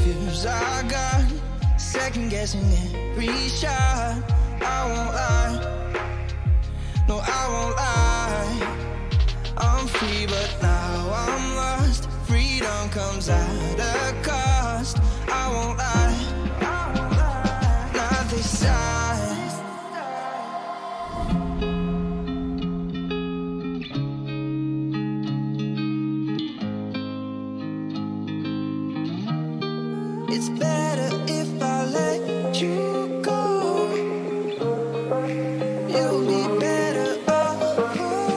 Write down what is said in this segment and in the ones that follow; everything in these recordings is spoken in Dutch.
tears I got, second guessing every shot. I won't lie, no I won't lie. I'm free but now I'm lost. Freedom comes at a cost. I won't lie, not this time. It's better if I let you go. You'll be better off.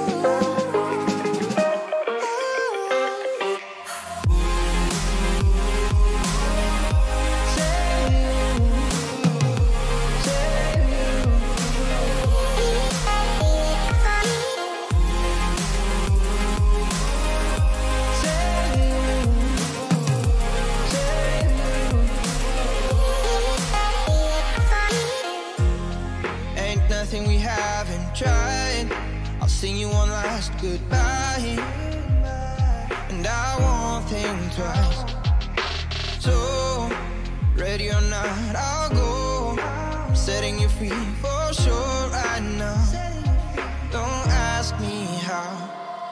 Ain't nothing we haven't tried. I'll sing you one last goodbye, and I won't think twice. So, ready or not, I'll go. I'm setting you free for sure right now. Don't ask me how.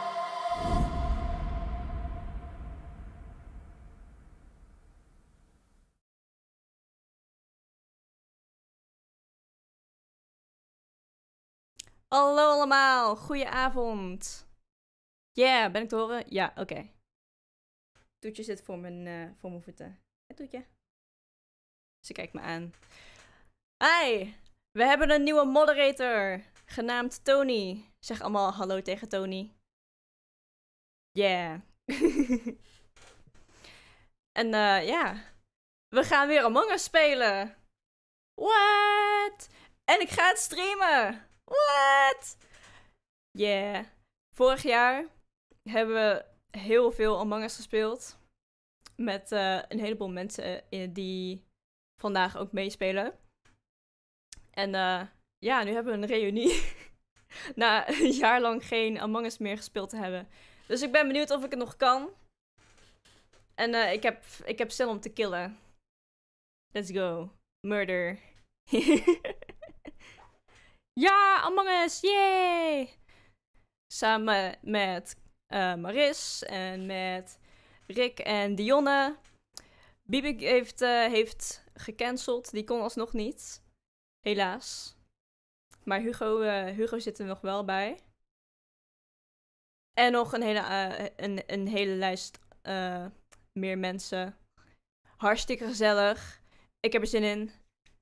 Hallo allemaal, goedenavond. Yeah, ben ik te horen? Ja, oké. Toetje zit voor mijn voeten. Het Toetje. Ze kijkt me aan. Hi, we hebben een nieuwe moderator, genaamd Tony. Zeg allemaal hallo tegen Tony. Yeah. En ja, we gaan weer Among Us spelen. What? En ik ga het streamen. What? Yeah. Vorig jaar hebben we heel veel Among Us gespeeld. Met een heleboel mensen die vandaag ook meespelen. En ja, nu hebben we een reunie. Na een jaar lang geen Among Us meer gespeeld te hebben. Dus ik ben benieuwd of ik het nog kan. En ik heb zin om te killen. Let's go. Murder. Ja, Among Us, yay! Samen met Maris en met Rick en Dionne. Bibik heeft gecanceld, die kon alsnog niet. Helaas. Maar Hugo zit er nog wel bij. En nog een hele lijst meer mensen. Hartstikke gezellig. Ik heb er zin in.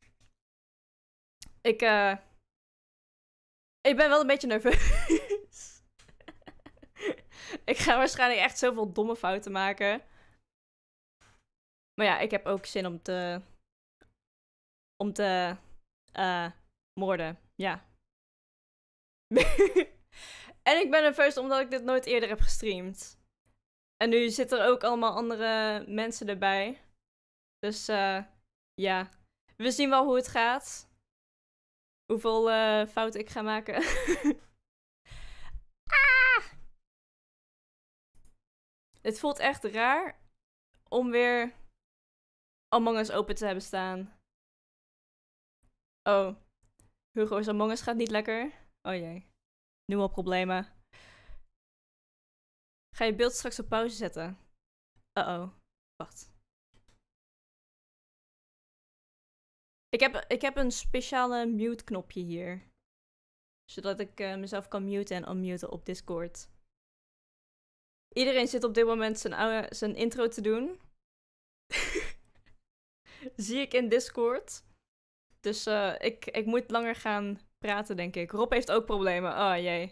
Ik ben wel een beetje nerveus. Ik ga waarschijnlijk echt zoveel domme fouten maken. Maar ja, ik heb ook zin om te moorden. Ja. En ik ben nerveus omdat ik dit nooit eerder heb gestreamd. En nu zitten er ook allemaal andere mensen erbij. Dus ja, we zien wel hoe het gaat. Hoeveel fouten ik ga maken. Ah! Het voelt echt raar om weer Among Us open te hebben staan. Oh, Hugo's Among Us gaat niet lekker. Oh jee, nu al problemen. Ga je beeld straks op pauze zetten? Uh-oh, wacht. Ik heb een speciale mute knopje hier. Zodat ik mezelf kan muten en unmuten op Discord. Iedereen zit op dit moment zijn intro te doen. Zie ik in Discord. Dus ik moet langer gaan praten, denk ik. Rob heeft ook problemen. Oh jee.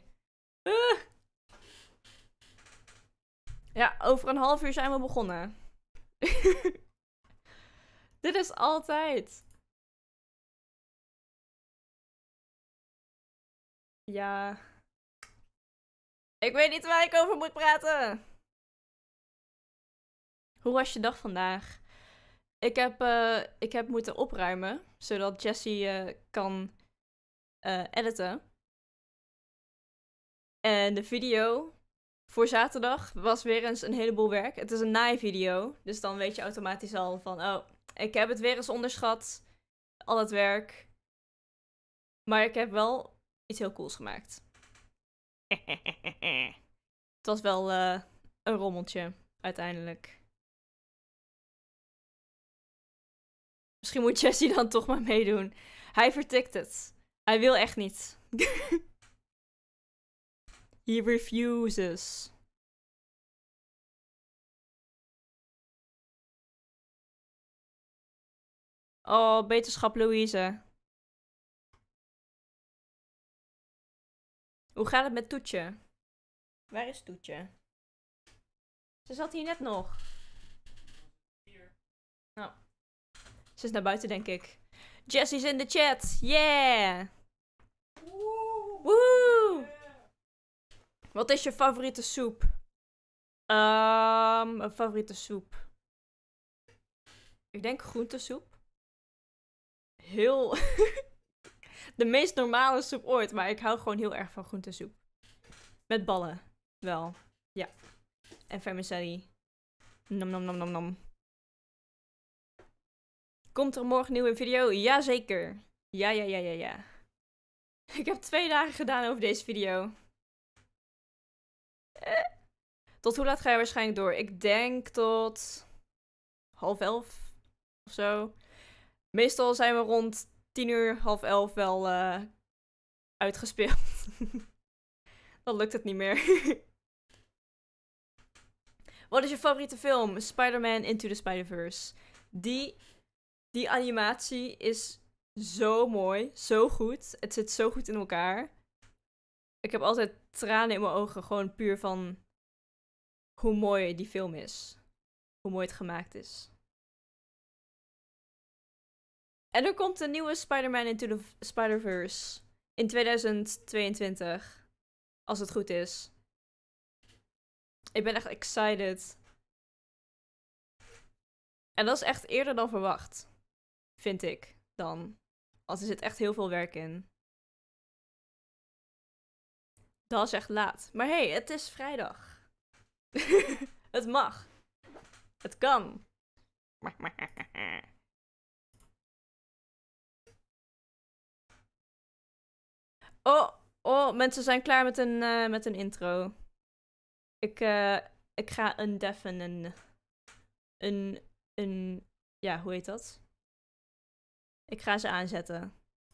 Ja, over een half uur zijn we begonnen. Dit is altijd. Ja. Ik weet niet waar ik over moet praten. Hoe was je dag vandaag? Ik heb moeten opruimen, zodat Jessie kan editen. En de video voor zaterdag was weer eens een heleboel werk. Het is een naaivideo, dus dan weet je automatisch al van... Oh, ik heb het weer eens onderschat. Al het werk. Maar ik heb wel iets heel cools gemaakt. Het was wel een rommeltje, uiteindelijk. Misschien moet Jesse dan toch maar meedoen. Hij vertikt het. Hij wil echt niet. He refuses. Oh, beterschap Louise. Hoe gaat het met Toetje? Waar is Toetje? Ze zat hier net nog. Nou. Ze is naar buiten, denk ik. Jessie's in de chat. Yeah! Woe! Wat is je favoriete soep? Een favoriete soep. Ik denk groentesoep. Heel... de meest normale soep ooit, maar ik hou gewoon heel erg van groentesoep. Met ballen. Wel. Ja. En vermicelli. Nom nom nom nom nom. Komt er morgen een nieuwe video? Jazeker. Ja. Ik heb 2 dagen gedaan over deze video. Tot hoe laat ga je waarschijnlijk door? Ik denk tot 10:30 of zo. Meestal zijn we rond 10:00, 10:30 wel uitgespeeld. Dan lukt het niet meer. Wat is je favoriete film? Spider-Man Into the Spider-Verse. Die animatie is zo mooi, zo goed. Het zit zo goed in elkaar. Ik heb altijd tranen in mijn ogen, gewoon puur van hoe mooi die film is. Hoe mooi het gemaakt is. En er komt een nieuwe Spider-Man Into the Spider-Verse in 2022. Als het goed is. Ik ben echt excited. En dat is echt eerder dan verwacht. Vind ik dan. Als er zit echt heel veel werk in. Dat is echt laat. Maar hey, het is vrijdag. Het mag. Het kan. Oh, mensen zijn klaar met een intro. Ik ga ja, hoe heet dat? Ik ga ze aanzetten.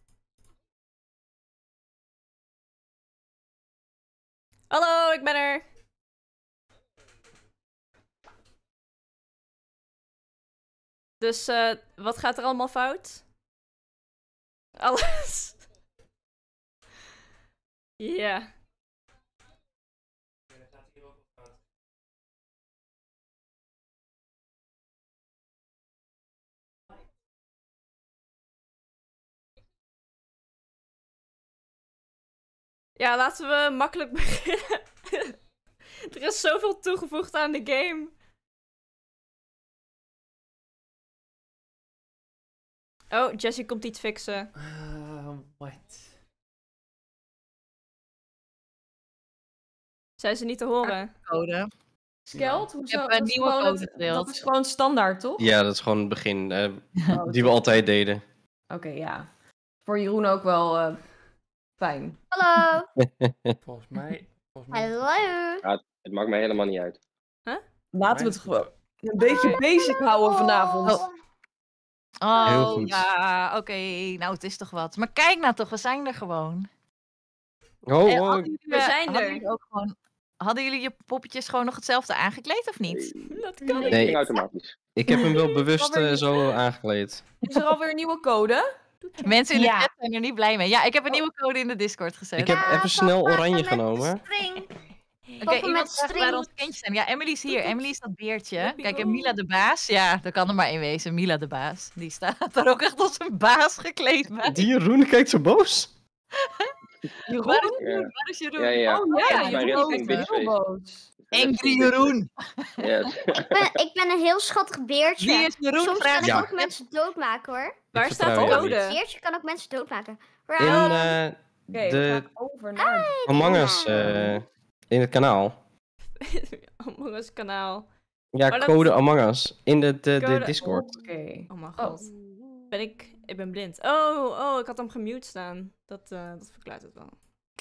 Hallo, ik ben er. Dus, wat gaat er allemaal fout? Alles. Ja. Ja, laten we makkelijk beginnen. Er is zoveel toegevoegd aan de game. Oh, Jessie komt iets fixen. What? Zijn ze niet te horen? Code. Skeld? Hoezo? Ik heb Dat een is nieuwe gewoon code het- gedeeld. Dat is gewoon standaard, toch? Ja, dat is gewoon het begin. Die we top. altijd deden. Oké, ja. Voor Jeroen ook wel fijn. Hallo. Volgens mij... Hallo. Ja, het maakt mij helemaal niet uit. Laten we het gewoon een beetje basic houden vanavond. Heel Oh, goed. ja, oké. Nou, het is toch wat. Maar kijk nou toch, we zijn er gewoon. Oh, En oh, hadden jullie, We zijn hadden er. jullie ook gewoon, hadden jullie je poppetjes gewoon nog hetzelfde aangekleed of niet? Dat kan Nee, niet. Nee. ging automatisch. ik heb hem wel bewust Alweer niet. zo aangekleed. Is er alweer een nieuwe code? Mensen in de Ja. chat zijn er niet blij mee. Ja, ik heb een nieuwe code in de Discord gezet. Ik heb even snel oranje genomen. Oké, Papa iemand met vraagt waar string. onze kindjes zijn. Ja, Emily is hier. Emily is dat beertje. Happy Kijk, en go. Mila de baas. Ja, er kan er maar één wezen. Mila de baas. Die staat daar ook echt als een baas gekleed bij. Die Jeroen kijkt zo boos. Jeroen? Waar is Ja. Jeroen? Waar is Jeroen? Ja. Oh ja, Volgens mij Jeroen richting is Bitchface. heel boos. Angry Jeroen. Yes. Ik ben een heel schattig beertje. Wie is Jeroen? Soms Vraag kan ik Ja. ook mensen doodmaken hoor. Waar Ik staat de vertrouw jou code? Een beertje kan ook mensen doodmaken. In Oké, we de gaan over naar... Among Us in het kanaal. Among Us kanaal. Ja, Maar dat- code Among Us. In de Code- Discord. Oké. Oh mijn Oh. god. Ik ben blind. Oh, ik had hem gemute staan. Dat verklaart het wel.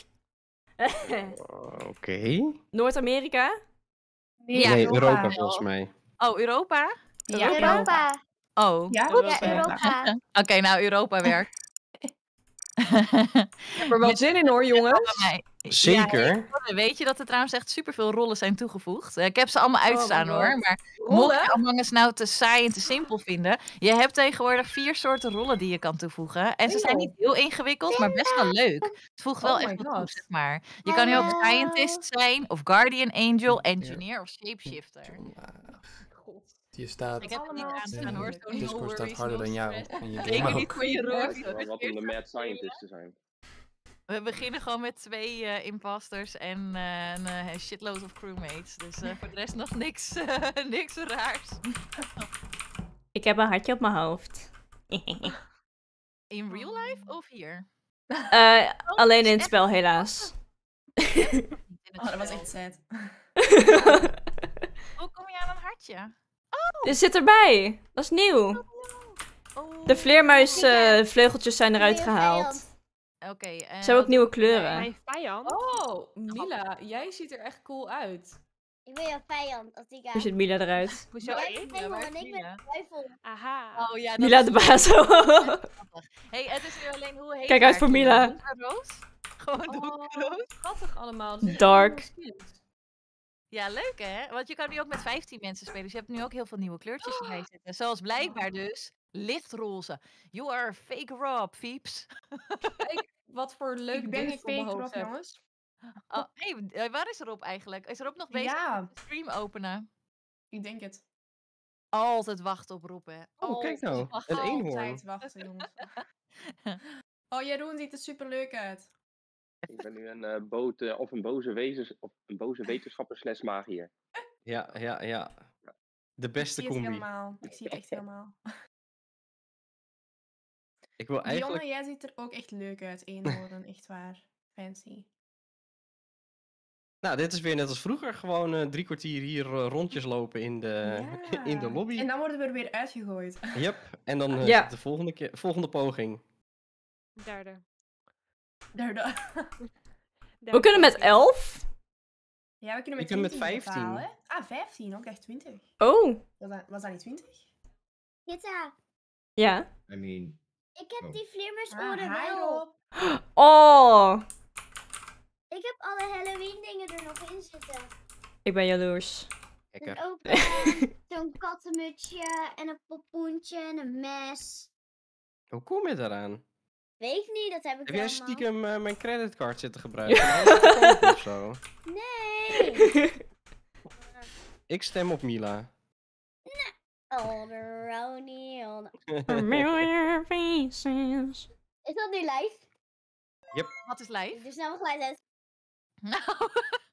Oké. Noord-Amerika? Ja, Nee, Europa. Europa volgens mij. Oh, Europa? Ja, Europa. Oh. Ja, Ja, Europa. Oké, nou, Europa werkt. Ik heb er wel zin in hoor, jongens. Bij mij. Zeker. Ja, weet je dat er trouwens echt superveel rollen zijn toegevoegd? Ik heb ze allemaal uitstaan my hoor. God. Maar mocht Rollen? je Among Us nou te saai en te simpel vinden, je hebt tegenwoordig 4 soorten rollen die je kan toevoegen. En ze zijn niet heel ingewikkeld, maar best wel leuk. Het voegt wel Oh my echt wat toe, God. zeg maar. Je kan nu ook Hallo. scientist zijn, of guardian angel, engineer of shapeshifter. Je staat... Ik heb het niet Allemaal aanstaan hoor. verschillend. so no Discord staat worries, harder no dan jou. stress. En je Zeker game niet ook. voor je roos. Wel wat om de mad scientist te zijn. We beginnen gewoon met 2 imposters en een shitload of crewmates. Dus voor de rest nog niks, niks raars. Ik heb een hartje op mijn hoofd. In real life of hier? Alleen in het spel, helaas. Oh, dat was echt sad. Hoe kom je aan een hartje? Dit zit erbij. Dat is nieuw. Oh. De vleermuisvleugeltjes zijn eruit gehaald. Oké. Ze hebben ook nieuwe kleuren. Mijn vijand? Oh, Mila, jij ziet er echt cool uit. Ik ben jouw vijand, Attika. Hoe ziet Mila eruit? Hoezo? Jij ik? bent hemel en ik ben Mila. de duivel. Aha. Oh ja, dat Mila is de baas. Hey, het is nu alleen hoe heet Kijk uit voor Mila. Donkerrood? Gewoon donkerrood? Schattig allemaal. Dat is Dark. echt nieuwe skins. Ja, leuk hè? Want je kan nu ook met 15 mensen spelen. Dus je hebt nu ook heel veel nieuwe kleurtjes erbij zitten. Zoals blijkbaar dus lichtroze. You are fake Rob, Fieps. Kijk, wat voor leuk Ik ben ding niet ik op mijn fake hoofd Rob, heb. jongens. Oh, hey, waar is Rob eigenlijk? Is Rob nog bezig Ja, met de stream openen? ik denk het. Altijd wachten op Rob, hè? Oh, kijk Altijd nou. wachten. Een eenhoorn. Altijd wachten, jongens. Oh, Jeroen ziet er super leuk uit. Ik ben nu een of een boze wetenschapper slash magier. Ja. De Ik beste zie het combi. helemaal. Ik zie het echt helemaal. Ik wil eigenlijk... Dionne, jij ziet er ook echt leuk uit. Eenhoorn, echt waar. Fancy. Nou, dit is weer net als vroeger. Gewoon 3 kwartier hier rondjes lopen in in de Ja. lobby. En dan worden we er weer uitgegooid. Yep. En dan Ja. is het de volgende poging. Derde. Derde. We kunnen met 11. Ja, we kunnen Je met kunt met 20 in 15. totaal, hè? Ah, 15. Ook echt 20. Oh, Was dat niet 20? Gitta, ja. I mean, ik heb Oh. die vleermuisoren hi, wel. Rob. Oh, Ik heb alle Halloween dingen er nog in zitten. ik ben jaloers. Dus Lekker. ook zo'n kattenmutsje en een popoentje en een mes. Hoe kom je daaraan? Weet ik niet, dat heb ik Heb jij allemaal. stiekem mijn creditcard zitten gebruiken? Of zo? Nee! Ik stem op Mila. All around me, all... Familiar faces. Is dat nu live? Wat is live? Dus nou geluid uit. Nou.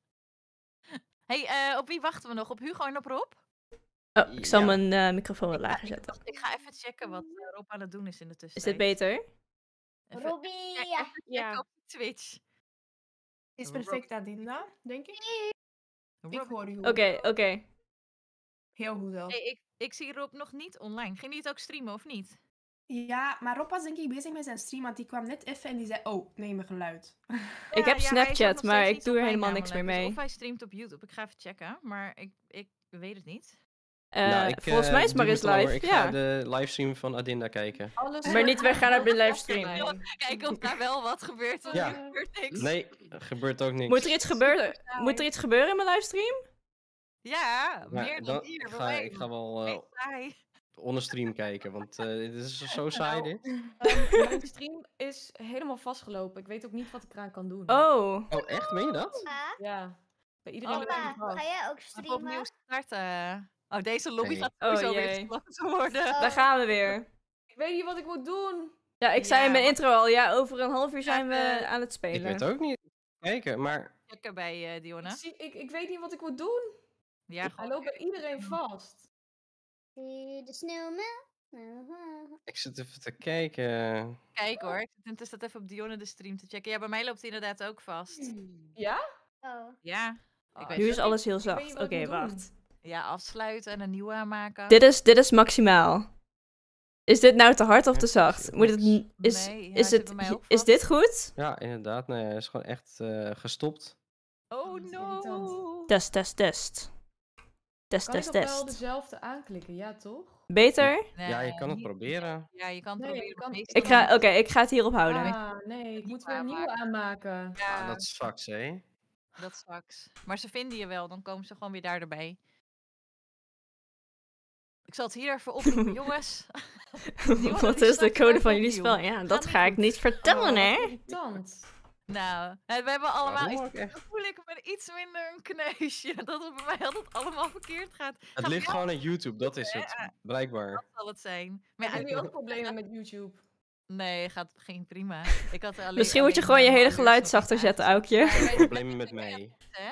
Hey, op wie wachten we nog? Op Hugo en op Rob? Oh, ik zal Ja. mijn microfoon wat lager zetten. Ik ga even checken wat Rob aan het doen is in de Is tussentijd. dit beter? Even Robbie! checken Ja. op Twitch. Is perfect, Adinda, denk ik. Ik Rob- hoor u. Oké. Heel goed zelfs. Hey, ik zie Rob nog niet online. Ging die het ook streamen of niet? Ja, maar Rob was denk ik bezig met zijn stream, want die kwam net even en die zei, oh, nee, mijn geluid. Ik heb hij is ook Snapchat, nog maar steeds ik niet doe er online helemaal niks meer namelijk. Dus mee. of hij streamt op YouTube. Ik ga even checken, maar ik weet het niet. Volgens mij is duw Maris het al, hoor. live, Ik ga ja. de livestream van Adinda kijken. Maar niet weggaan op de livestream. Kijken of daar wel wat gebeurt. Want Ja. er gebeurt niks. Nee, er gebeurt ook niks. Moet er iets gebeuren in mijn livestream? Ja, Maar meer dan dan hier. ik ga wel Echt saai. onderstream kijken, want dit is zo saai dit. Mijn stream is helemaal vastgelopen. Ik weet ook niet wat ik eraan kan doen. Oh. Oh, echt? Meen je dat? Pa, Ja. Bij iedereen Oh, loopt het pa, vast. ga jij ook Even streamen? opnieuw starten. Oh, deze lobby Nee. gaat Oh, sowieso weer jee. gesloten worden. Daar gaan we weer. Ik weet niet wat ik moet doen. Ja, ik zei Ja. in mijn intro al, ja, over een half uur zijn we aan het Ik spelen. weet ook niet. Kijken, maar Checken bij Dionne. Ik weet niet wat ik moet doen. Ja, Hij gewoon. loopt bij iedereen vast. De sneeuwman. ik zit even te kijken. Kijk hoor, ik zit intussen dat even op Dionne de stream te checken. Ja, bij mij loopt hij inderdaad ook vast. Ja? Oh. Ja. Ik weet Nu is het alles heel weet niet zacht. wat ik Oké, moet doen. wacht. Ja, afsluiten en een nieuwe aanmaken. Dit is maximaal. Is dit nou te hard of te Ja, zacht? Moet het, niks. is, Nee, hij is, zit bij mij het, ook is vast. dit goed? Ja, inderdaad. Nee, hij is gewoon echt gestopt. Oh dat is irritant. no. Test, test, test. Test, Kan ik test, ook wel test. dezelfde aanklikken? Ja, toch? Beter? Ja, je kan het niet- proberen. Ja, je kan het Nee, proberen. je kan- maar ik meestal Oké, ik ga het hierop houden. Ah, nee, ik moet weer een nieuwe aanmaken. Ja, Dat sucks, hè? dat straks. Maar ze vinden je wel, dan komen ze gewoon weer daar erbij. Ik zal het hier even oproepen, jongens. Wat is de code van jullie spel? Ja, dat niet ga ik goed. niet vertellen, hè? Irritant. Nou, we hebben allemaal Waarom iets. ook echt? Dan voel ik me iets minder een kneusje. Dat het bij mij altijd allemaal verkeerd gaat. Het Gaat ligt bij gewoon aan YouTube, dat is het. Blijkbaar. jou zal het zijn. Maar Heb ja, je ook problemen met YouTube? nee, ging prima. Ik had alleen, Misschien moet je gewoon je hele geluid zachter zetten, Aukje. Problemen met mij. Hè?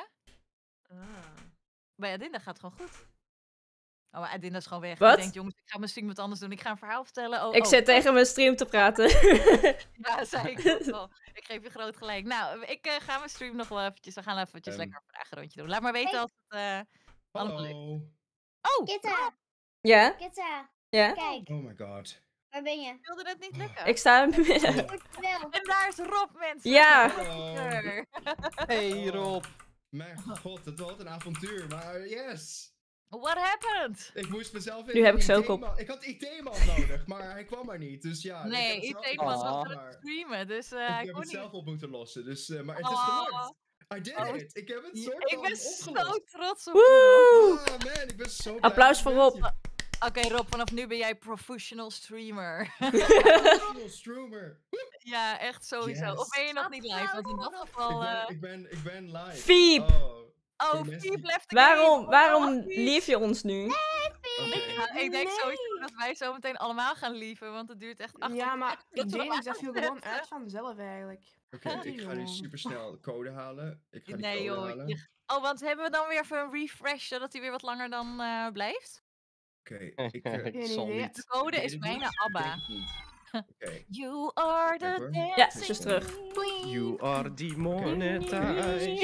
Bij Adinda gaat het gewoon goed. Oh, maar Adinda is gewoon weg. Wat? Die denkt, jongens, ik ga mijn stream wat anders doen. Ik ga een verhaal vertellen. Oh, Ik oh. zit tegen mijn stream te praten. Ja, zei ik ook al. Ik geef je groot gelijk. Nou, ik ga mijn stream nog wel eventjes. We gaan eventjes lekker een vragenrondje doen. Laat maar weten als het allemaal lukt. Hallo. Oh, Kitta, Ja? Kitta, Ja? kijk, Oh my god. waar ben je? wilde het niet lukken? Ik sta in het midden. Wel. En daar is Rob, mensen. Ja. Lekker. Hey Rob. Mijn god, het was een avontuur, maar yes. What happened? Ik moest mezelf Nu heb ik zo IT-man- kop. Ik had IT-man nodig, maar hij kwam maar niet. Dus ja. Nee, ik heb het IT zelf- was Oh. aan het streamen, dus Ik hij heb kon het zelf niet. op moeten lossen, dus, maar het is Oh. gelukt. I did Oh. it. Ik heb het soort Ik van ben opgelost. zo trots op je, Rob. Ah man, ik ben zo blij. Applaus voor Rob. Oké, Rob, vanaf nu ben jij professional streamer. Professional streamer. Ja, echt sowieso. Yes. Of ben je nog niet live? Want in dat geval... Ik ben live. Fiep! Oh, Oh, mensen Fiep left the Waarom game. lief je ons nu? oké. Ja, ik denk sowieso dat wij zo meteen allemaal gaan lieven, want het duurt echt 8 Ja, maar dat we James, dat viel gewoon aanzetten. uit vanzelf eigenlijk. Oké, ik ga nu super snel de code halen. Ik ga die Nee code joh. halen. Oh, want hebben we dan weer even een refresh, zodat hij weer wat langer dan blijft? Oké, Ik zal idee. niet. De code weet is het bijna niet. ABBA. Ik denk het niet. Oké. You are Kijk the hoor. dancing Ja, ze is terug. queen. You are demonetized.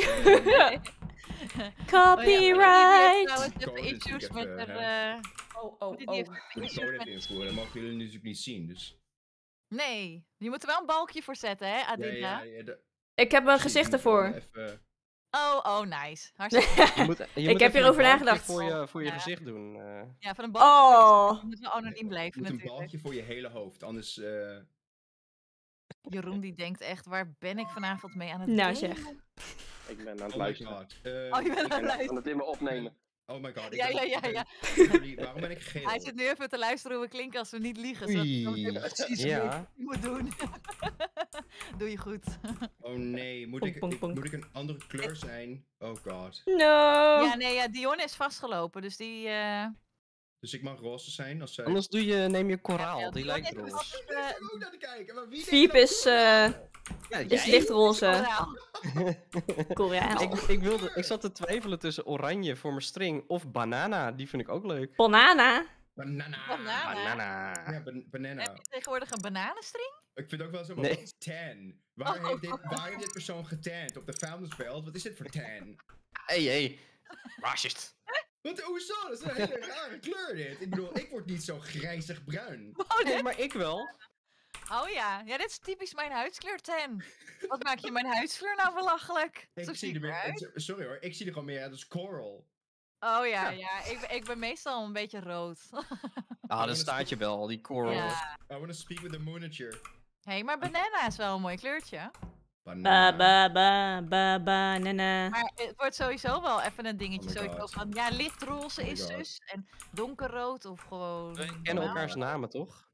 Copyright! Trouwens, Code even is issues natuurlijk met even, de... Oh, Die heeft Ik even moet de issues code met- even invoeren, dat mogen jullie natuurlijk niet zien. Dus. Nee, je moet er wel een balkje voor zetten, hè, Adinda? Ik heb een Precies, gezicht je moet wel ervoor. even- Oh, nice. Hartstikke Je moet Ik even heb een hierover balkje nagedacht. Voor je Ja. gezicht doen. Ja, van een balkje. Oh. Je moet wel anoniem blijven, Je moet een natuurlijk. balkje voor je hele hoofd, anders... Jeroen die denkt echt, waar ben ik vanavond mee aan het Nou, delen? zeg. Ik ben aan het Oh my luisteren. god. Oh, je bent Ik aan ben het luisteren. aan het in me opnemen. Oh my god. Ja, ja, ja, ja. Waarom ben ik geel? Hij zit nu even te luisteren hoe we klinken als we niet liegen. Zodat Oei. hij zo meteen precies Ja. weet wat hij moet doen. Doe je goed. Oh nee, moet Ponk, ik, ponk, ponk. moet ik een andere kleur zijn? Oh god. No! Ja, nee, ja, Dion is vastgelopen, dus die... Dus ik mag roze zijn als zij... Anders neem je koraal, ja, die Dion lijkt is roze. vast, Ik ben ook naar te kijken, maar wie Fiep denkt is, dat is lichtroze. Koraal. Koraal. Ik zat te twijfelen tussen oranje voor mijn string of banana. Die vind ik ook leuk. Banana. Banana. Banana. Ja, banana. Heb je tegenwoordig een bananenstring? Ik vind ook wel zo, maar Nee. wat is tan? Waar heeft dit persoon getand? Op de foundersbelt? Wat is dit voor tan? Hey. Racist. Hoezo? Dat is een hele rare kleur dit. Ik bedoel, ik word niet zo grijzig bruin. Nee, maar ik wel. Oh ja. Ja, dit is typisch mijn huidskleur tan. Wat maak je mijn huidskleur nou belachelijk? Zo Ik zie zie ik er meer, eruit. sorry hoor, ik zie er gewoon meer uit als coral. Oh ja. Ik ben meestal een beetje rood. Ah, dat staat je wel, die coral. Ja. I wanna speak with the monature. Hé, maar banana is wel een mooi kleurtje. Banana. Maar het wordt sowieso wel even een dingetje. Oh my Sowieso God. van, ja, lichtroze Oh my is God. dus. En donkerrood of gewoon... We kennen normaal. elkaars namen, toch?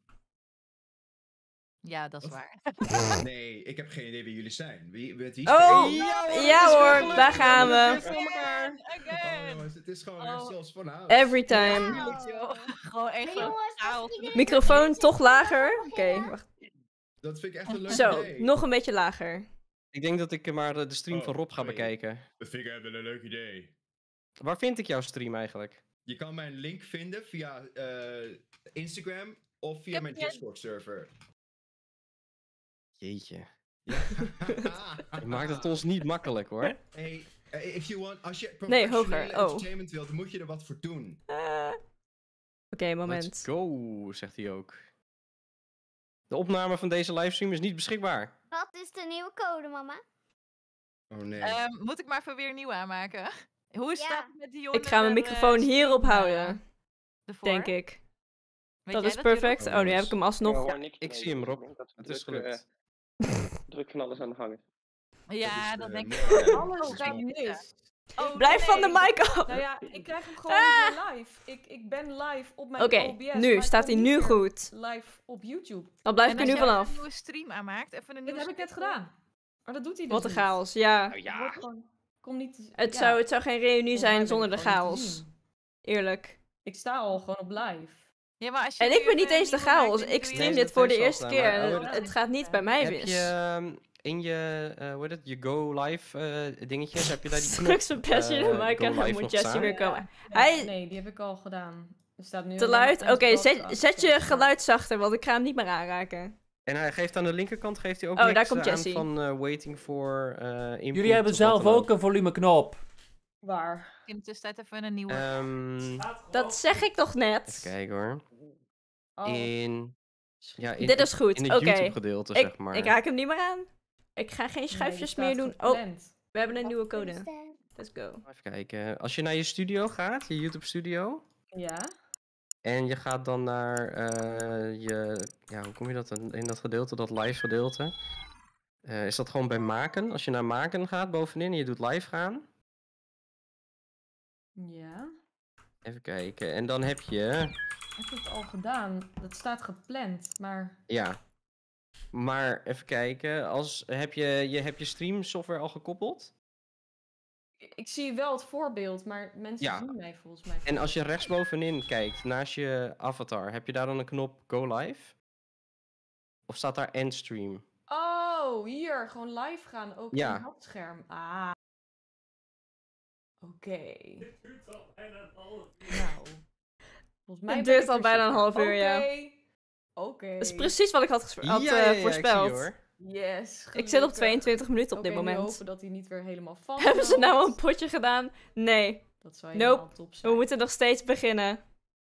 Ja, dat is Wat? waar. Nee, ik heb geen idee wie jullie zijn. Met wie Oh! spelen? Ja hoor, daar gaan we. Again. Oh jongens, het is gewoon Oh. zoals vanavond. Every time. Tuurlijk, joh. Gewoon echt Maar een jongens, als chaos. iedereen Microfoon toch lager? Oké, wacht. Dat vind ik echt een leuk Zo, idee. nog een beetje lager. Ik denk dat ik maar de stream Oh, van Rob ga sorry. bekijken. Dat vind ik echt wel een leuk idee. Waar vind ik jouw stream eigenlijk? Je kan mijn link vinden via Instagram of via heb mijn je- Discord server. Jeetje. Ja. Je maakt het ons niet makkelijk hoor. Hey, If you want, als je Nee, professionele hoger. Oh. entertainment wilt, dan moet je er wat voor doen. Oké, moment. Let's go, zegt hij ook. De opname van deze livestream is niet beschikbaar. Wat is de nieuwe code, mama? Oh nee. Moet ik maar even weer een nieuw aanmaken? Hoe is Ja. het met Dionne? Ik ga mijn microfoon hierop houden, denk ik. Dat is perfect. Oh, nu heb ik hem alsnog. Ik zie hem, Rob. Het is gelukt. Druk van alles aan de gang. Ja, dat denk ik. Alles gaat mis. Oh, Blijf van de mic af. Nou ja, ik krijg hem gewoon niet meer live. Ik ben live op mijn Oké, OBS. nu maar staat ik hij kom nu niet meer goed. live op YouTube. Dan blijf ik er En nu als jij vanaf. een nieuwe stream aanmaakt, even een Dit nieuwe heb ik net stream. gedaan. Maar dat doet hij dus Wat een niet. chaos, ja. Nou ja. Wordt gewoon- Kom niet... Het ja. zou geen reunie Volgens mij zijn ben zonder ik de gewoon niet te chaos. zien. Eerlijk. Ik sta al gewoon op live. Ja, maar als je En nu ik ben niet even eens de een nieuwe chaos. maakt, Ik dan doe je stream Nee, dit voor de dat heeft eerste ze al keer. gedaan, en maar- het gaat niet bij mij Heb mis. je in je, hoe heet het, je go live dingetjes, heb je daar die knop Straks verpest je de mic go en dan live moet nog Jessie staan? weer komen. Ja, Hij- Nee, die heb ik al gedaan. Er staat nu Te alleen luid? nog Oké, Thanks zet God je achter. geluid zachter, want ik ga hem niet meer aanraken. En hij geeft aan de linkerkant geeft hij ook Oh, daar niks komt aan Jessie. van waiting for input. Jullie hebben of wat zelf dan ook een volumeknop. Waar? In de tussentijd even een nieuwe. Dat zeg ik toch Even net? kijken hoor. Oh. In Dit is goed, in het oké. YouTube gedeelte, zeg maar. Ik raak hem niet meer aan. Ik ga geen schuifjes meer doen. Oh, Gepland. we hebben een nieuwe Wat is code. dat? Let's go. Even kijken. Als je naar je studio gaat, je YouTube studio. Ja. En je gaat dan naar hoe kom je dat in dat gedeelte, dat live gedeelte? Is dat gewoon bij maken? Als je naar maken gaat bovenin en je doet live gaan. Ja. Even kijken. En dan heb je, Ik heb het al gedaan. Dat staat gepland, maar... ja. Maar even kijken. Heb je stream software al gekoppeld? Ik zie wel het voorbeeld, maar mensen Ja. zien mij volgens mij. En als je rechtsbovenin kijkt, naast je avatar, heb je daar dan een knop Go Live? Of staat daar End Stream? Oh, hier. Gewoon live gaan. Ook Ja. op dat scherm. Ah. Oké. Nou. Volgens mij Het ben duurt ik al er bijna een zo- half uur, ja. Oké. Oké. Dat is precies wat ik had, Ik zie voorspeld. hoor. Yes. Ik zit op gelukkig. 22 minuten op Oké, dit nu moment. hopen dat hij niet weer helemaal vast Hebben ze nou loopt. een potje gedaan? Nee. Dat zou helemaal Nope. top zijn. We moeten nog steeds beginnen.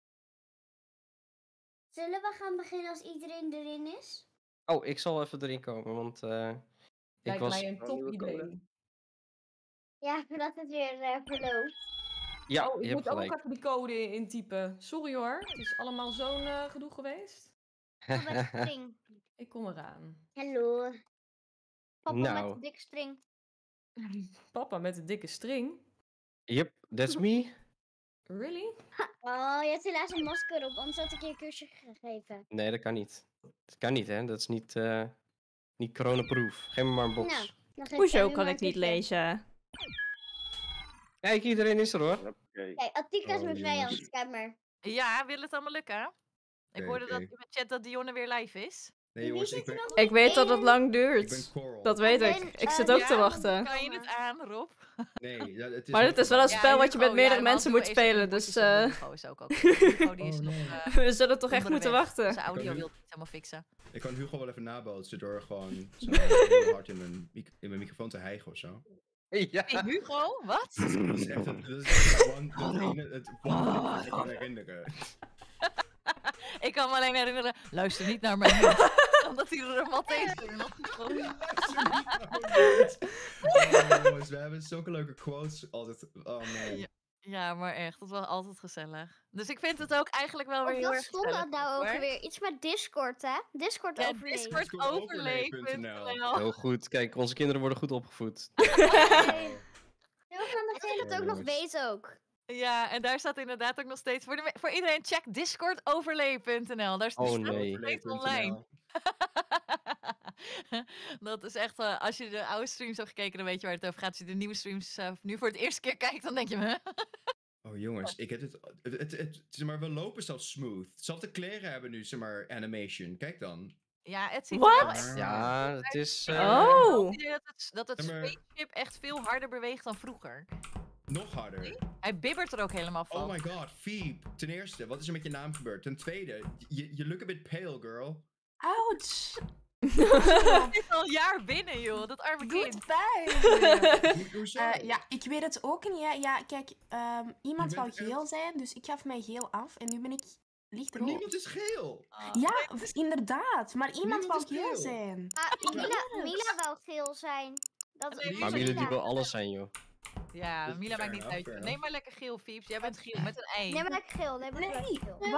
Zullen we gaan beginnen als iedereen erin is? Oh, ik zal even erin komen, want ik Lijkt was... mij een top nieuwe code. idee. Ja, voordat het weer verloopt. Ja, Oh, je ik hebt moet ook gelijk. even die code intypen. Sorry hoor, het is allemaal zo'n gedoe geweest. Papa met de string. Ik kom eraan. Hallo. Papa Nou. met de dikke string. Papa met de dikke string. Yep, that's me. Really? Oh, je hebt helaas een masker op, anders had ik je een kusje gegeven. Nee, dat kan niet. Dat kan niet, hè. Dat is niet coronaproof. Geef me maar een box. Nou, dan geef jij Hoezo nu kan maar ik een niet kusje. lezen? Kijk, iedereen is er hoor. Oké. Kijk, Attika is Oh, mijn jongens. vijand. Kijk maar. Ja, wil het allemaal lukken? Ik Oké, hoorde oké. dat in de chat dat Dionne weer live is. Nee jongens, ik ben, Ik weet dat het lang ik ben duurt. Coral. Dat weet Ik ik. ben, Ik zit ja, ook te Ja, wachten. Kan je het aan, Rob? Nee, ja, het is Maar ook dit is wel een voorbij. spel wat je met Hugo, meerdere want mensen doe moet even een spelen, potje dus zo. Hugo is ook Hugo die is Oh, nog nee. we zullen toch echt moeten onderweg. wachten. Zijn audio nu- wil het niet helemaal fixen. Ik kan Hugo wel even nabootsen door gewoon zo heel hard in mijn microfoon te hijgen of zo. Ja. Hey, Hugo, wat? Dat is echt het one ding dat ik kan herinneren. Ik kan me alleen herinneren, luister niet naar mijn mond. Omdat hij er wat tegen nog Oh, jongens, we hebben zulke leuke quotes altijd. Oh man. Ja. Ja, maar echt, dat was altijd gezellig. Dus ik vind het ook eigenlijk wel weer Of heel wat erg stond gezellig. dat nou ook hoor. weer? Iets met Discord, hè? Discord Ja, overleven. Discordoverleef.nl. Heel goed. Kijk, onze kinderen worden goed opgevoed. Heel van degene dat ook nog weet ook. Ja, en daar staat inderdaad ook nog steeds voor iedereen check discordoverleef.nl. Daar staat Oh, het nee. nog steeds online. Dat is echt, als je de oude streams hebt gekeken, dan weet je waar het over gaat. Als je de nieuwe streams nu voor het eerste keer kijkt, dan denk je me. Oh jongens, ik heb zeg maar, we lopen zelfs smooth. Zelfde kleren hebben nu, zeg maar, animation. Kijk dan. Ja, het ziet Wat? er wel echt Ja, het is... Oh. Ik denk dat het Ja, maar- spaceship echt veel harder beweegt dan vroeger. Nog harder. Hij bibbert er ook helemaal van. Oh my god, Phoebe. Ten eerste, wat is er met je naam gebeurd? Ten tweede, you look a bit pale, girl. Ouch! Het is al een jaar binnen, joh. Dat arme Doe kind. het pijn. Hoezo? Ja, ik weet het ook niet. Hè. Ja, kijk, iemand Je wou bent geel echt- zijn, dus ik gaf mij geel af en nu ben ik lichtrood. Niemand is geel. Ja, inderdaad. Maar iemand Niemand wou is geel geel. zijn. Mila wou geel zijn. Dat is Maar Mila die wil alles zijn, joh. Ja, Dus Mila fair maakt niet enough, uit. fair Neem enough. maar lekker geel, Fieps. Jij bent geel met een ei. Nee, maar lekker geel. Nee, maar lekker geel. Wat?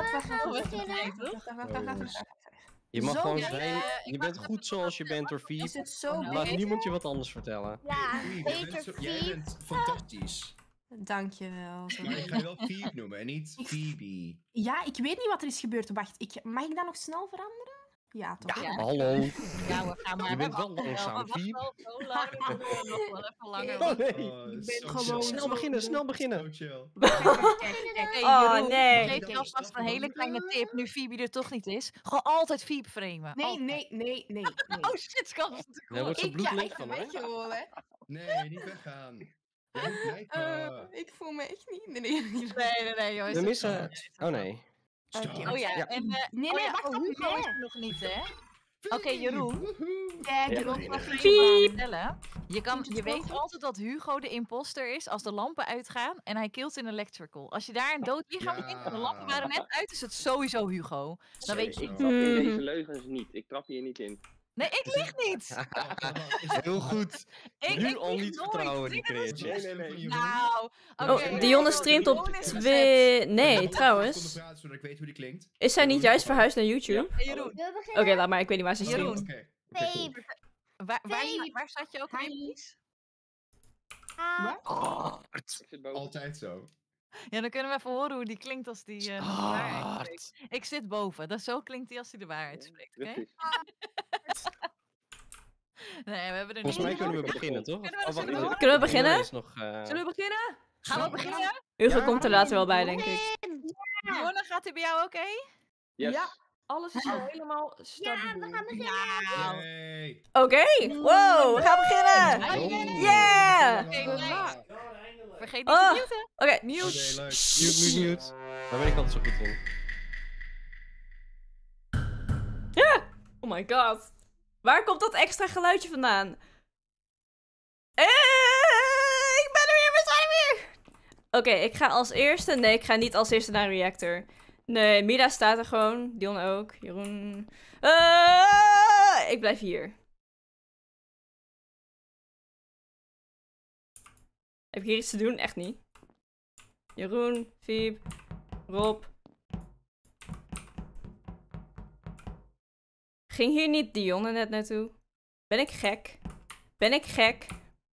Je mag Zo gewoon lekker. zijn. Je Ik bent wacht goed zoals je bent, door Fiep. Is het zo Laat beter? niemand je wat anders vertellen. Ja, Fiep, beter jij Fiep. bent fantastisch. Dankjewel. Maar ik ga je wel Fiep noemen en niet Phoebe. Ja, ik weet niet wat er is gebeurd. Wacht, mag ik dat nog snel veranderen? Ja, toch? Ja. Hallo. Ja, we gaan maar. Je bent wel we wachten langzaam, wel Fiep. zo lang. We doen het nog wel even langer. Oh nee. Ik ben gewoon Snel beginnen, snel beginnen. Zo chill. Hey, Oh, Jeroen, nee. Ik geef je alvast een hele kleine tip, nu Phoebe er toch niet is. Gewoon altijd Phoebe framen. Nee. Oh shit, kan het natuurlijk Daar wordt zo Ik ga bloedlink echt van, hè? weg gewoon, hè. Nee, niet weggaan. Jij moet blijven. Ik voel me echt niet... Nee. Nee, jongens. We missen... Oh nee. Stop. Oh ja, Ja. en Nee, oh ja, wacht op Hugo mij. is er nog niet, hè? Oké, Jeroen. Kijk, Ja, erop. beginnen. Vertellen. Je weet altijd dat Hugo de imposter is als de lampen uitgaan en hij killt in electrical. Als je daar een dood lichaam Ja. vindt en de lampen waren net uit, is het sowieso Hugo. Dan weet je. Ik trap in deze leugens niet. Ik trap hier niet in. Nee, ik lieg niet! Heel goed. Ik Nu al lieg niet nooit. vertrouwen in die Dit is- creatje. Nee. Nou, Oh, oké. Dionne streamt op Jeroen is gezet. 2... Nee, trouwens. Praten, zodat ik weet hoe die klinkt. Is zij niet juist verhuisd naar YouTube? Hey, Jeroen, Wil we Oké, beginnen? laat maar. Ik weet niet waar ze Jeroen. streamt. Oké. Oké, cool. Babe. waar zat je ook weer, please? Ik zit boven. Altijd zo. Ja, dan kunnen we even horen hoe die klinkt als die de waarheid spreekt. Ik zit boven, zo klinkt hij als hij de waarheid spreekt, oké? Precies. Nee, we hebben er Volgens mij niet. kunnen we beginnen, toch? Kunnen we Oh, wacht, beginnen? Kunnen we beginnen? Dionne is nog, Zullen we beginnen? Gaan we beginnen? Hugo Ja. komt er later wel bij, denk ik. Dionne, gaat hij bij jou oké? Yes. Ja. Alles is al helemaal stabiel. Ja, we gaan beginnen. Nou, Yay. Oké, wow, we gaan beginnen! Oh. Yeah! Oké, nice. Vergeet niet Oh. te muten. Oké, Oké, leuk. Mute. Daar ben ik altijd zo goed in. oh my god. Waar komt dat extra geluidje vandaan? Ik ben er weer, we zijn er weer! Oké, ik ga als eerste... Nee, ik ga niet als eerste naar een reactor. Nee, Mila staat er gewoon. Dion ook. Jeroen... ik blijf hier. Heb ik hier iets te doen? Echt niet. Jeroen, Fiep, Rob. Ging hier niet Dionne net naartoe? Ben ik gek? Ben ik gek?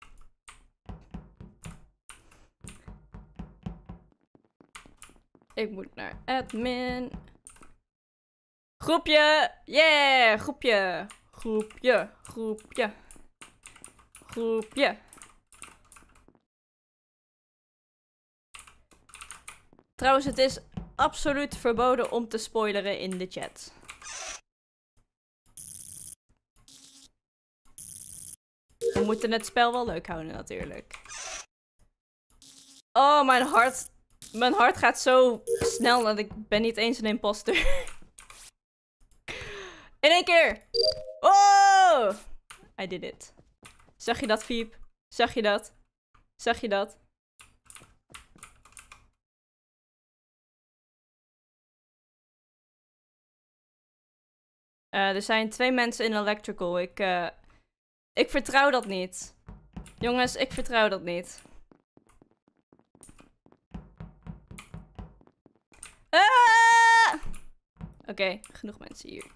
Ik moet naar admin. Groepje! Yeah! Groepje! Groepje! Groepje! Groepje! Trouwens, het is absoluut verboden om te spoileren in de chat. We moeten het spel wel leuk houden natuurlijk. Oh, mijn hart gaat zo snel dat ik ben niet eens een imposter. In één keer! Oh! I did it. Zag je dat, Fiep? Zag je dat? Zag je dat? Er zijn 2 mensen in electrical. Ik vertrouw dat niet. Jongens, ik vertrouw dat niet. Ah! Oké, genoeg mensen hier.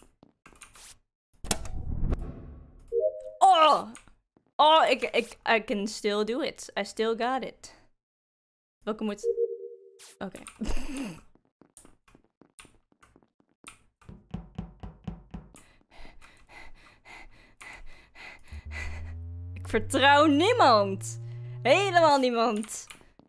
Oh! Oh, I can still do it. I still got it. Welke moet... Oké. Ik vertrouw niemand. Helemaal niemand.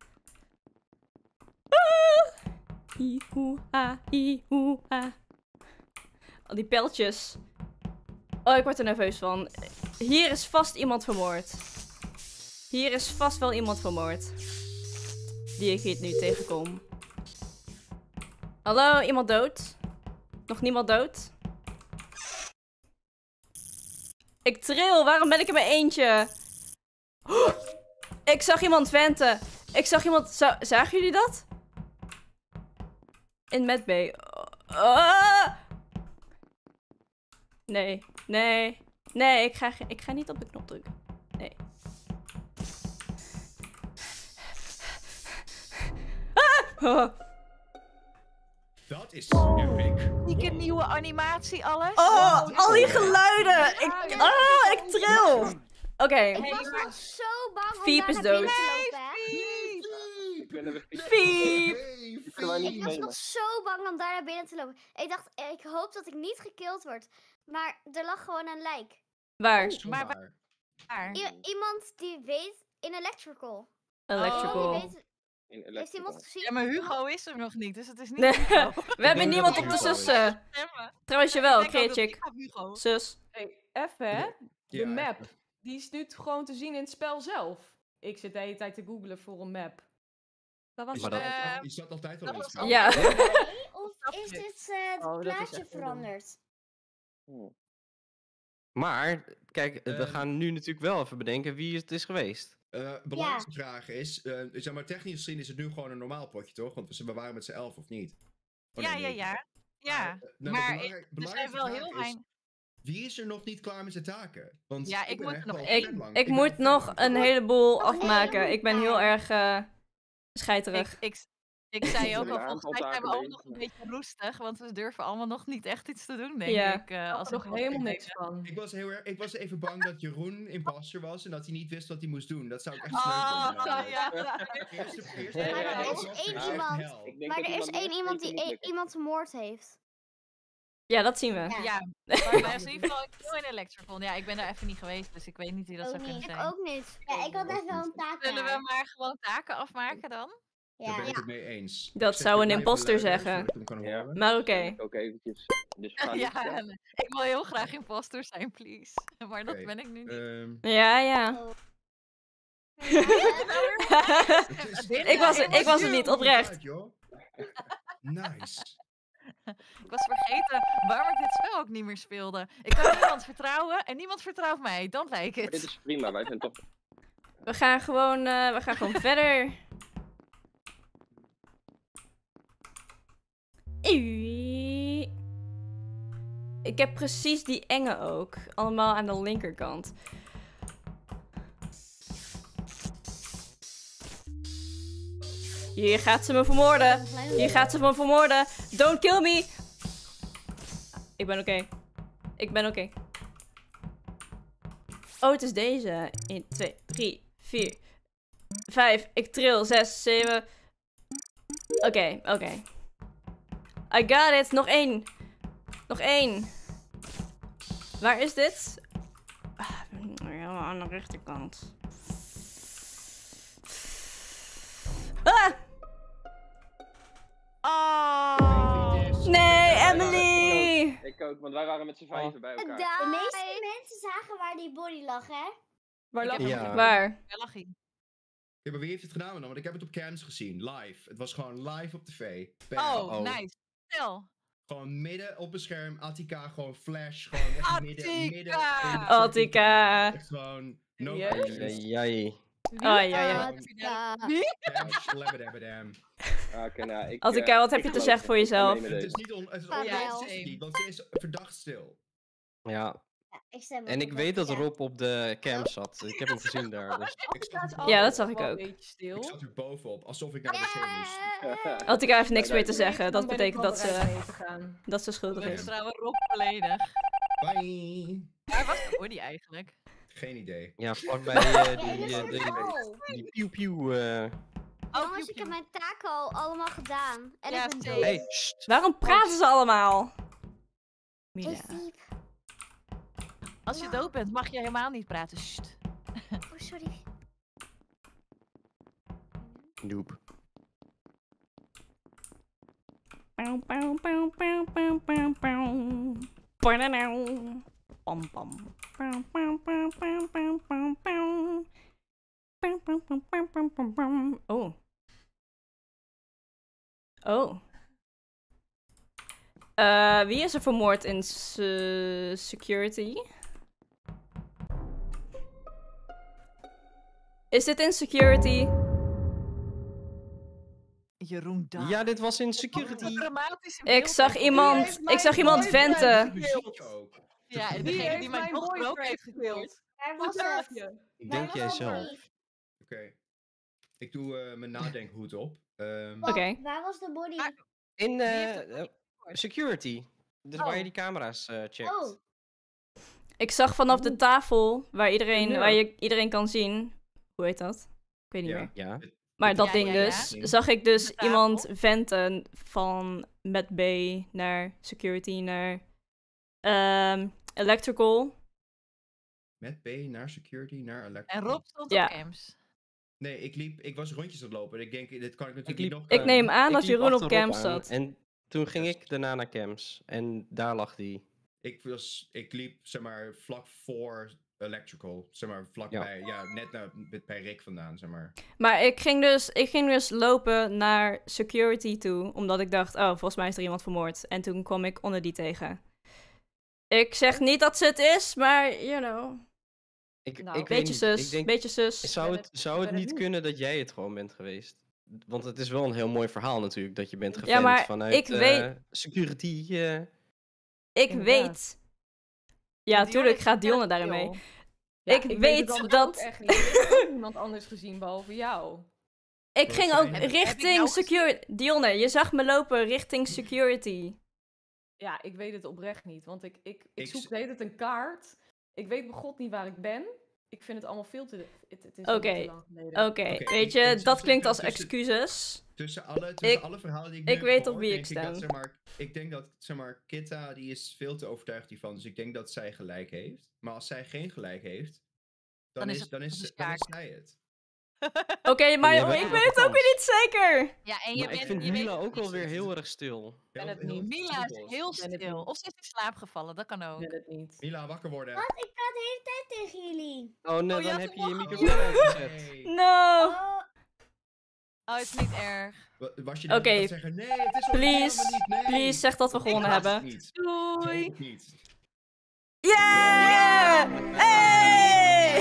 Hi-hoe-ha, hi-hoe-ha. Al die pijltjes. Oh, ik word er nerveus van. Hier is vast iemand vermoord. Hier is vast wel iemand vermoord. Die ik hier nu tegenkom. Hallo, iemand dood? Nog niemand dood? Ik tril, waarom ben ik in mijn eentje? Ik zag iemand venten. Ik zag iemand... Zagen jullie dat? In medbay. Nee, nee. Nee, ik ga niet op de knop drukken. Nee. Dat is epic. Unieke nieuwe animatie, alles. Al die geluiden. Ik tril. Oké. Ik was nog zo bang om Fiep daar is naar binnen dood. te lopen, hè. Ik ben er weer Fiep. Ik kan maar niet Ik was spelen. nog zo bang om daar naar binnen te lopen. Ik dacht, ik hoop dat ik niet gekild word. Maar er lag gewoon een lijk. Waar? Maar Waar? waar? Iemand die weet in Electrical. Electrical. Die weet, heeft iemand gezien? Ja, maar Hugo is er nog niet, dus het is niet Nee, Hugo. we hebben denk niemand dat op de het Hugo zussen. Stemmen. Trouwens, Ik jawel, denk ook dat Creachick. ik ga Hugo. Zus. Hey, even hè. De Ja, map. even. Die is nu gewoon te zien in het spel zelf. Ik zit de hele tijd te googlen voor een map. Dat was Je Maar zat altijd al dat in het was spel. Ja. Nee, of Snap is je? dit het Oh, dat is plaatje echt heel veranderd? Maar, kijk, we Ehm. gaan nu natuurlijk wel even bedenken wie het is geweest. Belangrijkste vraag is, zeg maar, technisch gezien is het nu gewoon een normaal potje, toch? Want we waren met z'n 11 of niet? Oh, Ja, nee, ja, niet. ja. Ja, Nou, de maar er belangrijkste zijn wel vraag heel is, weinig... wie is er nog niet klaar met zijn taken? Want Ja, ik ben moet echt nog al één. vet lang- Ik ben moet vet nog lang een klaar. heleboel Oh, nee, afmaken. je Ik ben moet heel daar. erg scheiterig. Ik zei zijn ook al, een volgens aantal mij zijn we taken allemaal bezig, nog een beetje roestig, want we durven allemaal nog niet echt iets te doen, denk Ja. ik. Ik Als had er ik nog helemaal niks van. Ik was even bang dat Jeroen imposter was en dat hij niet wist wat hij moest doen. Dat zou ik echt Oh, sneu vinden. namelijk. ja. Eerste Maar er helft is was één echt iemand. hel. Ik denk Maar dat er is één iemand zeker die moet lukken. iemand vermoord heeft. Ja, dat zien we. Ja. Ja, maar bij ons in ieder geval, ik wil in Electrical. Ja, ik ben daar even niet geweest, dus ik weet niet wie dat Ook zou kunnen niet. zijn. Ik ook niet. Ja, ik had echt wel een taak. Zullen we maar gewoon taken afmaken dan? Daar ben ik Ja. het mee eens. Dat Ik zou zet een je imposter even luider, zeggen. zodat ik hem kan Ja. horen. Maar oké. Ik ook eventjes. Dus we gaan Ja, niet- en ik wil heel graag imposter zijn, please. Maar dat Oké, ben ik nu niet. Ja, ja. Oh. Ik was het niet, oprecht. Nice. Ik was vergeten waarom ik dit spel ook niet meer speelde. Ik kan niemand vertrouwen en niemand vertrouwt mij. Don't like Maar dit it. is prima, wij zijn toch... We gaan gewoon verder. Ik heb precies die enge ook. Allemaal aan de linkerkant. Hier gaat ze me vermoorden. Hier gaat ze me vermoorden. Don't kill me. Ik ben oké. Ik ben oké. Oh, het is deze. 1, 2, 3, 4, 5. Ik tril. 6, 7. Oké. I got it. Nog één. Nog één. Waar is dit? Helemaal aan de rechterkant. Ah! Oh. Nee, Emily! Ik ook, want wij waren met z'n vijven bij elkaar. De meeste mensen zagen waar die body lag, hè? Waar lag Ja. Waar? Waar lag hij? Ja, maar wie heeft het gedaan dan? Want ik heb het op cams gezien, live. Het was gewoon live op tv. Oh, nice. Stel. Gewoon midden op een scherm, Attica, gewoon flash, gewoon echt midden in de Attica. Echt gewoon, no Yes. questions. Jij. Ja. Damn, slabbadabbadam. Oké, nou, ik... Attica, wat heb ik je te geloof zeggen voor het. Ik ga jezelf? mee met Het is deze. niet het is Ja, onrealistisch, want ze is verdacht stil. Ja. Ik stem En ook ik op weet dat ja. Rob op de cam zat. Ik heb hem gezien daar. Dus. Ik zat, Ja, dat zag ik Wel ook. Een beetje stil. ik zat er bovenop, alsof ik naar de wc moest. Attica heeft niks meer te zeggen. Dat Dan ben ik betekent wel dat bereid ze, mee te gaan. dat ze schuldig We is. vertrouwen Rob volledig. Bye. Waar was de body eigenlijk? Geen idee. Ja, vlakbij die pieuw-pieuw. Jongens, ik heb mijn taken al allemaal gedaan. En Ja, ik ben same. dood. Hey, sst. Waarom praten ze allemaal? Hey, Mila. Fiep. Als je dood bent, mag je helemaal niet praten. Sst. Oh, sorry. Noob. Pauw, pauw, pauw, pauw, pauw, pauw, pauw. Padadauw. Pam, pam. Pauw, pauw, pauw, pauw, pauw, pauw, pauw. Pauw, pauw, pauw, pauw, pauw, pauw, pauw. Oh. Oh. Wie is er vermoord in security? Is dit in security? Jeroen Dag. Ja, dit was in security. Ik zag iemand venten. Ja, en Wie degene heeft die mijn mijn dochter ook boyfriend heeft gekild? Waar Hoe was durf het? je? Ik denk jij zelf. Oké. Ik doe mijn nadenkhoed op. Oké. Waar was de body? In security. Dus waar je die camera's checkt. Oh, Ik zag vanaf de tafel waar je iedereen kan zien. Hoe heet dat? Ik weet niet meer. Ja. Maar dat Ja, ding ja, dus. ja. Zag ik dus De tafel. iemand venten van met B naar security naar electrical. Met B naar security, naar electrical. En Rob stond Ja. op cams. Nee, ik was rondjes aan het lopen. Ik denk, dit kan ik natuurlijk liep- niet nog... Ik neem aan Ik dat liep Jeroen op achter Rob cam aan zat. En toen ging ik daarna naar cams. En daar lag die. Ik liep, zeg maar, vlak voor electrical. Zeg maar, vlakbij, net bij Rick vandaan, zeg maar. Maar ik ging dus lopen naar security toe. Omdat ik dacht, oh, volgens mij is er iemand vermoord. En toen kwam ik onder die tegen. Ik zeg niet dat ze het is, maar, you know. Ik Beetje weet niet. zus, Ik denk, beetje zus. Zou het niet kunnen dat jij het gewoon bent geweest? Want het is wel een heel mooi verhaal natuurlijk, dat je bent Ja, gevend maar vanuit ik weet- security. Ik Inderdaad. weet. Ja, Dionne tuurlijk is gaat super Dionne daarin mee. chill. Ja, ik weet weet het anders dat... ook echt niet. Ik heb ook niemand anders gezien behalve jou. Ik Wat ging zei ook je? Heb ik richting jou security. Dionne, je zag me lopen richting security. Ja, ik weet het oprecht niet. Want ik Ik zoek s- de hele tijd een kaart. Ik weet bij god niet waar ik ben. Ik vind het allemaal veel te... Het is Oké. te lang geleden. Oké, Oké, weet ik je, zou dat klinkt als zeggen, excuses. Tussen alle verhalen die ik ik nu weet heb op wie gehoord, ik denk dat, stem. zeg maar, ik denk dat, zeg maar, Kitta, die is veel te overtuigd hiervan. Dus ik denk dat zij gelijk heeft. Maar als zij geen gelijk heeft, dan is zij het. Oké, maar Ja, maar ik weet het ook weer niet zeker. Ja, en je Maar ik bent... vind je Mila weet- ook wel weer heel erg stil. ben het niet. Mila is heel Ben het stil. niet. Of ze is in slaap gevallen, dat kan ook. Ik ben het niet. Mila, wakker worden. wat? Ik praat de hele tijd tegen jullie. Oh nee, Oh, je dan had heb het je je nog microfoon uitgezet. Nee. No. Oh, Oh, het is niet erg. Was je Oké, aan het zeggen, nee, het is please, niet, nee. please, zeg dat we gewonnen Ik was het hebben. niet. Doei! Ik hoop niet. Yeah! Hey!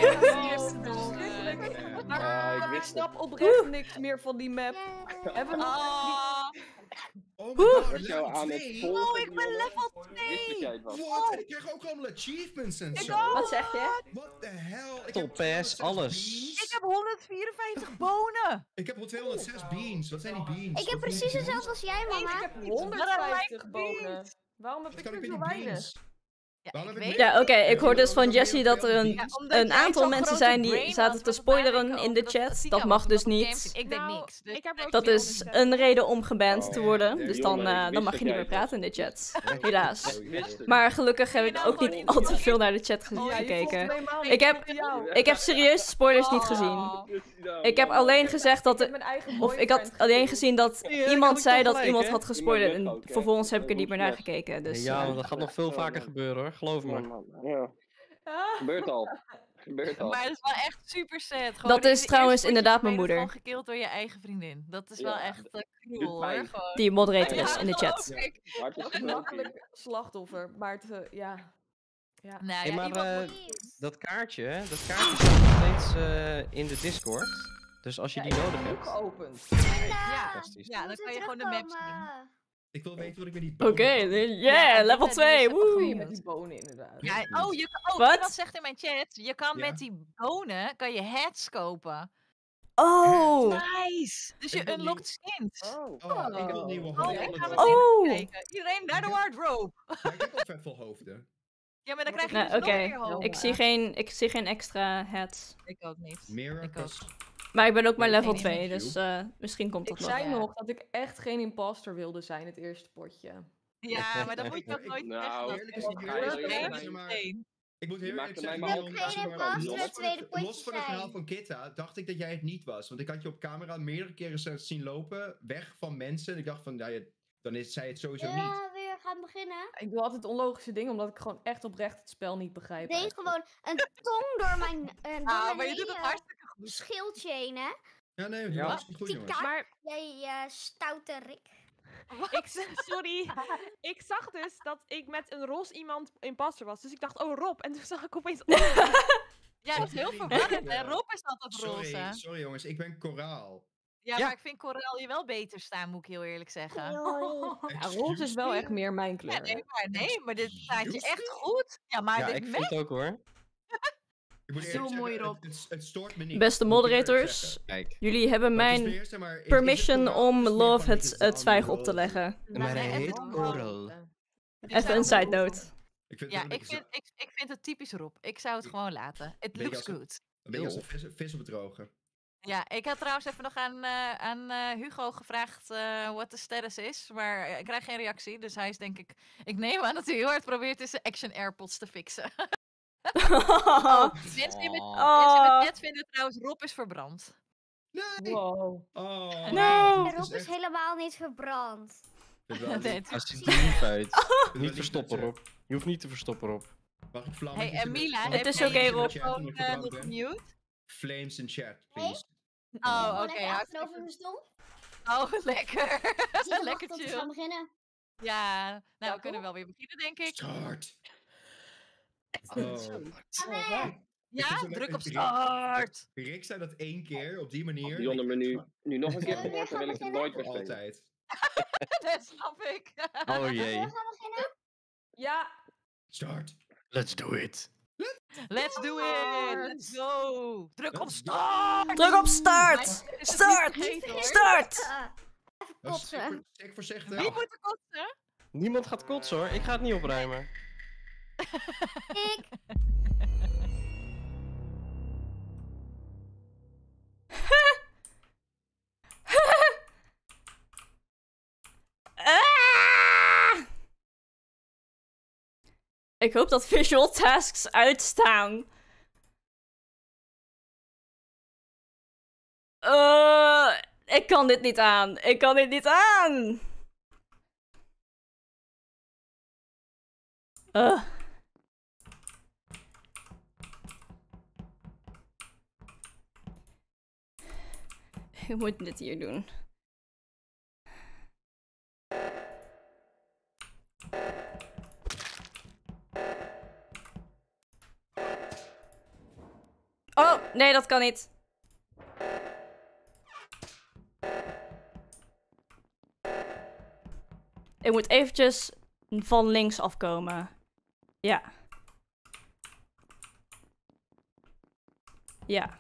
Ja. Ik wist Ik het. snap oprecht niks meer van die map. yeah. Hebben we nog... Oh, Oh my god, Was jou level aan het 2? volgen, oh, ik ben Dionne? level Ik wist dat jij 2! het was. Wat? Ik krijg ook allemaal achievements en zo. Wat zeg je? What the hell? Ik Top heb pass, 206 alles. beans. Ik heb 154 bonen! Ik heb al 206 beans. Wat zijn die beans? Ik heb Wat precies zijn die hetzelfde als jij, Ik mama. heb Wat 150 een bonen. Waarom heb Wat ik kan ik er met zo die weinig? beans? Ja, Waarom ik heb ik weet meer- Ja, oké, ik hoor dus van Waarom heb Jessie ik dat er veel een, beans? Omdat een jij aantal zo'n mensen grote zijn die brain zaten had, te wat praat ik spoileren over in de dat chat. Tina Dat was mag omdat dus we niet. games- Ik deed Nou, niks. Dus ik heb ook Dat veel is gezegd. een reden om geband te Oh, worden. ja, Dus Dionne, dan, ik dan wist mag dat je niet jij meer het praten in de chat. was. Helaas. Ik wist het. Maar gelukkig heb ik nou ook niet gewoon al te niet- veel naar de chat Ja, je volgt gekeken. me helemaal Ik niet. heb- Voor jou. Ik heb serieus spoilers niet Oh. gezien. Nou, Ik heb alleen gezegd dat Ik heb er... mijn eigen Of ik had boyfriend alleen gekillt. gezien dat Ja, dat iemand kan ik zei toch dat gelijk, iemand hè? had gespoilerd. Ja, maar En net ook, vervolgens hè. heb ik er niet meer naar Roesles. gekeken. Dus Ja, ja. want dat gaat nog veel vaker gebeuren hoor, geloof me. Ja, Ah. gebeurt al. Gebeurt al. Maar het is wel echt super sad. Gewoon Dat in is de trouwens eerste inderdaad potjes mijn ben je moeder. gewoon gekild door je eigen vriendin. Dat is wel Ja, echt doet cruel hoor. pijn. Gewoon. Die moderator Ja, is in de chat. geloof ik. Maar het is Een gesproken. makkelijk slachtoffer, maar het, ja. Ja. Nou Hey, ja, maar iemand Please. dat kaartje staat nog steeds in de Discord. Dus als je die nodig Ook hebt. geopend. Ja, Fantastisch. ja, dan Moeten kan je we gewoon de map zien. terugkomen? Ik wil weten wat ik met die Oké, bonen kan. yeah, level 2. Wat doe je Woe! met die bonen inderdaad? Ja, oh, Wat? iemand zegt in mijn chat, je kan Ja. met die bonen, kan je heads kopen. Oh! Nice! Dus Ik je wil unlockt skins. Oh, ik wil nieuwe Oh, hoofden. ik ga Oh. meteen kijken. Iedereen naar de wardrobe. Maar ik heb al vet veel hoofden. Ja, maar dan krijg je Nou, dus oké. nog meer hoofden. Ik zie geen extra heads. Ik ook niet. Mirror, Ik ook. Maar ik ben ook maar Nee, level geen 2, idee. dus misschien komt dat Ik nog. zei Ja. nog dat ik echt geen imposter wilde zijn, het eerste potje. Ja, maar dan moet je ook Ik- nooit nou, zeggen eerlijk dat is het eerlijk, gebeurt. eerlijk, Nee, zeg maar. nee. Ik moet Je heel maakte eerlijk mij zeggen, maar Dion, ook zeg maar, geen los imposter, van het- tweede potje los van het zijn. verhaal van Kitta, dacht ik dat jij het niet was. Want ik had je op camera meerdere keren zien lopen, weg van mensen. En ik dacht van, dan is zij het sowieso niet. Ja, weer gaan beginnen. Ik doe altijd onlogische dingen, omdat ik gewoon echt oprecht het spel niet begrijp. Deed eigenlijk. gewoon een tong door mijn, door Ah, mijn maar je doet het hele hartstikke goed. schildje heen, hè? Ja, nee, dat Ja. was hartstikke goed, Die jongens. kaart, Maar jij stoute Rick. sorry, ik zag dus dat ik met een roze iemand imposter was. Dus ik dacht, oh Rob. En toen zag ik opeens... Ja, dat is heel verwarrend, hè? Rob is altijd roze. Sorry jongens, ik ben koraal. Ja, maar ik vind koraal je wel beter staan, moet ik heel eerlijk zeggen. Ja, roze is wel echt meer mijn kleur. Ja, nee, maar dit staat je echt goed. Ja, maar Ja, dit ik vind het ook hoor. Ik moet Zo eerlijk mooi, zeggen, Rob. het stoort me niet. Beste moet ik eerlijk moderators, zeggen. Kijk. jullie hebben Maar het is mijn meer, zeg maar, is het permission koraal om of is het meer Love van het die zwijgen op te gezamenlijke leggen. Maar hij Nee, heet het- Coral. Even een side note. Ik vind, Ja, het ik vind het typisch Rob. Ik zou het gewoon laten. It Beetje looks als een- good. een beetje als een vis op het droge. Ja, ik had trouwens even nog aan Hugo gevraagd wat de status is, maar ik krijg geen reactie. Dus hij is denk ik... Ik neem aan dat hij heel hard probeert de Action AirPods te fixen. Mensen in mijn chat vinden trouwens Rob is verbrand. Nee! Wow. Oh, No. het Rob is echt- helemaal niet verbrand. het is wel Nee, lief. Hij ziet er lief uit. wel Niet lief verstoppen, dat Rob. Je hoeft niet te verstoppen, Rob. Mag ik vlammetjes Hey, in de- Mila, mag Het ik is vlammetjes oké, in de Rob. chat toen ik verbrand Nog ben? mute. Flames in chat, please. Oh, Gewoon oké. lekker achterover in mijn stoel. Oh, lekker. Zit te Lekker wachten tot we chill. gaan beginnen. Ja, nou, we Ja, kunnen toch? wel weer beginnen, denk ik. Start! Zo. Ja, vind het zo druk leuk. op start. Rick zei dat 1 keer op die manier. Dionne me nu nog een keer Zullen we weer gehoord, dan wil ik het gaan nooit Voor meer spelen. altijd. Dat snap ik. Oh jee. Gaan we beginnen? Ja. Start! Let's do it. Let's do it. Let's go. Druk op start. Druk op start! Start! Start! Even Dat is kotsen. Stek voorzichtig. Wie moet er kotsen? Niemand gaat kotsen hoor. Ik ga het niet opruimen. Ik. Ah! Ik hoop dat visual tasks uitstaan. Ik kan dit niet aan. Ik kan dit niet aan. Ik moet dit hier doen. Oh, nee, dat kan niet. Ik moet eventjes van links afkomen. Ja. Ja.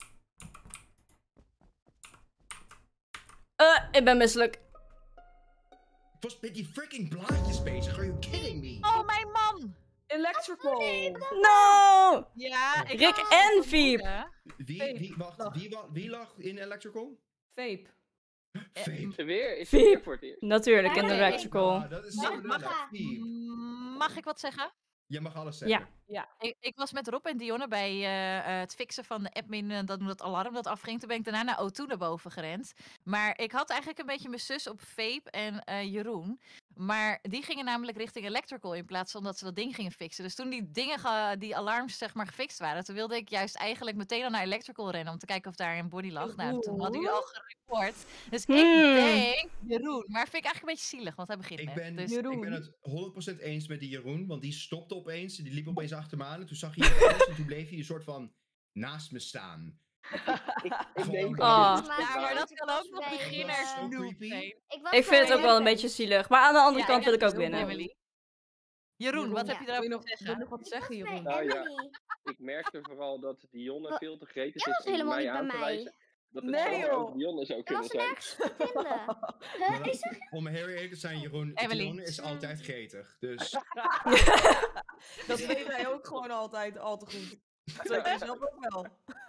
Ik ben misselijk. Ik was met die freaking blaadjes bezig. Are you kidding me? Oh, mijn man. Electrical. No! Ja, ik Rick kan en het Veep. vermoeden. Wacht, wie lag in Electrical? Vape. Vape. Weer? Is Veep. het weer voor het eerst? Natuurlijk, in de Nee. electrical. Ah, dat is zo lullig. Veep. Mag ik wat zeggen? Je mag alles zeggen. Ja. Ik was met Rob en Dionne bij het fixen van de admin, dat alarm dat afging. Toen ben ik daarna naar O2 naar boven gerend. Maar ik had eigenlijk een beetje mijn zus op Vape en Jeroen. Maar die gingen namelijk richting Electrical in plaats van dat ze dat ding gingen fixen. Dus toen die alarms zeg maar gefixt waren, toen wilde ik juist eigenlijk meteen al naar Electrical rennen om te kijken of daar een body lag. Nou, toen hadden jullie al gereport. Dus ik denk Jeroen. Maar vind ik eigenlijk een beetje zielig, want hij begint Ik net. ben, Dus ik ben het 100% eens met die Jeroen, want die stopte opeens. Die liep opeens achter me aan en toen zag hij alles en toen bleef hij een soort van naast me staan. Ik denk Oh. ja, maar dat kan ook nog Nee, beginners zo noob creepy. zijn. Ik vind het ook wel een beetje zielig. Maar aan de andere Ja, kant wil ik ook ook winnen. Emily. Jeroen, wat heb je daarover Wil te je zeggen? nog wat zeggen, Jeroen? Nou ja, ik merkte vooral dat Dionne veel te gretig Jij was is om helemaal mij niet bij aan te mij. wijzen. Dat het Nee, zomaar ook joh. Dionne zou Er kunnen was zijn. nergens te vinden. Maar dat- om heel eerlijk te zijn, Jeroen, Emily. Dionne is altijd gretig. Dus Dat weet hij ook gewoon altijd al te goed. Dat weet hij zelf ook wel.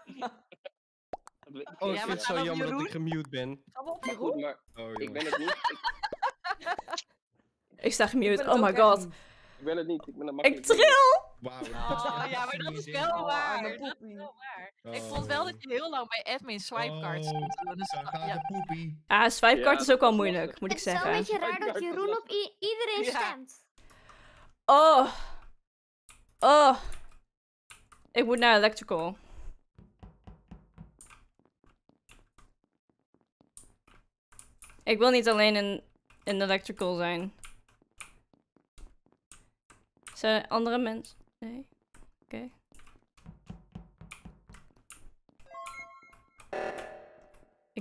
Oh, ik Ja, vind we het gaan zo op jammer dat Jeroen. ik gemute ben. Gaan we op, Maar Jeroen? goed, maar oh, ik jongen. ben het niet. Ik sta Ik ben gemute. het Oh ook my echt god. niet. Ik ben het niet. Ik ben een Ik makkelijk tril! Wauw. Oh, ja, maar dat is wel Oh, waar. arme Dat is poepie. wel waar. Oh. Ik vond wel dat je heel lang bij admin swipecards Oh, kon doen. Dus, Daar gaat ja. de poepie. Ah, swipecard Ja, is ook wel dat is moeilijk, lastig. moet ik Het is wel een zeggen. beetje raar dat Jeroen op iedereen Ja. stemt. Oh. Oh. Ik moet naar electrical. Ik wil niet alleen in electrical zijn. Zijn er andere mensen? Nee. Oké.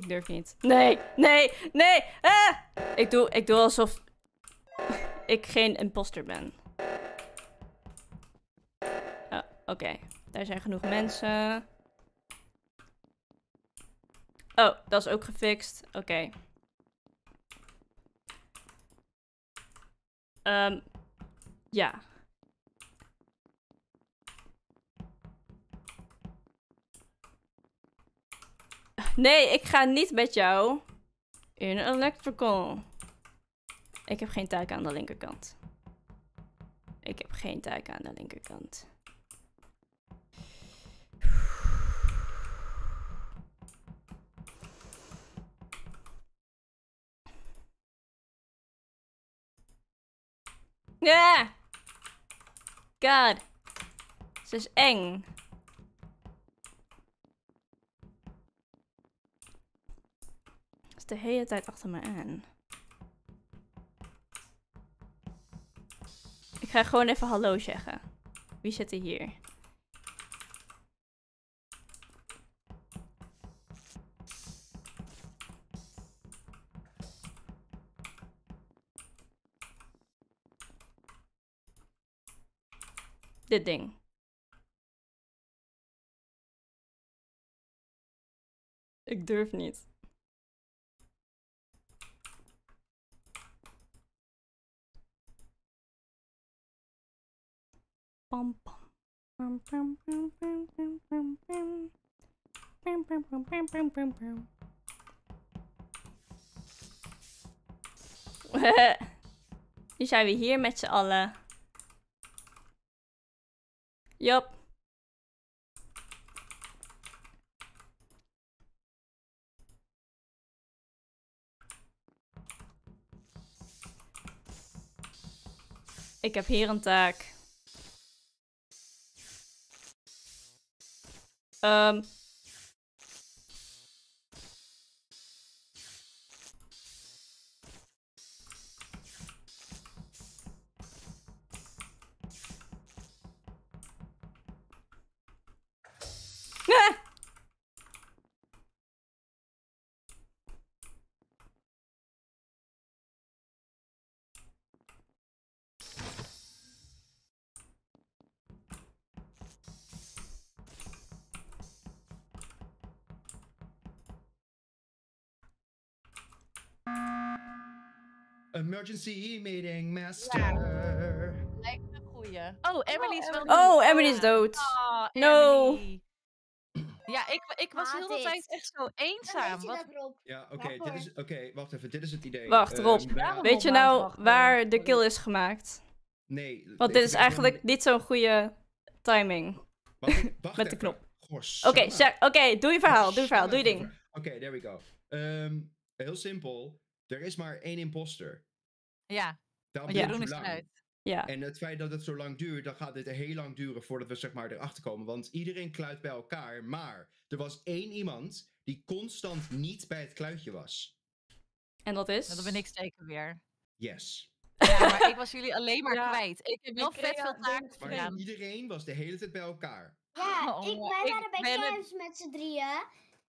Ik durf niet. Nee, nee, nee. Ah! Ik doe alsof ik geen imposter ben. Oh, oké. Daar zijn genoeg mensen. Oh, dat is ook gefixt. Oké. Ja. Nee, ik ga niet met jou in electrical. Ik heb geen taak aan de linkerkant. Ik heb geen taak aan de linkerkant. Ja! God. Ze is eng. Ze is de hele tijd achter me aan. Ik ga gewoon even hallo zeggen. Wie zit er hier? Dit ding. Ik durf niet. Pam pam. Pam pam pam pam pam pam pam. Pam pam pam pam pam pam pam. Nu zijn we hier met z'n allen. Yup. Ik heb hier een taak. Emergency meeting, master. Lijkt me een goeie. Oh, Emily is wel Oh, Emily is dood. Oh, No. Emily. Ja, ik was heel de tijd echt zo eenzaam. Ja, oké, wacht even. Dit is het idee. Wacht, Rob. Weet je nou waar de kill is gemaakt? Nee. Want dit is eigenlijk niet zo'n goede timing. Wacht met de knop. Oké, doe je verhaal. Doe je verhaal. Doe je ding. Oké, there we go. Heel simpel. Er is maar 1 imposter. Ja. Dat Jeroen is eruit. Ja. En het feit dat het zo lang duurt, dan gaat dit heel lang duren voordat we zeg maar erachter komen. Want iedereen kluit bij elkaar, maar er was 1 iemand die constant niet bij het kluitje was. En dat is? Dat ben ik zeker weer. Yes. Ja, maar ik was jullie alleen maar kwijt. Ik heb wel vet veel taken gedaan. Maar iedereen was de hele tijd bij elkaar. Ja, wij waren bij ben Kruis met z'n drieën.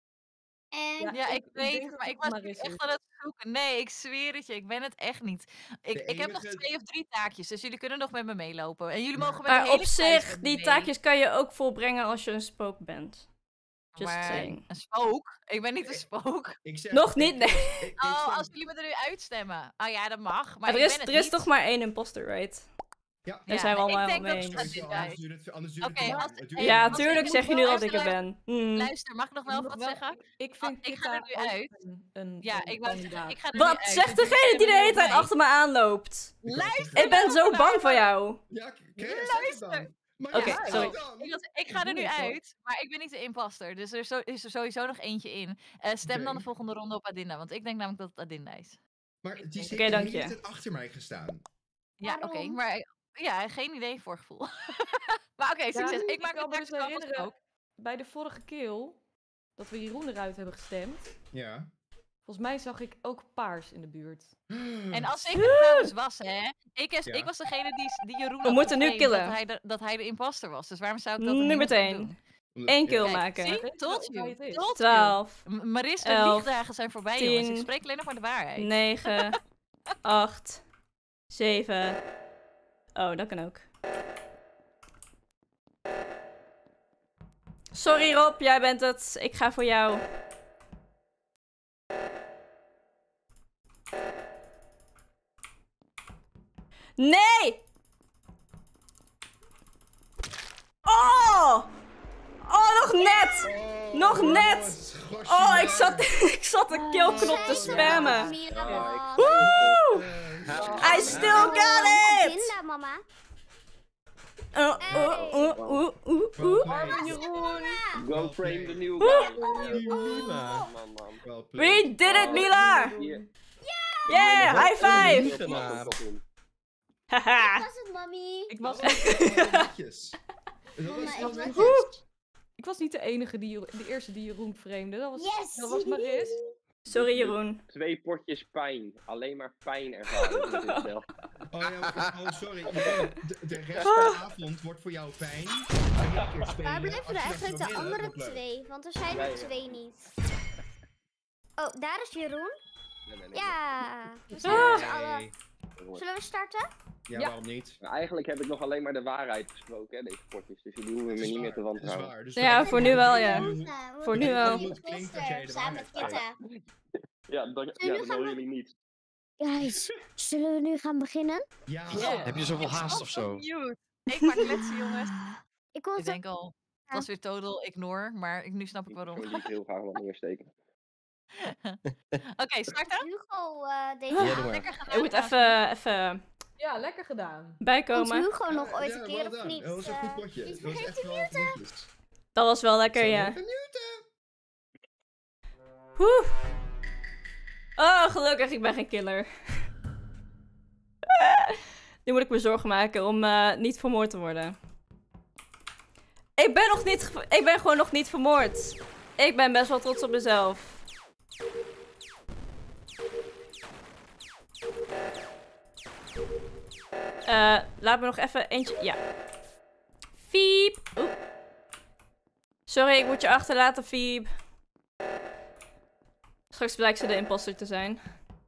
En Ja, ik weet het, maar ik was niet echt aan het zoeken. Nee, ik zweer het je, ik ben het echt niet. Ik heb nog 2 of 3 taakjes, dus jullie kunnen nog met me meelopen. En jullie mogen met Maar de op hele tijd zich, met me die mee. taakjes kan je ook volbrengen als je een spook bent. Just Maar saying. een spook? Ik ben niet een spook. Nog niet, nee. Als jullie me er nu uitstemmen. Oh ja, dat mag. Maar Maar er is toch maar 1 imposter, right? Ja. Daar zijn we allemaal ik denk mee dat eens. Anders duurt Oké, het Ja, tuurlijk zeg je nu dat ik er ben. Luister, mag ik nog wel wat zeggen? Ik vind ik ga er nu uit. Ja, ik ga er nu Wat uit. zegt degene die de hele tijd achter me aanloopt? Luister! Ik ben zo bang voor jou. Ja, luister! Oké, sorry. Ik ga er nu uit, maar ik ben niet de imposter. Dus er is er sowieso nog eentje in. Stem dan de volgende ronde op Adinda, want ik denk namelijk dat het Adinda is. Maar die is Oké, dank de hele je. tijd achter mij gestaan. Ja, oké, maar ja, geen idee voorgevoel. Maar oké, succes. Ik maak kan het me dus herinneren. herinneren, bij de vorige kill, dat we Jeroen eruit hebben gestemd. Ja. Volgens mij zag ik ook paars in de buurt. En als ik het trouwens was, hè. Ik was degene die Jeroen We moeten nu opgegeven killen. dat hij de imposter was. Dus waarom zou ik dat Nu niet meteen. doen? 1 kill Kijk, maken. zie? Told you. Told you. 12. Maris, de 11, liegdagen zijn voorbij, 10, jongens. Ik spreek alleen nog maar de waarheid. 9, 8, 7. Oh, dat kan ook. Sorry Rob, jij bent het. Ik ga voor jou. Nee! Oh! Oh, nog net! Nog net! Oh, ik zat de killknop te spammen. Woe! I still got it! Linda, mama. Go frame the new guy. Mila. We did it, Mila! Yeah, high five! Haha. Was het, mami? Ik was, ik was niet de enige de eerste die Jeroen vreemde. Dat was Maris. Sorry Jeroen. 2 potjes pijn. Alleen maar pijn ervaren in dit spel. Oh ja, oh sorry. De rest van de avond wordt voor jou fijn. Waar blijven er eigenlijk de andere 2? Want er zijn er 2 niet. Oh, daar is Jeroen. Nee. Ja. We zijn met z'n allen. Zullen we starten? Ja, waarom niet? Maar eigenlijk heb ik nog alleen maar de waarheid gesproken, hè, deze potjes. Dus jullie hoeven me niet meer te wantrouwen. Dus Ja, voor nu wel, ja. Voor nu wel. Samen met Kitta. Ja, dat horen jullie niet. Guys, zullen we nu gaan beginnen? Ja. Heb je zoveel haast of zo? Ik maak kletsen, jongens. Ik denk al, het was weer total ignore, maar nu snap ik waarom. Ik wil heel graag wat neersteken. Oké, starten? Hugo deze Ja, doe avond. maar. Ik moet even Ja, lekker gedaan. Komt bijkomen. Hugo nog ooit een keer of niet? Dat was een goed potje. Niet Dat was echt vergeten wel muten. netjes. Dat was wel lekker, ja. Muten. Oh, gelukkig, ik ben geen killer. Nu moet ik me zorgen maken om niet vermoord te worden. Ik ben gewoon nog niet vermoord. Ik ben best wel trots op mezelf. Laat me nog even eentje... Ja. Fiep. Oeh. Sorry, ik moet je achterlaten, Fiep. Straks blijkt ze de imposter te zijn.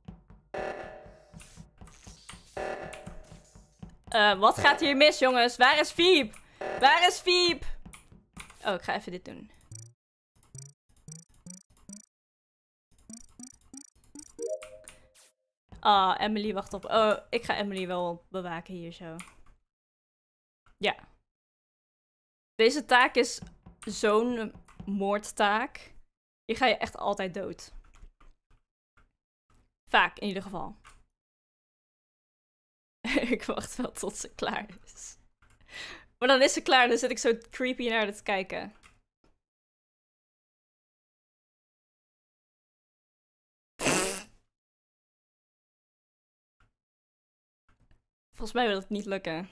Wat gaat hier mis, jongens? Waar is Fiep? Waar is Fiep? Oh, ik ga even dit doen. Ah, Emily, wacht op. Oh, ik ga Emily wel bewaken hier zo. Ja. Deze taak is zo'n moordtaak. Hier ga je echt altijd dood. Vaak, in ieder geval. Ik wacht wel tot ze klaar is. Maar dan is ze klaar en dan zit ik zo creepy naar haar te kijken. Volgens mij wil het niet lukken.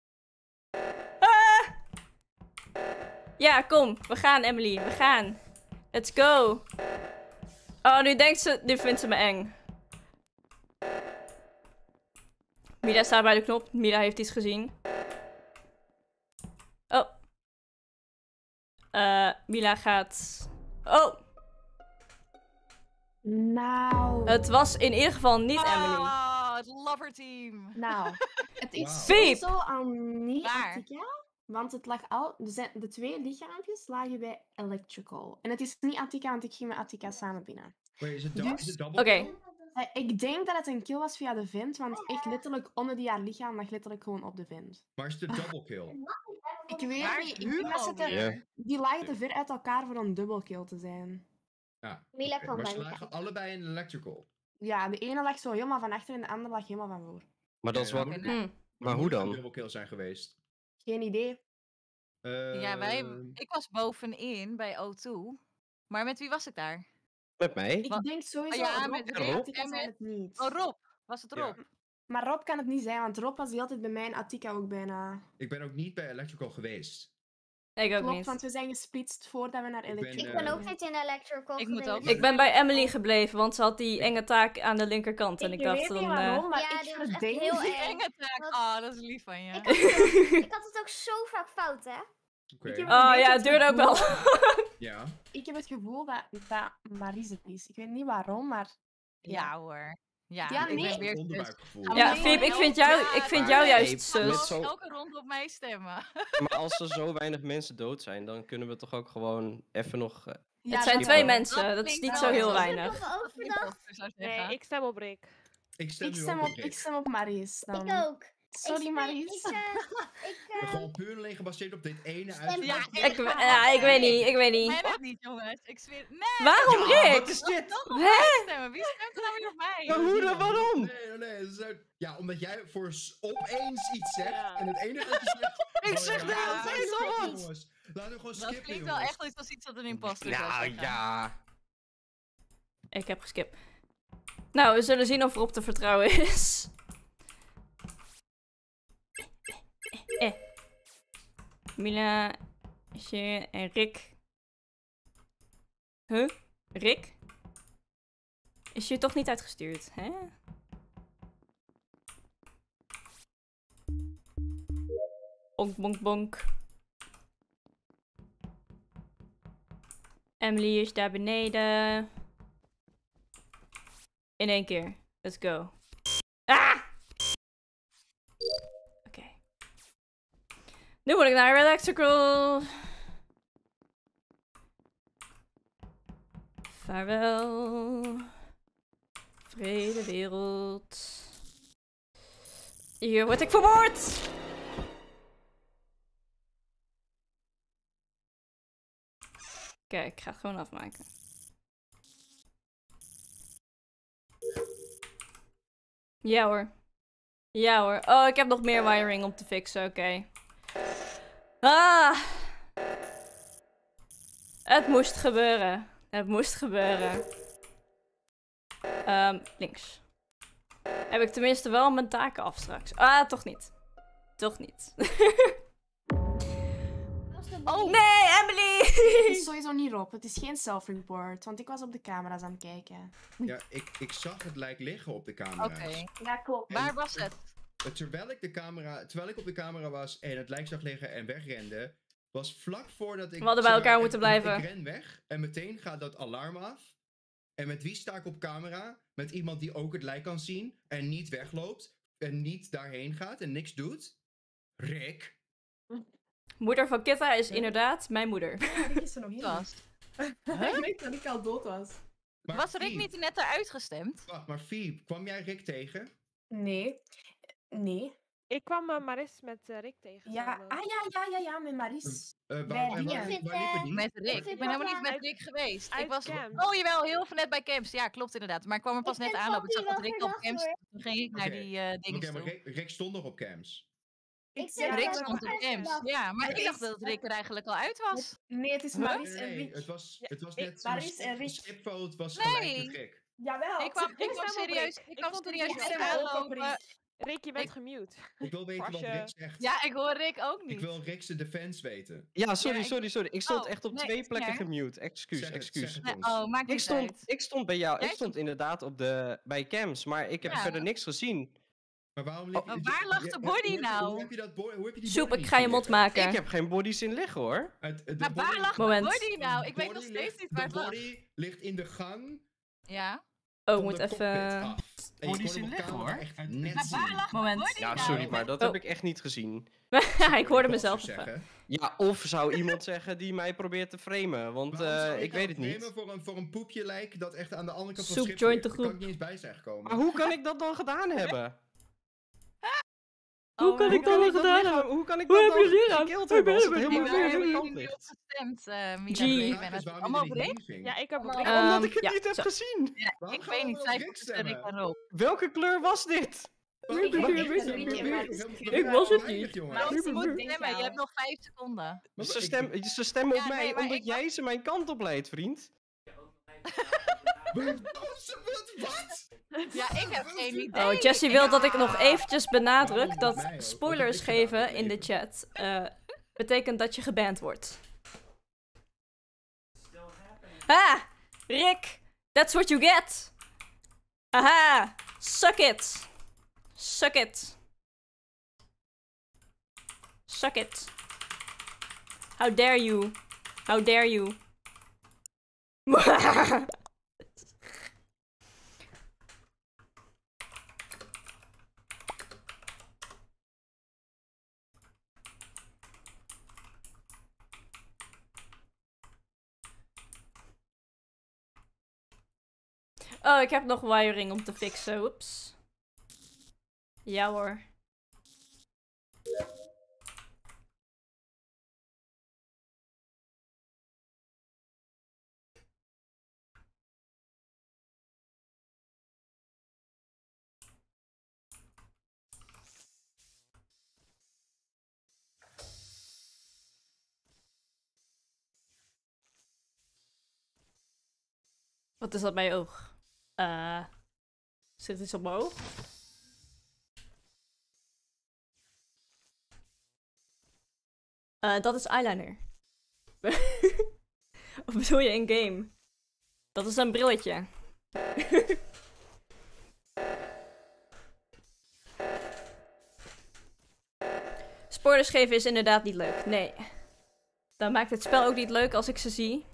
Ah! Ja, kom. We gaan, Emily. We gaan. Let's go. Oh, nu vindt ze me eng. Mila staat bij de knop. Mila heeft iets gezien. Oh. Mila gaat... Oh. Nou. Het was in ieder geval niet Emily. Oh, het lover team. Nou, het is Fiep. zo aan niet Waar? Attica. Want het lag al... De 2 lichaampjes lagen bij Electrical. En het is niet Attica, want ik ging met Attica samen binnen. Wait, is het Dus- double? Oké. Ik denk dat het een kill was via de vent, want echt letterlijk onder die haar lichaam lag letterlijk gewoon op de vent. Maar is het een double kill? Ik weet Waar niet, is ik denk dat ze Hugo er... weer? Die lagen te ver uit elkaar voor een double kill te zijn. Ja. Mila oké, kwam maar bij ze me lagen kijken. allebei in electrical. Ja, de ene lag zo helemaal van achter en de andere lag helemaal van voor. Maar dat is Ja, wat... moet- Maar hoe moet een dan? double kill zijn geweest? Geen idee. Ja, ik was bovenin bij O2. Maar met wie was ik daar? Met mij? Ik denk sowieso ja, Rob met en Rob? Attica En zijn met- het niet. Oh, Rob. Was het Ja. Rob? Maar Rob kan het niet zijn, want Rob was de hele tijd bij mij en Attica ook bijna. Ik ben ook niet bij electrical geweest. Ik ook Klopt, niet. want we zijn gesplitst voordat we naar Electrical Ik ben ook niet in Electrical Ik moet geweest. ook Ik ben bij Emily gebleven, want ze had die enge taak aan de linkerkant. En ik dacht weet niet dan... waarom, maar Ja, ik dit was echt verdenk... heel Die eng. enge taak. Wat- Oh, dat is lief van je. Ik had het ook zo vaak fout, hè? Oké. Ik heb Oh een beetje ja, het duurde ook wel. gevoel- Ja. Ik heb het gevoel dat Maries het is. Ik weet niet waarom, maar... Ja hoor. Ja, Ja, ik nee. ben weer Onderbuikgevoel. Gaan we Ja, gewoon Fiep, ik vind elke- jou, ik vind maar jou juist Fiep, zus. met Gewoon zo- elke ronde op mij stemmen. Maar als er zo weinig mensen dood zijn, dan kunnen we toch ook gewoon even nog... Het zijn 2 wel. mensen, dat is niet zo heel weinig. Nee, ik stem op Rick. Ik stem Ik nu stem ook op, op Rick. ik stem op Maries dan. Ik ook. Sorry, Maries. Gewoon puur en alleen gebaseerd op dit ene Stem uitspraak. Ik weet niet, ik weet niet. Mij dat niet, jongens. Ik zweer... Nee! Waarom Ja, Rick? wat is dit? Toch op Hè? mij stemmen. Wie stemt er nou weer op mij? Maar hoe dan? Waarom? Nee, dat is ja, omdat jij voor opeens iets zegt en het enige wat je zegt... Ik zeg de hele tijd al wat! Jongens, laten we gewoon Dat skippen, klinkt wel jongens. echt als iets dat een imposter zou Nou zeggen. ja. Ik heb geskipt. Nou, we zullen zien of Rob te vertrouwen is. Mila, Sje en Rick. Huh? Rick? Is je toch niet uitgestuurd, hè? Bonk, bonk, bonk. Emily is daar beneden. In 1 keer. Let's go. Ah! Oké. Nu moet ik naar Electrical. Vaarwel. Vrede wereld. Hier word ik vermoord! Oké, ik ga het gewoon afmaken. Ja hoor. Ja hoor. Oh, ik heb nog meer wiring om te fixen, oké. Ah! Het moest gebeuren. Het moest gebeuren. Links. Heb ik tenminste wel mijn taken af straks. Ah, toch niet. Toch niet. Oh. Nee, Emily! Het is sowieso niet Rob. Het is geen self-report, want ik was op de camera's aan het kijken. Ja, ik zag het lijk liggen op de camera's. Oké. Ja, klopt. Waar was het? Terwijl ik op de camera was en het lijk zag liggen en wegrende, was vlak voordat ik... We hadden bij zeg maar, elkaar moeten blijven. Ik ren weg en meteen gaat dat alarm af. En met wie sta ik op camera? Met iemand die ook het lijk kan zien en niet wegloopt en niet daarheen gaat en niks doet. Rick. Moeder van Kitta is inderdaad mijn moeder. Rick is er nog in. Ik weet dat ik al dood was. Maar Was Rick Fiep, niet net eruit gestemd? Wacht, maar Fiep, kwam jij Rick tegen? Nee. Nee. Ik kwam Maris met Rick tegen. Ja, samen. ja, met Maris. Waar Bij liepen die? Met Rick. Ik ben helemaal niet met uit- Rick geweest. uit Ik was... camps. Oh jawel, heel veel net bij camps. Ja, klopt inderdaad. Maar ik kwam er pas Ik net vind aanlopen. Ik Poppy zag dat wel Rick op verdacht, camps. hoor. Toen ging ik naar Oké. die dingen Oké, maar toe. Rick stond nog op cams. Ik zeg Rick dat stond het op camps. verdacht. Ja, maar Het ik dacht is- dat Rick er eigenlijk al uit was. Nee, het is Nee, Maris nee, en nee, Rick. het was ik- net Maris en Rick. Skipvote was gelijk met Rick. Jawel. Ik kwam stem op serieus, Rick. ik kwam vond het serieus niet net echt aanlopen. Rick, je bent Ik- gemute. Ik wil weten Als wat je- Rick zegt. Ja, ik hoor Rick ook Ik niet. wil Rick's defense weten. Ja, sorry, Ja, ik- sorry. Ik stond Oh, echt op nee, 2 is plekken niet erg. gemute. Excuus. Zeg het Nee, ons. oh, maakt niet uit. Ik stond bij jou. Jij Ik stond inderdaad bij cams, maar ik heb Ja. verder niks gezien. Maar waarom Maar waar lag de body nou? Hoe heb je dat hoe heb je die Soep, body ik ga je niet mond gezien? maken. Ik heb geen bodies in liggen hoor. Maar waar lag de Moment. body nou? Ik weet nog Body steeds ligt- niet waar het De lag. body ligt in de gang Ja. Oh, van moet de cockpit even... af. En je Bodies kon hem in op liggen, camera hoor. echt Maar net Maar waar zien. lag de Moment. body Ja, nou? sorry, maar dat Oh. heb ik echt niet gezien. Ik hoorde Ik mezelf wou even. zeggen. Ja, of zou iemand zeggen die mij probeert te framen, want Waarom zou ik weet het dan niet. framen voor een poepje lijk dat echt aan de andere kant van Soep het schip joint ligt? de Daar kan groep. ik niet eens bij zijn gekomen. Maar hoe kan ik dat dan gedaan hebben? Hoe kan ik dat dan gedaan hebben? Hoe kan ik Hoe dat hebben dan jullie gedaan? gekild hebben als het Hoe helemaal hebben aan Waar de hebben kant jullie ligt? op gestemd, Mila G. en De Raven? vraag En is het waarom allemaal je op er Rick? niet heen ging. Ja, ik heb op Ja, Rick. Omdat ik het Ja, niet heb zo. gezien. Ja, Waarom ik gaan we weet niet. op Zij Rick tussen Rick stemmen? en Rob. Welke kleur was dit? Waarom Ik gaan we weet op het Rick niet, stemmen? maar Ik was het Weinig, niet. jongen. Maar ik ze moeten denk stemmen. Je wel. hebt nog 5 seconden. Ze stemmen op Ja, mij nee, maar omdat ik jij ze mijn kant op leidt, vriend. Wat? Ja, ik heb geen idee. Oh, Jessie wil dat ik nog eventjes benadruk Waarom dat met mij ook? spoilers Wat heb ik gedaan geven in de met mijn chat betekent dat je geband wordt. Ah! Rick! That's what you get! Aha! Suck it! Suck it! Suck it! How dare you? How dare you? Oh, ik heb nog wiring om te fixen. Oeps. Ja hoor. Wat is dat bij je oog? Zit iets op mijn oog? Dat is eyeliner. Of bedoel je in game? Dat is een brilletje. Spoilers geven is inderdaad niet leuk. Nee. Dan maakt het spel ook niet leuk als ik ze zie.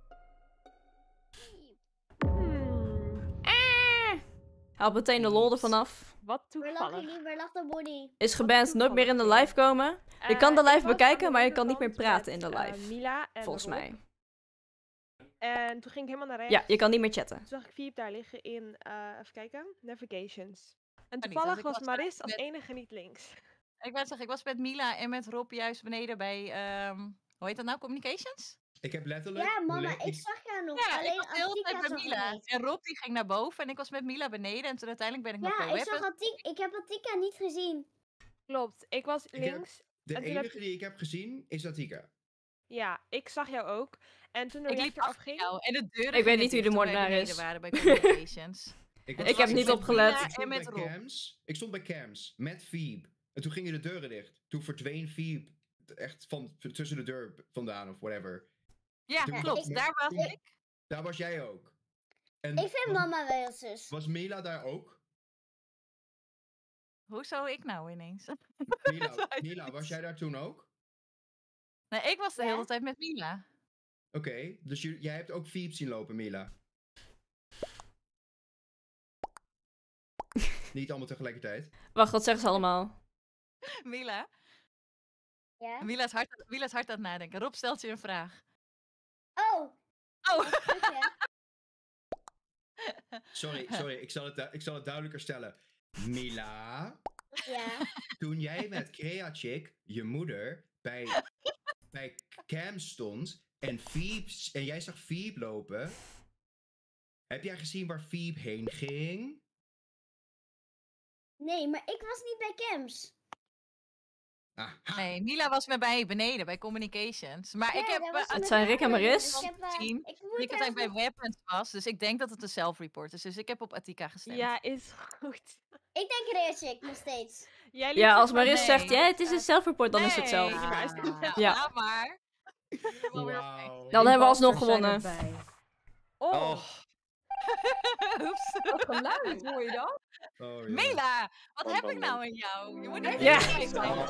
Haal meteen de lol ervan af. Wat toevallig. Is geband, nooit meer in de live komen. Je kan de live bekijken, maar je kan niet meer praten in de live. Mila en volgens Rob. mij. En toen ging ik helemaal naar rechts. Ja, je kan niet meer chatten. Toen zag ik Fiep daar liggen in, even kijken, Navigations. En niet, toevallig dus ik was was Maris met- als enige niet links. Ik wou zeggen, ik was met Mila en met Rob juist beneden bij, hoe heet dat nou, Communications? Ik heb letterlijk... Ja, mama, volledig- ik zag jou nog. Ja, ik Alleen was de hele tijd Antika bij zag ik Mila. niet. En Rob die ging naar boven en ik was met Mila beneden. En toen uiteindelijk ben ik nog Ja, bij ik zag Weapons. Antika. Ik heb Antika niet gezien. Klopt, ik was Ik heb- links. De en toen heb- enige die ik heb gezien is Atika. Ja, ik zag jou ook. En toen de Ik liep reactor achter afging... jou en de deuren Ik weet gingen niet wie de dicht toen wij moordenaar beneden is. waren bij Communications. Ik heb niet opgelet. Ik En stond met bij Rob. Cams. Ik stond bij Cams met Phoebe. En toen gingen de deuren dicht. Toen verdween Phoebe echt van tussen de deur vandaan of whatever. Ja, Toen- klopt. Daar was ik. Daar was jij ook. En Ik vind mama wel zus. was Mila daar ook? Hoezo ik nou ineens? Mila, was jij daar toen ook? Nee, ik was de hele tijd met Mila. Oké, dus jij hebt ook Phoebe zien lopen, Mila. Niet allemaal tegelijkertijd. Wacht, wat zeggen ze allemaal? Mila? Ja? Mila is hard aan het nadenken. Rob stelt je een vraag. Oh. Oh. Sorry, ik zal het duidelijker stellen. Mila, Ja. toen jij met Crea Chick, je moeder, bij Cam stond en jij zag Phoebe lopen, heb jij gezien waar Phoebe heen ging? Nee, maar ik was niet bij Camps. Nee, Mila was met mij beneden bij Communications. Maar Ja, ik heb dat was Het met zijn Rick en Maris. gezien. Ik moet Ik dat ik bij ergens nog- Weapons was, dus ik denk dat het een self-report is. Dus ik heb op Atika gestemd. Ja, is goed. Ik denk Reachik nog steeds. Jij liep Ja, zeg als maar- Maris zegt, ja, het is een self-report, dan is het Nee, zelf. maar is het zelf? Ja. maar. Dan hebben we alsnog gewonnen. Oh. Oeps. Wat geluid, hoor je dat? Oh, Mela, wat heb ik nou in jou? Je moet niet Ja. Ik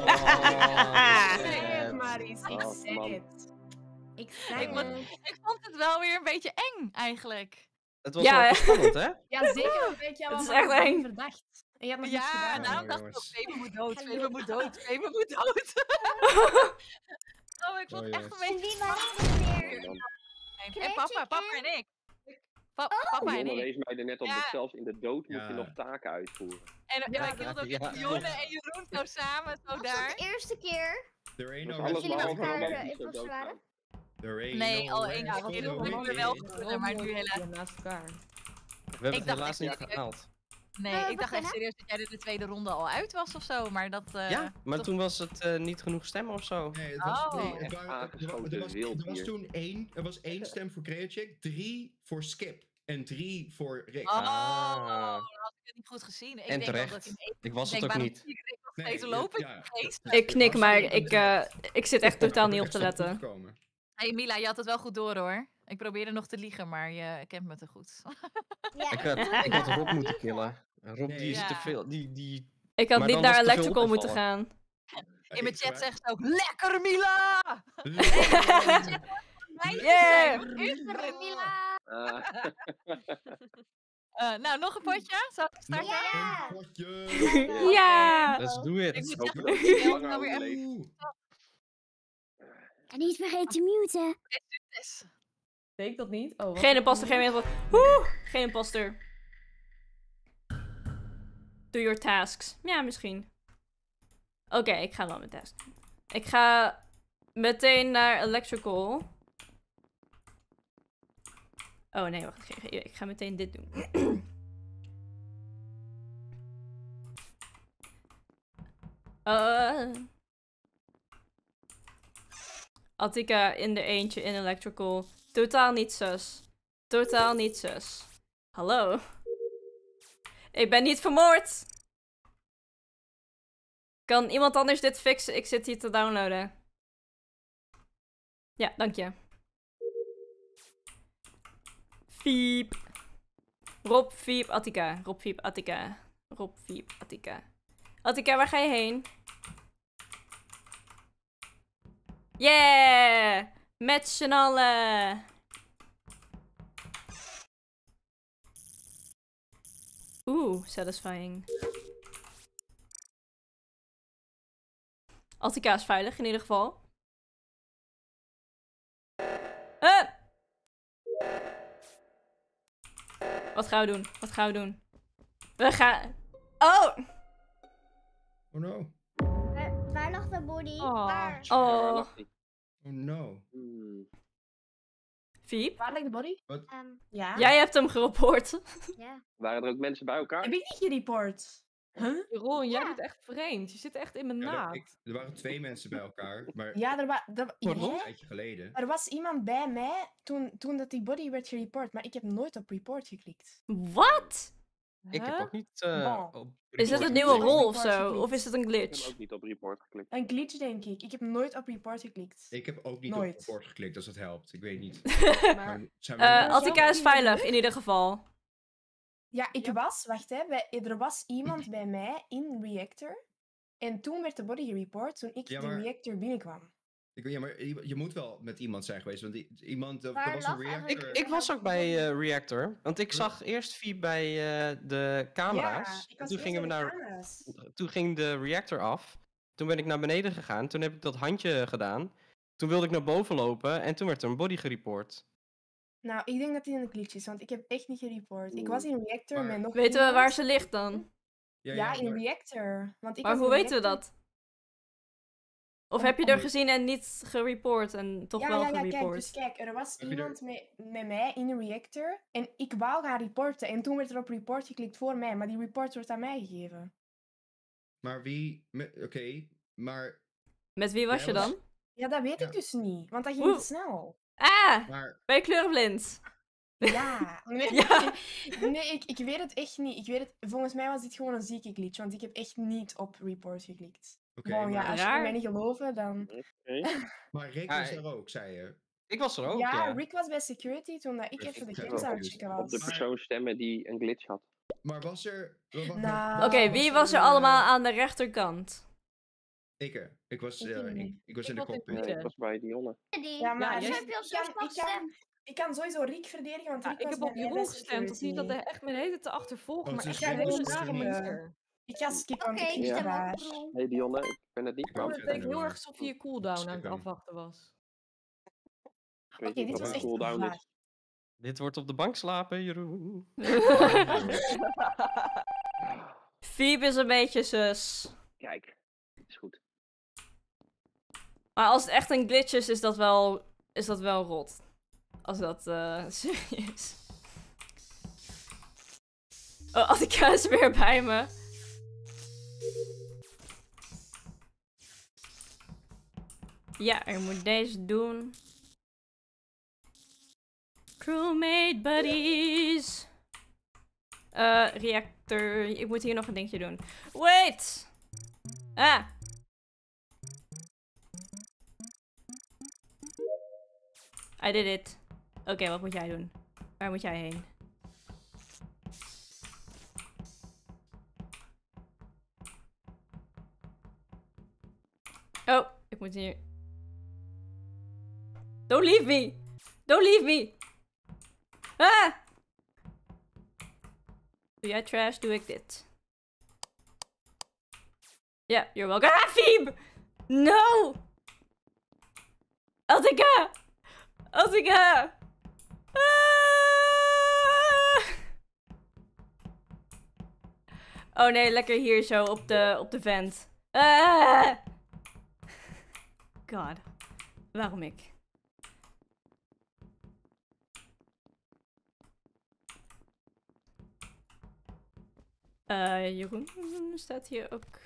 Zeg het, Maris. Ik Oh, zeg man. het. Ik Ik zeg vond- het. ik vond het wel weer een beetje eng, eigenlijk. Het was Ja, wel hè? spannend, hè? Ja, zeker. Een beetje Het is allemaal echt eng. verdacht. En je hebt nog niets Ja, gedaan. daarom dacht ik ook, Febe moet dood, Febe moet dood, Febe moet dood. Oh, ik vond het echt een En beetje wie was spannend. het weer? En papa en ik. Papa en Dionne ik. wees mij er net op Ja. dat zelfs in de dood moet Ja. je nog taken uitvoeren. En Ja, wij hielden ook ja, Dionne klopt. en Jeroen zo samen, zo Was dat daar. de eerste keer? There ain't Dat no alles Dat jullie met behalve elkaar omdat die in zo post waren? doodgaan. There ain't Nee, no al rest één dag. for Ik the heb er wicked. wel gewonnen, maar nu helaas. naast elkaar. We hebben het dacht helaas echt niet serieus- gehaald. Nee, we ik dacht echt beginnen? serieus dat jij er de tweede ronde al uit was of zo, maar dat... Ja, maar toch- toen was het niet genoeg stemmen of zo. Nee, het was, Oh. nee, het Echt waren- aangeschoten er was wilddier. toen één stem voor Creachick, 3 voor Skip en 3 voor Rick. Oh, Ah. dan had ik het niet goed gezien. Ik En denk al terecht. dat ik Ik was denk, het ook waarom niet. zie ik Rick nog Nee, steeds ja, lopen? ja. Geen stem. Ik knik, was maar toen- ik zit echt totaal niet op te Echt zo letten. terugkomen. Hey Mila, je had het wel goed door hoor. Ik probeerde nog te liegen, maar je kent me te goed. Ja. Ik had Rob moeten killen. Rob die is Ja. te veel. Die... Ik had Maar niet dan was naar te veel Electrical moeten opgevallen. gaan. In mijn chat zegt ze ook, lekker Mila! Yeah! Lekker, Mila! Nou, nog een potje? Zal ik starten? Ja! Ja! Let's do it. Ik moet Ook zeggen, wel dat ik langer nou weer even... overleefd. En niet vergeten te muten. Deed ik dat niet? Oh, wat? Geen imposter, geen imposter. Woe! Geen imposter. Do your tasks. Ja, misschien. Oké, ik ga wel mijn task. Ik ga meteen naar electrical. Oh nee, wacht. Ik ga meteen dit doen. Attica in de eentje in electrical. Totaal niet sus. Totaal niet sus. Hallo? Ik ben niet vermoord! Kan iemand anders dit fixen? Ik zit hier te downloaden. Ja, dank je. Fiep. Rob, Fiep, Attica. Rob, Fiep, Attica. Rob, Fiep, Attica. Attica, waar ga je heen? Yeah! Met z'n allen! Oeh, satisfying. Attica is veilig in ieder geval. Wat gaan we doen? Wat gaan we doen? We gaan... Oh! Oh no. Waar lag de body? Oh. Waar? Oh. Oh no. Fiep? Waar ligt de body? Wat? Ja. Jij hebt hem gereport. Ja. Waren er ook mensen bij elkaar? Heb ik niet gereport? Huh? Jeroen, jij doet echt vreemd. Je zit echt in mijn Ja, naad. er waren 2 mensen bij elkaar, maar Ja, een tijdje geleden. er was iemand bij mij toen dat die body werd gereport, maar ik heb nooit op report geklikt. Wat? Ik heb ook niet Bon. op Is het report een nieuwe geklikt. rol of Report zo? geklikt. Of is het een Ik heb glitch? ook niet op report geklikt. Een glitch, denk ik. Ik heb nooit op report geklikt. Ik heb ook niet Nooit. op report geklikt, als dat helpt. Ik weet niet. Maar Zijn we Attica is veilig in ieder geval. Ja, wacht hè, er was iemand bij mij in Reactor. En toen werd de body gereport toen ik Ja, de maar- Reactor binnenkwam. Ja, maar je moet wel met iemand zijn geweest, want iemand, er Waar was een lag eigenlijk reactor. Ik was ook bij Reactor, want ik zag eerst Fiep bij de camera's. Ja, ik En was toen eerst gingen we bij de naar. camera's. Toen ging de reactor af. Toen ben ik naar beneden gegaan. Toen heb ik dat handje gedaan. Toen wilde ik naar boven lopen en toen werd er een body gereport. Nou, ik denk dat hij een glitch is, want ik heb echt niet gereport. Ik was in Reactor Maar- met nog Weten we iemand. waar ze ligt dan? Ja, in maar- Reactor. Want ik Maar was hoe in weten we Reactor. dat? Of heb je er gezien en niet gereport en toch wel Ja, kijk, gereport? dus kijk, er was Heb je er- iemand met mij in een reactor en ik wou gaan reporten en toen werd er op report geklikt voor mij, maar die report wordt aan mij gegeven. Maar wie... Oké, maar... Met wie was Jij je was- dan? Ja, dat weet Ja. ik dus niet, want dat ging Oeh. te snel. Ah! Maar... Ben je kleurblind? Ja, nee, Ja. nee ik weet het echt niet. Ik weet het, volgens mij was dit gewoon een zieke glitch, want ik heb echt niet op report geklikt. Oké, Bon, ja, maar... als Raar. jullie mij niet geloven, dan... Maar Rick Ah, was er ook, zei je. Ik was er ook, ja, ja. Rick was bij security toen dat ik Dus even de ik grens ook aan het dus. checken Op de was. persoon stemmen die een glitch had. Maar was er... Nou, Oké, wie was er allemaal aan de rechterkant? Ik was, Ik weet niet. ik was Ik in de was in cockpit. het Ik was bij Dionne. Ja, maar Ja, dus jij- heb je op ik zo'n kan- slag gestemd? ik kan sowieso Rick verdedigen, want Ja, Rick ik was heb bij op mij bij Jeroen gestemd. Dat is niet dat security. hij echt mijn hele te achtervolgen, Oh, maar dus echt jij op een hele was rare skippen. manier. Ik ga skippen, want Oké, ik ik vind het stem ook raar. op Roel. Hey Dionne, ik ben het niet Maar kwijt. het leek heel maar- erg alsof je je cooldown aan het Skippen. afwachten was. Ik weet Oké, niet dit wat was een echt cooldown raar. is. Dit wordt op de bank slapen, Jeroen. Fiep is een beetje sus. Kijk, is goed. Maar als het echt een glitch is dat wel rot. Als dat serieus. Oh, Attica is weer bij me. Ja, je moet deze doen. Crewmate buddies. Reactor. Ik moet hier nog een dingetje doen. Wait! Ah! I did it. Oké, wat moet jij doen? Waar moet jij heen? Oh, ik moet hier... Don't leave me! Don't leave me! Ah! Doe jij trash, doe ik dit. Ja, yeah, you're welcome. Ah, Phoebe! No! Attica! Attica! Ah! Oh nee, lekker hier zo op de vent. Ah! God. Waarom ik? Jeroen staat hier ook.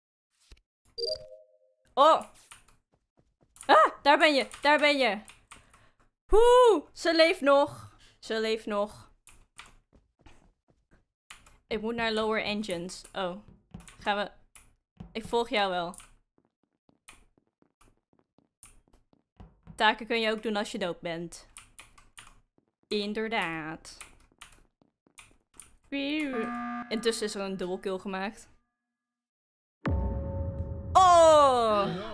Oh! Ah, daar ben je, daar ben je. Ze leeft nog. Ze leeft nog. Ik moet naar lower engines. Oh, gaan we... Ik volg jou wel. Taken kun je ook doen als je dood bent. Inderdaad. Intussen is er een dubbelkill gemaakt. Oh!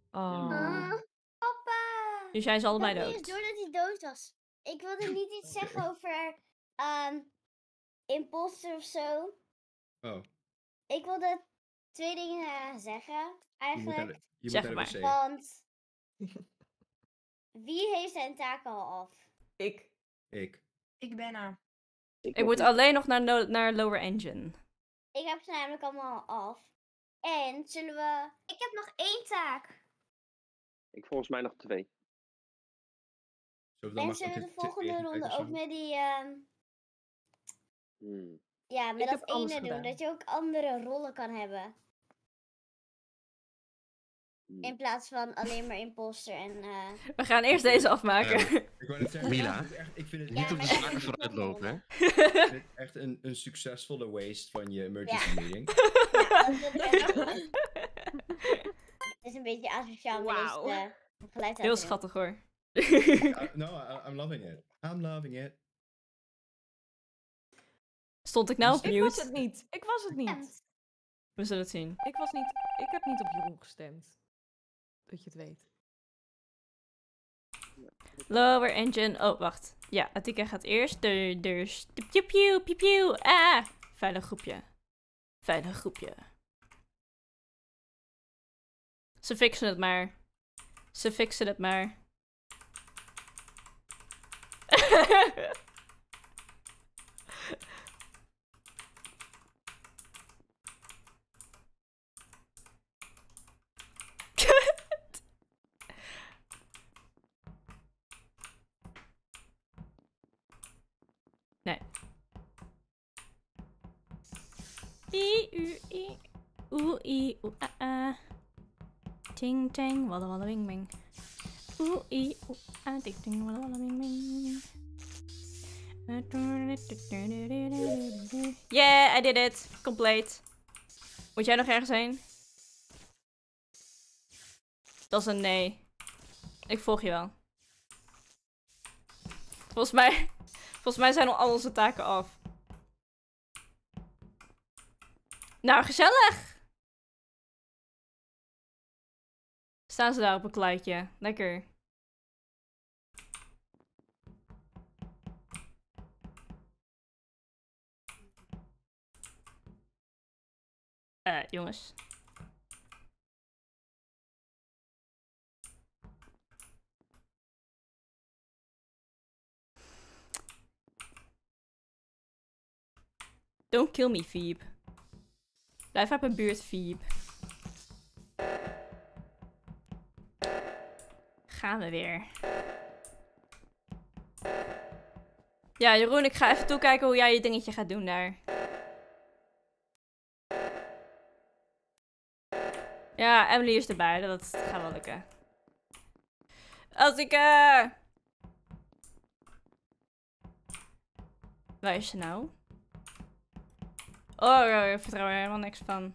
Papa! Nu zijn ze allebei Dat dood. is doordat hij dood was. Ik wilde niet iets zeggen over imposter of zo. Oh. Ik wilde 2 dingen zeggen, eigenlijk. Je moet naar de wc. Want wie heeft zijn taak al af? Ik. Ik ben er. Ik moet alleen nog naar lower engine. Ik heb ze namelijk allemaal af. En zullen we... Ik heb nog 1 taak. Ik volgens mij nog 2. En zullen we de volgende ronde ook met die... Ja, met dat ene doen. Dat je ook andere rollen kan hebben. In plaats van alleen maar imposter en... We gaan eerst deze afmaken. Ik wou net zeggen, Mila, ik vind het niet op de zaken vooruit lopen, hè? Ik vind het echt een succesvolle waste van je emergency meeting. Het is een beetje asociaal met deze geluid. Heel schattig hoor. No, I'm loving it. I'm loving it. Stond ik nou op mute? Ik was het niet. Ik was het niet. We zullen het zien. Ik heb niet op Jeroen gestemd. Dat je het weet. Lower engine. Oh, wacht. Ja, Attica gaat eerst. Dus... Piu, piu, piu, piu. Ah! Veilig groepje. Veilig groepje. Ze fixen het maar. Ze fixen het maar. Nee. I, u, i. Oe, i, oe, a, a. Ting, ting, walla, walla, wing, wing. Oe, i, oe, a, ting, ting, walla, walla, wing, wing. Yeah, I did it. Complete. Moet jij nog ergens heen? Dat is een nee. Ik volg je wel. Volgens mij zijn al onze taken af. Nou, gezellig! Staan ze daar op een kluitje. Lekker. Jongens. Don't kill me, Phoebe. Blijf uit mijn buurt, Phoebe. Gaan we weer. Ja, Jeroen, ik ga even toekijken hoe jij je dingetje gaat doen daar. Ja, Emily is erbij. Dat gaat wel lukken. Als ik... Waar is ze nou? Oh, ik vertrouw er helemaal niks van.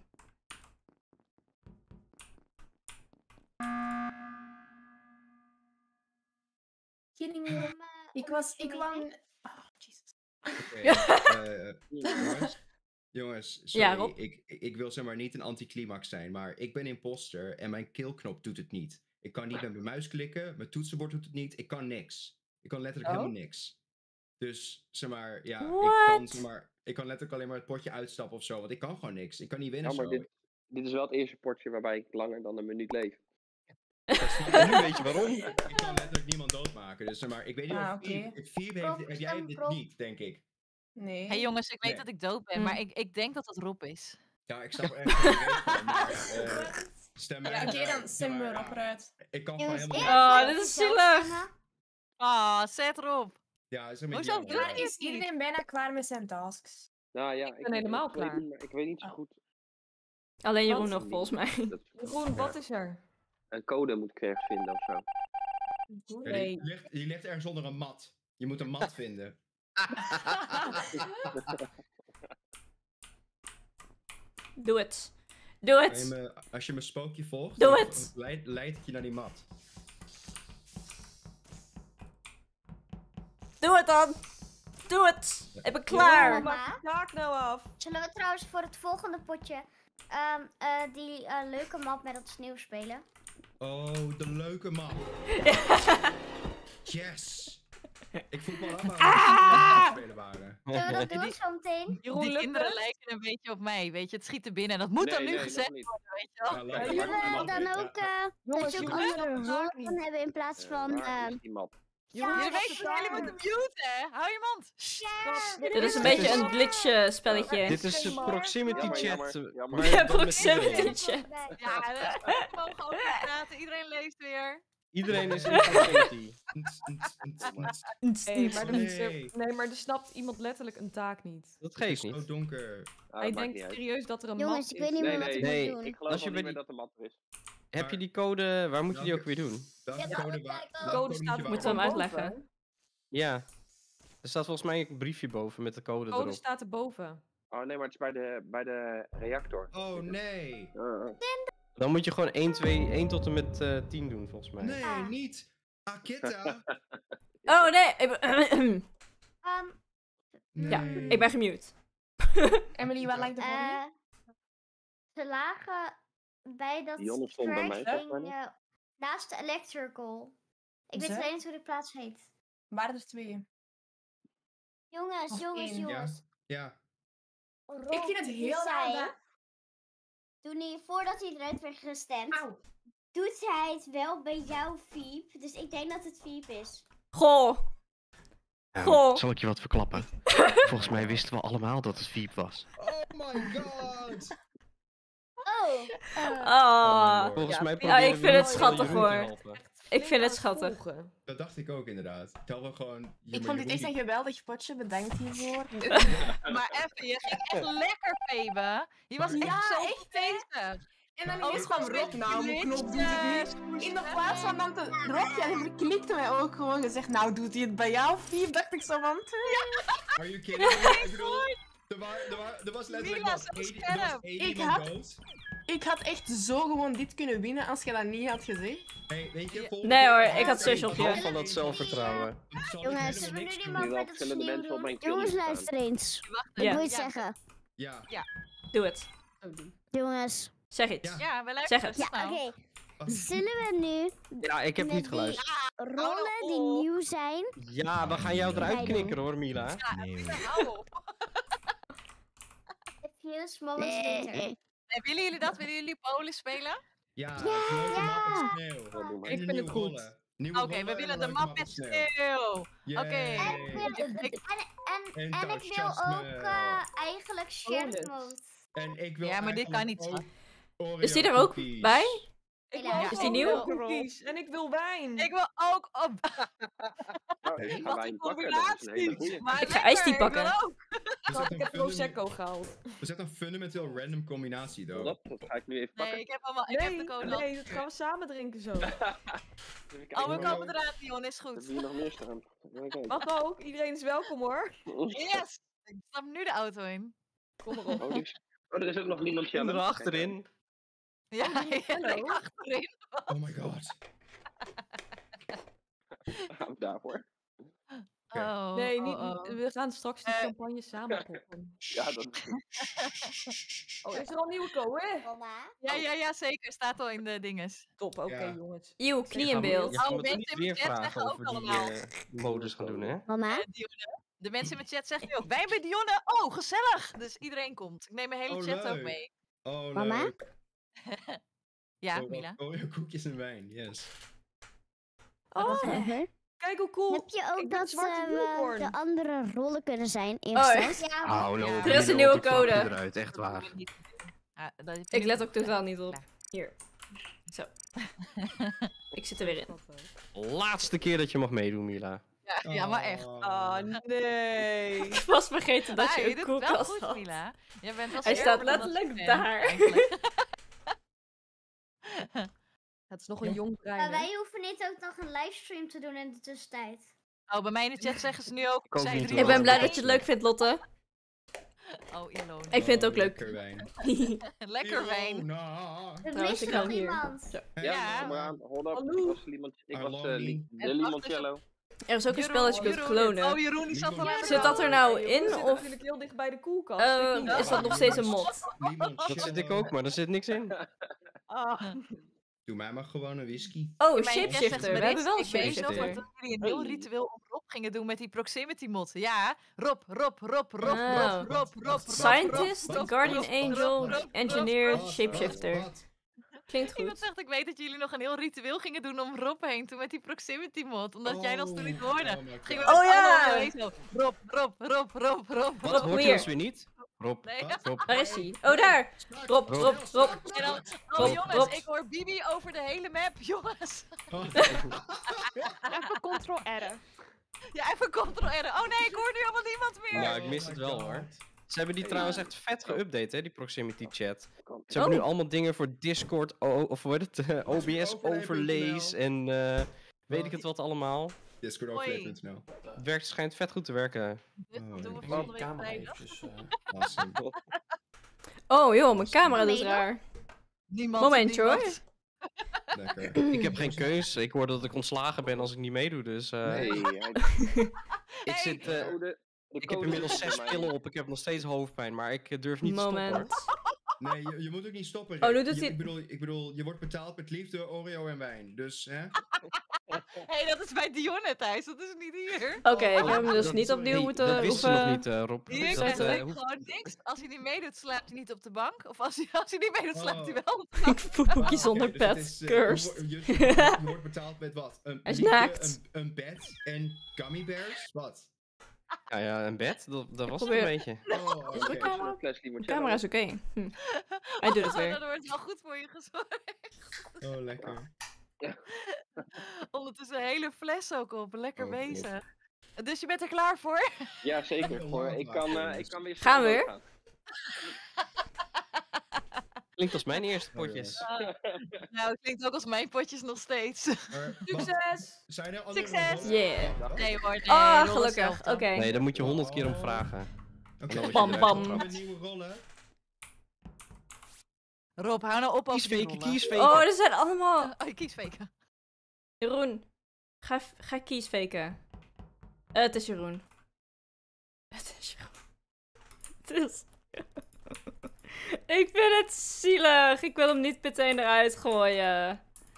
Kidding me. Ik wou... Oh, Jesus. Jongens, Jongens, Ja, sorry. Rob? Ik wil zeg maar niet een anticlimax zijn, maar ik ben imposter en mijn killknop doet het niet. Ik kan niet met mijn muis klikken, mijn toetsenbord doet het niet, ik kan niks. Ik kan letterlijk helemaal niks. Dus, zeg maar, ja, ik kan letterlijk alleen maar het potje uitstappen of zo, want ik kan gewoon niks. Ik kan niet winnen Ja, maar zo. dit is wel het eerste potje waarbij ik langer dan een minuut leef. Nu weet je waarom. Ik kan letterlijk niemand doodmaken, dus zeg maar, ik weet niet of oké. Fieb heb jij dit niet, denk ik. Nee. Hey jongens, ik weet Nee. dat ik dood ben, maar ik denk dat het Rob is. Ja, ik snap er echt niet van, maar stem Ja, oké, dan stemmen we erop eruit. Ik kan gewoon Jongens, helemaal Oh, dit is zielig. Zet Rob. Ja, is een beetje Hoezo jammer, doe maar- je Is iedereen bijna klaar met zijn tasks? Nou ja, ben helemaal klaar. Ik weet niet zo goed. Alleen Jeroen Wat? nog, volgens mij. Jeroen, wat is er? Een code moet ik ergens vinden of zo. Ja, die ligt ergens onder een mat. Je moet een mat vinden. Doe het. Doe het. Als je mijn spookje volgt, Doe dan het. leidt het je naar die mat. Doe het dan. Doe het. Ik ben klaar. Jeroen, maak de taak nou af. Zullen we trouwens voor het volgende potje die leuke map met dat sneeuw spelen? Oh, de leuke map. Yes! Ik voel me al af aan spelen waren. Zullen we dat doen zo meteen? Jeroen, Die lukt kinderen het? lijken een beetje op mij, weet je. Het schiet er binnen en dat moet dan nu gezegd worden, weet je wel. Ja, leuk. Zullen we dan ook dat Jongens, je ook Jeroen, andere snapt de taak woorden hebben in plaats van... Waar is die map? Jeroen, Jullie snapt weten de dat jullie taak moeten muten, hè? Hou je mond. Dit is een beetje een glitch spelletje. Dit is een proximity chat. Jammer. Maar Ja, dan met proximity iedereen. chat. Ja, we mogen ook niet praten. Iedereen leest weer. Iedereen is in proximity. Nee, maar Nee. nee, er snapt iemand letterlijk een taak niet. Dat Het is geeft zo niet. donker. Hij denkt serieus dat er een Jongens, map ik weet is. niet meer Nee, wat ik nee, moet doen. ik geloof Als je al niet bij meer die- dat de map er is. Heb je die code, waar moet je die ook weer doen? Welke Ja, code kijk, waar? de welke code moet staat je Moeten we waar- hem uitleggen? Ja. Er staat volgens mij een briefje boven met de code De code erop. staat erboven. Oh nee, maar het is bij de reactor. Oh nee! Dan moet je gewoon 1 tot en met 10 doen, volgens mij. Nee, niet! Akita! Oh nee. Ja, Nee. ik ben gemute. Emily, waar lijkt de body? Ze lagen bij dat Dionne stond bij mij, track volgens mij ding, naast de electrical. Ik weet Zeg? alleen niet hoe die plaats heet. Waren er 2? Jongens, Of jongens, één. jongens. Ja. Rob, Ik vind het die heel raar zei, dat... Toen hij, voordat hij eruit werd gestemd, Auw. doet hij het wel bij jou, Fiep. Dus ik denk dat het Fiep is. Goh. Goh. Zal ik je wat verklappen? Volgens mij wisten we allemaal dat het Veep was. Oh my god! Oh. Oh. Volgens mij Ja, proberen ik we vind het nu schattig Jeroen te hoor. helpen. Ik vind het schattig. Dat dacht ik ook inderdaad. Tel wel gewoon... Ik vond dit echt een geweldig potje, bedankt hiervoor. Maar even, je ging echt lekker, Febe. Je was echt Ja, zo echt, hè? bezig. En dan Oh, ineens kwam dat Rob, is nou, mijn knop doet het niet. In de plaats van dan te... Rob, ja, die verklikte mij ook gewoon gezegd, nou, doet hij het bij jou, Fiep? Dacht ik zo van... Are you kidding me? Ik bedoel, er was letterlijk Mila, nog zet één- het er was scherp. één Ik iemand had- dood. Ik had echt zo gewoon dit kunnen winnen als je dat niet had gezegd. Hey, weet je, volgende Nee keer- hoor, ik had zus op Ik hou je. van dat zelfvertrouwen. Dan zal ik Jongens, helemaal zullen we nu niks die doen. man Nu wel met het verschillende sneeuw mensen op doen? mijn kill Jongens, staan. luister eens. Wacht Ik Ja. moet iets Ja. zeggen. Ja. Doe het. Jongens. Zeg iets. Ja. Ja, we Zeg luisteren. het. Ja, snel. oké. Zullen we nu Ja, ik heb met niet die geluisterd. rollen die nieuw zijn... Ja, we gaan jou eruit Nee, knikkeren hoor, Mila. Nee. Hou op. Diffuse moments later. En willen jullie dat? Willen jullie Polen spelen? Ja, grote map met sneeuw. Ja, doe maar. En Ik de vind het nieuwe goed. rollen. Nieuwe Oké, rollen we en willen een de leuke map met sneeuw. sneeuw. Yay. Oké. En ik wil ook eigenlijk shared mode. En ik wil Ja, maar dit kan niet eigenlijk zo. ook Oreo Is die er ook cookies. bij? Ik Ja. wil Is die ook nieuw? cookies en ik wil wijn. Ik wil ook op. Nou, ik ga Wat wijn een pakken, dat is een hele combinatie. goeie. Maar Ik ga lekker, ijsthee ik wil pakken. ook. Ik heb Prosecco gehaald. Dat is echt een fundamenteel random combinatie, though. Dat ga ik nu even pakken. Nee, ik heb de code al. Nee, dat gaan we samen drinken zo. Even kijken. Oh, we komen eraan, Dion, is Hebben goed. we hier nog meer staan? Even kijken. Wat ook, iedereen is welkom hoor. Yes! Ik stap nu de auto in. Kom maar op. Oh, er is ook nog niemand En challenge. erachterin. Ja, hallo. ik achterin. Oh my god. Gaan we daarvoor. Oh, Nee, Nee, Oh, niet, oh. we gaan straks die champagne samen poppen. Ja, dat Oh, is er al nieuwe code? Mama? Ja, zeker. Staat al in de dinges. Top, oké Ja. jongens. Eeuw, knie in beeld. Je gaat Oh, me toch mensen niet in weer mijn chat vragen zeggen ook over die allemaal. modus gaan doen, hè? Mama? Dionne. De mensen in mijn chat zeggen nu ook, wij bij Dionne. Oh, gezellig. Dus iedereen komt. Ik neem mijn hele Oh, chat ook leuk. mee. Oh, Mama? leuk. Ja, Oh, Mila. Oreo koekjes en wijn, yes. Oh, Uh-huh. kijk hoe cool. Heb je ook Ik ben dat zwarte we unicorn. de andere rollen kunnen zijn in Oh, stad? ja. Oh, Ja. Er is een nieuwe code. Eruit, echt Dat doen waar. we niet. Ja, dat heb je Ik niet let ook goed totaal gedaan. niet op. Hier. Zo. Ik zit er weer in. Laatste keer dat je mag meedoen, Mila. Ja, maar echt. Ah, nee. Ik was vergeten dat je je een doet het wel koelkast goed, had. Mila. Jij bent wel Hij scherper staat dan dat letterlijk ik ben, daar. eigenlijk. Het is nog een jong brein. Maar hè? wij hoeven niet ook nog een livestream te doen in de tussentijd. Oh, bij mij in de chat zeggen ze nu ook. Ik ook zij niet, drie Ik ben hoor. blij dat je het leuk vindt, Lotte. Oh, Ilona. Ik vind het ook leuk. Lekker wijn. Lekker wijn. Ilona. Er Trouwens, mist ik nog kan hier. iemand. Zo. Ja, kom maar aan. Hold up. Hallo. Ik was, ik was Hallo, Mie. de En limoncello. Er is ook een spel dat je kunt Oh, klonen. Jeroen, die zat al aan de Zit dat er nou Jeroen in? zit Of natuurlijk heel dicht bij de koelkast. Ik niet. is dat nog steeds een mod? Dat zit ik ook, maar er zit niks in. Ah. Doe mij maar gewoon een whisky. Oh, In mijn chat zegt shapeshifter. We Maris, hebben wel een ik weet nog shapeshifter. dat jullie een heel ritueel om Rob gingen doen met die proximity mod. Ja, Rob. Oh. Scientist, Guardian Angel, Engineer, Shapeshifter. Klinkt Iemand goed. zegt, ik weet dat jullie nog een heel ritueel gingen doen om Rob heen toen met die proximity mod. Omdat jij dat toen niet hoorde. Oh my Gingen God. we Oh met ja! allemaal zo, Rob. Wat hoort je hier. ons weer niet? Rob. Nee. Rob. Waar is hij? Oh, daar! Rob. En dan, Rob, jongens, Rob. ik hoor Bibi over de hele map, jongens. Even Ctrl-R. Ja, even controleren. Oh nee, ik hoor nu helemaal niemand meer. Ja, ik mis het wel hoor. Ze hebben die trouwens echt vet geüpdate, hè, die proximity chat. Ze Oh. hebben nu allemaal dingen voor Discord, of hoe heet het, OBS overlays en weet ik het wat allemaal. Discordoverlay.nl. Het werkt, schijnt vet goed te werken. Dit doen we Ik volgende heb week camera vrijdag. eventjes. Awesome. Oh joh, mijn camera doet raar. Niemand. Momentje hoor. Lekker. Ik heb geen keus. Ik hoor dat ik ontslagen ben als ik niet meedoe, dus Nee, ik zit... ik heb inmiddels 6 pillen op, ik heb nog steeds hoofdpijn, maar ik durf niet te stoppen. Moment. Nee, je moet ook niet stoppen. Oh, Rick. nu doet hij- Ik bedoel, je wordt betaald met liefde, Oreo en wijn. Dus, hè? Hé, dat is bij Dionne thuis, dat is niet hier. Oké, ik heb hem dus Dat- niet opnieuw hey, moeten dat wisten ze nog oefenen. niet, Rob. Hier Dat, krijgt hij hoeft- gewoon niks. Als hij niet meedoet, slaapt hij niet op de bank. Of als hij niet meedoet, slaapt hij wel. Ik voetboekje zonder Oké, dus het pet. is, Cursed. je wordt betaald met wat? Hij is liefde, naakt. een bed en gummy bears? Wat? Ja, een bed, dat was het probeer- een beetje. Oh, Is de oké. camera? fles De limoncello. camera is oké. Hij doet het Oh, weer. dan wordt wel goed voor je gezorgd. Oh, lekker. Ondertussen een hele fles ook op. Lekker Oh, bezig. Dus je bent er klaar voor? Ja, zeker. Hoor. Ik kan weer Gaan we snel weer? doorgaan. Klinkt als mijn eerste potjes. Nou, het klinkt ook als mijn potjes nog steeds. Maar, Succes! zijn er andere Succes! rollen? Yeah. Nee hoor, nee. Ah, rollen gelukkig. zelf dan. Oké. Nee, daar moet je 100 keer om vragen. Oké, En dan Bam, word je bam. eruit Hebben getrapt. we nieuwe rollen? Rob, hou nou op als Kiesfaken. Oh, er zijn allemaal... Oh, je kiest faken. Jeroen, ga kiesfaken. Het is Jeroen. Het is Jeroen. Het is... Ik vind het zielig. Ik wil hem niet meteen eruit gooien.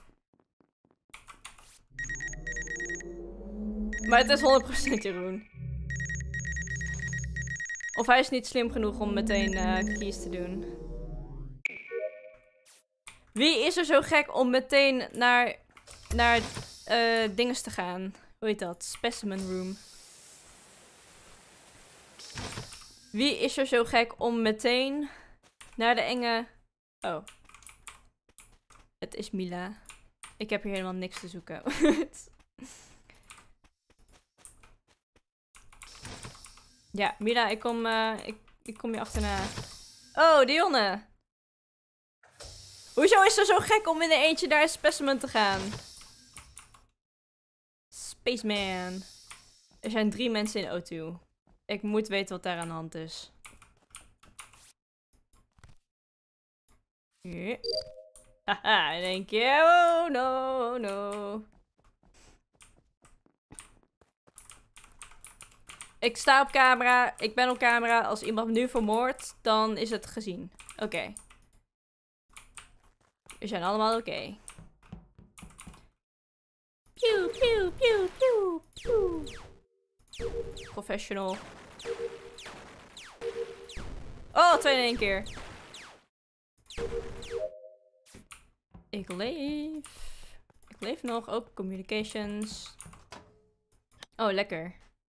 Maar het is 100% Jeroen. Of hij is niet slim genoeg om meteen kies te doen. Wie is er zo gek om meteen naar dinges te gaan? Hoe heet dat? Specimen Room. Wie is er zo gek om meteen naar de enge... Oh. Het is Mila. Ik heb hier helemaal niks te zoeken. Ja, Mila, ik kom je achterna. Oh, Dionne. Hoezo is er zo gek om in een eentje naar een specimen te gaan? Spaceman. Er zijn 3 mensen in O2. Ik moet weten wat daar aan de hand is. Ja. Haha, in één keer. Oh no, no. Ik sta op camera. Ik ben op camera. Als iemand me nu vermoordt, dan is het gezien. Oké. We zijn allemaal oké. Pew, pew, pew, pew, pew. Professional. Oh, 2 in 1 keer. Ik leef. Ik leef nog. Ook communications. Oh, lekker.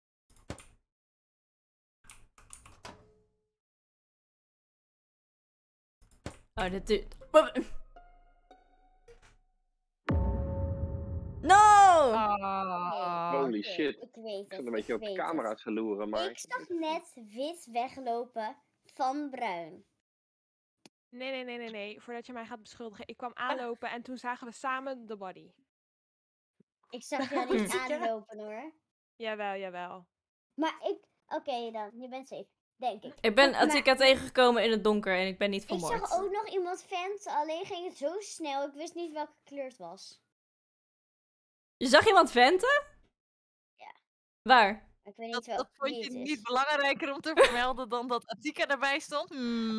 Oh, dit duurt... No! Holy shit. Ik weet Ik het. zat een beetje op de weet camera's te loeren, maar... Ik zag net wit weglopen van bruin. Nee. Voordat je mij gaat beschuldigen. Ik kwam aanlopen en toen zagen we samen de body. Ik zag jou niet aanlopen hoor. Jawel. Maar ik... Oké dan, je bent safe. Denk ik. Ik ben Maar Attika tegengekomen in het donker en ik ben niet ik vermoord. zag ook nog iemand venten, alleen ging het zo snel. Ik wist niet welke kleur het was. Je zag iemand venten? Ja. Waar? Ik weet niet Dat wel vond wie je het is. niet belangrijker om te vermelden dan dat Attika erbij stond?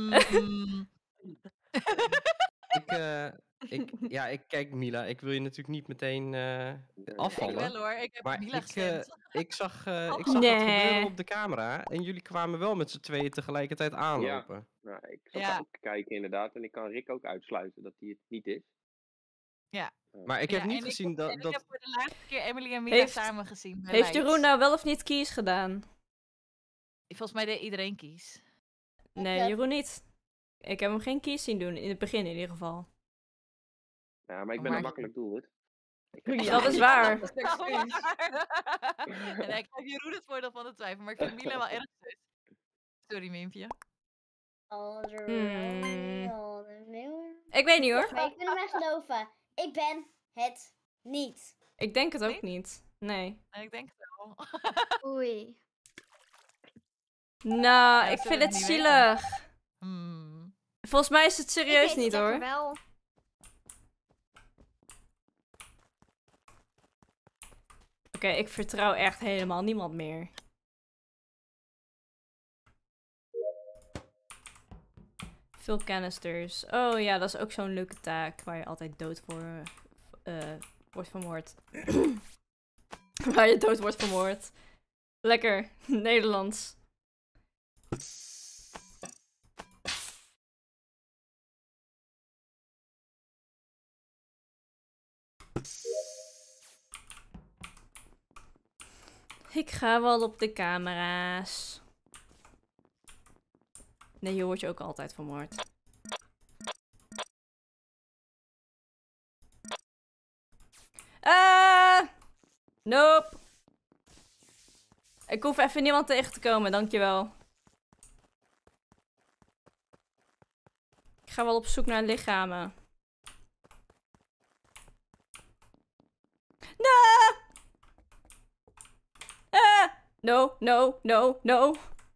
Ik kijk Mila. Ik wil je natuurlijk niet meteen afvallen. Ik wel hoor, ik heb maar Mila gestemd. ik zag het Nee. gebeuren op de camera. En jullie kwamen wel met z'n tweeën tegelijkertijd aanlopen. Nou, ik zat ook te kijken inderdaad. En ik kan Rick ook uitsluiten dat hij het niet is. Ja. Maar ik heb niet gezien dat... Ik heb voor de laatste keer Emily en Mila Heeft- samen gezien. bij Heeft Lights. Jeroen nou wel of niet keys gedaan? Volgens mij deed iedereen kies. Nee, Jeroen niet. Ik heb hem geen keys zien doen, in het begin in ieder geval. Ja, maar ik ben een makkelijk doelwit. Dat is waar. En ik geef Jeroen het voordeel van de twijfel, maar ik vind Mila wel erg zus. Sorry, Mimpje. Ik weet niet hoor. Maar ik wil mij geloven. Ik ben het niet. Ik denk het ook niet. Nee. Ik denk het wel. Oei. Nou, Ja, ik zullen vind we het het niet zielig. Volgens mij is het Ik serieus weet niet het hoor. echt wel. Oké, ik vertrouw echt helemaal niemand meer. Veel canisters. Oh ja, dat is ook zo'n leuke taak waar je altijd dood voor wordt vermoord. Waar je dood wordt vermoord. Lekker, Nederlands. Ik ga wel op de camera's. Nee, hier word je ook altijd vermoord. Nope. Ik hoef even niemand tegen te komen, dankjewel. Ik ga wel op zoek naar lichamen. No! No.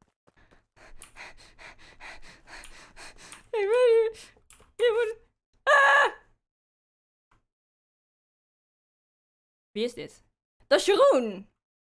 Ik weet niet. Je moet... Wie is dit? Dat is Jeroen!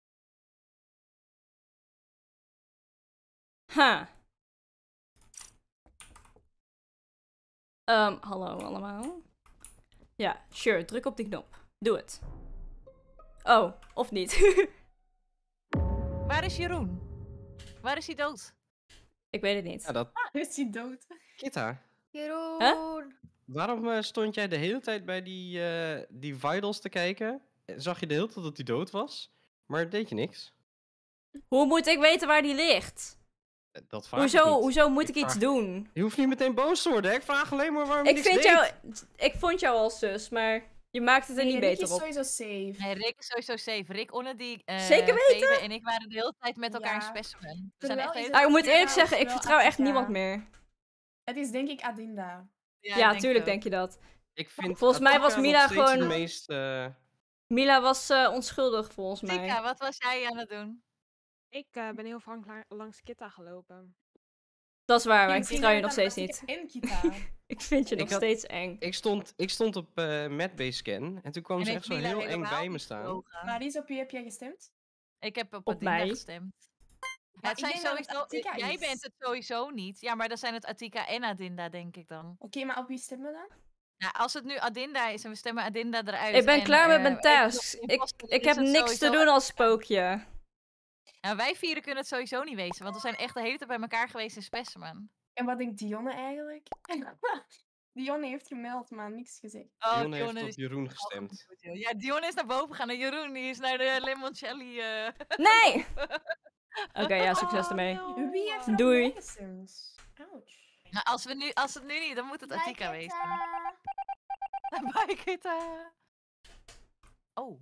Hallo allemaal. Ja, sure, druk op die knop. Doe het. Oh, of niet. Waar is Jeroen? Waar is hij dood? Ik weet het niet. Ja, dat... Is hij dood? Kita, Jeroen. waarom stond jij de hele tijd bij die vitals te kijken? Zag je de hele tijd dat hij dood was? Maar deed je niks? Hoe moet ik weten waar die ligt? Dat vraag ik niet. Hoezo moet ik iets vraag- doen? Je hoeft niet meteen boos te worden, hè? Ik vraag alleen maar waarom je Ik niks vind deed. ik vond jou al zus, maar je maakt het er niet Rick beter is op. sowieso safe. Nee, Rick is sowieso safe. Rick, Onne, die Zeker weten? Febe en ik waren de hele tijd met elkaar Ja. in specimen. We zijn Terwijl echt is heel... het- Ik moet eerlijk Ja, zeggen, ik wel vertrouw echt Attica. niemand meer. Het is denk ik Adinda. Ja, denk tuurlijk ook. denk je dat. Ik vind Volgens mij was Attica Mila nog steeds gewoon- de meest... Mila was onschuldig volgens mij. Tika, wat was jij aan het doen? Ik ben heel vaak langs Kitta gelopen. Dat is waar, maar ik Misschien vertrouw je zijn nog het steeds dan niet. Attica en Kita. Ik vind je Ik nog had- steeds eng. Ik stond op Medbay Scan en toen kwam En ze heeft echt zo Mila heel eng helemaal bij me niet staan. gelogen. Maries, op wie heb jij gestemd? Ik heb op Op Adinda mij. gestemd. Het zijn ik denk dat het sowieso, Attika jij is. bent het sowieso niet. Ja, maar dan zijn het Attika en Adinda, denk ik dan. Oké, maar op wie stemmen we dan? Nou, als het nu Adinda is en we stemmen Adinda eruit. Ik ben en, klaar met mijn ik nog tasks. imposter, Ik is heb het niks te sowieso doen als spookje. Nou, wij vieren kunnen het sowieso niet wezen, want we zijn echt de hele tijd bij elkaar geweest in Specimen. En wat denkt Dionne eigenlijk? Dionne heeft gemeld, maar niks gezegd. Oh, Dionne heeft op is Jeroen gestemd. Ja, Dionne is naar boven gegaan en Jeroen die is naar de limoncelli. Nee! Oké, ja, succes ermee. Wie heeft er Doei. op mij gestemd? Ouch. Nou, als het nu niet, dan moet het Bye, Attika wezen. Ketta. Bye, Kitta. Oh.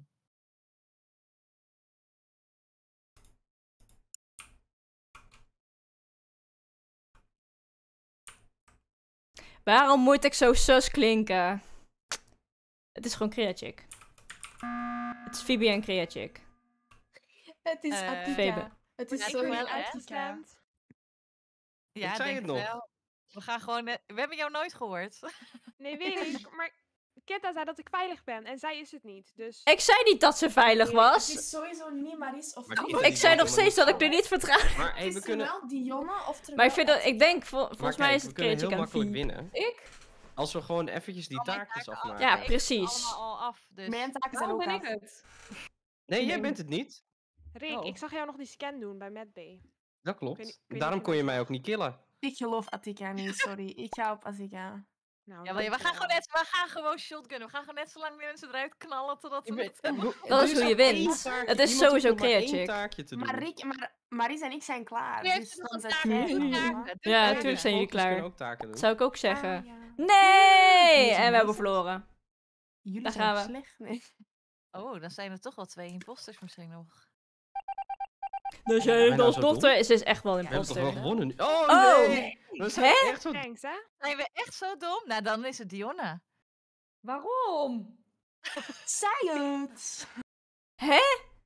Waarom moet ik zo sus klinken? Het is gewoon Creachick. Het is Phoebe en Creachick. Het is Attika. Febe. Het is Ja, zo ik wel, heel hè? Attika. Ja, Ik zei denk het nog. wel. We gaan gewoon... we hebben jou nooit gehoord. Nee, weet ik. Maar Ketta zei dat ik veilig ben en zij is het niet. Dus Ik zei niet dat ze veilig Het was. is sowieso niet Maris of Maar Dionne. Ik zei nog steeds dat ik er niet vertrouw. Maar hey, Het we is kunnen... wel Dionne of Maar ik vind dat, ik denk, volgens Maar mij kijk, is we het kunnen heel Creachick en makkelijk Phoebe. winnen. Ik? Als we gewoon eventjes die Al mijn taakjes taken afmaken. Ja, Ik precies. heb allemaal al af, dus... Mijn taken zijn Waarom ook ben ik af. het? Nee, jij bent het niet. Rick, Oh. ik zag jou nog die scan doen bij Mad Bay. Dat Ik weet klopt. niet of Daarom je kon je dat mij zag. ook niet killen. Ik geloof Attika niet, sorry. Ik ga op Attika. Nou, Ja, maar we gaan dankjewel. gewoon shotgunnen. We gaan gewoon net zo lang die mensen eruit knallen totdat ze het Dat is hoe je wint. Het is sowieso Creachick. taakje te doen. Maar Rick, Maris en ik zijn klaar. Wie heeft Dus er nog dan een zet taak? jij Doe het taken. doen, hè? Doe Ja, taken. natuurlijk zijn jullie Focus kunnen klaar. ook taken doen. Zou ik ook zeggen. Ah, ja. Nee! Jullie zijn En we hebben bezig. verloren. Jullie Daar zijn gaan we. slecht. Nee. Oh, dan zijn er toch wel 2 imposters misschien nog. Dus Ja, jij bijna als zo dochter, ze is echt wel een We hebben toch wel imposter. gewonnen nu? Oh, Oh! nee! We zijn Hè? echt zo... Thanks, hè? Zijn we echt zo dom? Nou, dan is het Dionne. Waarom? Zei het! Hè?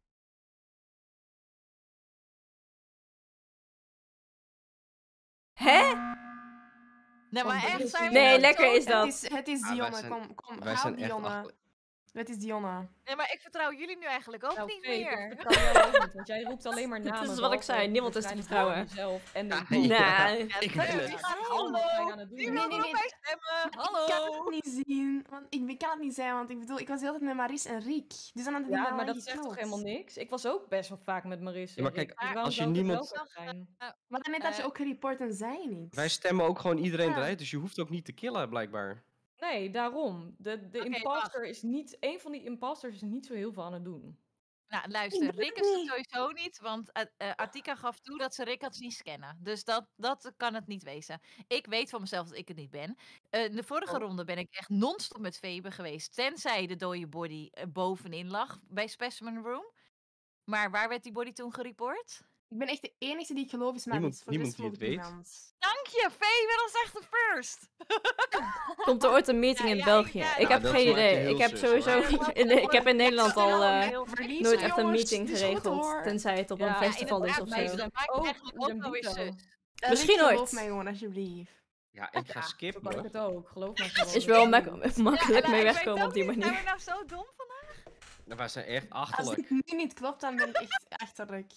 Hè? Nee, maar Kom, dit echt is zijn we Nee, nou lekker zo is dom? dat. Het is Ah, wij Dionne, zijn- kom. wij Haal zijn echt Dionne. achter- Het is Dionne. Nee, maar ik vertrouw jullie nu eigenlijk ook Nou, niet Fee, meer. ik vertrouw jou ook niet, want jij roept alleen maar namen. Dat is wat ik zei, niemand is te vertrouwen. Jezelf en de Ja, imposter. ja. Nou, Ik Nee, ben wie het. gaat Hallo. Wat ben je aan het Wie doen? wil Nee, er nee, op mij stemmen? Ik kan Hallo! het niet zien. Want ik kan het niet zijn, want ik bedoel, ik was de hele tijd met Maris en Rick. Dus dan had ik Ja, me maar wel dat zegt toch geknald. helemaal niks? Ik was ook best wel vaak met Maris. Ja, maar en Rick, kijk, dus waarom als je zou het niemand- wel zijn? Maar dan net dat je ook gereport en zei niet. Wij stemmen ook gewoon iedereen Ja. eruit, dus je hoeft ook niet te killen, blijkbaar. Nee, daarom. De Oké, imposter is niet... Een van die imposters is niet zo heel veel aan het doen. Nou, luister, Rick is het sowieso niet, want Attika gaf toe dat ze Rick had zien scannen. Dus dat kan het niet wezen. Ik weet van mezelf dat ik het niet ben. In de vorige ronde ben ik echt non-stop met Febe geweest, tenzij de dode body bovenin lag bij Specimen Room. Maar waar werd die body toen gereport? Ik ben echt de enige die ik geloof is Maris. Niemand- Voor de rest niemand geloof die ik het niemand. Dank je, Febe, dat is echt de first! komt er ooit een meeting Ja, in ja, België? ja, Ik ja, heb dat geen maakt je idee. heel Ik heb zus, sowieso... hoor. Ik heb in Nederland al Verliezen, nooit echt een jongens, meeting het is goed, geregeld. hoor. Tenzij het op Ja, een ja, festival is of inderdaad, meisjes, zo. dat maakt Ook eigenlijk ook wel weer Gambito. zus. Misschien Rick, geloof ooit. mij gewoon, alsjeblieft. Ja, ik ga Zo skippen. kan ik het ook. Geloof me gewoon. Is wel Ja, makkelijk Ja, mee ik weet wegkomen ook op die niet, manier. Zijn we nou zo dom vandaag? Nou, wij zijn echt Als achterlijk. dit nu niet klopt, dan ben ik echt achterlijk.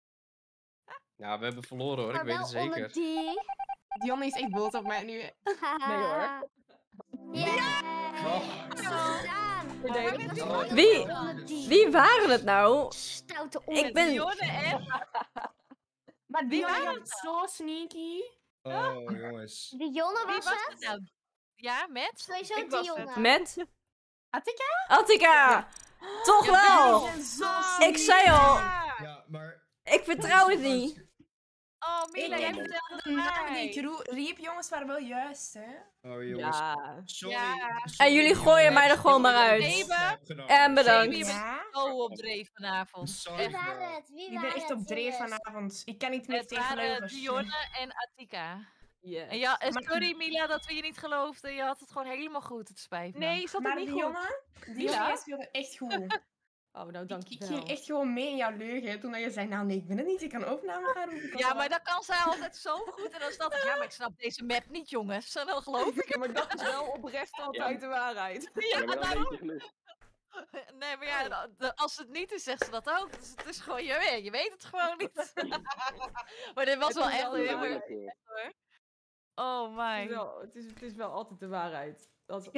Ja, we hebben verloren hoor, ik Maar weet het wel onder zeker. die. Dionne is echt boos op mij nu. hè. Nee, hoor. Ja. Oh. Gedaan. Verdedigend. Oh. Wie? Onder die. Wie waren het nou? Stoute Ik ben... Dionne en... Maar Wie Dionne waren was zo sneaky. Oh, jongens. Dionne Wie was was het? het nou? Ja, met? Sowieso Ik was Dionne. Met? Attika? Attika! Toch wel! Jullie zijn zo Ik sneaky. zei al, Ja, maar... ik vertrouw het niet. Oh, Mila, Ik jij denk vertelde de namen die ik mij. riep, jongens, waren wel juist, hè? Oh, jongens. Ja. Sorry. Ja. sorry, En jullie jongens. gooien mij er Ik gewoon wil maar dat uit. ik het Even. heb gedaan. En bedankt. Baby, je bent Ja? zo op dreef vanavond. Sorry, Wie girl. waren het? Wie Ik ben waren echt het? op dreef jongens? vanavond. Ik kan niet meer Het tegen waren leugens. Dionne en Attika. Yes. En ja, Maar- sorry Mila dat we je niet geloofden. Je had het gewoon helemaal goed. Het spijt me. Nee, zat het Maar niet goed. Dionne, Mila? jij speelde echt goed. Oh, nou Ik dankjewel. ging echt gewoon mee in jouw leugen toen je zei, nou nee, ik ben het niet, ik kan opname gaan doen. Ja, maar dat kan zij altijd zo goed. En dan is dat, ja, maar ik snap deze map niet, jongens. En dan geloof ik Ja, maar dat is wel oprecht altijd de waarheid. Ja, Ja, maar dan daarom. weet je genoeg. Nee, maar ja, als het niet is, zegt ze dat ook. Dus het is gewoon, je weet het gewoon niet. Maar dit was wel echt heel erg hoor. Oh my. Het is wel altijd de waarheid.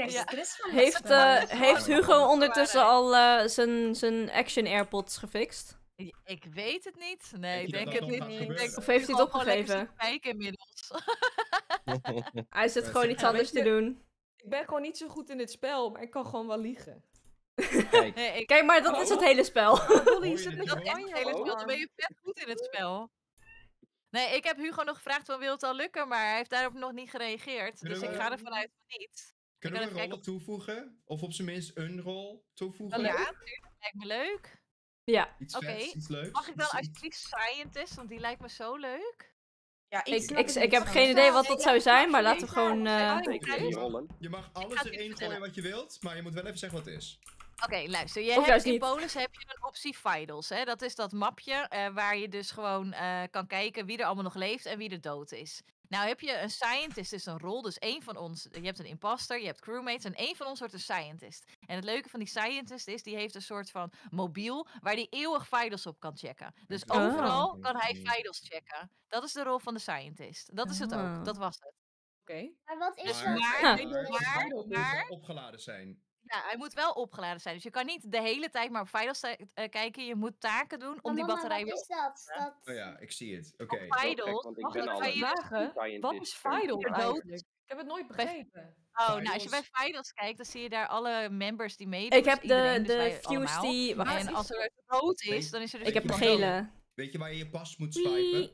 Heeft Hugo ondertussen al zijn Action AirPods gefixt? Ik weet het niet. Nee, ik denk het niet. Of heeft hij het opgegeven? Kijken inmiddels. Hij zit gewoon iets anders te doen. Ik ben gewoon niet zo goed in dit spel, maar ik kan gewoon wel liegen. Kijk, maar dat is het hele spel. Dolly zit met dat is het hele spel. Dan ben je vet goed in het spel. Nee, ik heb Hugo nog gevraagd van wil het al lukken, maar hij heeft daarop nog niet gereageerd. Dus ik ga ervan uit van niet. Kunnen we een rol toevoegen? Of op zijn minst een rol toevoegen? Ja, natuurlijk. Lijkt me leuk. Ja. Iets vets, iets leuks. Mag ik dan alsjeblieft Scientist, want die lijkt me zo leuk. Ja, ik heb geen idee wat dat zou zijn, maar laten we gewoon... Je mag alles erin gooien wat je wilt, maar je moet wel even zeggen wat het is. Oké, luister. In Polis heb je een optie Vitals. Hè? Dat is dat mapje waar je dus gewoon kan kijken wie er allemaal nog leeft en wie er dood is. Nou heb je een Scientist, is een rol. Dus één van ons, je hebt een imposter, je hebt crewmates en één van ons wordt een Scientist. En het leuke van die Scientist is, die heeft een soort van mobiel waar die eeuwig Vitals op kan checken. Dus overal kan hij Vitals checken. Dat is de rol van de Scientist. Dat is het ook. Dat was het. Oké. Maar wat is Dus dat? Maar opgeladen zijn. Ja, hij moet wel opgeladen zijn. Dus je kan niet de hele tijd maar op Vitals kijken. Je moet moet taken doen om die batterij weer op te laden. Oh ja, ik zie het. Oké. Vitals. Mag ik vragen? Wat is Vitals eigenlijk? Ik heb het nooit begrepen. Oh, nou als je bij Vitals kijkt, dan zie je daar alle members die meedoen. Ik heb dus de fuse die... En als er rood is, dan is er dus... Ik heb de gele. Weet je waar je je pas moet swipen?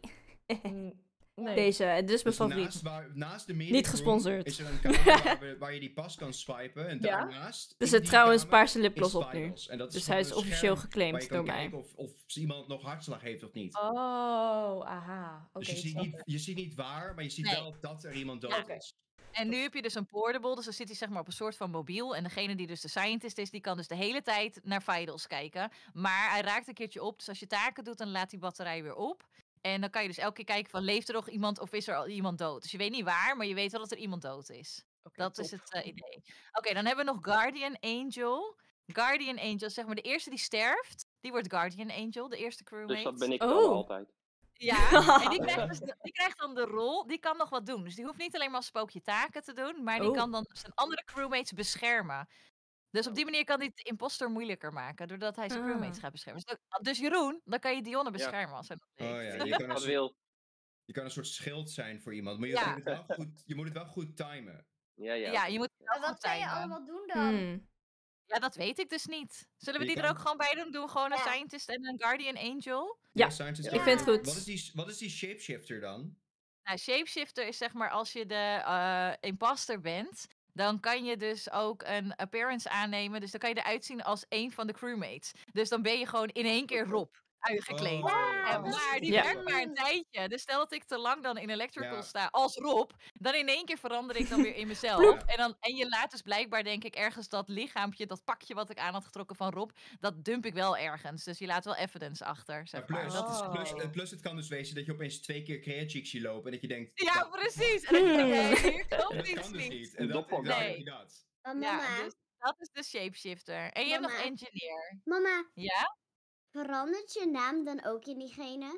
Nee. Deze, dit is mijn favoriet. Naast de niet gesponsord. Is er een kamer waar je die pas kan swipen. En daarnaast... Er zit trouwens paarse lipgloss op nu. Dus hij is officieel geclaimd door mij. Of iemand nog hartslag heeft of niet. Oh, aha. Dus je ziet niet waar, maar je ziet wel dat er iemand dood is. En nu heb je dus een portable, dus dan zit hij zeg maar op een soort van mobiel. En degene die dus de Scientist is, die kan dus de hele tijd naar Vitals kijken. Maar hij raakt een keertje op, dus als je taken doet, dan laat die batterij weer op. En dan kan je dus elke keer kijken van, leeft er nog iemand of is er al iemand dood? Dus je weet niet waar, maar je weet wel dat er iemand dood is. Dat is het idee. Oké, dan hebben we nog Guardian Angel. Guardian Angel, zeg maar de eerste die sterft, die wordt Guardian Angel, de eerste crewmate. Dus dat ben ik dan altijd. Ja, en die krijgt dan de rol, die kan nog wat doen. Dus die hoeft niet alleen maar als spookje taken te doen, maar die kan dan zijn andere crewmates beschermen. Dus op die manier kan hij het imposter moeilijker maken, doordat hij zijn crewmates gaat beschermen. Dus Jeroen, dan kan je Dionne beschermen als hij nog leeft. Oh ja, je kan een soort schild zijn voor iemand, maar je moet het wel goed timen. Ja, je moet het wel goed timen. Wat kan je allemaal doen dan? Ja, dat weet ik dus niet. Zullen we die er ook gewoon bij doen? Doen we gewoon een Scientist en een Guardian Angel? Ja, ik vind het goed. Wat is die shapeshifter dan? Nou, shapeshifter is zeg maar als je de imposter bent, dan kan je dus ook een appearance aannemen. Dus dan kan je eruit zien als een van de crewmates. Dus dan ben je gewoon in één keer Rob uitgekleed. Maar die werkt maar een tijdje. Dus stel dat ik te lang dan in Electrical sta als Rob, dan in één keer verander ik dan weer in mezelf. En je laat dus blijkbaar, denk ik, ergens dat lichaampje, dat pakje wat ik aan had getrokken van Rob, dat dump ik wel ergens. Dus je laat wel evidence achter. Zeg maar. Plus het kan dus wezen dat je opeens 2 keer Creatrix ziet lopen en dat je denkt... Ja, precies. En dan denk je, hier klopt iets niet. En dat heb je dat. Mama. Dus dat is de shapeshifter. En je hebt nog engineer. Mama. Ja? Verandert je naam dan ook in diegene?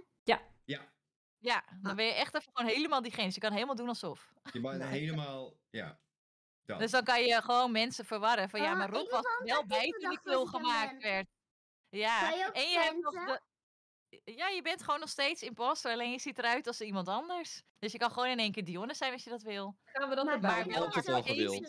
Ja, dan ben je echt even gewoon helemaal diegene. Dus je kan helemaal doen alsof. Je mag helemaal, dat. Dus dan kan je gewoon mensen verwarren. Van maar Rob was wel bij toen die kill gemaakt werd. Ja, en je hebt nog de... Ja, je bent gewoon nog steeds imposter. Alleen je ziet eruit als iemand anders. Dus je kan gewoon in één keer Dionne zijn als je dat wil. Gaan we dan erbij? Als het al gewild.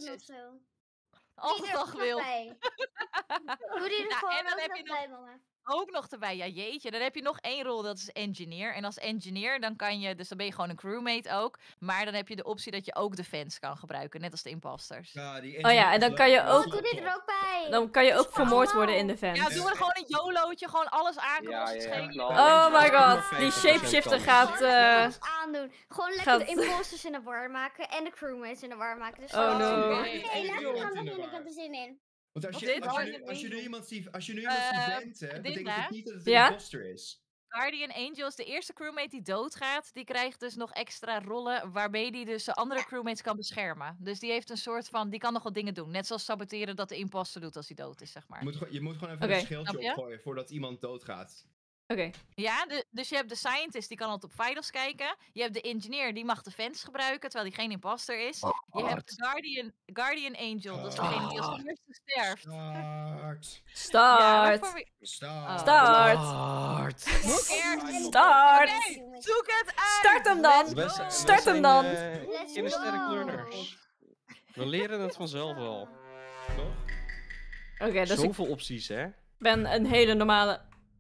Doe die er gewoon en dan heb je bij, mama. ook nog erbij. Ja, jeetje. Dan heb je nog 1 rol, dat is engineer. En als engineer, dan kan je... Dus dan ben je gewoon een crewmate ook. Maar dan heb je de optie dat je ook de fans kan gebruiken. Net als de imposters. Ja, en dan kan je ook... Doe dit er ook bij. Dan kan je ook vermoord worden in de vans. Ja, doen we gewoon een YOLO'tje. Gewoon alles aankomen. Oh my god. Die shapeshifter gaat... aandoen. Gewoon lekker de imposters in de war maken. En de crewmates in de war maken. Dus oh no. Oké, laten we gaan beginnen. Ik heb er zin in. Want als je nu iemand ziet venten, betekent het niet dat het een imposter is. Guardian Angel is de eerste crewmate die doodgaat. Die krijgt dus nog extra rollen waarmee die dus de andere crewmates kan beschermen. Dus die heeft een soort van, die kan nog wat dingen doen. Net zoals saboteren dat de imposter doet als hij dood is, zeg maar. Je moet gewoon even Oké. een schildje Snap je? opgooien voordat iemand doodgaat. Oké. Ja, dus je hebt de scientist, die kan altijd op vitals kijken. Je hebt de engineer, die mag de vents gebruiken, terwijl die geen imposter is. Je hebt de Guardian Angel, dat is degene die als eerste sterft. Start. Ja, maar Start. voor wie- Start. Start. Moet eerst- Start. Oké, zoek het uit! Start hem dan. We Start hem zijn, dan. kinesthetic learners. We leren het vanzelf wel. Toch? Oké, dus ik Zoveel opties, hè? ben een hele normale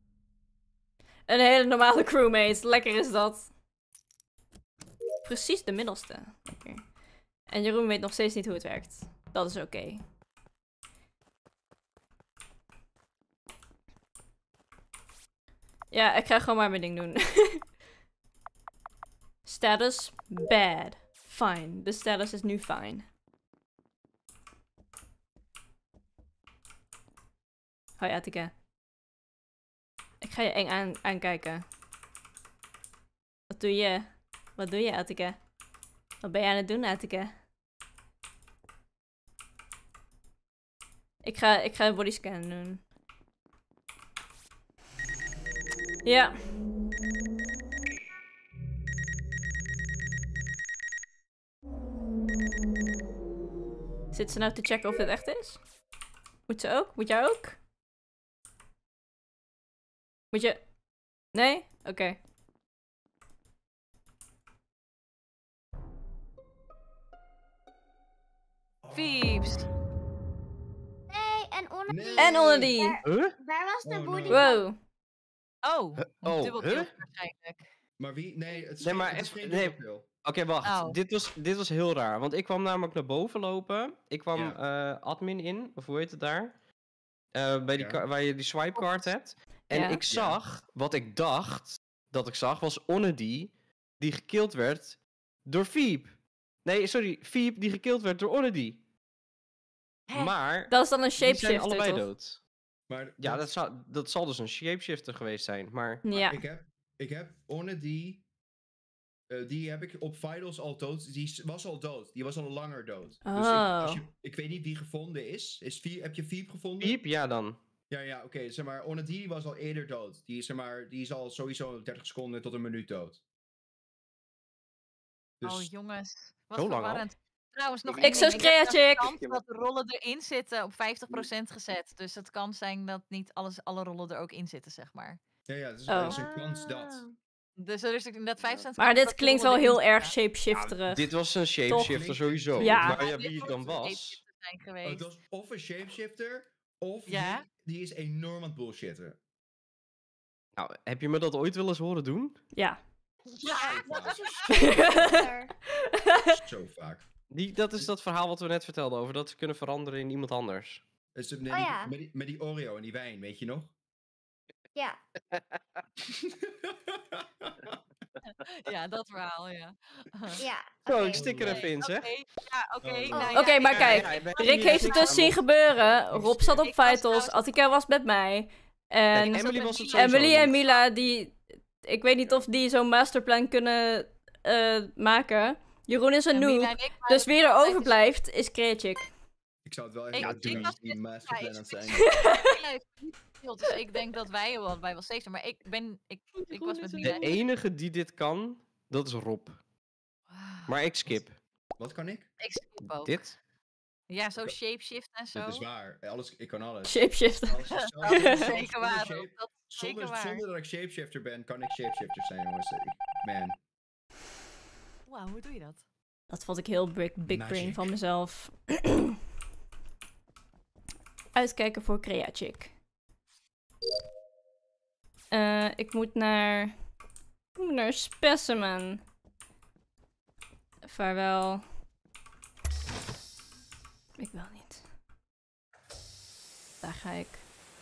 crewmate. Lekker is dat. Precies de middelste. Oké. En Jeroen weet nog steeds niet hoe het werkt. Dat is oké. Ja, ik ga gewoon maar mijn ding doen. Status bad. Fine. De status is nu fine. Hoi Attica. Ik ga je eng aankijken. Wat doe je? Wat doe je, Attica? Wat ben je aan het doen, Attica? Ik ga een bodyscan doen. Ja. Zit ze nou te checken of dit echt is? Moet ze ook? Moet jij ook? Moet je... Nee? Oké. Phoebs. Nee, en onder die. En onder die. Waar was de body? Wow. Oh, Oh, dubbelkill huh? waarschijnlijk. Maar wie? Nee, het is, Nee, maar het is even- geen nee. dubbelkill. Oké, wacht. Oh. Dit was heel raar. Want ik kwam namelijk naar boven lopen. Ik kwam Ja. admin in, of hoe heet het daar? Bij die Ja. waar je die swipecard hebt. En Ja. ik zag, wat ik dacht dat ik zag, was Onnedy die gekild werd door Phoebe. Nee, sorry, Phoebe die gekild werd door Onnedy. Hè? Maar Dat is dan een die zijn shapeshifter, allebei toch? dood. Maar Ja, dat zal dus een shapeshifter geweest zijn, maar... Ja. Ik heb Onnedy. Die heb ik op Vitals al dood. Die was al dood. Die was al langer dood. Dus Oh. ik weet niet wie gevonden is. Heb je Phoebe gevonden? Phoebe, ja dan. Ja, oké. Zeg maar, Onnedy was al eerder dood. Die is al sowieso 30 seconden tot een minuut dood. Dus Oh jongens, wat Zo lang al? verwarrend. Trouwens, nog Ik één zou ding. Ik heb Screa de chick. kans dat de rollen erin zitten op 50% gezet. Dus het kan zijn dat niet alle rollen er ook in zitten, zeg maar. ja, het is, Oh. er is een kans dat. Dus er is inderdaad 5% Maar kans dit dat de klinkt wel rollen heel erin erg zitten. shapeshifterig. Dit was een shapeshifter sowieso. Ja. Maar ja, Dit wie het dan moet een was... shapeshifter zijn Het geweest. was of een shapeshifter, of Ja? die is enorm aan het bullshitten. Nou, heb je me dat ooit wel eens horen doen? Ja. Ja, dat is een shapeshifter. Zo vaak. Dat is dat verhaal wat we net vertelden over dat ze kunnen veranderen in iemand anders. Dus, Oh ja. met die Oreo en die wijn, weet je nog? Ja. Ja, dat verhaal, ja. Ja. Zo, oké. ik stik er even in, zeg. Oké, ja, oké. Oh, nou nee. ja, Oké, maar ik- kijk. Ja, ik ben Rick hier heeft het dus zien gebeuren. Rob zat op Ik was Vitals. trouwens- Attica was met mij. En Kijk, Emily met was het Mila. sowieso Emily en niet. Mila, die... Ik weet niet of die zo'n masterplan kunnen maken. Jeroen is een en Mila noob. en ik waren Dus wie er altijd overblijft is Creachick. Ik zou het wel Ik- even ik doen was als die net- masterplan ja, aan het ik- zijn. Mila heeft niet gespeeld, dus ik denk dat wij wel safe zijn. Maar ik was met Mila. De enige die dit kan, dat is Rob. Maar ik skip. Wat kan ik? Ik skip ook. Dit? Ja, zo shapeshift en zo. Dat is waar. Ik kan alles. Shapeshifter. Alles is zo- Dat is zelfs zeker zonder waar. shape- Dat is zeker waar. Zonder dat ik shapeshifter ben, kan ik shapeshifter zijn, jongens. Man. Wauw, hoe doe je dat? Dat vond ik heel big brain Magic. van mezelf. Uitkijken voor Creachick. Ik moet naar Specimen. Vaarwel. Ik wil niet. Daar ga ik.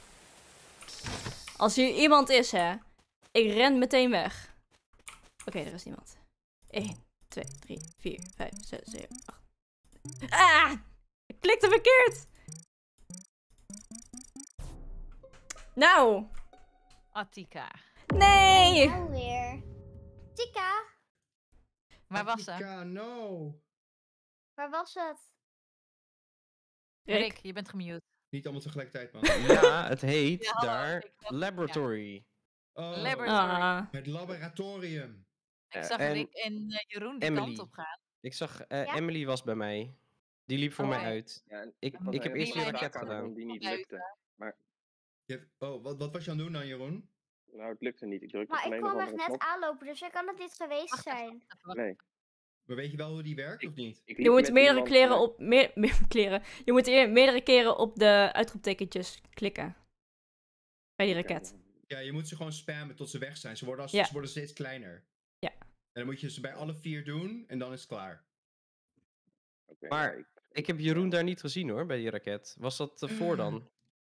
Als hier iemand is, hè. Ik ren meteen weg. Oké, er is niemand. 1, 2, 3, 4, 5, 6, 7, 8. Ah! Ik klikte verkeerd! Nou! Attica. Nee! Nou weer. Tika, Waar was ze? Attica, no. waar was het? Rick, je bent gemute. Niet allemaal tegelijkertijd, man. Ja, het heet Ja, hallo, daar ik snap- Laboratory. Oh, Laboratory. het laboratorium. Ik zag en Rick en Jeroen die Emily. kant op gaan. Ik zag, Ja? Emily was bij mij. Die liep voor Oh, mij ja. uit. Ja, en Ik had heb heel eerst veel die raket vragen gedaan. Die niet Buiten. lukte. Maar Oh, wat was je aan het doen dan, Jeroen? nou, het lukte niet. Ik drukte Maar ik alleen kwam nog echt op een net knop. aanlopen, dus ik kan het niet geweest zijn. Nee. Maar weet je wel hoe die werkt, of niet? Ik Je liep moet met meerdere iemand, kleren op... meer kleren. Je moet meerdere keren op de uitroeptekentjes klikken. Bij die raket. Ja, je moet ze gewoon spammen tot ze weg zijn. Ze worden, Ja. ze worden steeds kleiner. Ja. En dan moet je ze bij alle 4 doen en dan is het klaar. Oké, Maar ja, ik heb Jeroen daar niet gezien hoor, bij die raket. Was dat voor dan?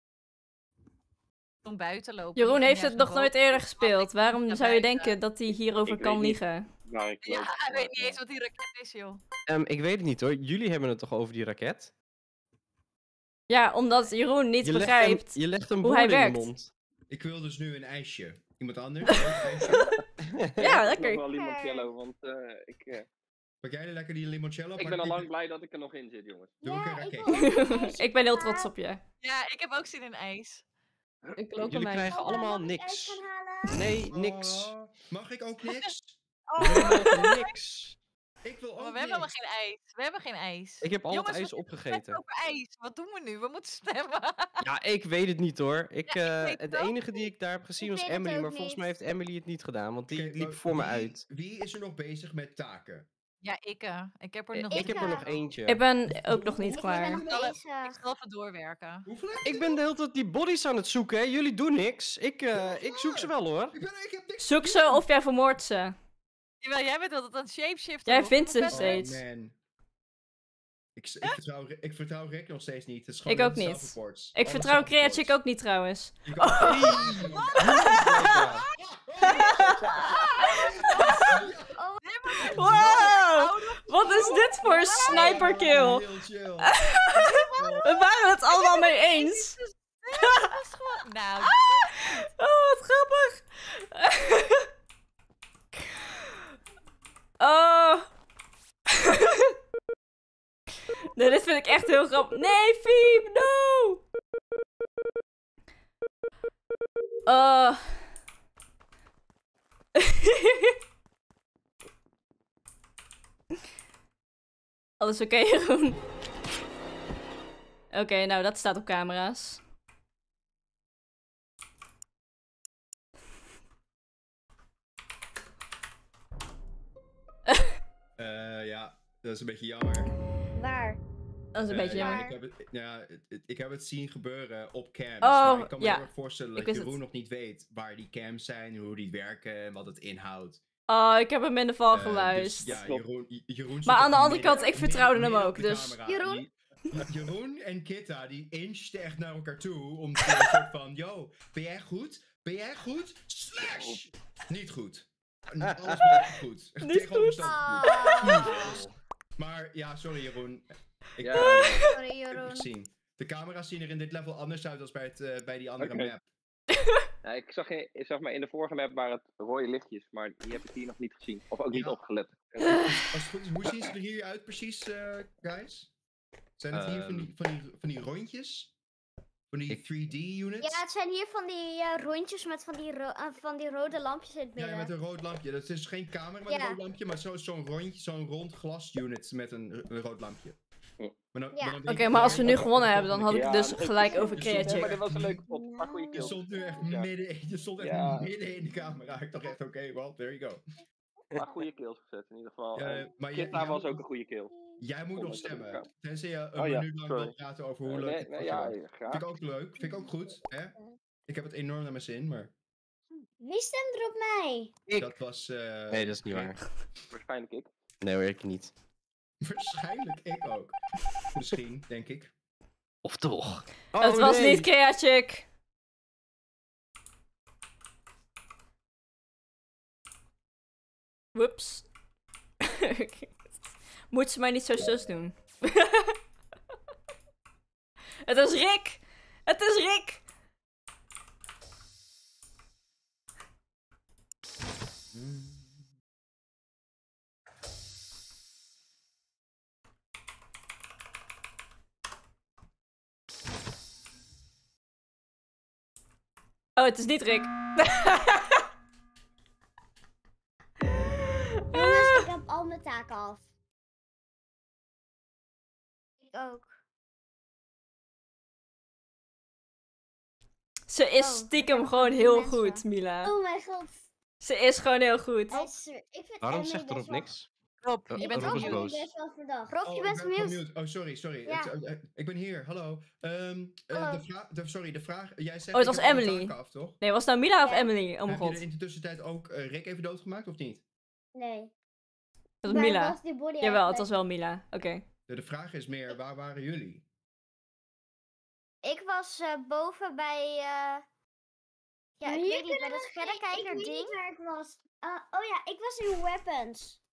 Toen buiten lopen. Jeroen die heeft ging het nog nergens nooit boven. eerder gespeeld. Waarom naar zou je buiten. denken dat hij hierover Ik kan weet niet. liegen? waar ik Ja, loop, hij maar, weet niet eens wat die raket is, joh. Ik weet het niet hoor. Jullie hebben het toch over die raket? Ja, omdat Jeroen niet Je legt begrijpt je legt een hoe hij bord in werkt. de mond. Ik wil dus nu een ijsje. Iemand anders? Een ijsje? Ja, Ik lekker. nog wel limoncello, want Pak jij lekker die limoncello? ik ben al lang blij dat ik er nog in zit, jongens. Doe ook een Ja, ik raketje. wil ook een ijsje. Ik ben heel trots op je. Ja, ik heb ook zin in ijs. Ik wil ook Jullie een krijgen Mama, allemaal mag ik ijs niks. gaan halen? Nee, niks. Oh, mag ik ook niks? Jullie mogen niks. Ik wil ook Maar we hebben helemaal niks. geen ijs. We hebben geen ijs. Ik heb al het Jongens, ijs we zitten opgegeten. net over ijs. Wat doen we nu? We moeten stemmen. Ja, ik weet het niet hoor. Ja, ik weet Het het ook enige die ik daar heb gezien Ik was weet het Emily, ook maar volgens mij niet. heeft Emily het niet gedaan, want die Oké, liep maar voor me wie- uit. Wie is er nog bezig met taken? Ja, ik heb er nog Ik heb er Ik, nog eentje. Ik ben ook nog niet Ik ben klaar. nog Ik bezig. zal even doorwerken. Hoeveel heb Ik ben de hele tijd die bodies aan het zoeken, hè. Jullie doen niks. Ik zoek ze wel hoor. ik heb niks Zoek ze of jij vermoordt ze. Jawel, jij bent altijd aan het shapeshiften. Jij hoor. vindt Kom ze op, steeds. Oh man. Ik vertrouw Rick nog steeds niet. Het is Ik gewoon ook niet. self-reports. Ik Alle vertrouw self-reports. Creachick ook niet trouwens. Ik ook niet. Wow! Wat is dit voor sniperkill? Heel chill. We waren het allemaal mee eens. Dat was gewoon... Nou, Oh, wat grappig. Oh. Nee, dit vind ik echt heel grappig. Nee, Fiep, no! Oh. Alles oké, Jeroen? Oké, nou, dat staat op camera's. Ja, dat is een beetje jammer. Waar? Dat is een beetje Ja, jammer. ik heb het zien gebeuren op cams. Oh, maar ik kan me ja. heel erg voorstellen Ik dat wist Jeroen het. nog niet weet waar die cams zijn, hoe die werken en wat het inhoudt. Oh, ik heb hem in de val Dus geluisterd. ja, Jeroen Maar zit aan de ook andere kant, midden- ik vertrouwde hem midden ook, op de dus... camera. Jeroen? Jeroen en Kitta, die inchten echt naar elkaar toe om te een soort van, yo, ben jij goed? Ben jij goed? Slash! Niet goed. Alles behalve goed. Echt Niet tegenovergesteld goed. Maar ja, sorry Jeroen. Ik Ja, Sorry, heb het Jeroen. gezien. De camera's zien er in dit level anders uit dan bij die andere Oké. map. ja, ik zag maar in de vorige map waren het rode lichtjes, maar die heb ik hier nog niet gezien. Of ook niet Ja. opgelet. Als het goed is, hoe zien ze er hier uit precies, guys? Zijn het hier van die rondjes? Van die 3D-units? Ja, het zijn hier van die rondjes met van die rode lampjes in het Ja, midden. met een rood lampje. Dat is geen camera met een Ja. rood lampje, maar zo'n rondje, zo'n rond glas-unit met een rood lampje. Maar dan- Ja. maar dan denk Oké, ik- maar als we nu dan- gewonnen hebben, dan had ik Ja, dus dat- gelijk over je stond- Maar Creachick. dit was een leuke pot. Maar goede Je kill. stond nu echt Ja. je stond echt Ja. midden in de camera. Ik dacht echt, oké, well, there you go. Maar goede kills gezet in ieder geval. Ja, En maar Kitta jij was moet- ook een goede kill. Jij moet nog Ondanks dat ik stemmen. kan. Tenzij je een Oh ja, minuut lang sorry. wil praten over hoe leuk Nee, het nee, was. ja, Vind graag. ik ook leuk. Vind ik ook goed. Hè? Ik heb het enorm naar mijn zin, maar Wie stemt er op mij? dat was... Nee, dat is niet waar. Waarschijnlijk ik. Nee hoor, ik niet. Waarschijnlijk ik ook. Misschien, denk ik. Of toch? Het was niet Creachick. Whoops. Moet ze mij niet zo zus doen. Het is Rick! Het is Rick! Oh, het is niet Rick. Jongens, ik heb al mijn taken af. Ik ook. Ze is stiekem gewoon heel goed, Mila. Oh mijn god. Ze is gewoon heel goed. Ik vind Waarom Emily zegt best Rob wel- niks? Rob, Oh, je bent Rob is mute. boos. best wel verdacht. Rob, je Oh, bent ik ben gemute. Oh, sorry. Ja. Ik ben hier, hallo. De vraag, jij zegt... Oh, het was ik heb alle Emily. taken af, toch? Nee, was het nou Mila of Ja. Emily? Oh mijn Heb je god. er in de tussentijd ook Rick even doodgemaakt, of niet? Nee. Dat was Maar Mila. was die body Jawel, het eigenlijk- was wel Mila. Oké. De vraag is meer, waar waren jullie? Ik was boven bij... Ja, ik weet niet, bij dat verrekijker ding. Ik weet niet waar ik was. Oh ja, ik was in weapons.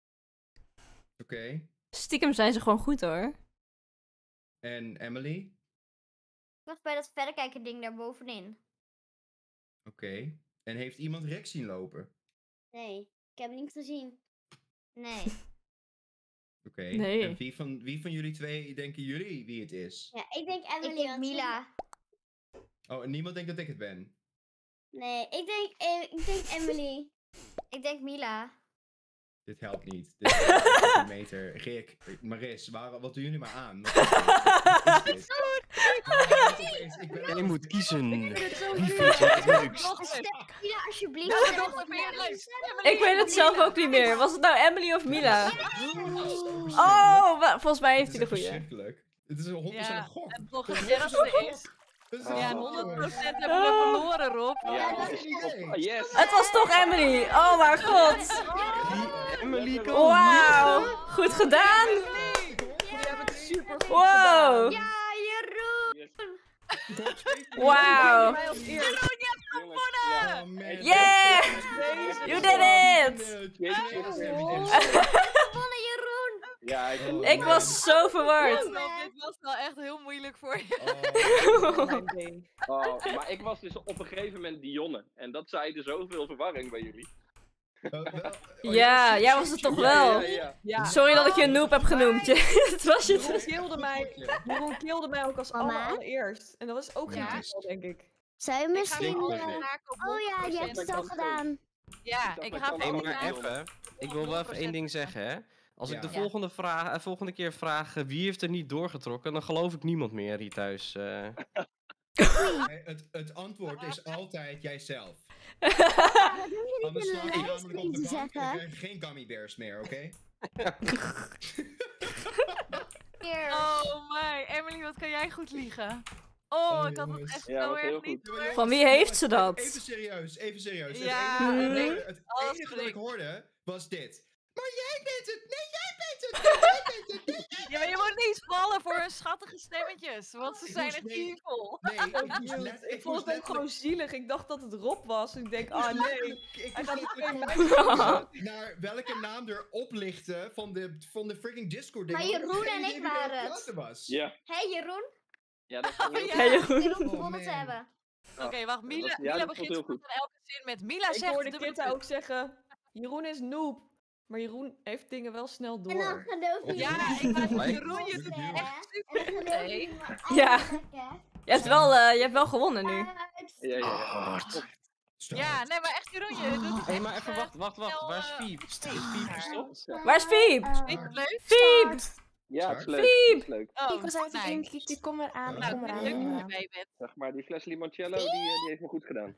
Oké. Stiekem zijn ze gewoon goed hoor. En Emily? Ik was bij dat verrekijker ding daar bovenin. Oké. En heeft iemand Rick zien lopen? Nee, ik heb hem niet gezien. Nee. Oké. Nee. En wie van jullie twee denken jullie wie het is? Ja, ik denk Emily. Ik denk Mila. Oh, en niemand denkt dat ik het ben? Nee, ik denk Emily. Ik denk Mila. Dit helpt niet. Dit helpt niet meter. Rick, Maris, wat doen jullie maar aan? Wat is dit? Je moet kiezen. Wie Mila, alsjeblieft. Ik weet het zelf ook niet meer. Was het nou Emily of Mila? Oh, volgens mij heeft hij de goede. Verschrikkelijk. Het is een 100% Ja, een gok. en toch het ergste is... Ja, 100% hebben we verloren, Rob. Ja, yes. Het was toch Emily. Oh mijn god. Emily, kom. Wauw. Goed gedaan. Wow. Ja, Jeroen. Wauw. Jongens, Yeah. You did it. Gewonnen, Jeroen. Ja, Ik was zo verward. Rob, dit was wel echt heel moeilijk voor je. Oh, maar ik was dus op een gegeven moment Dionne. En dat zaaide zoveel verwarring bij jullie. Ja, jij was het toch wel. Ja. Sorry dat ik je een noob heb genoemd. Het was je. Jeroen kilde mij ook als allereerst. En dat was ook geen Ja. toeval, denk ik. Zou je misschien... Ik ga gewoon haken op Oh ja, je hebt het al 100%. gedaan. Ja, ik ga Hey, voor maar even. Ik wil wel even één ding zeggen, hè. Als ik de Ja. volgende keer vraag wie heeft er niet doorgetrokken, dan geloof ik niemand meer hier thuis. Het antwoord is altijd jijzelf. Dat hoef je niet Anders in sla een ik namelijk op livestream de te bank en dan zeggen. krijg je geen gummy bears meer, oké? Oh my, Emily, wat kan jij goed liegen? Oh, ik had het jongens. echt Ja, zo wat heel erg niet goed. door. Van wie heeft ze Even dat? serieus. Ja, Het alles enige wat ik Rick. hoorde was dit. Maar jij bent het! Nee, jij bent het! Nee, jij bent het! Nee, jij Ja, maar je moet niet vallen voor hun schattige stemmetjes, want ze Ik zijn moest- echt nee. evil. Nee, Ik vond het ook gewoon zielig. Ik dacht dat het Rob was. Ik denk, nee. Ik Hij moest gaat letterlijk niet gewoon naar welke naam er oplichten van de freaking Discord ding. Maar want ik heb Jeroen geen en idee ik wie er waren aan het. praten was. Ja, Hé Jeroen, ja, dat vond ik heel Ja. Hey, goed. Jeroen. Jeroen gewonnen te man. hebben. Oké, wacht, Mila, ja, Mila dat vond ik begint heel goed goed. aan elke zin met Mila Ik zegt hoorde dubbele Kitta punt. ook zeggen, Jeroen is noob. Maar Jeroen heeft dingen wel snel En dan door. geloof je Ja, niet. ik laat Like. Jeroen je Look at echt you. super En dan goed, geloof je hè? niet meer Ja. eigenlijk, hè. Je hebt wel gewonnen nu. Ja. Ja, nee, maar echt Jeroen, je doet het Hé, maar echt, even wacht. snel, Waar is Fiep? Is Fiep verstopt? Waar is Fiep? Vind je het leuk? Fiep! Ja, het is leuk. Fiep! Het is leuk. Oh, Ik was even nice. denken, ik kom eraan. Nou, Kom ik vind eraan. het leuk kom dat je eraan. bij bent. Zeg maar, die fles limoncello, die heeft me goed gedaan.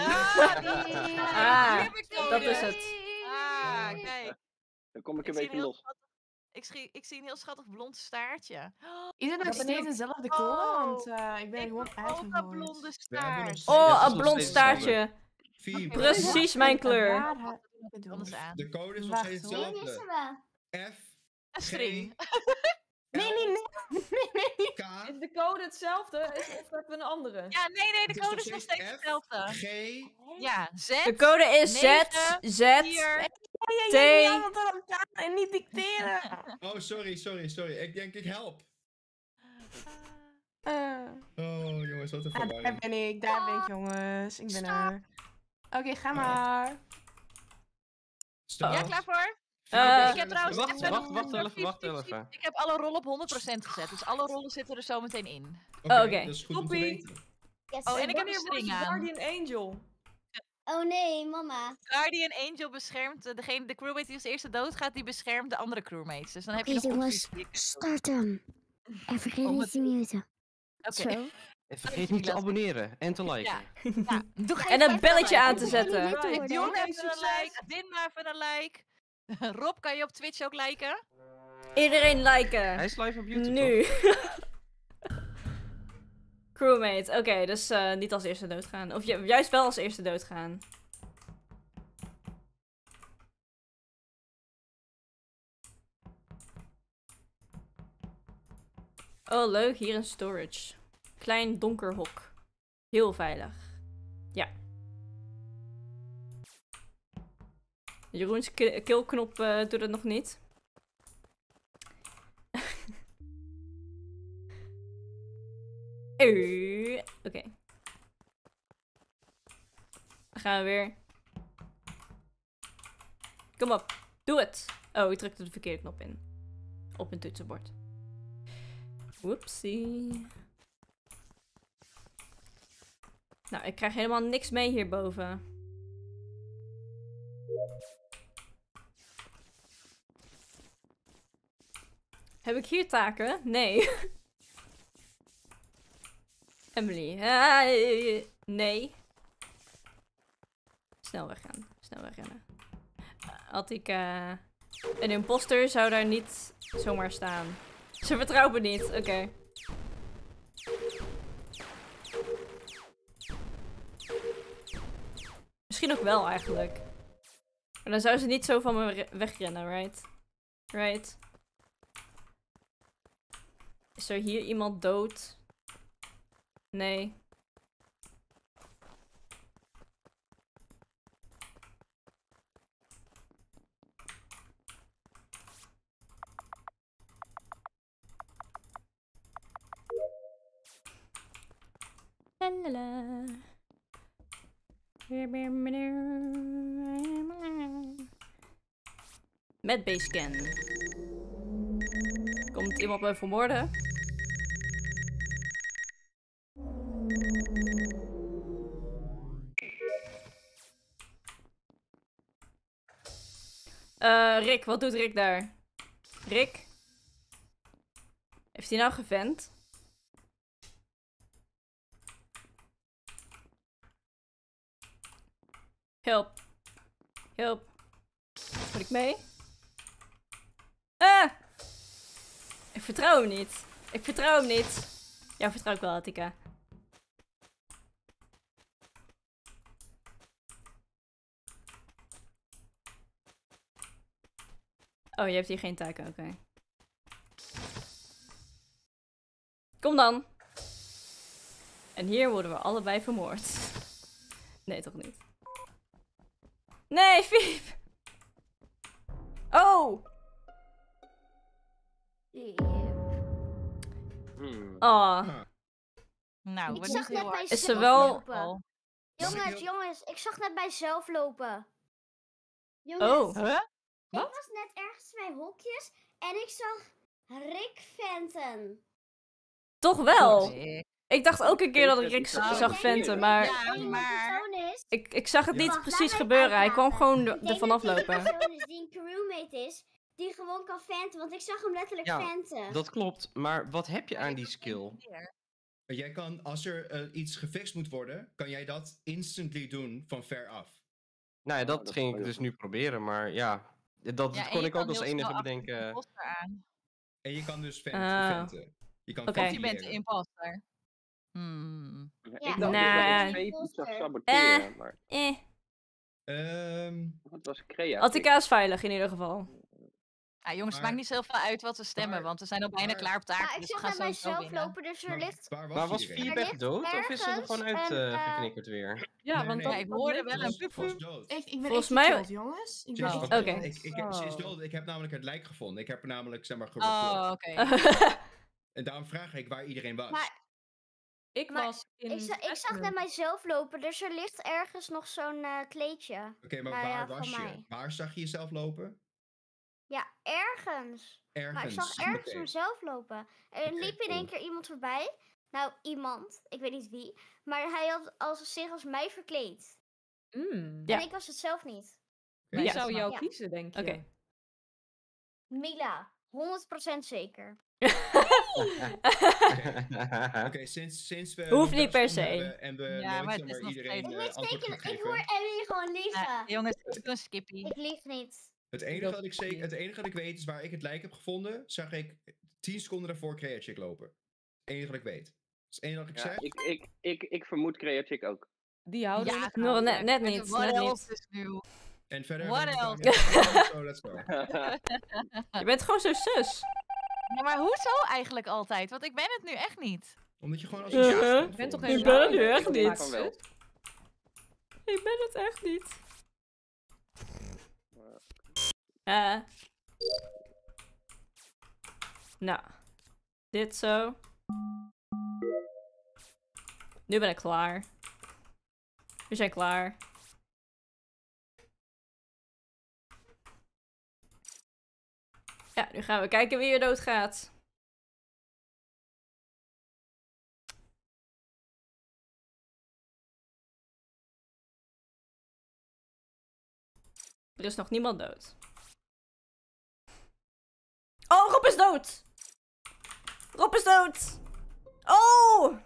Ah, die heb ik dat nodig. is het. Ah, kijk. Dan kom ik Ik een zie een beetje heel los. schattig- Ik zie een heel schattig blond staartje. Is het nog steeds dezelfde code? Want ik ben Ik gewoon wil ook een uitgegooid. blonde We hebben nog staart. steeds- Oh, het is een nog blond steeds staartje. Fiep, Precies mijn kleur. Anders aan. de code is nog Wacht, steeds hoor. Wie missen hetzelfde. we? F, Een string. Nee. K, Is de code hetzelfde? Of hebben we een andere? Ja, nee, Het de is code nog is nog steeds steeds F, hetzelfde. G, Ja, Z, De code is Z, 9, Z, 4. T. Jullie allemaal door elkaar en niet dicteren. Oh, sorry. Ik denk ik help. Oh, jongens, wat een Daar verwarring. ben ik, jongens. Ik ben er. Oké, ga maar. Stop. Ja, klaar voor? Eh, Ik heb trouwens Wacht even- even. Ik heb alle rollen op 100% gezet, dus alle rollen zitten er zo meteen in. Oké, Oh, oké. dat is goed om te Toppie. weten. Yes. Oh, en ik heb Wanneer een was string aan. Guardian Angel? Oh nee, mama. Guardian Angel beschermt de crewmate die als eerste doodgaat, die beschermt de andere crewmates. Dus dan heb je Oké, nog jongens, opties. start hem. En vergeet Oh, niet wat- te muten. Oké. Zo. En vergeet niet te abonneren en te liken. Ja. Ja, doe En een belletje aan te Jullie zetten. lid worden. Dion Oké, even een succes. like. Dinma even een like. Rob, kan je op Twitch ook liken? Iedereen liken. Hij is live op YouTube, Nu. Crewmate. Oké, dus niet als eerste doodgaan. Of juist wel als eerste doodgaan. Oh, leuk. Hier een storage. Klein donker hok. Heel veilig. Ja. Jeroens killknop doet het nog niet. Oké. Dan gaan we weer. Kom op. Doe het. Oh, ik drukte de verkeerde knop in. Op een toetsenbord. Whoopsie. Nou, ik krijg helemaal niks mee hierboven. Heb ik hier taken? Nee. Emily. Nee. Snel weggaan. Snel wegrennen. Had ik een imposter zou daar niet zomaar staan. Ze vertrouwt me niet. Oké. Misschien ook wel eigenlijk. Maar dan zou ze niet zo van me wegrennen, right? Right. Is er hier iemand dood? Nee. Lalala. Met basescan. Komt iemand me vermoorden? Rick, wat doet Rick daar? Rick? Heeft hij nou gevent? Help. Help. Moet ik mee? Ah! Ik vertrouw hem niet. Ik vertrouw hem niet. Ja, vertrouw ik wel, Attica. Oh, je hebt hier geen taken, oké. Kom dan. En hier worden we allebei vermoord. Nee, toch niet. Nee, Fiep! Oh! Oh. Nou, Ik we zag net bij Is ze zelf wel- lopen. Jongens, ik zag net bij zelf lopen. Oh. Jongens, Huh? ik was net ergens bij hokjes en ik zag Rick Fenton. Toch wel? Nee. Ik dacht ook een keer dat ik Rick Nou, zag ik venten, maar Ja, maar... ik zag het niet Wacht, precies laat mij gebeuren. Hij kwam uitpraten. gewoon Ik denk er vanaf dat die lopen. persoon is die een crewmate is, die gewoon kan venten, want ik zag hem letterlijk Ja, venten. dat klopt. Maar wat heb je aan die skill? Jij kan, als er iets gefixt moet worden, kan jij dat instantly doen van ver af. Nou ja, dat dat is ging wel ik dus heel nu proberen, maar ja. Dat Ja, en kon je ik kan ook als heel enige snel achter de bedenken. imposter aan. En je kan dus Ah. venten. Je kan Oké. Want je bent de ventileren. imposter. Hmm. Ja, Ja, ik dacht nah. dat ik Faith iets zag Imposter. saboteren, maar het was creatief. Attica is veilig in ieder geval. Ja, jongens, het Maar- maakt niet zoveel uit wat we stemmen, maar- want we zijn al bijna maar- klaar op taak. Maar ik Dus we zag gaan net bij sowieso zelf winnen. lopen, dus er Maar ligt... waar Maar was iedereen? Fiep Er echt ligt dood of is ze er ergens gewoon uit een, geknikkerd weer? Ja, Nee, want nee, dat ik hoorde wel een Ze was dood. Echt, ik ben Volgens echt mij- gekilld, jongens. Ik Ze ben is echt dood. Oké. Ze is dood. Ik heb namelijk het lijk gevonden. Ik heb er namelijk, zeg maar, Oh, gereporteerd. oké. En daarom vraag ik waar iedereen was. Maar ik Maar was in ik zag net specimen. mijzelf lopen, dus er ligt ergens nog zo'n kleedje. Oké, maar Nou waar ja, was van je? mij. Waar zag je jezelf lopen? Ja, ergens. Ergens. Maar ik zag ergens Oké. mezelf lopen. Er Oké, liep in één cool. keer iemand voorbij. Nou, iemand. Ik weet niet wie. Maar hij had zich als mij verkleed. Ja. En ik was het zelf niet. Wie Ja. zou jou Ja. kiezen, denk je? Oké. Mila. 100% zeker. Oké, sinds we... Hoeft die niet per dagstond se. hebben en we Ja, maar nooit het is zomaar nog iedereen steeds- Ik weet antwoord zeker, gaan ik hoor geven. Emily gewoon liegen. jongens, ik doe een skippy. Ik lieg niet. Het enige wat ik weet is waar ik het lijk heb gevonden, zag ik 10 seconden daarvoor Creachick lopen. Het enige wat ik weet. Dat is het enige wat ik Ja, zeg. ik vermoed Creachick ook. Die houden Ja, we Nog natuurlijk. net Maar niet. What Net else niet. is nieuw? En verder... What hebben we else? niet zo, let's go. Je bent gewoon zo sus. Ja, maar hoezo eigenlijk altijd? Want ik ben het nu echt niet. Omdat je gewoon als Uh-huh. een Ik ben toch Ik helemaal ben het nu niet. echt Ik denk niet. van wel. Ik ben het echt niet. Nou. Dit zo. Nu ben ik klaar. We zijn klaar. Ja, nu gaan we kijken wie er doodgaat. Er is nog niemand dood. Oh, Rob is dood! Rob is dood! Oh!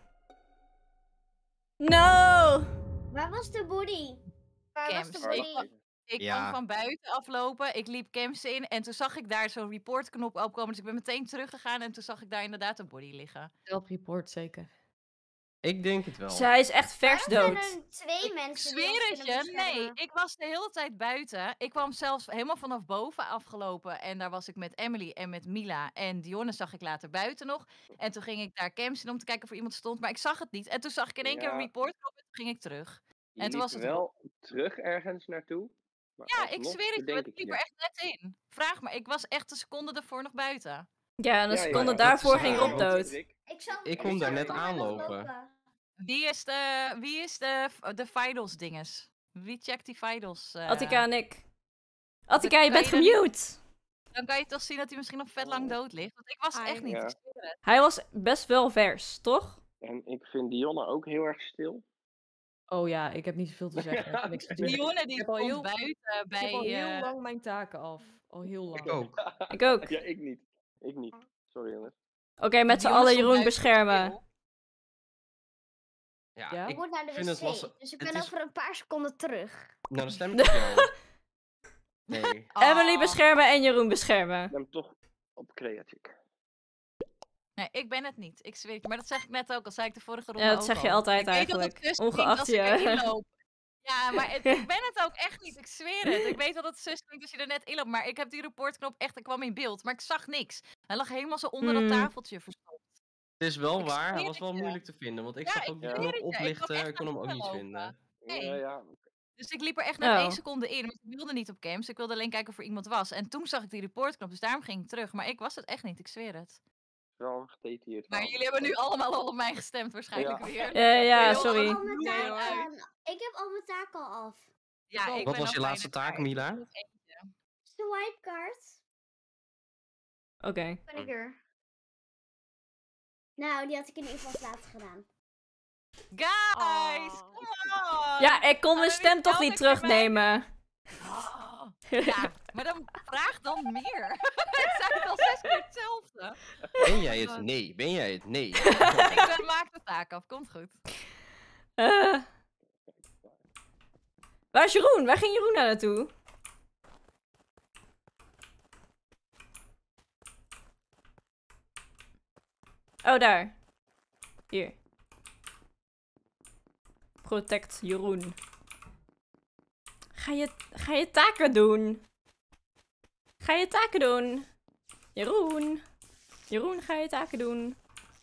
No! Waar was de body? Waar was de Camps. body? Ik Ja. kwam van buiten aflopen, ik liep camps in en toen zag ik daar zo'n reportknop opkomen. Dus ik ben meteen teruggegaan en toen zag ik daar inderdaad een body liggen. Self-report zeker. Ik denk het wel. Zij is echt vers Waarom dood. zijn er 2 Ik mensen die zweer ons het kunnen je, nee. beschermen? Ik was de hele tijd buiten. Ik kwam zelfs helemaal vanaf boven afgelopen. En daar was ik met Emily en met Mila. En Dionne zag ik later buiten nog. En toen ging ik daar camps in om te kijken of er iemand stond. Maar ik zag het niet. En toen zag ik in één keer een Ja. reportknop en toen ging ik terug. Je En toen liep was het wel terug ergens naartoe. Maar Ja, ik alsnog zweer het je, verdenk ik ik liep je. er echt net in. Vraag me, ik was echt een seconde ervoor nog buiten. Ja, en een Ja, seconde ja, daarvoor dat is ging waar, Rob want- dood. Ik kom daar net aanlopen. Wie is de Fidels dinges? Wie checkt die Fidels? Attica en ik. Attica, je kan bent je dan- gemute. Dan kan je toch zien dat hij misschien nog vet lang dood ligt. Want ik was het echt niet. Ja. Ik zweer het. Hij was best wel vers, toch? En ik vind Dionne ook heel erg stil. Oh ja, ik heb niet zoveel te zeggen. Ik heb niks te doen. Dionne die Ik heb al stond heel- buiten Ik bij... heb al heel lang mijn taken af. Al heel lang. Ik ook. Ik ook. Ja, ik niet. Ik niet. Sorry jongens. Oké, met z'n Dionne allen stond Jeroen buiten beschermen. Ja, Ja? Ik ik moet naar de vind het wc, lastig. dus ik Het ben is- over een paar seconden terug. Nou, dan stem ik op jou. Nee. Emily beschermen en Jeroen beschermen. Ik ben toch op Creachick. Nee, ik ben het niet. Ik zweer het je. Maar dat zeg ik net ook, al zei ik de vorige ronde Ja, dat ook zeg je al. altijd Ik weet dat het eigenlijk. zus klinkt Ongeacht als ik je- erin loop. Ja, maar ik ben het ook echt niet. Ik zweer het. Ik weet dat het zus klinkt als je er net in loopt. Maar ik heb die reportknop echt, ik kwam in beeld. Maar ik zag niks. Hij lag helemaal zo onder dat tafeltje verstopt. Het is wel Ik waar, hij zweer was het wel je. moeilijk te vinden. Want ik Ja, zag ik ook die zweer knop het je. Ik kwam oplichten, echt ik kon hem ook naar niet voren vinden. Nee. Ja, ja. Dus ik liep er echt net Oh. 1 seconde in. Want ik wilde niet op camps. Ik wilde alleen kijken of er iemand was. En toen zag ik die reportknop. Dus daarom ging ik terug. Maar ik was het echt niet. Ik zweer het. Wel een gedetailleerd Maar verhaal. jullie hebben nu allemaal al op mij gestemd waarschijnlijk Ja. weer. Ja, Ik heb sorry. al mijn Nee, taken- uit. Ik heb al mijn taken al af. Ja, ik Wat ben was je nog laatste bijna taak, klaar. Mila? Nog eentje. Swipe card. Oké. Ben ik er. Nou, die had ik in ieder geval laatst gedaan. Guys, come on! Ja, ik kon mijn Hadden stem jullie toch wel niet dat je mij- terugnemen. Ja, maar dan vraag dan meer. Ik zei het al 6 keer hetzelfde. Ben jij het? Nee. Ben jij het? Nee. Ik maak de taak af, komt goed. Waar is Jeroen? Waar ging Jeroen nou naartoe? Oh, daar. Hier. Protect Jeroen. Ga je taken doen? Ga je taken doen? Jeroen. Jeroen, ga je taken doen?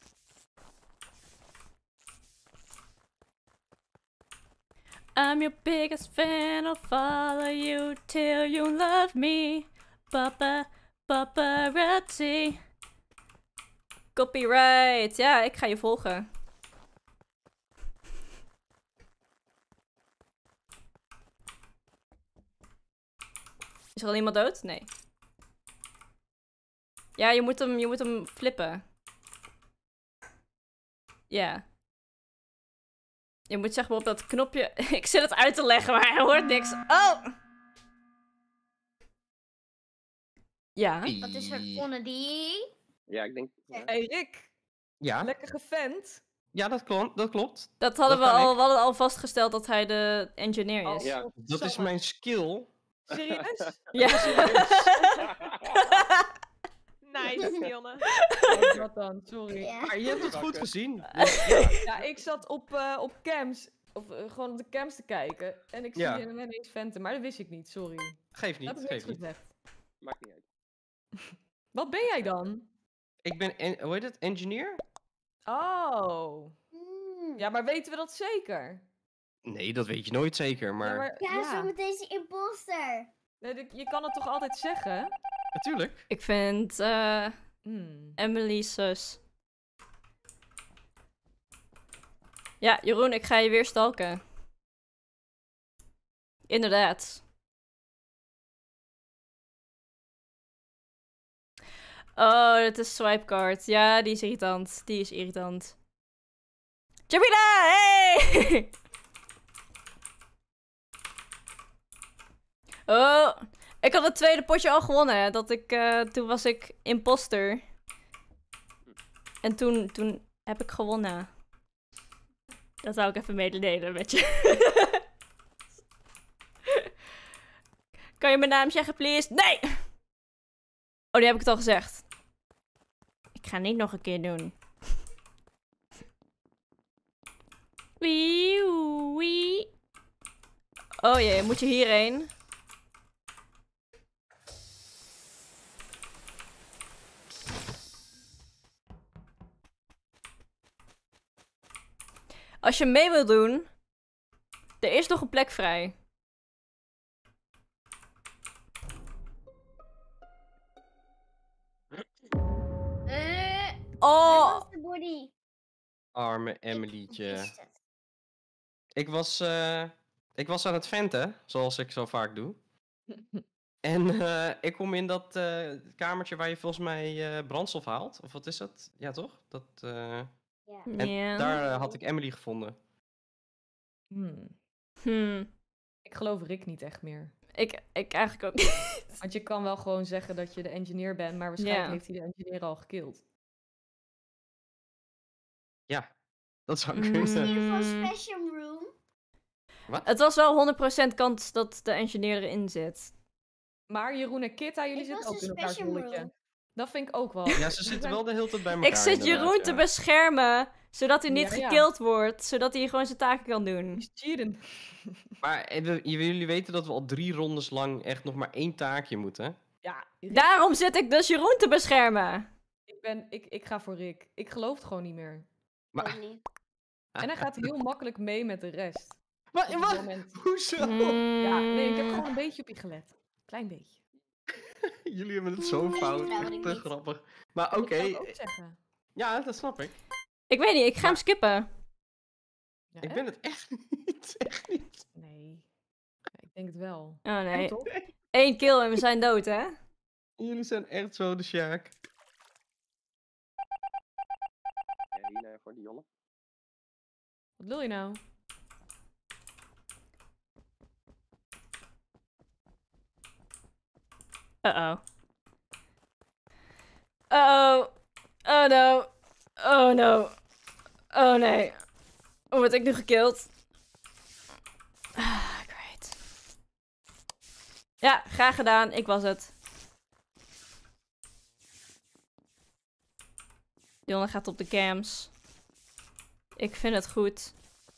I'm your biggest fan, I'll follow you till you love me. Paparazzi. Copyright. Ja, ik ga je volgen. Is er al iemand dood? Nee. Ja, je moet hem flippen. Ja. Je moet zeg maar op dat knopje... Ik zit het uit te leggen, maar hij hoort niks. Oh! Ja. Wat is er gewonnen die? Ja, ik denk... Hey Rick, Ja? lekker gevent. Ja, dat klopt. Dat hadden Dat we kan al, ik. we hadden al vastgesteld dat hij de engineer is. Ja. Dat is mijn skill. Serieus? Ja. Nice, Dionne. Oh, dat dan, sorry. Maar je hebt het goed gezien. Ja, ik zat op cams, of gewoon op de cams te kijken. En ik zie Ja. hem ineens venten, maar dat wist ik niet, sorry. Geef niet, Dat heb ik geef niks niet. gezegd. Maakt niet uit. Wat ben jij dan? Ik ben, hoe heet het, engineer? Oh. Ja, maar weten we dat zeker? Nee, dat weet je nooit zeker, maar... Ja, zo met deze imposter. Nee, je kan het toch altijd zeggen? Natuurlijk. Ik vind Emily sus. Ja, Jeroen, ik ga je weer stalken. Inderdaad. Oh, dat is swipecard. Ja, die is irritant. Die is irritant. Jamila, hey! Oh, ik had het tweede potje al gewonnen. Hè. Toen was ik imposter. En toen heb ik gewonnen. Dat wou ik even mededelen met je. Kan je mijn naam zeggen, please? Nee! Oh, die heb ik het al gezegd. Ik ga niet nog een keer doen. Wee, wee. Oh jee, moet je hierheen? Als je mee wilt doen, er is nog een plek vrij. Oh! Waar was de body? Arme Emilytje. Ik was aan het venten, zoals ik zo vaak doe. En ik kom in dat kamertje waar je volgens mij brandstof haalt. Of wat is dat? Ja, toch? En Ja. daar had ik Emily gevonden. Ik geloof Rick niet echt meer. Ik eigenlijk ook niet. Want je kan wel gewoon zeggen dat je de engineer bent, maar waarschijnlijk Ja. heeft hij de engineer al gekild. Ja, dat zou In ieder kunnen. geval Special Room. Het was wel 100% kans dat de engineer erin zit. Maar Jeroen en Kitta, jullie Ik zitten was ook een in elkaars special rolletje. room. Dat vind ik ook wel. Ja, ze zitten wel de hele tijd bij elkaar. Ik zit inderdaad, Jeroen ja. te beschermen, zodat hij niet Ja, ja. gekild wordt. Zodat hij gewoon zijn taken kan doen. Cheaten. Maar jullie weten dat we al 3 rondes lang echt nog maar 1 taakje moeten. Ja, Rick, Daarom zit ik dus Jeroen te beschermen. ik ga voor Rick. Ik geloof het gewoon niet meer. Maar, En hij gaat heel makkelijk mee met de rest. Wat? Op het moment. Hoezo? Ja, nee, ik heb gewoon een beetje op je gelet. Klein beetje. Jullie hebben het zo fout. Echt te grappig. Maar oké. Dat zou ik ook zeggen. Ja, dat snap ik. Ik weet niet, ik ga hem skippen. Ja, Ik hè? ben het echt niet. Echt niet. Nee. Ja, ik denk het wel. Oh En nee. toch? 1 kill en we zijn dood, hè? Jullie zijn echt zo de Sjaak. Ja, hier voor Dionne. Wat wil je nou? Uh-oh. Uh-oh. Oh no. Oh no. Oh nee. Hoe word ik nu gekild? Ah, great. Ja, graag gedaan. Ik was het. Jonne gaat op de cams. Ik vind het goed.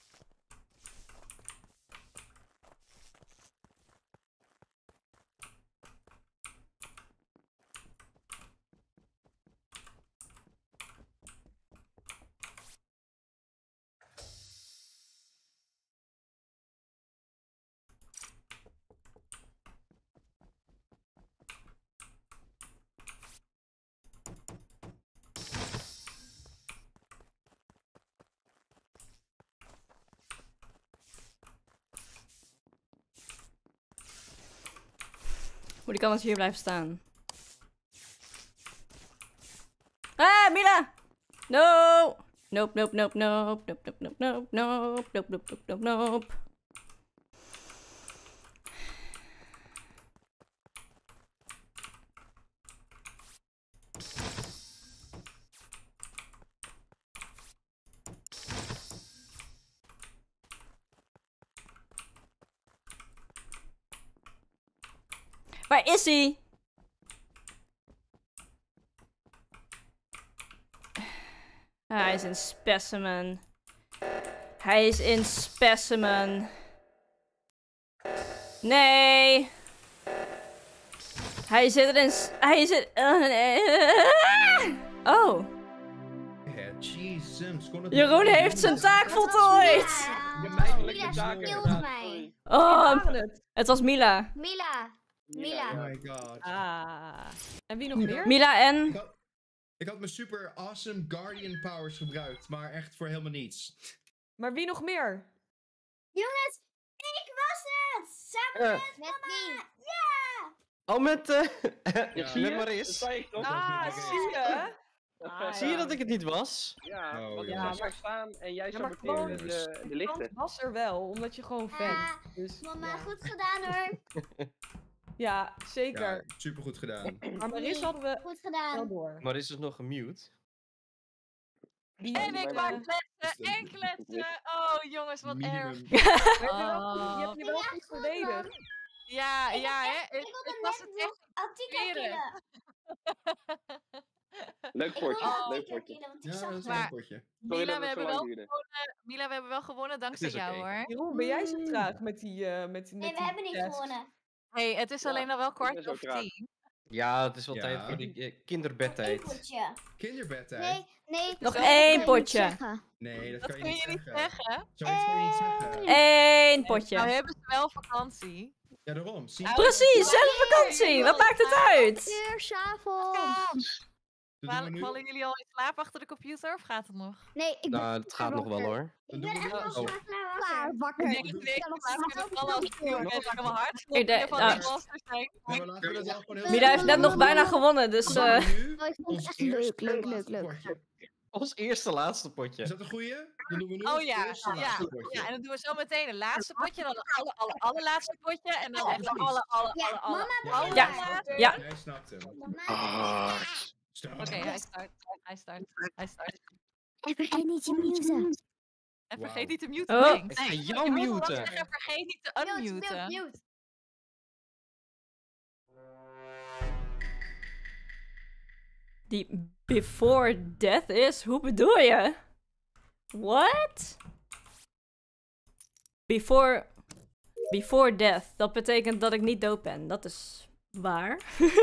Moet ik anders hier blijven staan? Ah, Mila! No! Nope, nope, nope, nope, nope, nope, nope, nope, nope, nope, nope, nope, nope. Waar is hij? Hij is in specimen. Hij is in specimen. Nee. Hij zit in... Hij zit... Oh. Jeroen heeft zijn taak voltooid. Mila speelt mij. Oh, het was Mila. Mila. Oh my god. En wie nog meer? Mila en... Ik had mijn super awesome Guardian powers gebruikt, maar echt voor helemaal niets. Maar wie nog meer? Jongens, ik was het! Samen met mama! Ja! Oh, met met Maris. Dat zei ik toch? Zie je? Zie je dat ik het niet was? Ja, Oh, want ja. jij zou daar staan en jij zou maar meteen gewoon de de lichten. kans was er wel, omdat je gewoon fan. Dus, Mama, goed gedaan hoor. Ja, zeker. Ja, super goed gedaan. Maar Maris hadden we Goed gedaan. wel door. Maris is nog gemute. En ik wou kletsen en kletsen. Oh jongens, wat erg. Je hebt je wel goed verdedigd. Ja, hè. Ik wilde net Attica killen. Leuk potje, leuk potje. Ja, dat is Maar- een potje. Sorry Mila, dat we het zo hebben lang wel duurde. gewonnen. Mila, we hebben wel gewonnen dankzij is jou oké. hoor. Jeroen, ben jij zo traag met die... Nee, we hebben niet gewonnen. Hey, het is Ja, alleen al wel ik kwart ben zo over traag. 10. Ja, het is wel Ja. tijd voor die Eén kinderbedtijd. potje. Kinderbedtijd? Nee. Nog dat één kan je niet potje. zeggen. Nee, dat Dat kan je kun niet je niet zeggen. zeggen. Zoiets kun je niet zeggen. Eén Nou potje. hebben ze wel vakantie. Ja, daarom. Zie Nou, Precies, ze hebben vakantie. Wat maakt het uit? Uur s'avonds. Vallen jullie al in slaap achter de computer of gaat het nog? Nee, ik ben Nou, het gaat nog wel hoor. Ik ben echt wel Oh. klaar wakker. Nee, ik slaap kunnen vallen als ik ben mijn hart. Ik denk- nou, zijn. maar laten we dat wel gewoon heel Mila heeft net nog bijna gewonnen, dus... Nu, Oh, ik vond het ons echt eerste leuk. laatste potje. Ons eerste laatste potje. Is dat een goeie? Dan doen we nu Oh ons ja, eerste ja, laatste potje. ja, en dan doen we zo meteen een laatste potje, dan een allerlaatste potje en dan echt precies. Ja, Ja, ja. Jij snapt hem. Stop. Oké, hij start. En vergeet niet je muten. En Wauw. vergeet niet te muten. Oh. Thanks. Ik ga Je jou moet wel muten. zeggen, vergeet niet te unmuten. Die before death is? Hoe bedoel je? What? Before death. Dat betekent dat ik niet dood ben. Dat is waar.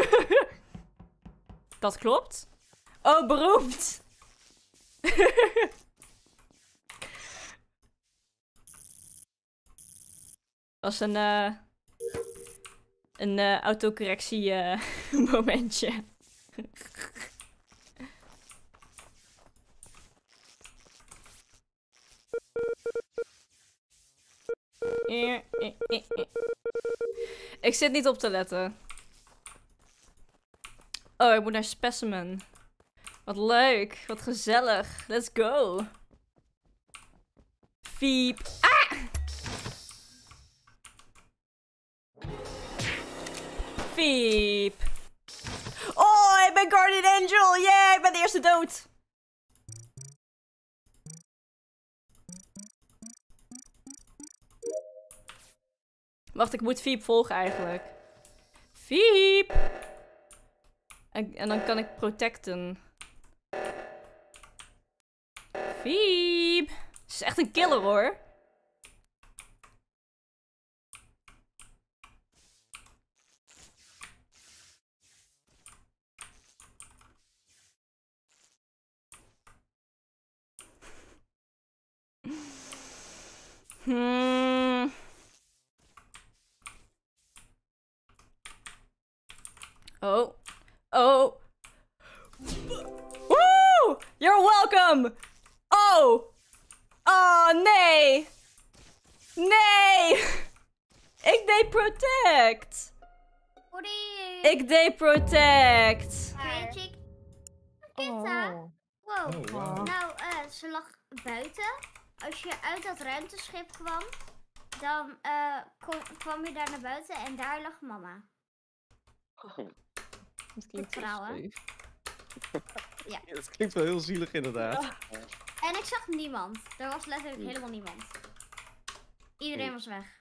Dat klopt. Oh, beroemd. Dat was een autocorrectie momentje. Ik zit niet op te letten. Oh, ik moet naar Specimen. Wat leuk. Wat gezellig. Let's go. Fiep. Ah! Fiep. Oh, ik ben Guardian Angel. Yeah, ik ben de eerste dood. Wacht, ik moet Fiep volgen eigenlijk. Fiep! En dan kan ik protecten. Fiep! Ze is echt een killer hoor. Oh. Oh. Woo! You're welcome! Oh! Oh, nee! Nee! Ik deed protect! Ik deed protect! Pizza. Wow. Oh, wauw. Nou, ze lag buiten. Als je uit dat ruimteschip kwam, dan kwam je daar naar buiten en daar lag mama. Dat klinkt zo verhaal, hè? scheef. Ja. Ja, dat klinkt wel heel zielig inderdaad. En ik zag niemand. Er was letterlijk helemaal niemand. Iedereen was weg.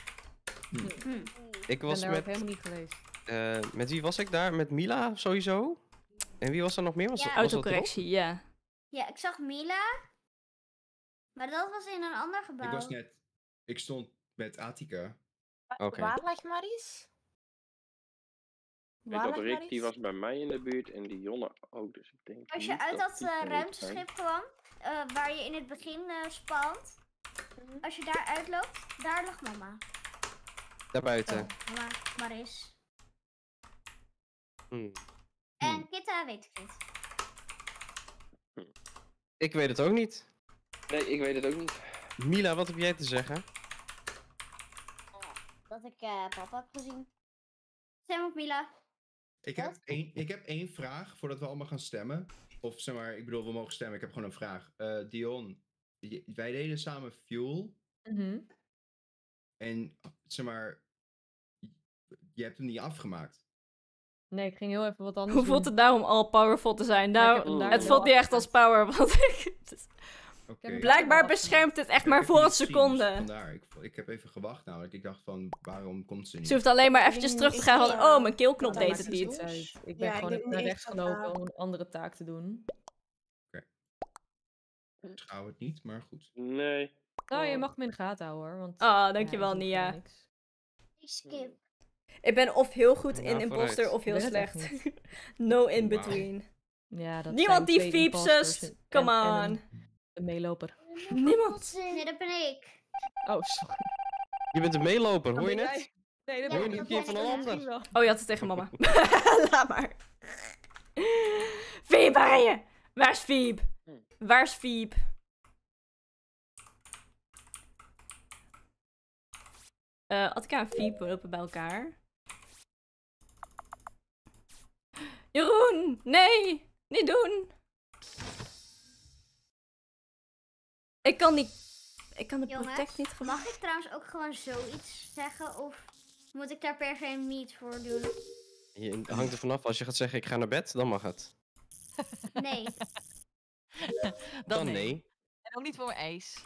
Ik was ben daar met... ook helemaal niet geweest. Met wie was ik daar? Met Mila sowieso. En wie was er nog meer? Was, Ja. was dat Rob? Autocorrectie, ja. Ja, ik zag Mila. Maar dat was in een ander gebouw. Ik stond met Attica. Oké. Waar lag Maries? Ik weet dat Rick, die was bij mij in de buurt en Dionne ook, dus ik denk Als je niet uit dat die twee ruimteschip kwam, waar je in het begin spant. Als je daar uitloopt, daar lag mama. Daarbuiten. Mama, Maris. Hm. En Kitta weet ik niet. Ik weet het ook niet. Nee, ik weet het ook niet. Mila, wat heb jij te zeggen? Dat ik papa heb gezien. Stem op Mila. Ik heb één vraag voordat we allemaal gaan stemmen. Of zeg maar, ik bedoel, we mogen stemmen. Ik heb gewoon een vraag. Dion, wij deden samen Fuel. En zeg maar, je hebt hem niet afgemaakt. Nee, ik ging heel even wat anders Hoe voelt doen. het nou om all powerful te zijn? Ja, ik Nou, heb hem daar het wel voelt niet echt als power, want Oké. blijkbaar beschermt het echt Ja, maar ik heb voor een het niet gezien, seconde. dus vandaar. Ik heb even gewacht namelijk. Ik dacht van, waarom komt ze niet? Ze hoeft alleen maar eventjes terug te gaan van, oh, mijn keelknop Dat deed maakt het niet niet. uit. Ik ben Ja, gewoon ik even doe naar niet rechts echt wat gelopen aan. om een andere taak te doen. Ik schouw het niet, maar goed. Nee. Nou, je mag hem in de gaten houden hoor. Want, Oh, dankjewel, ja, ik doe Nia. verder niks. Skip. Ik ben of heel goed Ja, in imposter vooruit. of heel Ik weet het echt slecht. No in between. Ja, dat Niemand zijn die twee imposters fiepsust. en- Come en on. een meeloper. Niemand. Nee, dat ben ik. Oh, sorry. Je bent een meeloper, hoor je Ben het? jij? Nee, dat Ja, Hoor ben je ik het dat een keer ben van ik een misschien ander? Oh, je had het tegen mama. Laat maar. Fiep, waar ben je? Waar is Fiep? Waar is Fiep? Attica en Fiep lopen bij elkaar. Jeroen! Nee! Niet doen! Ik kan de Jongens, protect niet gebruiken. mag ik trouwens ook gewoon zoiets zeggen? Of moet ik daar per se een meet voor doen? Je hangt er vanaf. Als je gaat zeggen, ik ga naar bed, dan mag het. Nee. Dan nee. En ook niet voor mijn ijs.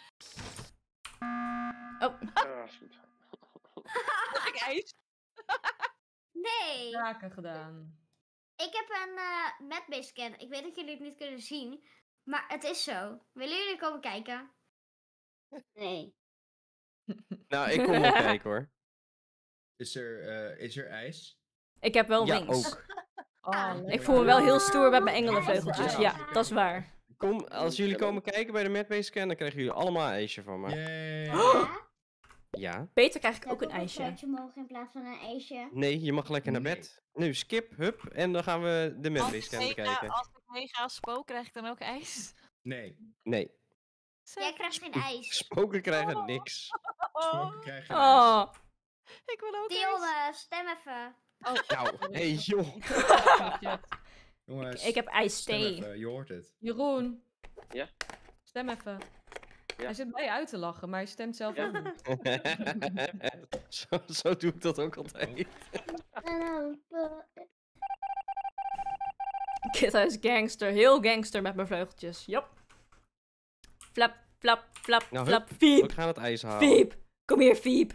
Oh. Ja, is goed. Mag ik ijs? Nee. Zaken gedaan. Ik heb een Madbase scan. Ik weet dat jullie het niet kunnen zien. Maar het is zo. Willen jullie komen kijken? Nee. Nou, ik kom wel kijken hoor. Is er ijs? Ik heb wel Ja, wings. ook. Oh, Ik voel me wel heel stoer met mijn engelenvleugeltjes. Ja, dat is waar. Kom, als jullie komen kijken bij de Madbase Scan, dan krijgen jullie allemaal een ijsje van me. Yay. Ja. Beter krijg ik ook een ijsje. Een mogen in plaats van een ijsje. Nee, je mag lekker naar Nee. bed. Nu, skip, hup, en dan gaan we de Madbase Scan bekijken. Als ik meega als spook, krijg ik dan ook ijs? Nee. Nee, Jij krijgt geen ijs. spoken krijgen niks. Spoken krijgen Oh. Ik wil ook ijs. Dion, stem even. Nou, hey joh. Jongens, Ik heb stem ijsthee. even, je hoort het. Jeroen. Ja? Stem even. Ja. Hij zit bij je uit te lachen, maar hij stemt zelf Ja. ook niet. Zo doe ik dat ook altijd. Kitta is gangster. Heel gangster met mijn vleugeltjes. Jop. Flap, flap, flap, Nou, flap. hup. Fiep. We gaan het ijs halen. Fiep. Kom hier, Fiep.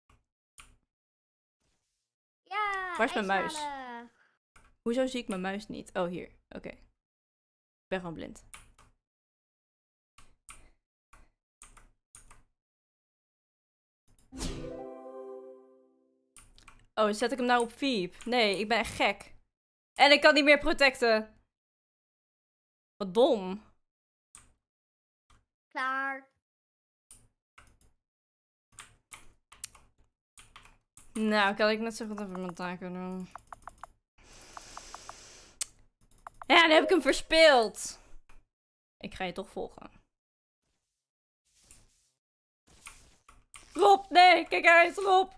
Ja, Waar is mijn ijs muis? halen. Hoezo zie ik mijn muis niet? Oh, hier. Oké. Ik ben gewoon blind. Oh, zet ik hem nou op Fiep? Nee, ik ben echt gek. En ik kan niet meer protecten. Wat dom. Klaar. Nou, kan ik net zo goed even mijn taken doen. Ja, dan heb ik hem verspeeld. Ik ga je toch volgen. Rob, nee, kijk uit, Rob.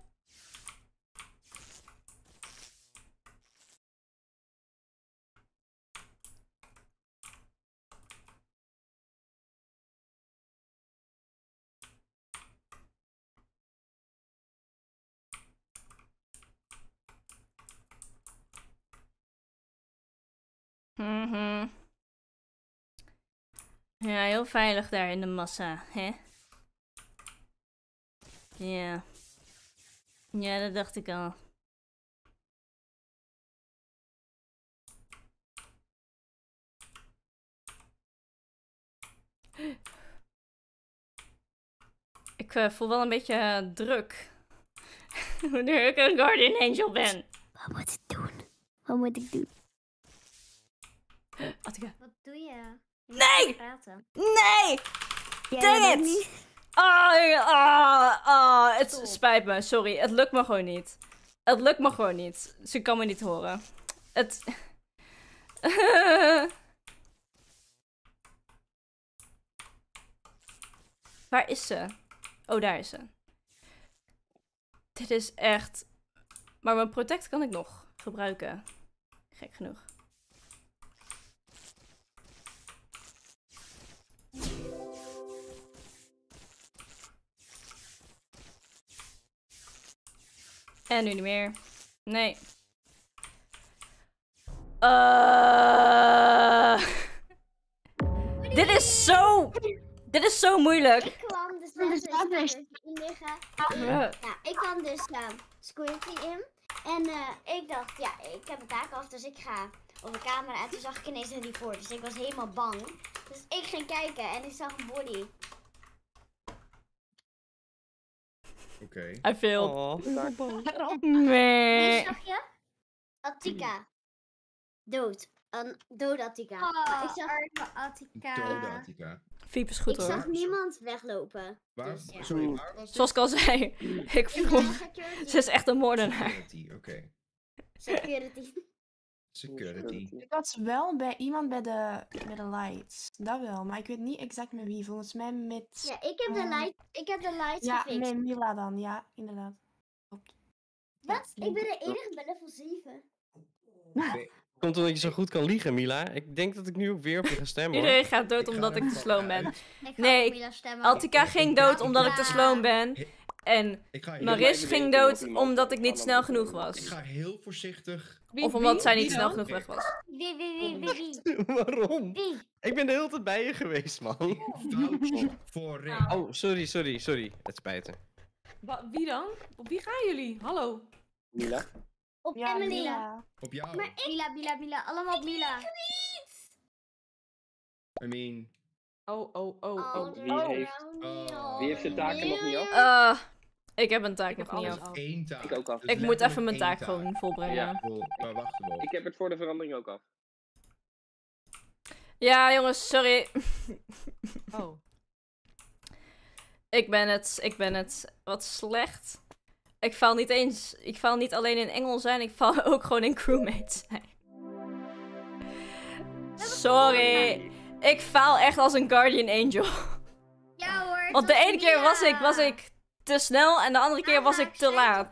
Mhm. Ja, heel veilig daar in de massa, hè? Ja. Ja, dat dacht ik al. Ik voel wel een beetje druk. Wanneer ik een Guardian Angel ben. Wat moet ik doen? Wat moet ik doen? Attica. Wat doe je? Je Nee! moet praten. Nee! Jij Dang wil it! ook niet? Het spijt me, sorry. Het lukt me gewoon niet. Het lukt me gewoon niet. Ze kan me niet horen. Het... Waar is ze? Oh, daar is ze. Dit is echt... Maar mijn protect kan ik nog gebruiken. Gek genoeg. En nu niet meer. Nee. Dit is zo moeilijk. Ik kwam dus net in liggen. Ja, ik kwam dus Squirty in. En ik dacht, ja, ik heb een taak af, dus ik ga op de camera. En toen zag ik ineens een report, dus ik was helemaal bang. Dus ik ging kijken en ik zag een body. Oké. I failed. Nee, zag je? Attica. Dood. Een dode Attica. Maar ik zag Attica. Dode Attica. Fiep is goed Ik hoor. zag niemand weglopen. Waar? Dus, ja. Sorry, waar was dit? Zoals ik al zei, ik voel... Ze is echt een moordenaar. Security, oké. Security. Security. Ik was wel bij iemand bij de lights. Dat wel, maar ik weet niet exact met wie. Volgens mij met... Ja, ik heb de lights Ja, gefixt. met Mila dan. Ja, inderdaad. Klopt. Wat? Ik ben de enige bij level 7. Komt omdat je zo goed kan liegen, Mila. Ik denk dat ik nu ook weer op je ga stemmen, hoor. Iedereen gaat dood Ik ga omdat er ik te van slow uit. ben. Ik ga Nee, op Mila stemmen. Altika ging dood omdat ik te slow ben. En Ik ga Maris heel- ging dood omdat ik niet snel genoeg Ik was. ga heel voorzichtig... Of omdat zij niet Wie snel dan? genoeg weg was. Wie? Waarom? Wie? Ik ben de hele tijd bij je geweest, man. Fout voor Rick. Oh, sorry. Het spijt me. Wie dan? Op wie gaan jullie? Hallo. Mila? Op Ja, Emily. Mila. Op jou. Maar Mila. Allemaal op Mila. I mean... Wie heeft zijn taken nog niet af? Ik heb een taak nog niet af. Één taak. Ik ook af. Ik moet even mijn taak gewoon volbrengen. Ja. Maar wacht even op. Ik heb het voor de verandering ook af. Ja, jongens, sorry. Oh. Ik ben het. Wat slecht. Ik val niet alleen in Engel zijn, ik val ook gewoon in crewmate zijn. Sorry. Ik faal echt als een Guardian Angel. Ja hoor. Want de ene keer was ik te snel en de andere keer was ik te laat.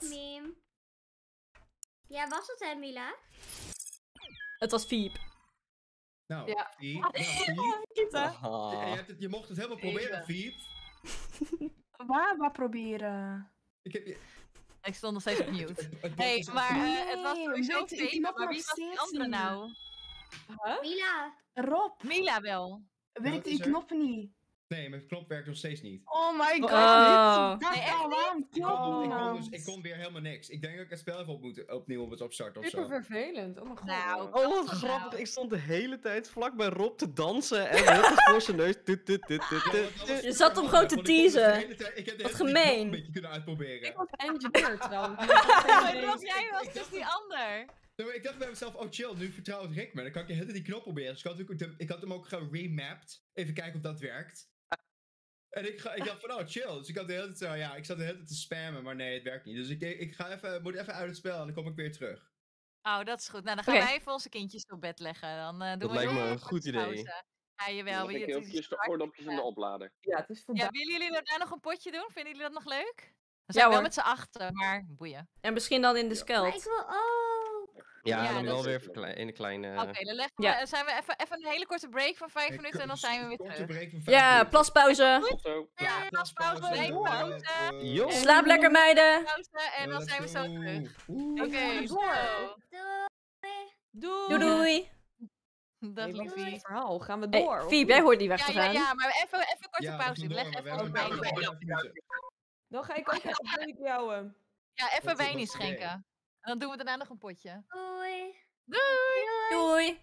Ja, was het hè, Mila? Het was Fiep. Nou, Ja. Fiep. Nou, Fiep. Je mocht het helemaal proberen, Fiep. Wat proberen? Ik stond nog steeds op mute. Hey, is maar het was Nee, sowieso weet je, ik Peter, knop maar nog wie was die steeds andere niet. nou? Mila. Rob, Mila wel. werkt is die er? knop niet? Nee, mijn knop werkt nog steeds niet. Oh my god, Oh. dit Nee, echt al waarom knop Ik kon weer helemaal niks. Ik denk dat ik het spel even opnieuw moet opstarten of Super zo. vervelend. Oh mijn god. Nou, Oh, wat grappig. Ik stond de hele tijd vlak bij Rob te dansen en heel veel voor zijn neus. Je zat hem gewoon te teasen. Wat gemeen. een beetje kunnen uitproberen. Ik was engineer trouwens. Rob, jij was dus die ander. Nou, ik dacht bij mezelf, oh chill, nu vertrouwt Rick me. Dan kan ik de hele tijd die knop proberen. Dus ik had hem ook geremapped. Even kijken of dat werkt. En ik dacht van, oh chill. Dus ik had de hele tijd zo, ja, ik zat de hele tijd te spammen, maar nee, het werkt niet. Dus ik moet even uit het spel en dan kom ik weer terug. Oh, dat is goed. Nou, dan gaan Oké. wij even onze kindjes op bed leggen. Dan doen Dat we lijkt me even een goed idee. pauze. Ja, jawel. Dan heb ik heel eventjes de oordopjes in de oplader. Ja, het is Ja, vandaag. willen jullie daarna nog een potje doen? Vinden jullie dat nog leuk? We Ja, zijn wel hoor. met z'n achten, maar boeien. En misschien dan in de Maar skeld. ik wil ook. Ja, Ja, dan dat wel is weer ook even in een kleine... Oké, dan leggen we, Ja. zijn we even een hele korte break van 5 minuten en dan zijn we weer Korte terug. break van 5 Ja, minuten. plaspauze. Tot zo. Ja, plaspauze, Plaspauze. pauze. Yo. Slaap lekker, meiden. Pauze en dan Let's zijn we zo go. terug. Oeh. Oké, Door. zo. Doei. Doei. Doei doei. Dag Nee, wat is liefie. het verhaal? Gaan we Hey, door? of Fiep, jij niet? hoort niet weg te Ja, gaan. maar even korte Ja, we pauze. gaan Leg door, maar we even hebben wijn een pauze op. van 5 minuten. Dan ga ik ook even break jouwen. Ja, even Wat wijn is het idee? inschenken. En dan doen we daarna nog een potje. Doei. Doei!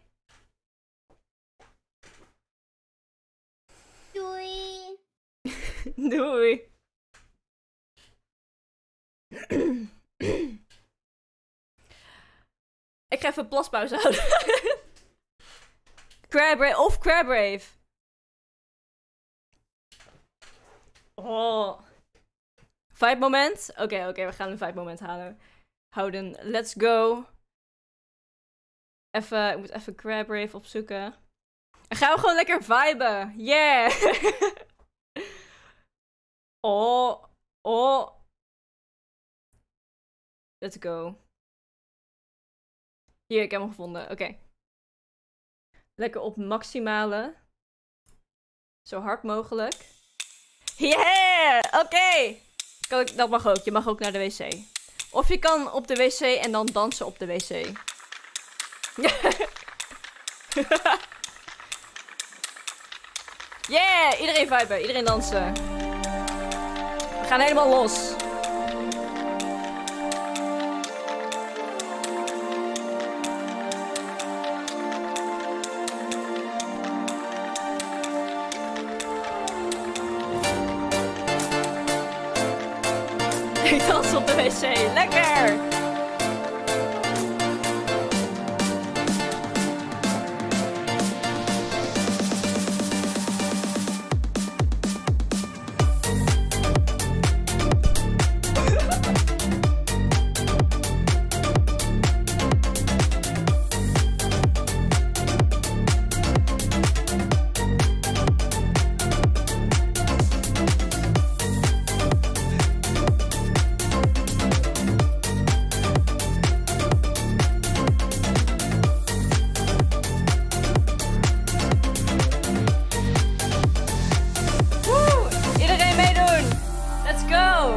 Doei. Doei. Ik ga even een plaspauze houden. Crabrave. Oh. Vibe moment? Oké, we gaan een vibe moment houden. Let's go. Ik moet even Crabrave opzoeken. En gaan we gewoon lekker viben. Yeah. Oh. Let's go. Hier, ik heb hem gevonden. Oké. Lekker op maximale. Zo hard mogelijk. Yeah! Oké. Dat mag ook. Je mag ook naar de wc. Of je kan op de wc en dan dansen op de wc. Yeah! Iedereen viben. Iedereen dansen. We gaan helemaal los. Ik dans op de wc. Lekker! Woe! Iedereen meedoen! Let's go!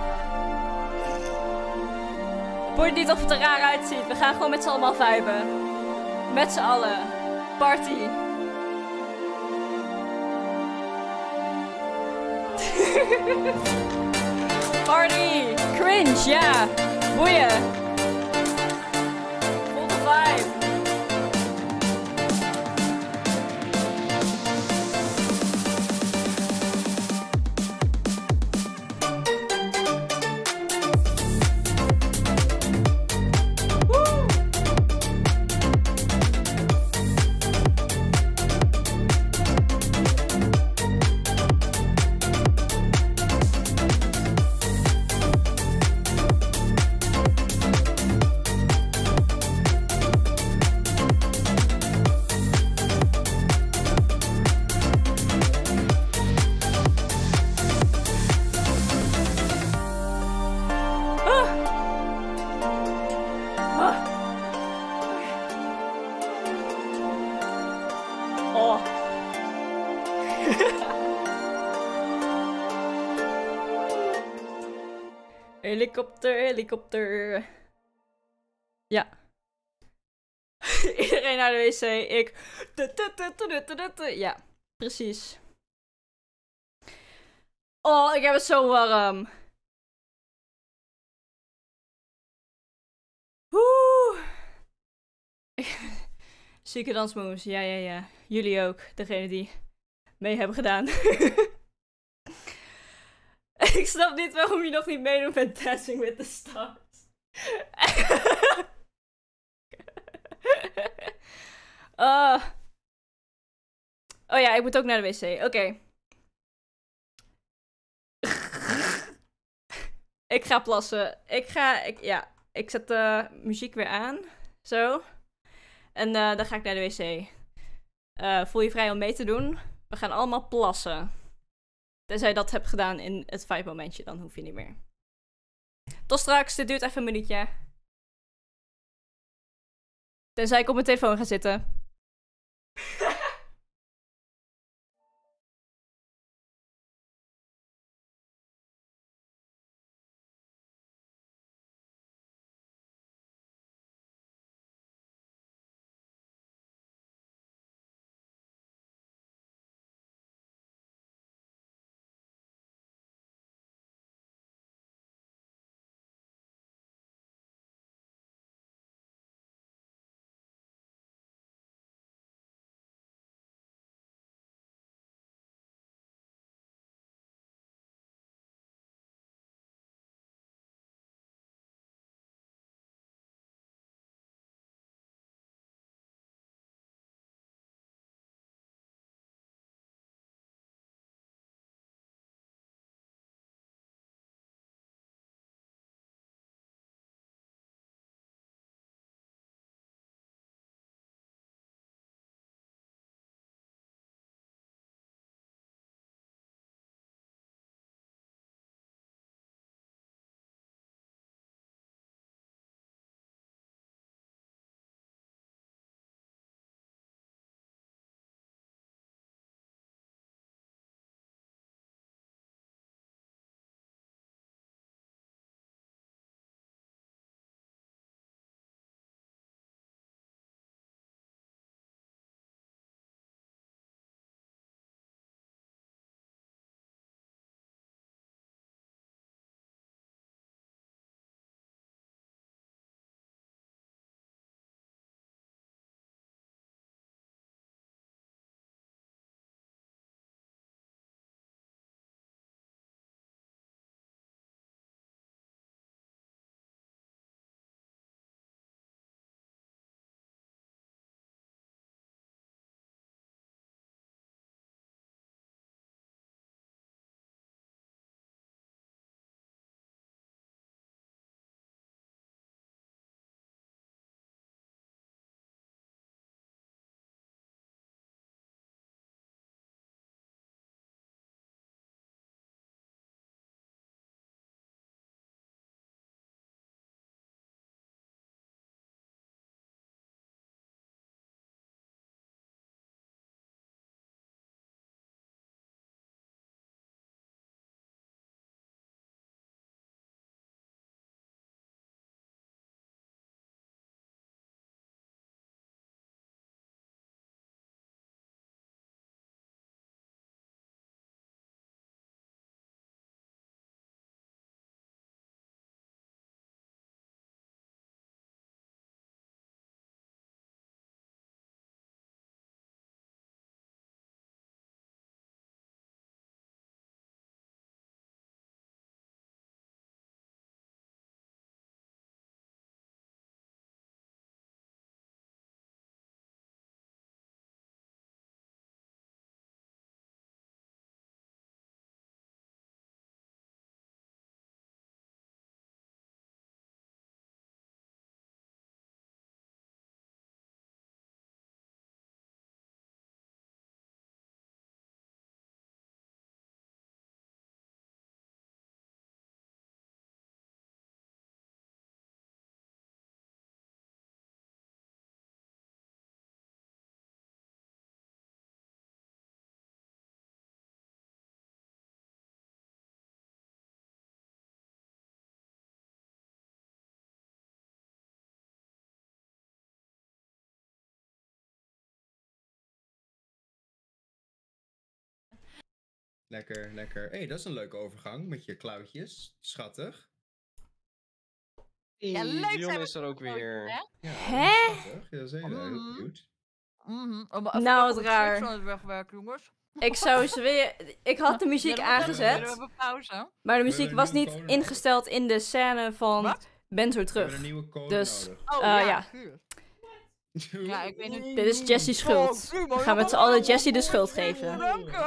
Boeit niet of het er raar uitziet. We gaan gewoon met z'n allemaal viben. Met z'n allen. Party. Party! Cringe, ja! Boeien! Voel de vibe! Woe! Oh. Helikopter. Ja. Iedereen naar de wc. Ik. Ja, precies. Oh, ik heb het zo warm. Oeh. Zieke dansmoves. Ja. Jullie ook. Degene die mee hebben gedaan. Ik snap niet waarom je nog niet meedoet met Dancing with the Stars. Oh ja, ik moet ook naar de wc. Oké. Ik ga plassen. Ik zet de muziek weer aan. Zo. En dan ga ik naar de wc. Voel je vrij om mee te doen? We gaan allemaal plassen. Tenzij je dat hebt gedaan in het 5 momentje, dan hoef je niet meer. Tot straks, dit duurt even een minuutje. Tenzij ik op mijn telefoon ga zitten. Lekker, lekker. Hé, dat is een leuke overgang met je klauwtjes. Schattig. Ja, leuk zijn Dion we is er ook weer. Ja, Hè? schattig. Ja, zeker. Heel cute. Nou, wat raar. Wegwerken, jongens. Ik zou ze weer... Ik had de muziek We aangezet, hebben pauze. maar de We muziek hebben was een nieuwe niet code ingesteld in de scène van Wat? Ben zo We hebben terug. een nieuwe code Dus, nodig. Oh, ja. Ja, ik weet niet. Dit is Jessie schuld. We gaan met z'n allen Jessie de schuld geven. Dank je.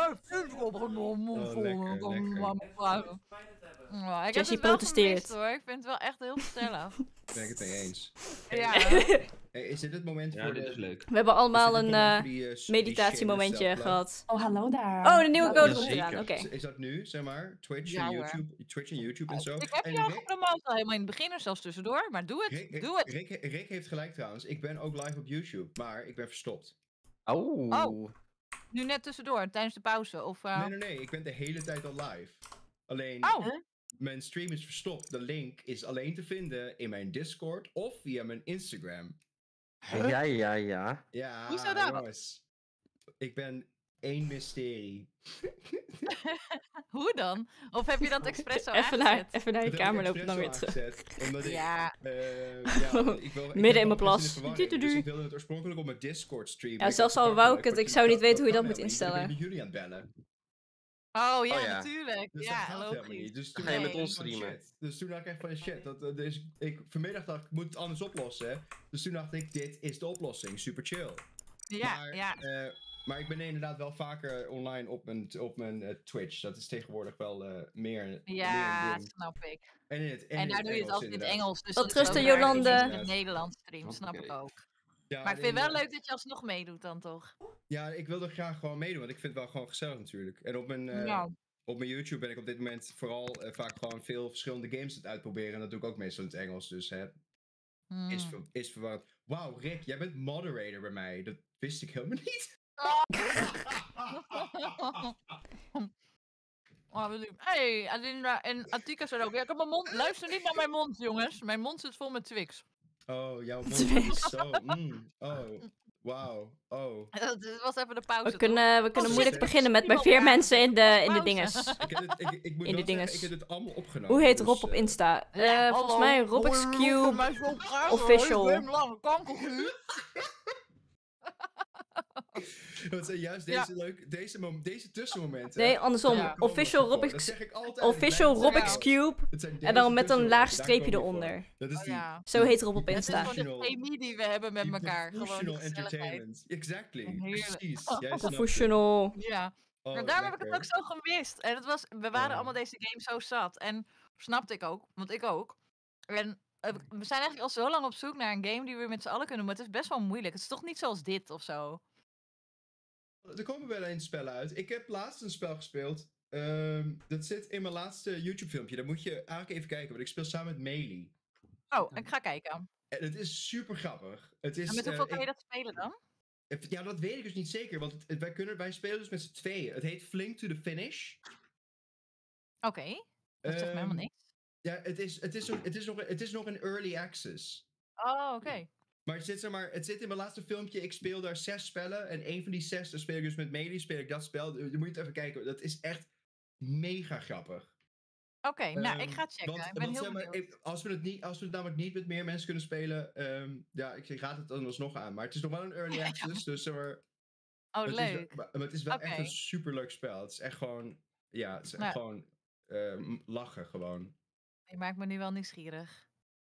Ik heb Jessie het wel protesteert. gemist, hoor. Ik vind het wel echt heel gezellig. Ben ik het mee eens. Ja. Hey, is dit het moment Ja, voor dit de... is leuk. We hebben allemaal Is dit het een moment voor die meditatiemomentje shameless gehad. Oh, hallo daar. Oh, de nieuwe code komt Zeker. eraan. Oké. Is dat nu, zeg maar? Twitch Ja, en hoor. YouTube, Twitch en YouTube en zo. Ik heb En je al Rick- gepromoot al helemaal in het begin en zelfs tussendoor, maar doe het. Rick, Doe het. Rick heeft gelijk trouwens. Ik ben ook live op YouTube, maar ik ben verstopt. Oh. Nu net tussendoor, tijdens de pauze. Of, Nee. Ik ben de hele tijd al live. Alleen, Oh. mijn stream is verstopt. De link is alleen te vinden in mijn Discord of via mijn Instagram. Ja. Ja, Hoezo dat? jongens. Ik ben één mysterie. Hoe dan? Of heb je dat expres zo Even aangezet? naar je Dat heb kamer ik lopen dan weer expres terug. zo aangezet, Omdat ik, Ja. ik wil, ik Midden ben in mijn wel plas. best in de verwarring, Du-du-du. Dus ik wilde het oorspronkelijk op mijn Discord streamen. Ja, Ik zelfs dacht, al wou ik makkelijk, het, ik zou niet weten hoe je dat kan moet helemaal niet, instellen. want ik ben jullie aan het bellen. Oh ja, Oh, ja. natuurlijk. Dus Ja, dat gaat helemaal logisch. niet. Dus Dan toen ga je dacht met ik ons van, streamen. shit. Dus toen dacht ik echt van shit. Vanmiddag dacht ik moet het anders oplossen. Dus toen dacht ik, dit is de oplossing. Super chill. Ja, Maar, ja. Maar ik ben inderdaad wel vaker online op mijn Twitch. Dat is tegenwoordig wel meer. Ja, meer een ding. snap ik. En daar doe je het altijd in het Engels. Dus Wat dat is rusten, ook raar dat je Jolande. het in het Nederlands stream, snap ik Oké. ook. Ja, Maar ik vind het wel inderdaad. leuk dat je alsnog meedoet dan toch? Ja, ik wil er graag gewoon meedoen, want ik vind het wel gewoon gezellig natuurlijk. En Ja. op mijn YouTube ben ik op dit moment vooral vaak gewoon veel verschillende games aan het uitproberen. En dat doe ik ook meestal in het Engels, dus is verwarrend. Wauw, Rick, jij bent moderator bij mij. Dat wist ik helemaal niet. Oh, wat lief. Hey, Alinda en Atika zijn ook. Ja, ik heb mijn mond. Luister niet naar mijn mond, jongens. Mijn mond zit vol met Twix. Oh, jouw mond Twix. is zo. Oh, wauw. Oh. Dat was even de pauze. We kunnen Oh, moeilijk shit. beginnen met bij 4 mensen in de dinges. Ik moet In de wel zeggen, dinges. ik heb dit allemaal opgenomen. Hoe heet dus, Rob op Insta? Volgens mij Robix Cube Official. Dat zijn juist deze tussenmomenten. Nee, andersom. Ja. Official Dat Robix, zeg ik altijd. official Dat blijft Robix hetzelfde. Cube. Het zijn En deze dan met een tussenmomenten, laag daar streepje kom je voor. eronder. Dat is die, ja. Zo heet Rob op Het is Insta. gewoon de chemie die we hebben met elkaar. Gewoon de Professional gezelligheid. entertainment. Exactly. Heerlijk. Precies. Jij snapt het. Professional. Ja. Oh, Maar daarom heb ik het ook lekker. zo gemist. En we waren Ja. allemaal deze game zo zat. En snapte ik ook, want ik ook. En we zijn eigenlijk al zo lang op zoek naar een game die we met z'n allen kunnen doen. Maar het is best wel moeilijk. Het is toch niet zoals dit of zo. Er komen wel eens spellen uit. Ik heb laatst een spel gespeeld. Dat zit in mijn laatste YouTube filmpje. Daar moet je eigenlijk even kijken. Want ik speel samen met Melee. Oh, ik ga kijken. En het is super grappig. Het is, En met hoeveel kan je dat spelen dan? Ja, dat weet ik dus niet zeker. Want wij spelen dus met z'n tweeën. Het heet Flink to the Finish. Oké. Dat zegt me helemaal niks. Ja, het is nog een early access. Oh, oké. Maar het zit in mijn laatste filmpje. Ik speel daar 6 spellen. En een van die 6, daar speel ik dus met Melee. Speel ik dat spel. Dan moet je het even kijken. Dat is echt mega grappig. Oké, nou, ik ga checken. Ik ben heel zeg maar, benieuwd. als we het namelijk niet met meer mensen kunnen spelen. Ja, ik raad het dan alsnog aan. Maar het is nog wel een early access. Dus zeg maar. Oh, het leuk. maar het is wel echt Oké. een super leuk spel. Het is echt gewoon. Ja, het is echt Nou. gewoon. Lachen gewoon. Je maakt me nu wel nieuwsgierig.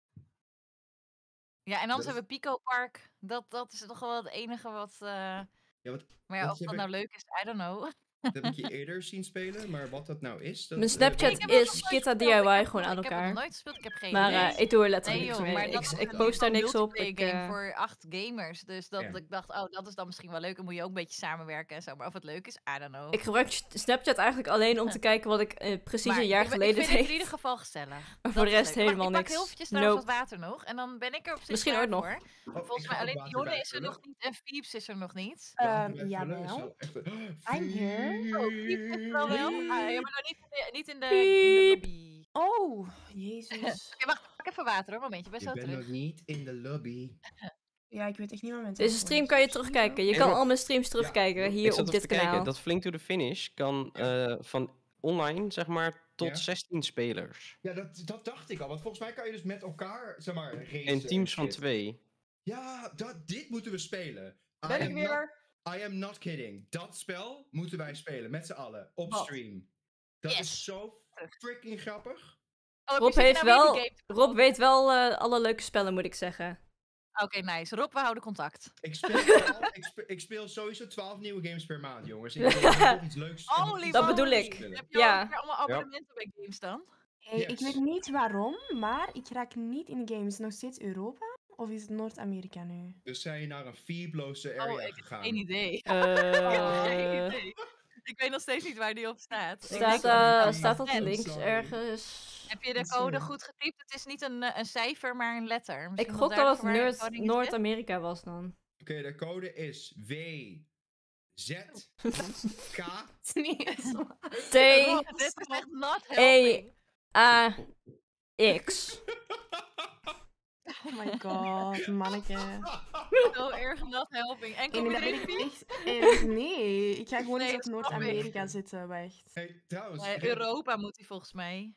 Ja, en anders Dat is- hebben we Pico Park. Dat is toch wel het enige wat... Ja, Maar ja, dat of dat heb nou leuk is, I don't know. Dat heb ik je eerder zien spelen, maar wat dat nou is. Dat, Mijn Snapchat Ik heb het nog is nooit Kitta gespeeld. Ik DIY heb gewoon aan Ik heb het nog elkaar. nooit gespeeld, ik heb geen Maar idee. ik doe er letterlijk Nee, niks joh, maar mee. dat is Ik een post daar nieuwe niks op. multiplayer game voor 8 gamers. Dus dat Ja. ik dacht, oh, dat is dan misschien wel leuk. Dan moet je ook een beetje samenwerken en zo. Maar of het leuk is, I don't know. Ik gebruik Snapchat eigenlijk alleen om te kijken wat ik precies Maar een jaar ik geleden vind het in deed. ieder geval gezellig. Maar Dat voor de is rest leuk. helemaal Ik pak niks. heel eventjes trouwens Nope. wat water nog. En dan ben ik er op zich Misschien klaar ooit nog. voor. ik Volgens ga mij ook alleen water Dionne is er bijvullen. nog niet. En Fieps is er nog niet. Jawel. I'm here. Oh, Fieps is er al wel. Ja, maar nou niet in de Piep. lobby. Oh, jezus. Oké, wacht. Pak even water hoor. Momentje, best Je wel bent terug. nog niet in de lobby. Ja, ik weet echt niet wat mijn Deze stream kan je terugkijken. Je En kan Rob- al mijn streams terugkijken Ik hier zat op even dit te kijken, kanaal. dat Flink to the Finish kan van online, zeg maar, tot Ja. 16 spelers. Ja, dat dacht ik al. Want volgens mij kan je dus met elkaar, zeg maar, racen. En teams van shit. 2. Ja, dit moeten we spelen. Ben ik weer? I am not kidding. Dat spel moeten wij spelen, met z'n allen, op Wat? stream. Dat is zo freaking grappig. Oh, heb Rob, je heeft nou weer wel, die game? Rob weet wel alle leuke spellen, moet ik zeggen. Oké, nice. Rob, we houden contact. Ik speel sowieso 12 nieuwe games per maand, jongens. Ik wil nog iets leuks. Holy Dat moly. bedoel ik. Heb je Ja. al weer allemaal abonnementen bij games dan? Hey, ik weet niet waarom, maar ik raak niet in de game. Is het nog steeds Europa? Of is het Noord-Amerika nu? Dus zijn je naar een Feebloze area Oh, ik heb gegaan? geen idee. Ik Eh, heb geen idee. Ik weet nog steeds niet waar die op staat. Staat dat links ergens? Heb je de code goed getypt? Het is niet een cijfer, maar een letter. Ik Misschien gok wel dat daarvoor het waar coding is Noord-Amerika was dan. Oké, de code is W Z K T Rob, dit is echt not E helping. A X. Oh my god, manneke. Zo erg not helping. En kom En je dat ben erin, ik Piet? echt... nee, ik ga gewoon Nee, eens op dat snap ik. Noord-Amerika zitten, wacht. Hey, trouwens, Nee, Europa moet hij volgens mij.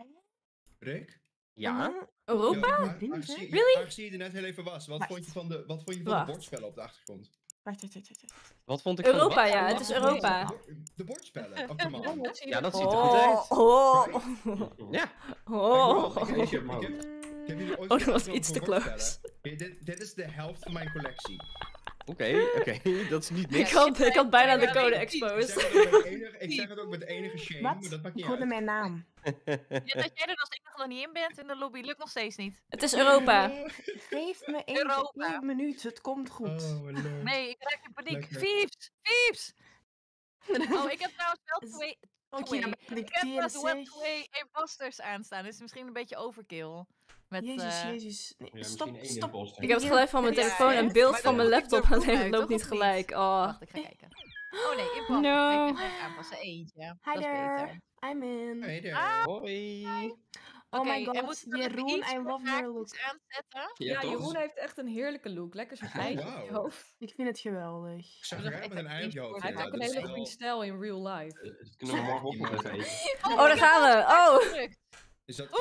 Rick? Ja? Europa? Aangezien je er net heel even was, wat Wacht. vond je van de Wacht. bordspellen op de achtergrond? Wacht. Wat vond ik van de Europa, wat? ja, het is Europa. De bordspellen, oh come on. Ja, dat ziet er goed uit. Oh. Ja. Oh. Ik heb jullie ooit Oh, dat was verteld iets te over bordspellen? close. Dit is de helft van mijn collectie. Oké, dat is niet niks. Ik had bijna de code Ik exposed. zeg het ook met enige shame, Wat? maar dat maakt Ik niet hoorde uit. mijn naam. Ja, dat jij er als enige nog niet in bent in de lobby, lukt nog steeds niet. Het is Europa. Geef me Europa. 1 minuut, het komt goed. Oh, my lord. Nee, ik raak in paniek. Lekker. Fieps! Fieps! Oh, ik heb trouwens wel twee... Oké, dan ben Ik ik heb tegen, trouwens wel zeg. 2 imposters aanstaan. Dus misschien een beetje overkill. Met, Jezus. Nee, stop. Ik heb het geluid van mijn Ja, telefoon en hè? beeld Maar van dan mijn moet ik laptop, er alleen het uit, loopt toch, niet of niet? gelijk. Oh. Wacht, ik ga kijken. Oh nee, imposter. No. Ik kan het aanpassen. Eentje. Hi Dat is there, beter. I'm in. Hey there. Ah, Hoi. Oh oké, my en god, moeten we dan Jeroen, iets I love your haakjes look. aanzetten? Ja, toch? Jeroen heeft echt een heerlijke look. Lekker zo'n eitje op je wauw. hoofd. Ik vind het geweldig. Ik zag eruit met een ei op je hoofd. Hij heeft ja, ook een dat is hele wel- goede stijl in real life. Dat kunnen we morgen ook nog even eten. Oh, daar gaan we. Oh. Is dat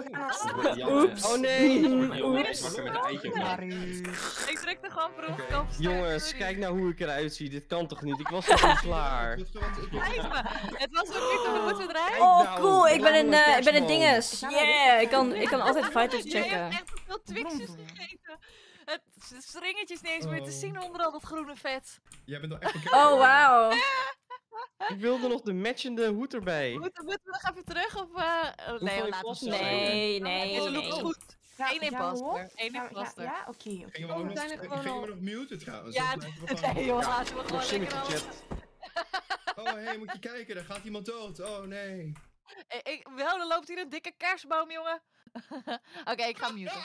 Oeps. Oh nee. Oeps. Wakker met een eitje. Ik drukte gewoon per ongeluk op start, Jongens, sorry. kijk nou hoe ik eruit zie. Dit kan toch niet? Ik was nog niet klaar. Kijk me, het was ook niet hoe we moeten draaien. Oh, cool. Ik ben een dinges. Yeah. Ik kan altijd fighters Jij checken. hebt echt te veel Twixjes gegeten. Het stringetje is niet eens meer te zien onder al dat groene vet. Jij bent nog echt een Oh, wauw. Ik wilde nog de matchende hoed erbij. Moeten we nog even terug of... nee, Hoeveel laten we imposters het zo Nee, doen. nee, Deze look is nee. goed. Ga- Eén gaan we imposter. op? Één Gaan we- imposter. Ja, oké. Gingen we Oh, ook we nog, zijn er gewoon gingen we al. nog muten trouwens? Ja, Dan blijven we gewoon- nee joh, laten we gewoon Nog lekker zinnige al... chat. Oh, hé, moet je kijken, daar gaat iemand dood. Oh, nee. Wel, er loopt hier een dikke kerstboom, jongen. Oké, ik ga muten.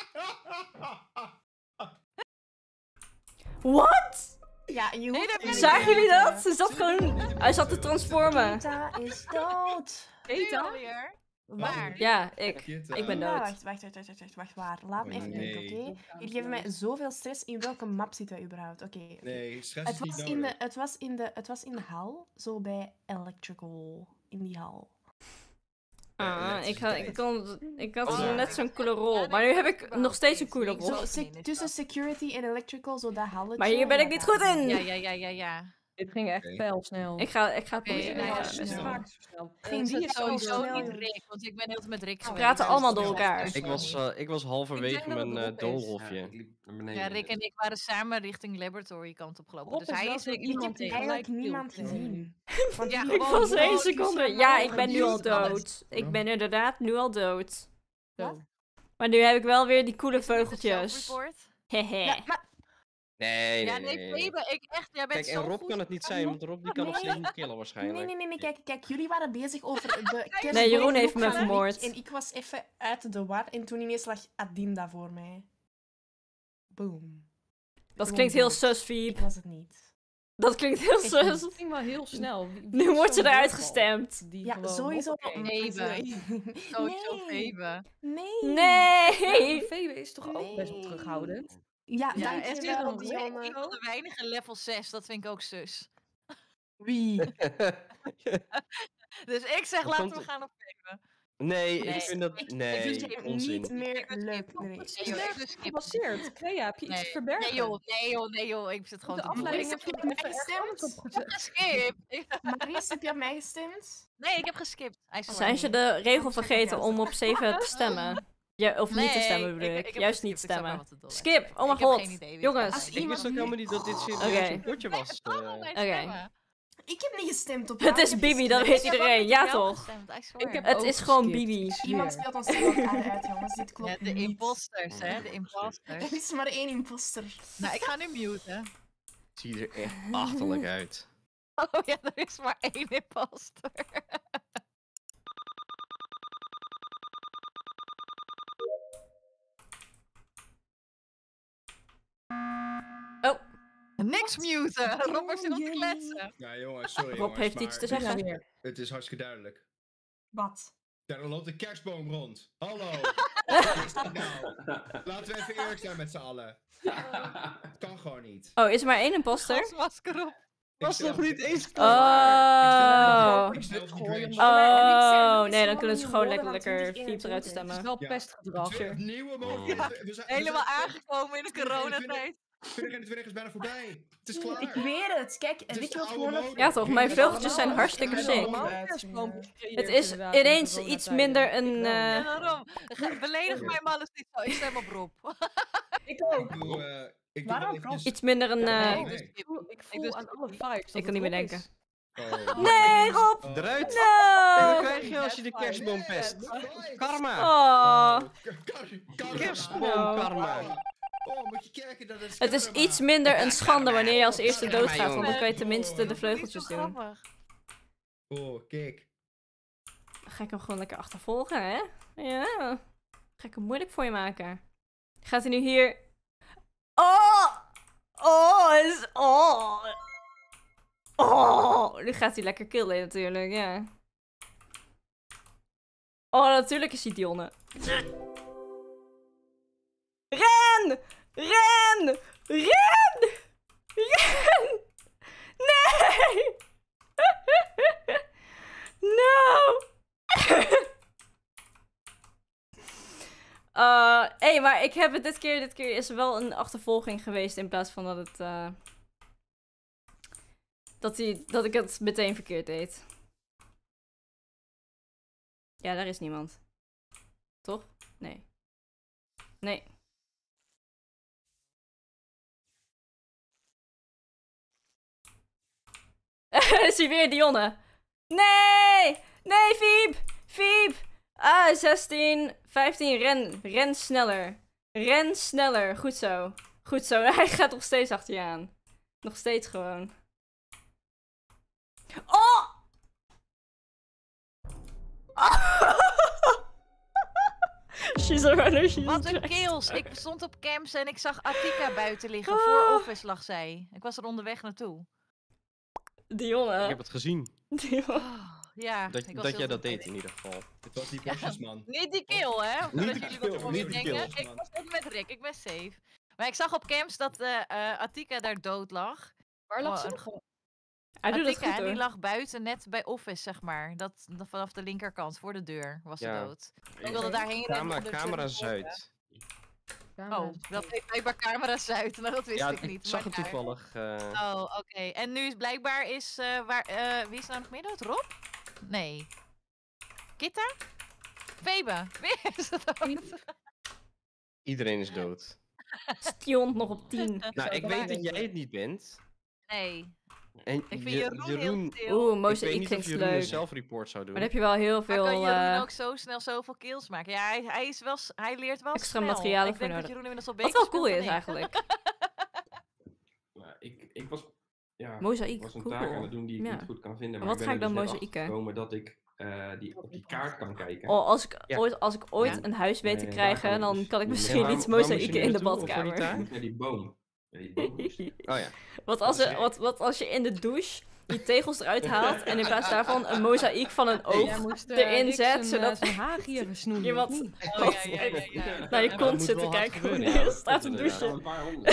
What? Ja, je Nee, hoeft... daar ben ik Zagen weer. jullie dat? Ze zat gewoon... Hij zat te transformen. Eta is dood. Nu alweer. Waar? Ja, ik. Kita. Ik ben Ja, dood. wacht, waar. Laat me Oh, even nee. denken, oké? Jullie geven mij zoveel stress. In welke map zitten wij überhaupt? Oké. Nee, stress Het is niet was, nodig. het was in de hal, zo bij Electrical, in die hal. Ik had Oh, zo ja. net zo'n coole rol. Maar nu heb ik nog steeds een coole rol. Tussen security en electrical, zo dat halletje. Maar hier ben ik niet goed in. Ja. Dit ging echt pijlsnel. Ik ga het Oké, proberen. nou ja, Ja, snel. best wel. Geen Die is die sowieso snel, niet joh. Rick, want ik ben heel met Rick Ze geweest. praten allemaal door elkaar. Ik was halverwege Ik denk dat het mijn Rob is. doolhofje. Ja, Rick en ik waren samen richting Laboratory kant op gelopen. Rob Dus is hij wel is zo zeker iemand niet die tegen. Eigenlijk gelijk niemand kilt. gezien. Want Ja, die- Ik was gewoon 1 die seconde. samen Ja, waren ik ben nu al geduwd alles. dood. Ik ben inderdaad nu al dood. Zo. Maar nu heb ik wel weer die coole Is dit de veugeltjes. self-report? Hehe. Ja, maar Nee, Ja, nee, nee, nee. Febe, ik echt, jij bent Kijk, en zo Rob goed. kan het niet zijn, want Rob die kan nog Nee. steeds niet killen waarschijnlijk. nee, kijk, jullie waren bezig over de kerstboom Nee, Jeroen heeft van me Rick vermoord. En ik was even uit de war en toen ineens lag Adinda voor mij. Boom. Dat klinkt heel sus, Fiep. Ik was het niet. Dat klinkt heel Het sus. ging wel heel snel. Wie Nu is word je zo'n eruit doorbal gestemd. die Ja, gewoon sowieso. hoppakee. Sowieso Nee. Febe. Nee. Nee! Febe is toch ook best wel Nee. terughoudend? Ja, Ja, dank en je ze wel, is een van Dionne. de weinige level 6. Dat vind ik ook sus. Wie? Dus ik zeg, Dan laten komt we het- gaan op Fabe. Nee, Nee, ik vind dat... Ik Nee, vind het onzin. niet meer leuk. Nee. Het is nergens gebaseerd. Crea, heb je iets te Nee, verbergen? nee joh, ik zit gewoon De te doen. aflevering Ik heb heb je even ergens gestemd? anders opgezet. geskipt. Maries, heb je op mij gestemd? Nee, ik heb geskipt. I swear. Zijn ze de regel vergeten om op 7 te stemmen? Ja, of niet te Nee, stemmen bedoel ik. heb Juist geskipt, niet ik zat maar stemmen. wat te dollen. Skip! Oh mijn Ik heb god. geen idee wie het Jongens. was. Ik wist ook helemaal niet dat dit serieus Oké. een potje was. Oké. Ik heb niet gestemd op Het jou, is ik heb Bibi, dat gestemd. weet iedereen. Ja toch? Ik heb Het ook is gewoon geskipt. Bibi. Iemand speelt ons tegen elkaar uit, jongens. Dit klopt Ja, de niet. imposters, hè? De imposters. Er is maar 1 imposter. Nou, ik ga nu muten. Ziet er echt achterlijk uit. Oh ja, er is maar 1 imposter. Oh. Niks muten! Rob heeft zit op te kletsen. Ja, jongens, sorry Rob jongens, heeft iets maar te zeggen. Het is hartstikke duidelijk. Wat? Ja, er loopt een kerstboom rond. Hallo. Wat is dat nou? Laten we even eerlijk zijn met z'n allen. Het kan gewoon niet. Oh, is er maar 1 imposter? Gasmasker op. Was nog niet eens Oh. Ik stel op die Grinch. Oh, nee, dan kunnen ze gewoon lekker Fiep eruit stemmen. Het is wel Ja. pestgedrag. Nieuwe mogelijkheden. We zijn- Helemaal we zijn- aangekomen in de coronatijd. 2021 is bijna voorbij. Het is klaar. Ik weet het. Kijk, Het is weet je de wat oude gewoon... mode. Ja toch, mijn vleugeltjes zijn hartstikke sick. Het is ineens iets minder een... Ja, daarom. Beledig mij maar eens niet zo. Ik stem op Rob. Ik ook. Ik doe wel Waarom? eventjes... Iets minder een... Nee. Ik voel aan alle vibes. Ik kan niet meer denken. Oh, Nee, Rob! Eruit! No! En dan krijg je als je de kerstboom pest. Karma! Oh. Kerstboom karma! Oh, moet je kijken dat het Het is iets minder een schande wanneer je als eerste doodgaat, want dan kan je tenminste de vleugeltjes doen. Oh, kijk. Dan ga ik hem gewoon lekker achtervolgen, hè? Ja. Ga ik het moeilijk voor je maken. Gaat hij nu hier... Oh! Oh! Oh! Oh! Nu gaat hij lekker killen natuurlijk, ja. Oh, natuurlijk is hij Dionne. Ren! Ren! Ren! Ren! Nee! No! Hey, maar ik heb het dit keer is er wel een achtervolging geweest in plaats van dat het, dat ik het meteen verkeerd deed. Ja, daar is niemand. Toch? Nee. Nee. Is hij weer Dionne? Nee! Nee, Fiep! Fiep! Ah, 16, 15, ren sneller. Ren sneller, goed zo. Goed zo, hij gaat nog steeds achter je aan. Nog steeds gewoon. Oh! She's a runner, she's Wat a een track. kills. Ik stond op camps en ik zag Attika buiten liggen. Voor office lag zij. Ik was er onderweg naartoe. Dionne. Ik heb het gezien. Dionne. Ja, Dat, ik was dat heel jij dat druk deed bezig. in ieder geval. Het was die bosjesman. Niet die kill, hè? Niet Dat die jullie kill, dat ervan niet die denken. kill. Ik was ook met Rick, ik ben safe. Maar ik zag op camps dat Attika daar dood lag. Waar lag ze? Hij doet het Attika, goed, die hoor. lag buiten net bij office, zeg maar. Vanaf de linkerkant, voor de deur, was ze Ja. dood. Ik wilde daarheen rennen. om de Camera deur te volgen. Zuid. Oh, dat heeft blijkbaar camera Zuid. Nou, dat wist Ja, ik niet. ik zag maar het daar. toevallig. Oh, oké. En nu is blijkbaar wie is nou nog meer dood? Rob? Nee. Kitta? Febe? Wie is het dood? Iedereen is dood. Stiont nog op 10. Nou, ik weet dat jij het niet bent. Nee. En Ik vind Jeroen heel stil. Oeh, ik mozaïek weet niet of klinkt Jeroen een leuk. zelfreport zou doen. Maar dan heb je wel heel Maar veel kan Jeroen ook zo snel zoveel kills maken? Ja, hij leert wel extra snel. materialen Ik voor denk dat nodig. Jeroen inmiddels al Wat beter wel cool speelt is dan ik. eigenlijk. Nou, ik was, ja, Mozaïek, ik was een cool. taak aan het doen die ik Ja. niet goed kan vinden. Maar Maar wat ik ga ben ik er dan dus net mozaïeken? achtergekomen dat ik op die kaart kan kijken. Oh, als ik ooit Ja. een huis weet te Daar krijgen, kan ik dan dus- kan ik Nee, misschien waar- iets waar moest je mozaïeken nu in de naartoe? Of voor die badkamer. taak? Naar die boom. Oh ja. Wat als je in de douche je tegels eruit haalt en in plaats daarvan een mozaïek van een oog erin zet, zodat zijn haar hier gesnoeien. iemand naar je dat kont moet zit te wel hard kijken gebeuren, hoe ja. je staat te Dat douchen. Een paar honderd.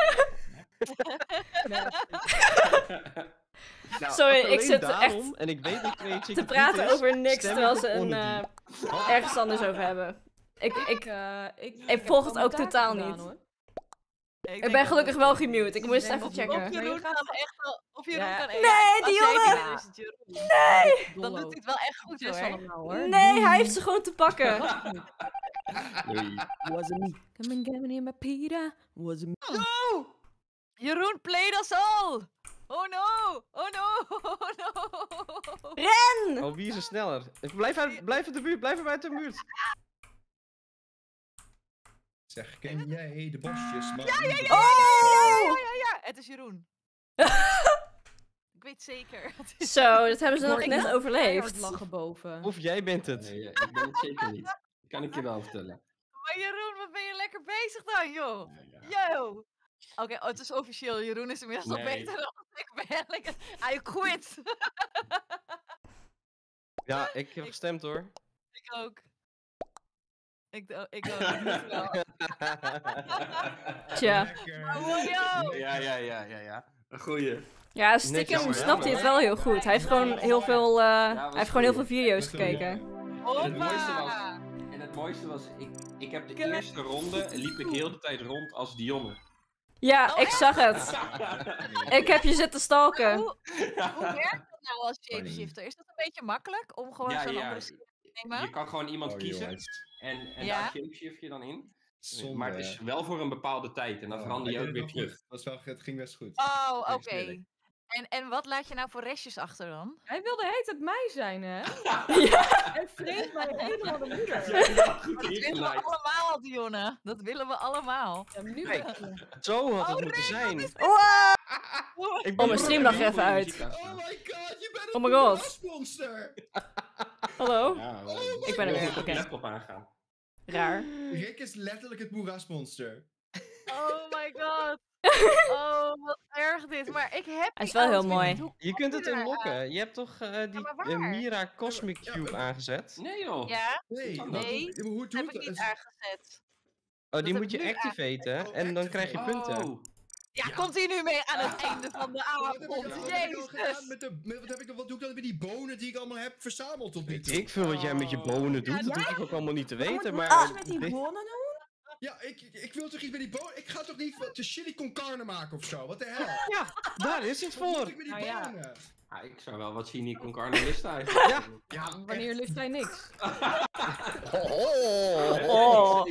Nou, Sorry, ik alleen zit daarom, echt en ik weet dat Creativity te praten is, over niks stem terwijl ik ze op een Wannabe. ergens anders over hebben. Ik Ik volg het ook totaal niet. Ik ben gelukkig wel gemute. Ik moest even checken. Of Jeroen kan echt wel... Of Jeroen Ja. kan echt... Nee, als die jij jongen! niet bent, is het Jeroen. Nee! Dan doet hij het wel echt goed hoor. Nee, hij heeft ze gewoon te pakken. Wasn't me. Come and get me in my pita. Wasn't me. No! Jeroen played us all! Oh no! Oh no! Oh no! Ren! Oh, wie is er sneller? Blijf uit de buurt, blijf er buiten de buurt. Zeg, ken jij de bosjes? Man? Ja! Het is Jeroen. Ik weet zeker. Het is- Zo, dat hebben ze nog Ik net moet overleefd. lachen boven. Of jij bent het. Nee, ik ben het zeker niet. Dat kan ik je wel vertellen. Maar Jeroen, wat ben je lekker bezig dan, joh? Yo! Oké, het is officieel. Jeroen is inmiddels nog Nee. beter dan ik ben. Lekker. I quit. Ja, ik heb gestemd hoor. Ik ook. Ik ook. Ik wel. Tja. Yo! Ja. Een goeie. Ja, stiekem jammer, snapt hij het wel heel goed. Hij heeft gewoon heel veel, hij was heeft gewoon heel veel goed. video's gekeken. En het mooiste was, ik heb de eerste ronde liep ik heel de tijd rond als Dionne. Ja, ik zag het. Ik heb je zitten stalken. Hoe werkt dat nou als shapeshifter? Is dat een beetje makkelijk om gewoon zo'n andere skin te nemen? Je kan gewoon iemand Oh, kiezen jongens. en Ja. daar shapeshift je dan in. Zonde. Maar het is wel voor een bepaalde tijd en dan verander je hij ook deed weer het wel terug. goed. Het ging best goed. Oh, Niks oké. eerlijk. En wat laat je nou voor restjes achter dan? Hij wilde heet het mij zijn, hè? Ja. En vreemd mij helemaal de moeder. Dat willen we allemaal, Dionne. Dat willen we allemaal. Ja, nu Kijk, zo had het moeten zijn. Ik Oh, mijn stream lag er even uit. Oh my god, je bent Oh een my god. moerasmonster! Hallo? Oh Ik ben er weer. Oké. Oké. Laptop aangaan. Raar. Rick is letterlijk het moerasmonster. Oh my god. Oh, wat erg dit. Maar ik heb... Hij is wel heel mooi. Je kunt het unlocken. Je hebt toch die maar waar? Mira Cosmic Cube aangezet? Nee joh. Ja? Nee, Nee, hoe dat doe heb ik dat? niet aangezet. Oh, die heb moet ik je nu activaten en dan krijg je punten. Oh. Ja, komt hij nu mee aan het einde van de avond? Wat heb ik al gedaan Jezus. wat doe ik dan met die bonen die ik allemaal heb verzameld tot nu toe? Ik veel wat jij met je bonen doet, dat Ja, hoef ik ook allemaal niet te Wat weten, moet maar... je met die bonnen doen? Ja, ik wil toch iets met die bonen? Ik ga toch niet de chili con carne maken of zo? Wat de hel? Ja, daar is iets Wat moet voor. ik met die Nou ja. bonen? Ja, ik zou wel wat chili con carne listen eigenlijk. Ja. Ja, Wanneer lukt hij niks? Oh.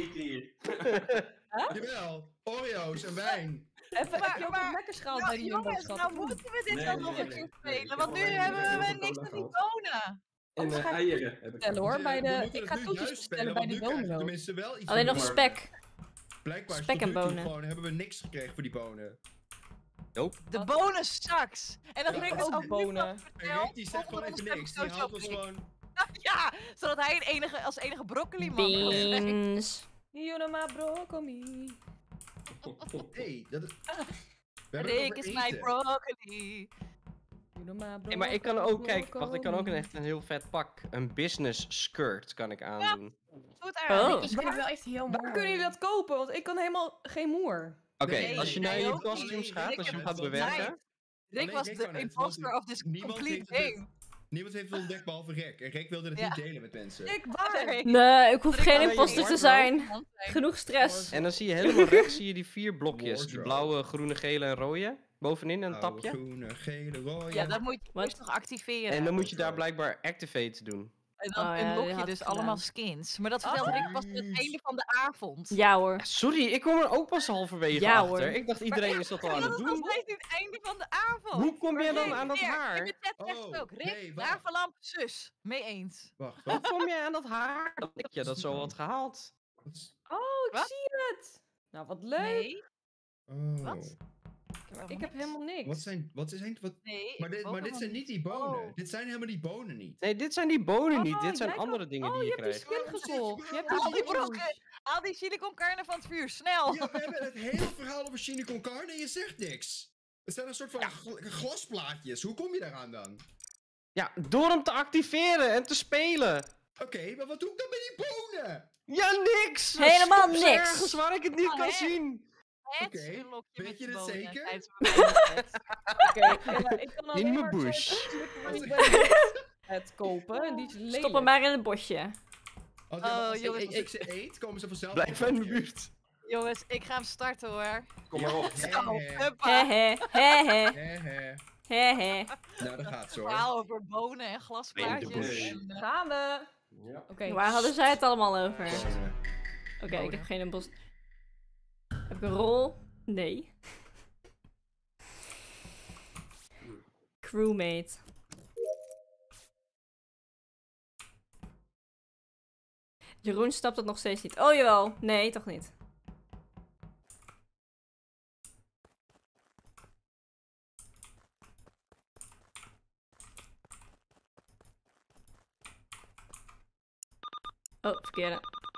Jawel, Oreo's en wijn. Even heb je ook maar- wat lekkers gehaald Nou, bij die jongens, Jumbo-schat? nou moeten we dit Nee, dan nog nee, een keer nee. spelen. Ik Want heb nu alleen hebben we Coca-Cola niks met die gehad. bonen. En eieren heb ik. Vertellen hoor, bij We de... moeten Ik het ga nu toetjes juist vertellen spelen, bij want die nu krijgen we bonen. tenminste wel iets Alleen van nog de spek. bonen. Blijkbaar is spek tot en nu toe bonen. gewoon hebben we niks gekregen voor die bonen. De bonen straks. En dat Ja, Rick ook is ook bonen. En Rick die zegt gewoon even niks. Die haalt ons gewoon... Ja, zodat hij als enige broccoli man kan zijn. Beans. Jonoma broccoli. Hey, dat is... We hebben het Rick over is mijn eten. broccoli. Jonoma Hey, maar ik kan ook, kijk, broccoli. wacht, ik kan ook echt een heel vet pak. Een business skirt kan ik aandoen. Goed Oh. aan. Ik vind het wel echt heel mooi. Waar kunnen jullie dat kopen? Want ik kan helemaal geen moer. Oké, Nee, als je nee, naar je ook niet. costumes gaat, Rick als je hem heeft gaat het bewerken. Rick Alleen was Rick de kan het, imposter want of this niemand complete heeft het- game. Niemand heeft het ontdekt behalve Rick. En Rick wilde het Ja. niet delen met mensen. Ik waar? Nee, ik hoef Rick geen kan imposter je te wardrobe. zijn. Genoeg stress. En dan zie je helemaal rechts zie je die 4 blokjes. Die Wardrobe. blauwe, groene, gele en rode. Bovenin een Blauwe, tapje. groene, gele, rode. Ja, dat moet je Wat? eerst nog activeren. En dan moet je daar blijkbaar activate doen. En dan Oh ja, die unlock had je ik dus gedaan. allemaal skins. Maar dat vertelde Rick pas aan het einde van de avond. Ja hoor. Sorry, ik kom er ook pas halverwege Ja, achter. hoor. Ik dacht iedereen is dat al aan dat het is nog doen. steeds niet het einde van de avond. Hoe kom jij dan Rick, aan dat Rick, haar? In de chat zegt Oh, het ook. Rick, nee, wacht. Ravenlamp, zus. Mee eens. Wacht, Hoe wat? kom jij aan dat haar? Dat ik je dat zo had gehaald. Wat is- Oh, ik Wat? zie het. Nou, wat leuk. Nee. Oh. Wat? Ik heb helemaal niks. Wat zijn... Wat... Nee. Maar ik dit, maar dit zijn niet die bonen. Oh. Dit zijn helemaal die bonen niet. Nee, dit zijn die bonen niet. Oh, Dit zijn jij andere kan- dingen Oh, die je je hebt die krijgt. skin gekocht. Je hebt Al die die brokken. Haal die chili con carne van het vuur, snel! Ja, we hebben het hele verhaal over chili con carne en je zegt niks. Het zijn een soort van glasplaatjes. Hoe kom je daaraan dan? Ja, door hem te activeren en te spelen. Oké, maar wat doe ik dan met die bonen? Ja, niks! Helemaal Stop ze niks. ergens waar ik het niet kan zien. Oké, weet je het zeker? Ik kan alleen In mijn maar bush. het kopen en die is lelijk. Stop hem maar in het bosje. Als jongens, ik ze eet, komen ze vanzelf. Blijf in de buurt. Jongens, ik ga hem starten hoor. Kom maar op. Huppa. Hehe. Nou, dat gaat zo hoor. Verhaal over bonen en glasplaatjes. Gaan we. Ja. Oké. Waar hadden zij het allemaal over? Oké, ik Bonen. heb geen bos. Heb ik een rol? Nee. Crewmate. Jeroen snapt het nog steeds niet. Oh jawel. Nee, toch niet. Oh, verkeerde.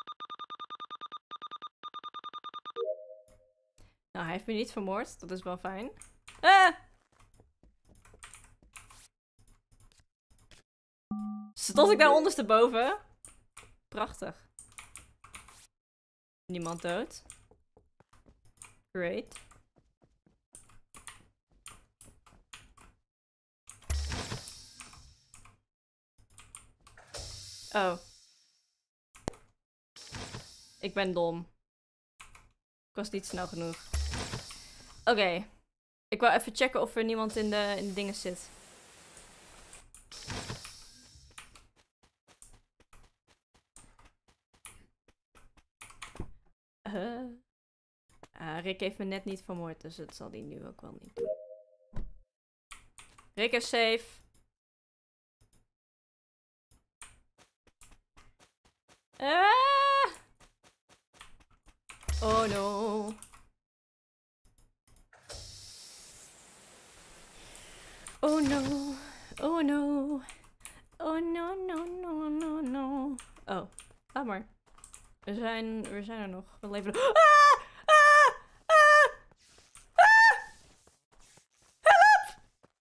Nou, hij heeft me niet vermoord. Dat is wel fijn. Ah! Stond ik daar ondersteboven? Prachtig. Niemand dood. Great. Oh. Ik ben dom. Ik was niet snel genoeg. Oké. Ik wou even checken of er niemand in de dingen zit. Rick heeft me net niet vermoord, dus dat zal hij nu ook wel niet doen. Rick is safe. Oh no. Oh no. Oh no. Oh no, no, no, no, no. Oh, laat maar. We zijn er nog. We leven nog. Ah! Ah! Ah! Ah! Help!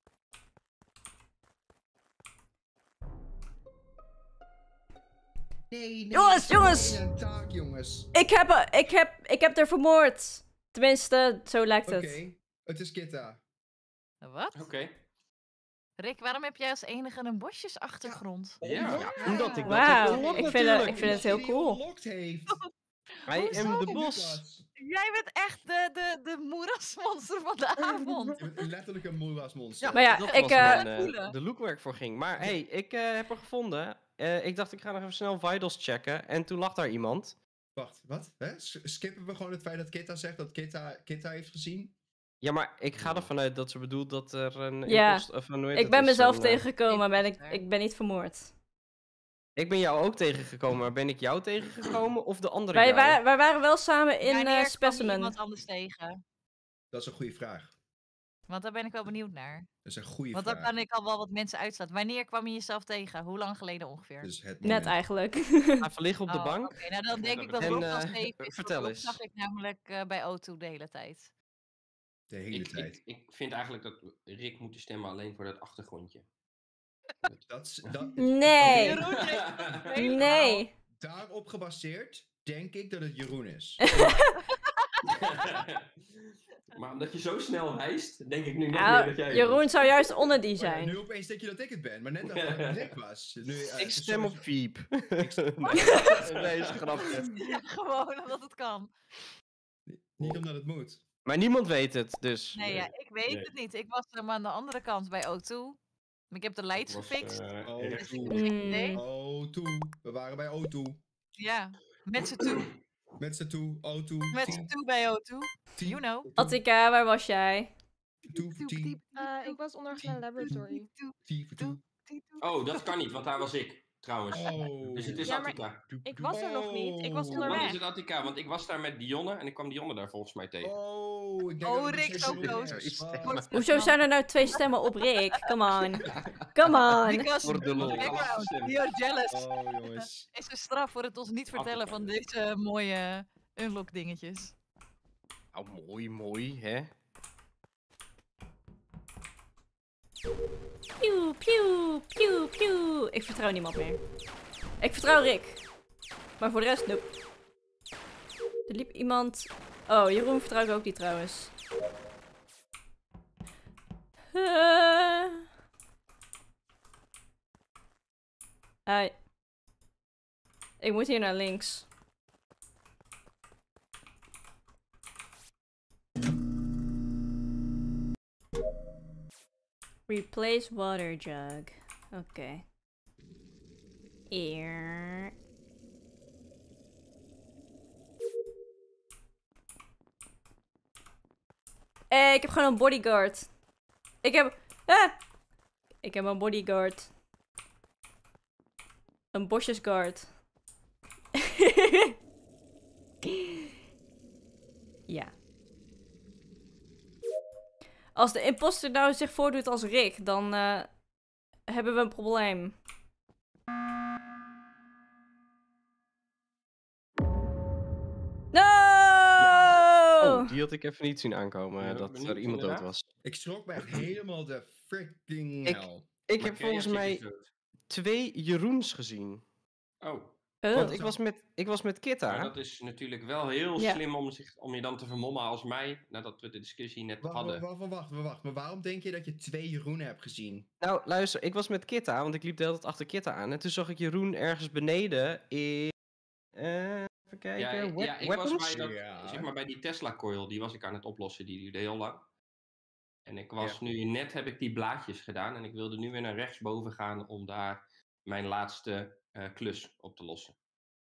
Nee, Jongens! Een taak, jongens. Ik heb er vermoord. Tenminste, zo lijkt het. Oké, het is Kitta. Wat? Oké. Rick, waarom heb jij als enige een bosjesachtergrond? Ja. Omdat ik dat Wauw, heb gelokt ik natuurlijk. vind het heel cool. Gelokt heeft. Hij in de bos. Jij bent echt de moerasmonster van de avond. Je bent letterlijk een moerasmonster. Maar ja, dat ik, was mijn, de look waar ik voor ging. Maar hey, ik heb er gevonden. Ik dacht, ik ga nog even snel vitals checken. En toen lag daar iemand. Wacht, wat? Hè? Skippen we gewoon het feit dat Kitta zegt dat Kitta heeft gezien? Ja, maar ik ga ervan uit dat ze bedoelt dat er een Ja, impost... Of, hoe heet ik het, ben is mezelf een, tegengekomen, maar ik ben niet vermoord. Ik ben jou ook tegengekomen, maar ben ik jou tegengekomen of de andere Wij guy? waren wel samen in Wanneer kwam je Specimen. iemand anders tegen? Dat is een goede vraag. Want daar ben ik wel benieuwd naar. Dat is een goede Want vraag. dan kan ik al wel wat mensen uitslaan. Wanneer kwam je jezelf tegen? Hoe lang geleden ongeveer? Dus het Net eigenlijk. Ga even liggen op de Oh, bank. Oké, nou dan denk ik dat En, Rob wel safe is. vertel Rob eens. zag ik namelijk bij O2 de hele tijd. De hele tijd. Ik vind eigenlijk dat Rick moet stemmen alleen voor dat achtergrondje. Nee. Oké. Nee. Daarop gebaseerd denk ik dat het Jeroen is. Maar omdat je zo snel wijst, denk ik nu nog Nou, meer dat jij... Jeroen zou juist onder die Oh ja, zijn. nu opeens denk je dat ik het ben, maar net dat het Rick was. Nu, Ik stem op Veep. Nee, is een grapje. Gewoon omdat het kan. Niet omdat het moet. Maar niemand weet het, dus. Nee, ja, ik weet het niet. Ik was hem aan de andere kant bij O2. Ik heb de lights gefixt. Dus ik heb geen idee. O2. We waren bij O2. Ja, met z'n toe. Met z'n toe, O2. Met z'n toe bij O2. You know. Attika, waar was jij? Ik was onderweg naar Laboratory. Oh, dat kan niet, want daar was ik. trouwens. Oh. Dus het is Ja, maar Attica. ik was er nog niet. Ik was Dan onderweg. is het Attica, want ik was daar met Dionne en ik kwam Dionne daar volgens mij tegen. Oh, ik denk Oh, dat het Rick dus is ook Jeroen boos. is. Hoezo zijn er nou 2 stemmen op Rick? Come on. Come on. Because Voor de lol. background, we are jealous. Oh, jongens. Is een straf voor het ons niet vertellen van deze mooie unlock dingetjes. Oh, mooi, hè? Pew, pew, pew, pew. Ik vertrouw niemand meer. Ik vertrouw Rick. Maar voor de rest, nope. Er liep iemand... Oh, Jeroen vertrouw ik ook niet trouwens. Ik moet hier naar links. Replace water jug. Oké. Hier. Ik heb gewoon een bodyguard. Ik heb een bodyguard. Een bosjesguard. Ja. Als de imposter nou zich voordoet als Rick, dan hebben we een probleem. No! Oh, die had ik even niet zien aankomen, Ja, dat benieuwd, er iemand dood inderdaad. was. Ik schrok me echt helemaal de freaking Ik- hell. Ik Maar heb volgens Kea mij is dood. 2 Jeroens gezien. Oh, Want ik was met Kitta. maar dat is natuurlijk wel heel Ja. slim om je dan te vermommen als mij, nadat we de discussie net hadden. Wacht. Maar waarom denk je dat je 2 Jeroenen hebt gezien? Nou, luister, ik was met Kitta, want ik liep de hele tijd achter Kitta aan. En toen zag ik Jeroen ergens beneden in... even kijken, Ja, ik was weapons? bij, dat, Ja. zeg maar bij die Tesla coil, die was ik aan het oplossen, die duurde heel lang. En ik was nu net, heb ik die blaadjes gedaan en ik wilde nu weer naar rechtsboven gaan om daar mijn laatste klus op te lossen.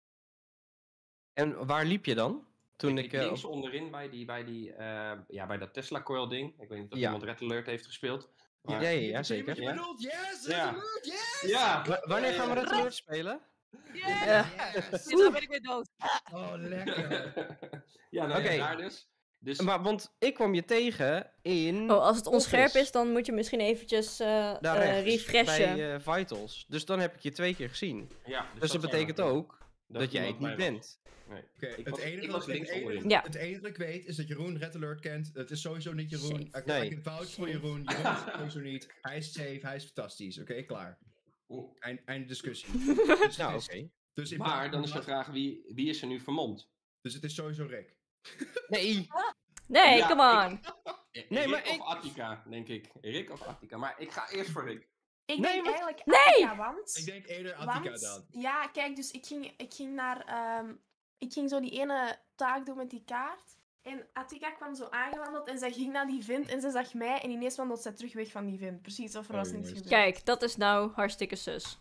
En waar liep je dan? Toen Ik ik... links onderin bij dat Tesla coil ding. Ik weet niet of Ja. iemand Red Alert heeft gespeeld. Ja, Maar- ja, zeker. Je bedoelt, yes! Ja. Red Alert, yes! Ja! Wanneer gaan we Red Alert spelen? Yes! Dan ben ik weer dood. Oh, lekker. Ja, nou Oké. ja, daar dus. Dus Maar, want ik kwam je tegen in... Oh, als het onscherp Office. is, dan moet je misschien eventjes Daar rechts, refreshen. bij Vitals. Dus dan heb ik je 2 keer gezien. ja, Dus dat zou betekent wel- ook dat jij het iemand niet bij was. bent. Nee. Oké, Ik het was links onderin. Ja. Het enige dat ik weet is dat Jeroen Red Alert kent. Het is sowieso niet Jeroen. Safe. Ik Nee. heb vouch voor Jeroen. Jeroen is het sowieso niet. Hij is safe, hij is fantastisch. Oké, klaar. Oeh. Einde discussie. Dus Nou, het oké. is- dus in Maar plaats dan is van de vraag, wie is er nu vermomd? Dus het is sowieso Rick. Nee! Nee, Ja, come on. Nee, Rick maar of ik- Attica, denk ik. Rick of Attica. Maar ik ga eerst voor Rick. Ik Nee, denk maar- eigenlijk Nee! Attica, want... Ik denk eerder Attica want, dan. ja, kijk, dus ik ging naar... ik ging zo die ene taak doen met die kaart. En Attica kwam zo aangewandeld en zij ging naar die vent en ze zag mij en ineens wandelt zij terug weg van die vent. Precies, of er was niets jongens. gebeurd. Kijk, dat is nou hartstikke sus.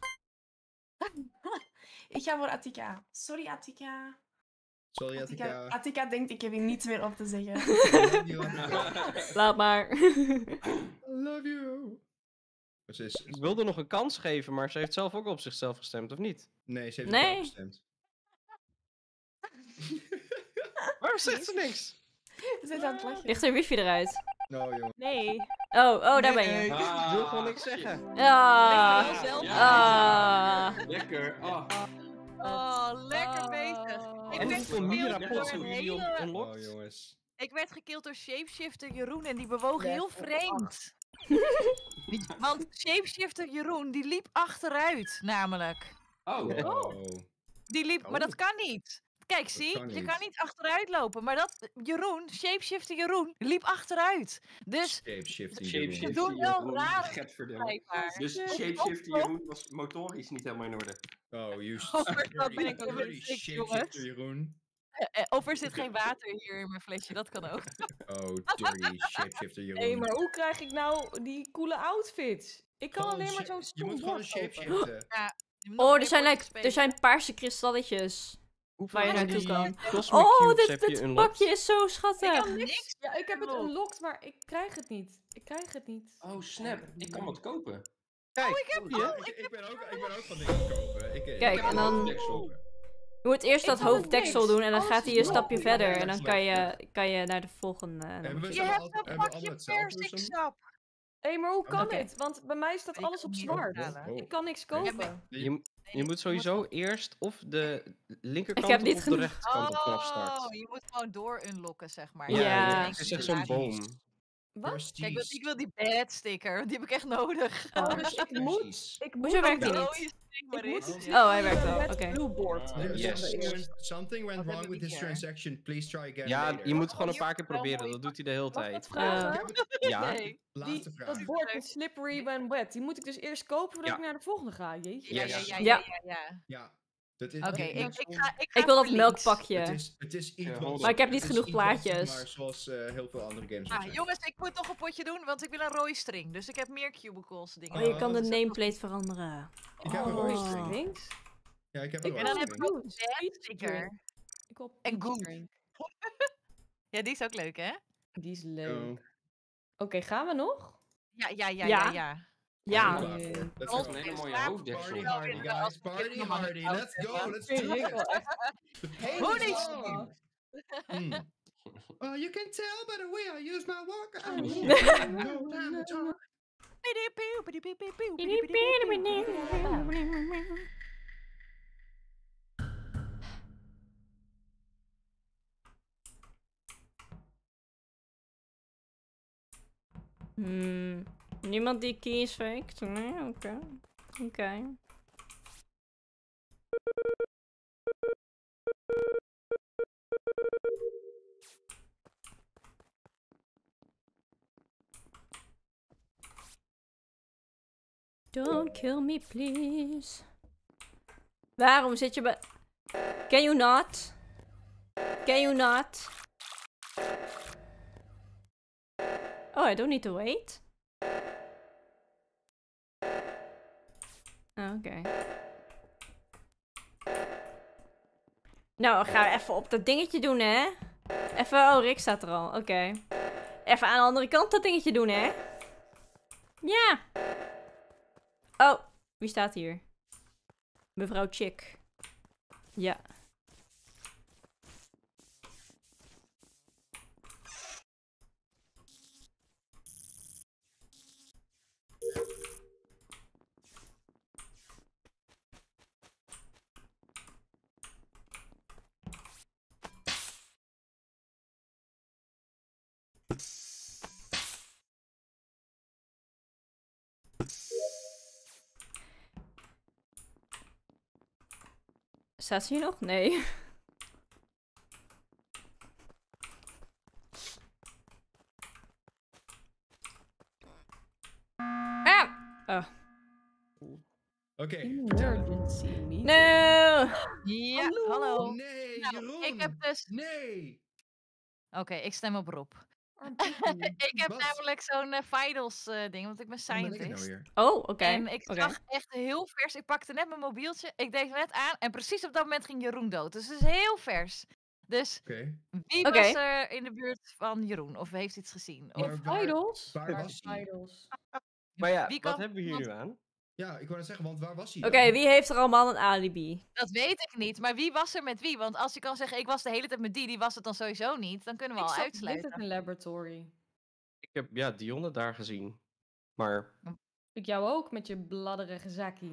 Ik ga voor Attica. Sorry, Attica. Sorry, Attica. Attica denkt, ik heb hier niets meer op te zeggen. I love you, Attica. Laat maar. I love you. Ze is... Ik wilde nog een kans geven, maar ze heeft zelf ook op zichzelf gestemd, of niet? Nee, ze heeft Nee. niet afgestemd. Waarom zegt ze niks? Ze zit aan het lachen. Ligt er wifi eruit? Nou, jongen. Nee. Oh, daar ben je. Nee, ik Ah, wil gewoon niks zeggen. Ah. Lekker zelf. Ah. Lekker. Oh. Oh, lekker bezig. Ik En werd hoeveel gekild Mira-pots door een hebben jullie hele- unlocked? Oh, jongens. Ik werd gekild door Shapeshifter Jeroen en die bewoog heel Lekker. vreemd. Want Shapeshifter Jeroen, die liep achteruit, namelijk. Oh. Oh. Die liep, maar dat kan niet. Kijk, zie, kan je niet. kan niet achteruit lopen. Maar dat, Jeroen, Shapeshifter Jeroen, liep achteruit. Dus, Shapeshifting. Shapeshifter doen wel Jeroen, rare getverdamme. blijkbaar. Dus Shapeshifter Jeroen was motorisch niet helemaal in orde. Oh, you dat ben ik ook dirty wel sick, shapeshifter, Jeroen. Of er zit geen water hier in mijn flesje, dat kan ook. Oh, dirty shapeshifter, Jeroen. Hé, maar hoe krijg ik nou die coole outfits? Ik kan Gewoon alleen maar sha- zo'n Je stoel moet gewoon bord shapeshiften. Je moet nog Oh, meer er zijn, potjes er zijn paarse kristalletjes. Hoeveel Waar je van naartoe die kan. Cosmic Oh, Cubes dit heb je unlocked? pakje is zo schattig. niks. Ja, ik heb het Unlocked. unlocked, maar ik krijg het niet. Ik krijg het niet. Oh, snap. Ik kan wat kopen. Kijk, ik heb zie je? Ik ben ook van dingen aan het kopen. Kijk, en dan... Je moet eerst dat hoofddeksel doen en dan gaat hij een stapje verder. En dan kan je naar de volgende... Je hebt een pakje persiksap. Hé, maar hoe kan Oké. dit? Want bij mij staat alles op zwart. Ik kan niks kopen. Je moet sowieso eerst of de linkerkant Ik heb niet of de genoeg. rechterkant op vanaf start. Oh, je moet gewoon door unlocken, zeg maar. Ja, het is echt zo'n boom. Wat? Kijk, ik wil die bad sticker, die heb ik echt nodig. Oh, dus ik moet... Hoezo werkt die niet? Oh, hij werkt wel. Oké. Something went wrong with this transaction. Please try again Ja, later. je moet gewoon een paar keer proberen. Dat doet hij de hele tijd. Ja. Laatste vraag. Dat bord met slippery when wet, die moet ik dus eerst kopen voordat Ja. ik naar de volgende ga. Jeetje. Ja. Dat is, Oké, Ik wil dat melkpakje. Het is iets wat- Maar ik heb niet het is genoeg iets wat, zeg plaatjes. Maar zoals heel veel andere games. Ah, jongens, ik moet nog een potje doen, want ik wil een rode string. Dus ik heb meer cubicles dingen. Oh, je kan de nameplate veranderen. Ik heb een rode Oh. string. Ja, ik heb een En rode dan heb string. ik ook een bad sticker. En goed. Ja, die is ook leuk, hè? Die is leuk. Oké, gaan we nog? Ja. Ja. Dat is een hele mooie hoofddeksel. Party hardy, guys. Party hardy. Let's go. Let's do it. Hoe niet? You can tell by the way I use my walker. No time to talk. Niemand die keys faked? Nee, oké. Oké. Don't kill me, please. Waarom zit je bij... Can you not? Can you not? Oh, I don't need to wait. Oh, oké. Nou, gaan we even op dat dingetje doen, hè? Even... Oh, Rick staat er al. Oké. Even aan de andere kant dat dingetje doen, hè? Ja. Oh, wie staat hier? Mevrouw Chick. Ja. Staat ze hier nog? Nee. Ah! Oh. Oké. Emergency meeting. No! Ja, hallo. Nee, Nou, Jeroen. ik heb dus... Nee. Oké, ik stem op Rob. Ik heb namelijk zo'n Vitals ding, want ik ben scientist. Oh, oké. En ik Oké. zag echt heel vers. Ik pakte net mijn mobieltje, ik deed het net aan en precies op dat moment ging Jeroen dood. Dus het is heel vers. Dus wie Oké. was er in de buurt van Jeroen? Of heeft iets gezien? Of... Vitals? Waar was hij? Maar ja, Wie wat kan- hebben we hier want- nu aan? Ja, ik wou net zeggen, want waar was hij Oké, dan? wie heeft er allemaal een alibi? Dat weet ik niet, maar wie was er met wie? Want als je kan zeggen, ik was de hele tijd met die was het dan sowieso niet. Dan kunnen we Ik al zat uitsluiten. in laboratory. Ik heb Dionne daar gezien. Maar... Ik jou ook, met je bladderige zakkie.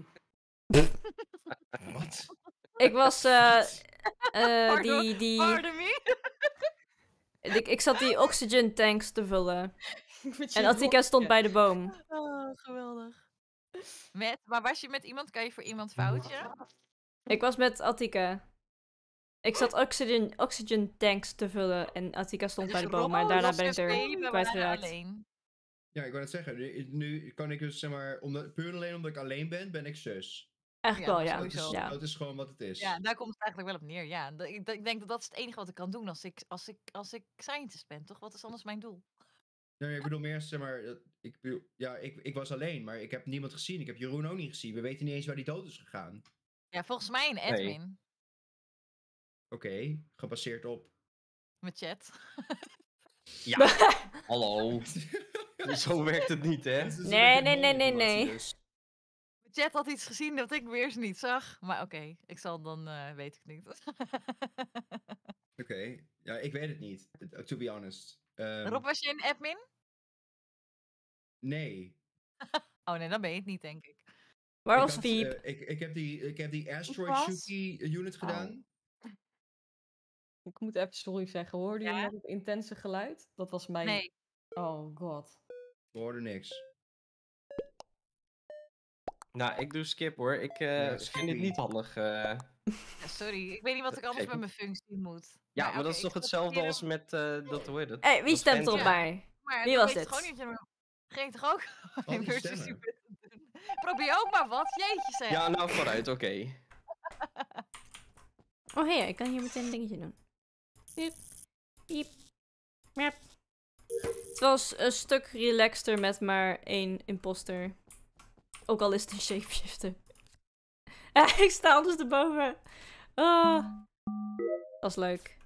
Wat? Ik was die... Pardon me? Ik zat die oxygen tanks te vullen. Met je En Attika stond rokje. bij de boom. Oh, geweldig. Maar was je met iemand? Kan je voor iemand foutje? Ik was met Attika. Ik zat oxygen tanks te vullen en Attika stond bij de boom, maar daarna ben ik er kwijtgeraakt. Ja, ik wou net zeggen, nu kan ik dus zeg maar, puur alleen omdat ik alleen ben ik zus. Echt wel, ja. sowieso. Dat is gewoon wat het is. Ja, daar komt het eigenlijk wel op neer. Ja, ik denk dat dat is het enige wat ik kan doen als ik scientist ben, toch? Wat is anders mijn doel? Nee, ik bedoel meer, zeg maar, ik was alleen, maar ik heb niemand gezien. Ik heb Jeroen ook niet gezien. We weten niet eens waar die dood is gegaan. Ja, volgens mij een admin. Oké, gebaseerd op... Mijn chat. Ja, hallo. Zo werkt het niet, hè? Nee. Mijn chat had iets gezien dat ik weer eens niet zag. Maar oké, ik zal dan, weet ik niet. Oké. Ja, ik weet het niet. To be honest. Rob, was je een admin? Nee. Oh nee, dan ben je het niet, denk ik. Waar Ik was had, Fiep? ik heb die Asteroid was- Shuki unit gedaan. Ik moet even sorry zeggen. Hoorde je Ja? net het intense geluid? Dat was mijn... Nee. Oh god. We hoorden niks. Nou, ik doe skip hoor. Ik Ja, vind skippy. dit niet handig. Ja, sorry, ik weet niet wat ik anders Geef met mijn functie moet. Ja, maar oké, dat is toch ik ga hetzelfde als proberen- met dat, hoe heet het? Hé, wie Dat stemt er op ventje. mij? Maar Wie dan was weet je dit? gewoon niet dat je Ging toch ook die emergency stemmen. button doen? Probeer ook maar wat, jeetje zeg. Ja, nou vooruit, oké. Oh hé, ik kan hier meteen een dingetje doen. Piep. Piep. Miep. Het was een stuk relaxter met maar 1 imposter. Ook al is het een shapeshifter. Ik sta anders erboven. Oh. Dat is leuk.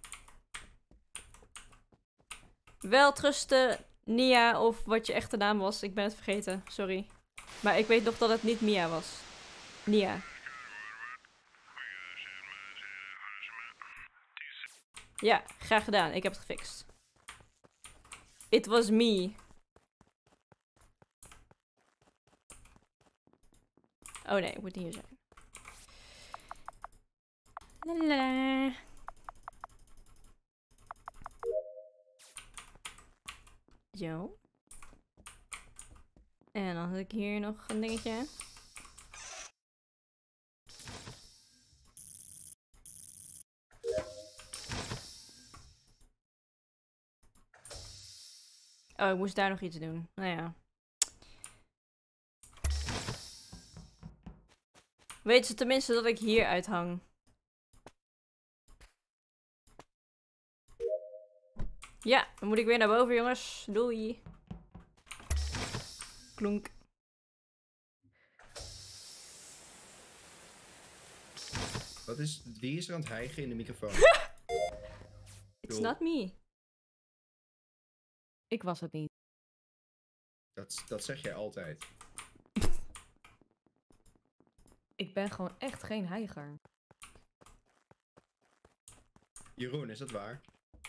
Wel trusten, Nia, of wat je echte naam was. Ik ben het vergeten, sorry. Maar ik weet nog dat het niet Mia was. Nia. Ja, graag gedaan. Ik heb het gefixt. It was me. Oh nee, ik moet hier zijn. Lalala. Zo. En dan had ik hier nog een dingetje. Oh, ik moest daar nog iets doen. Nou ja. Weet ze tenminste dat ik hier uithang. Ja, dan moet ik weer naar boven, jongens. Doei. Klonk. Wie is er aan het hijgen in de microfoon? It's Cool. not me. Ik was het niet. Dat zeg jij altijd. Ik ben gewoon echt geen heiger. Jeroen, is dat waar?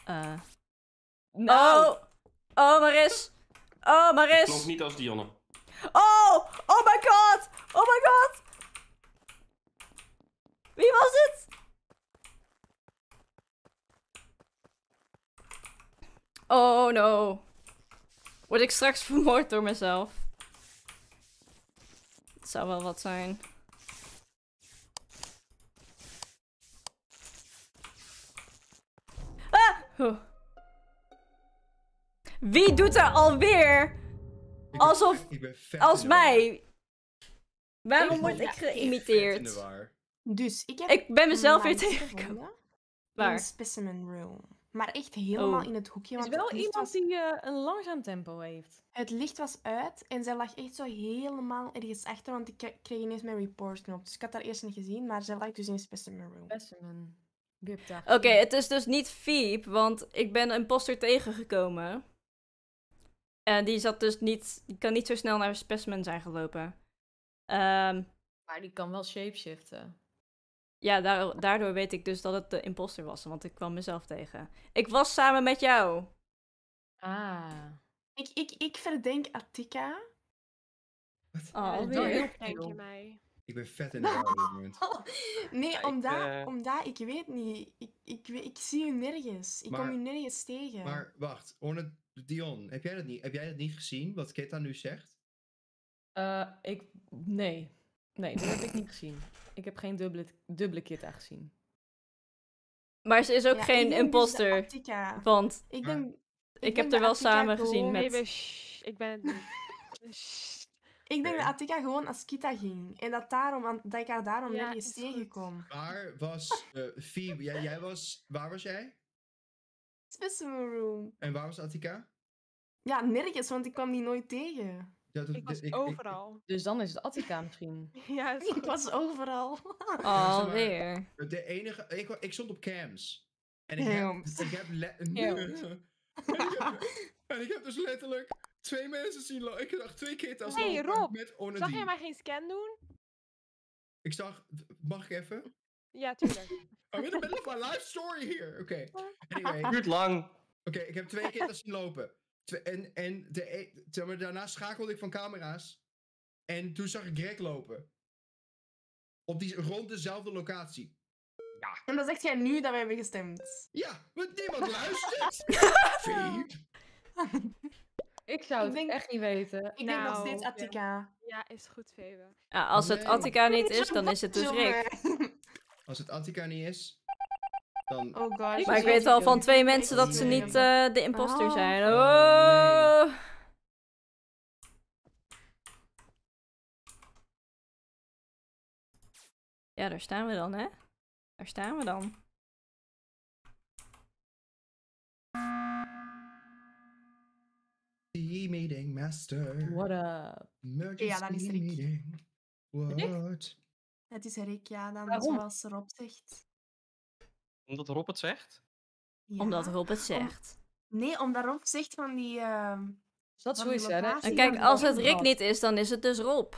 Nou. Oh, Maris. Oh, Maris. Klonk niet als Dionne. Oh my god. Oh my god. Wie was het? Oh no. Word ik straks vermoord door mezelf? Het zou wel wat zijn. Ah! Oh. Wie doet er alweer alsof Ik ben vet als in de war. mij? Waarom Ik word ben ik vet in de geïmiteerd? war. Dus ik heb Ik ben mezelf weer Nice tegengekomen. gevonden Waar? in Specimen Room. Maar echt helemaal Oh. in het hoekje. Er is Want wel het licht iemand was- die een langzaam tempo heeft. Het licht was uit en zij lag echt zo helemaal ergens achter, want ik kreeg ineens mijn report knop. Dus ik had haar eerst niet gezien, maar zij lag dus in Specimen Room. Specimen. Wie heb je daar Oké, gezien? het is dus niet Fiep, want ik ben een imposter tegengekomen. En die zat dus niet... Die kan niet zo snel naar Specimen zijn gelopen. Maar die kan wel shapeshiften. Ja, daardoor weet ik dus dat het de imposter was, want ik kwam mezelf tegen. Ik was samen met jou. Ah. Ik verdenk Attika. Oh, dat is wel alweer. heel Denk je veel. mij? Ik ben vet in de war op dit moment. Nee, Ja, omdat ik weet niet. Ik zie u nergens. Ik kom Maar- u nergens tegen. Maar wacht, Dion, heb jij dat niet gezien, wat Keta nu zegt? Nee. Nee, dat heb ik niet gezien. Ik heb geen dubbele Kitta gezien. Maar ze is ook Ja, geen ik denk dus imposter. de Attika. Want Ik Maar- denk, ik heb denk er dat wel Attika samen gezien gewoon- met... Nee, ik ben het niet. Sst. Ik denk Oké. dat Attika gewoon als Kita ging. En dat ik haar daarom Ja, nergens is goed. tegenkom. Waar was Phoebe? Waar was jij? Specimen Room. En waar was Attika? Ja, nergens, want ik kwam die nooit tegen. Ja, Ik was overal. Dus dan is het Attica misschien. Ja, is Ik goed. was overal. Alweer. De enige, ik stond op cams. En ik Cams. heb, Cams. en ik heb dus letterlijk 2 mensen zien lopen. Ik zag 2 kittens Hey lopen Rob, met zag jij Onedie. mij geen scan doen? Ik zag... Mag ik even? Ja, tuurlijk. I'm in the middle of my life story here. Oké. Anyway. Duurt lang. Oké, ik heb 2 kittens zien lopen. Daarna schakelde ik van camera's. En toen zag ik Greg lopen. Rond dezelfde locatie. Ja. En dan zegt jij nu dat wij hebben gestemd. Ja, want niemand luistert. Veep. Ik zou het echt niet weten. Ik denk nog steeds Attica. Ja, is goed, Febe. Ja, als het Attica niet is, dan is het dus Rick. Als het Attica niet is, dan... Oh god. Maar ik weet al van 2 mensen dat ze niet de imposter zijn. Oh. Ja, daar staan we dan, hè? Daar staan we dan. Meeting master. What up? Emergency dat is Rick. meeting. What? Het is Rick, ja, dan Waarom? zoals Rob zegt. Omdat Rob het zegt? Ja. Omdat Rob het zegt. Nee, omdat Rob zegt van die... Dat van zo die is het, hè? locatie En kijk, van als die het Rick brand. niet is, dan is het dus Rob.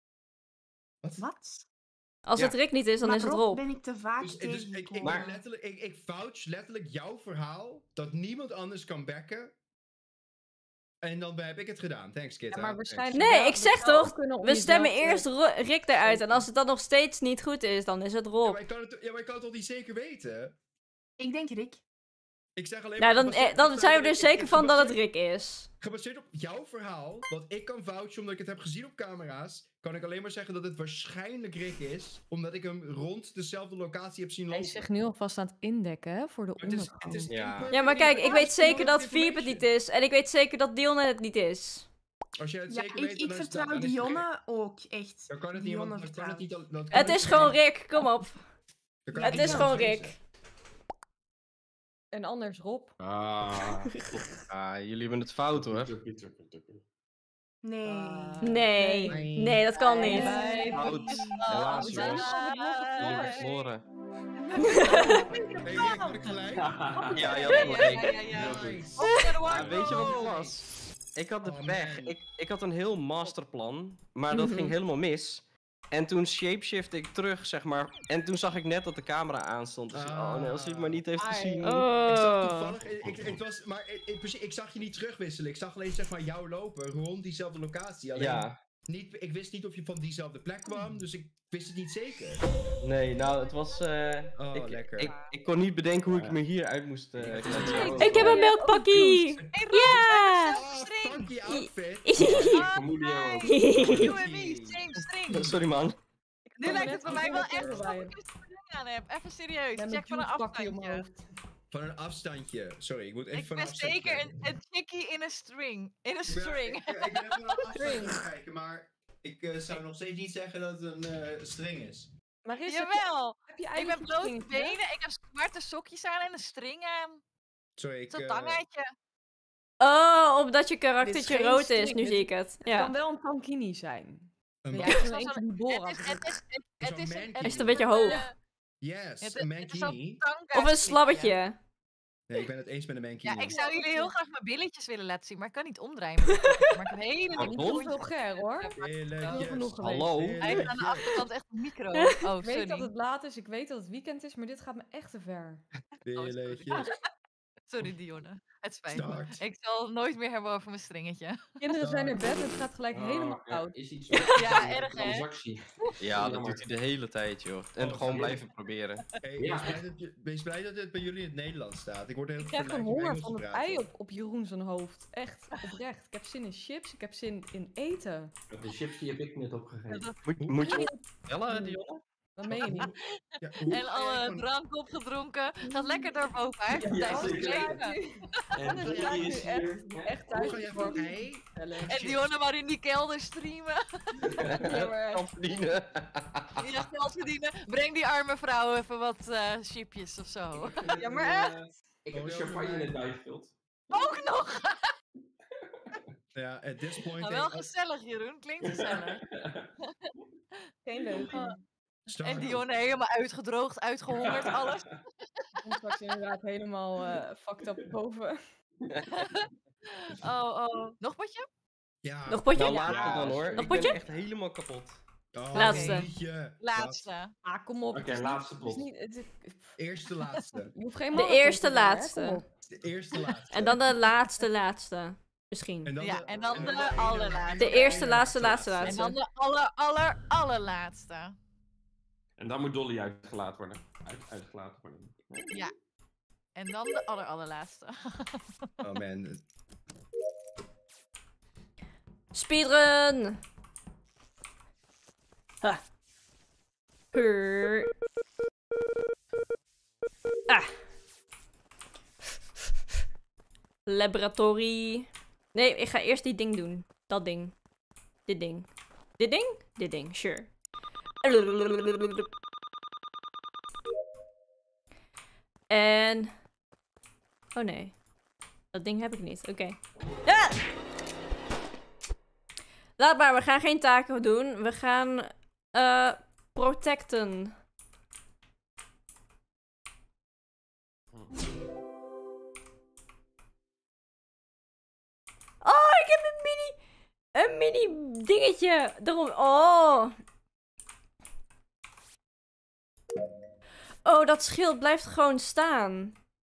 Wat? Als het Rick niet is, dan Maar is het Rob Rob. ben ik te vaak Dus ik tegengekomen. ben ik vouch letterlijk jouw verhaal dat niemand anders kan backen. En dan heb ik het gedaan. Thanks, Kit. Ja, maar waarschijnlijk- Nee, Ja, ik we zeg zouden toch, ook kunnen om we stemmen jezelf, eerst Rick eruit. En als het dan nog steeds niet goed is, dan is het Ja, Rob. maar ik kan het toch niet zeker weten? Ik denk Rick. Ik zeg alleen Nou, maar dan, gebaseerd dan op zijn we er ik- zeker ik- van dat het gebaseerd- Rick is. Gebaseerd op jouw verhaal, wat ik kan vouchen omdat ik het heb gezien op camera's, kan ik alleen maar zeggen dat het waarschijnlijk Rick is, omdat ik hem rond dezelfde locatie heb zien Hij lopen. is zich nu alvast aan het indekken hè, voor de ondergang. Het is Ja, maar kijk, ik weet zeker dat Veep het niet is. En ik weet zeker dat Dionne het niet is. Als jij het Ja, zeker weet, ik dan is het vertrouw dan is het Rick. Dionne ook, echt. Dan kan het niet, Dionne want dan kan het niet... vertrouw ik. dan kan Het is niet- gewoon Rick, kom op. dan kan Het niet is zo gewoon wezen. Rick. En anders Rob. Jullie hebben het fout hoor. Nee. Nee, nee, dat kan niet. Fout. Helaas Ah, jongens. ah, Jullie verloren. Nee, Rick, moet ik gelijk? Ja, je had gelijk. ja. Heel goed. Oh, Ja, weet je wat het was? Ik had de pech. Ik had een heel masterplan, maar dat ging helemaal mis. En toen shapeshift ik terug, zeg maar. En toen zag ik net dat de camera aanstond. Dus oh nee, als hij het maar niet heeft gezien. Ik Oh. zag toevallig, ik zag je niet terugwisselen. Ik zag alleen zeg maar jou lopen rond diezelfde locatie. Alleen Ja. ik wist niet of je van diezelfde plek kwam, dus ik wist het niet zeker. Nee, nou, het was... lekker. Ik kon niet bedenken hoe ik me hier uit moest kletsen. Ik heb een melkpakkie! Ja! Funky outfit. Sorry man. Nu lijkt het voor mij wel echt alsof ik een string aan heb. Even serieus. Check van een afstandje. Van een afstandje. Sorry, ik moet even Ik van ben een afstandje zeker kijken. een chickie in een string. In een string. Ik ben even van een afstandje kijken, maar ik zou nog steeds niet zeggen dat het een string is. Maar is Jawel. heb je Ik eigen ben blote stringetje? benen, ik heb zwarte sokjes aan en een string aan. Sorry, ik... Zo'n tangaatje. Oh, omdat je Dit is karaktertje geen rood is, string, nu dit- zie ik het. Het kan Ja. wel een tankini zijn. Een Ja, wat? het is Het een is eentje een- die boren. het is Is het een beetje hoog? Yes, Het een is zo'n mankini. tanga Of een slabbetje? Nee, ik ben het eens met een mankini. Ja, ik zou jullie heel graag mijn billetjes willen laten zien, maar ik kan niet omdraaien. Maar ik heb hele Pardon? dikke Niet vulgair hoor. Billetjes. genoeg geweest. Hallo? Hij heeft aan de achterkant echt een micro. Oh, Ik weet sorry. dat het laat is, ik weet dat het weekend is, maar dit gaat me echt te ver. Billetjes. Sorry Dionne, het spijt me. Start. Ik zal nooit meer hebben over mijn stringetje. Kinderen zijn naar bed en het gaat gelijk helemaal koud. Is iets Ja, erg hè? transactie. Ja, dat doet hij de hele tijd, joh. En gewoon blijven proberen. Hey, Ja. wees blij dat het bij jullie in het Nederlands staat. Ik word heel Ik krijg een verleid om honger Engels van te het praten. ei op Jeroen zijn hoofd. Echt, oprecht. Ik heb zin in chips, ik heb zin in eten. De chips die heb ik net opgegeten. Moet je bellen, Dionne? Dat meen je niet. Ja, hoe En ga alle jij van- drank opgedronken. Gaat lekker daarboven. Hij heeft Ja, tijd zeker. gekregen. En Dat is Dolly is hier. echt Hoe thuis ga jij van ei? En Dionne maar in die kelder streamen. Kan verdienen. Ja, geld verdienen. Breng die arme vrouw even wat chipjes of zo. Ja, maar echt. Ik heb de champagne net bijgevuld. Ook nog! Ja, at this point... Nou, wel gezellig, Jeroen. Klinkt gezellig. Geen leugen. En Dionne helemaal uitgedroogd, uitgehongerd, alles. Ik kom straks inderdaad helemaal fucked up boven. Oh. Nog potje? Ja. Nog potje? Nou, laatste dan hoor. Nog Ik potje? ben echt helemaal kapot. Laatste. liedje. Laatste. Ah, kom op. Oké, het is laatste niet, het is pot. niet, het is- Eerste laatste. je hoeft geen De marathon eerste te doen, hè, laatste. kom op. De eerste laatste. En dan de laatste. Misschien. En dan Ja, de- en dan en de dan de allerlaatste. De eerste, ene laatste. En dan de allerlaatste. En dan moet Dolly uitgelaten worden. Uitgelaten worden. Ja. En dan de allerlaatste. Oh man. Speedrun! Ha. Ah. Laboratorie. Nee, ik ga eerst die ding doen. Dat ding. Dit ding. Dit ding? Dit ding, sure. En... Oh nee. Dat ding heb ik niet. Oké. Ah! Laat maar, we gaan geen taken doen. We gaan... protecten. Oh, ik heb een mini dingetje. Daarom. Oh. Oh, dat schild blijft gewoon staan.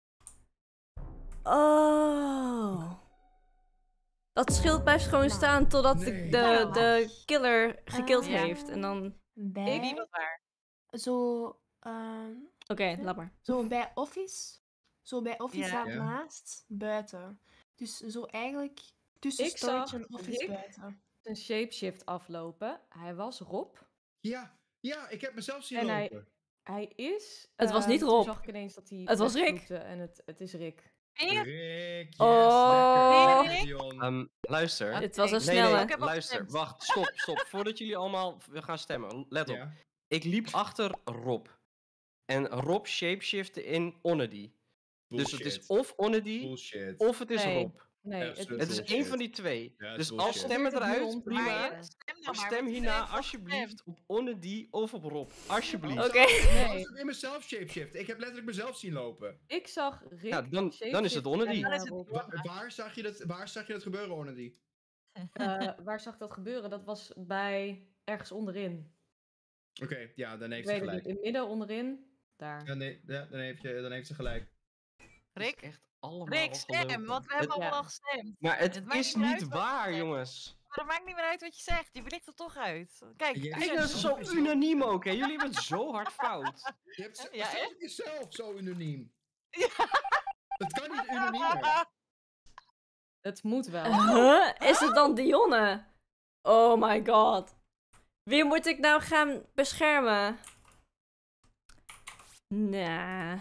Oh. Dat schild blijft gewoon staan totdat de killer gekild heeft. En dan... Wie was waar? Zo... Oké, laat maar. Zo bij Office. Zo bij Office Ja. daarnaast. Buiten. Dus zo eigenlijk tussen Ik storage zag en Office Rick buiten. een shapeshift aflopen. Hij was Rob. Ja, ik heb mezelf zien En lopen. hij is... Het was niet toen Rob. zag ik ineens dat hij Het was Rick. wegvloekte en het is Rick. Rick, yes, Oh. lekker. Dion. Luister. Dit was een Nee, snelle. nee, luister. Wacht, stop. Voordat jullie allemaal gaan stemmen. Let op. Ja. Ik liep achter Rob. En Rob shapeshifte in Onnedy. Dus het is Bullshit. of Onnedy, Bullshit. of het is Nee. Rob. Nee, Absoluut. Het is Bullshit. één van die twee. Ja, Dus bullshit. als stemmen eruit, prima. Maar stem nou maar. Stem want hierna iedereen heeft alsjeblieft op Onnedy of op Rob. Alsjeblieft. Oké. Ik was in mezelf shapeshift. Ik heb letterlijk mezelf zien lopen. Ik zag Rick Ja, dan is het shapeshiften Onnedy. en, Dan is het Rob. Waar zag je dat gebeuren, Onnedy? Waar zag ik dat gebeuren? Dat was bij ergens onderin. Oké, ja, dan Ik heeft ze weet het gelijk. niet. In het midden, onderin. Daar. Ja, nee, dan heeft ze gelijk. Rick, Echt allemaal Rick, stem, gelul. want we hebben Het- allemaal al gestemd. Maar het Het maakt is niet niet uit wat je waar, zegt. jongens. Maar dat maakt niet meer uit wat je zegt. Je belicht er toch uit. Kijk, Je- Kijk, dat is zo unaniem ook, hè. Jullie hebben het zo hard fout. Je hebt Ja, zelfs echt? jezelf zo unaniem. Ja. Het kan niet unaniemer. Het moet wel. Huh? Is het dan Dionne? Oh my god. Wie moet ik nou gaan beschermen? Nah.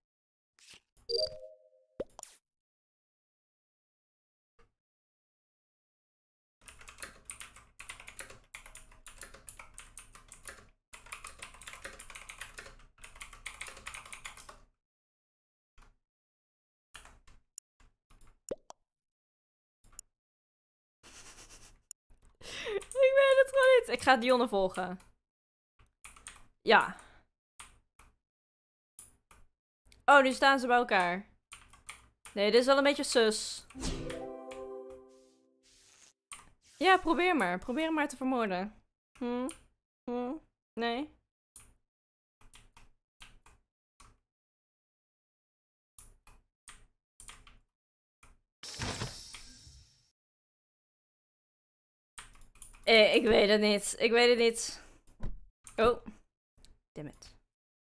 Ik weet het gewoon niet. Ik ga Dionne volgen. Ja. Oh, nu staan ze bij elkaar. Nee, dit is wel een beetje sus. Ja, probeer maar. Probeer hem maar te vermoorden. Nee. Ik weet het niet. Ik weet het niet. Oh. Damn it.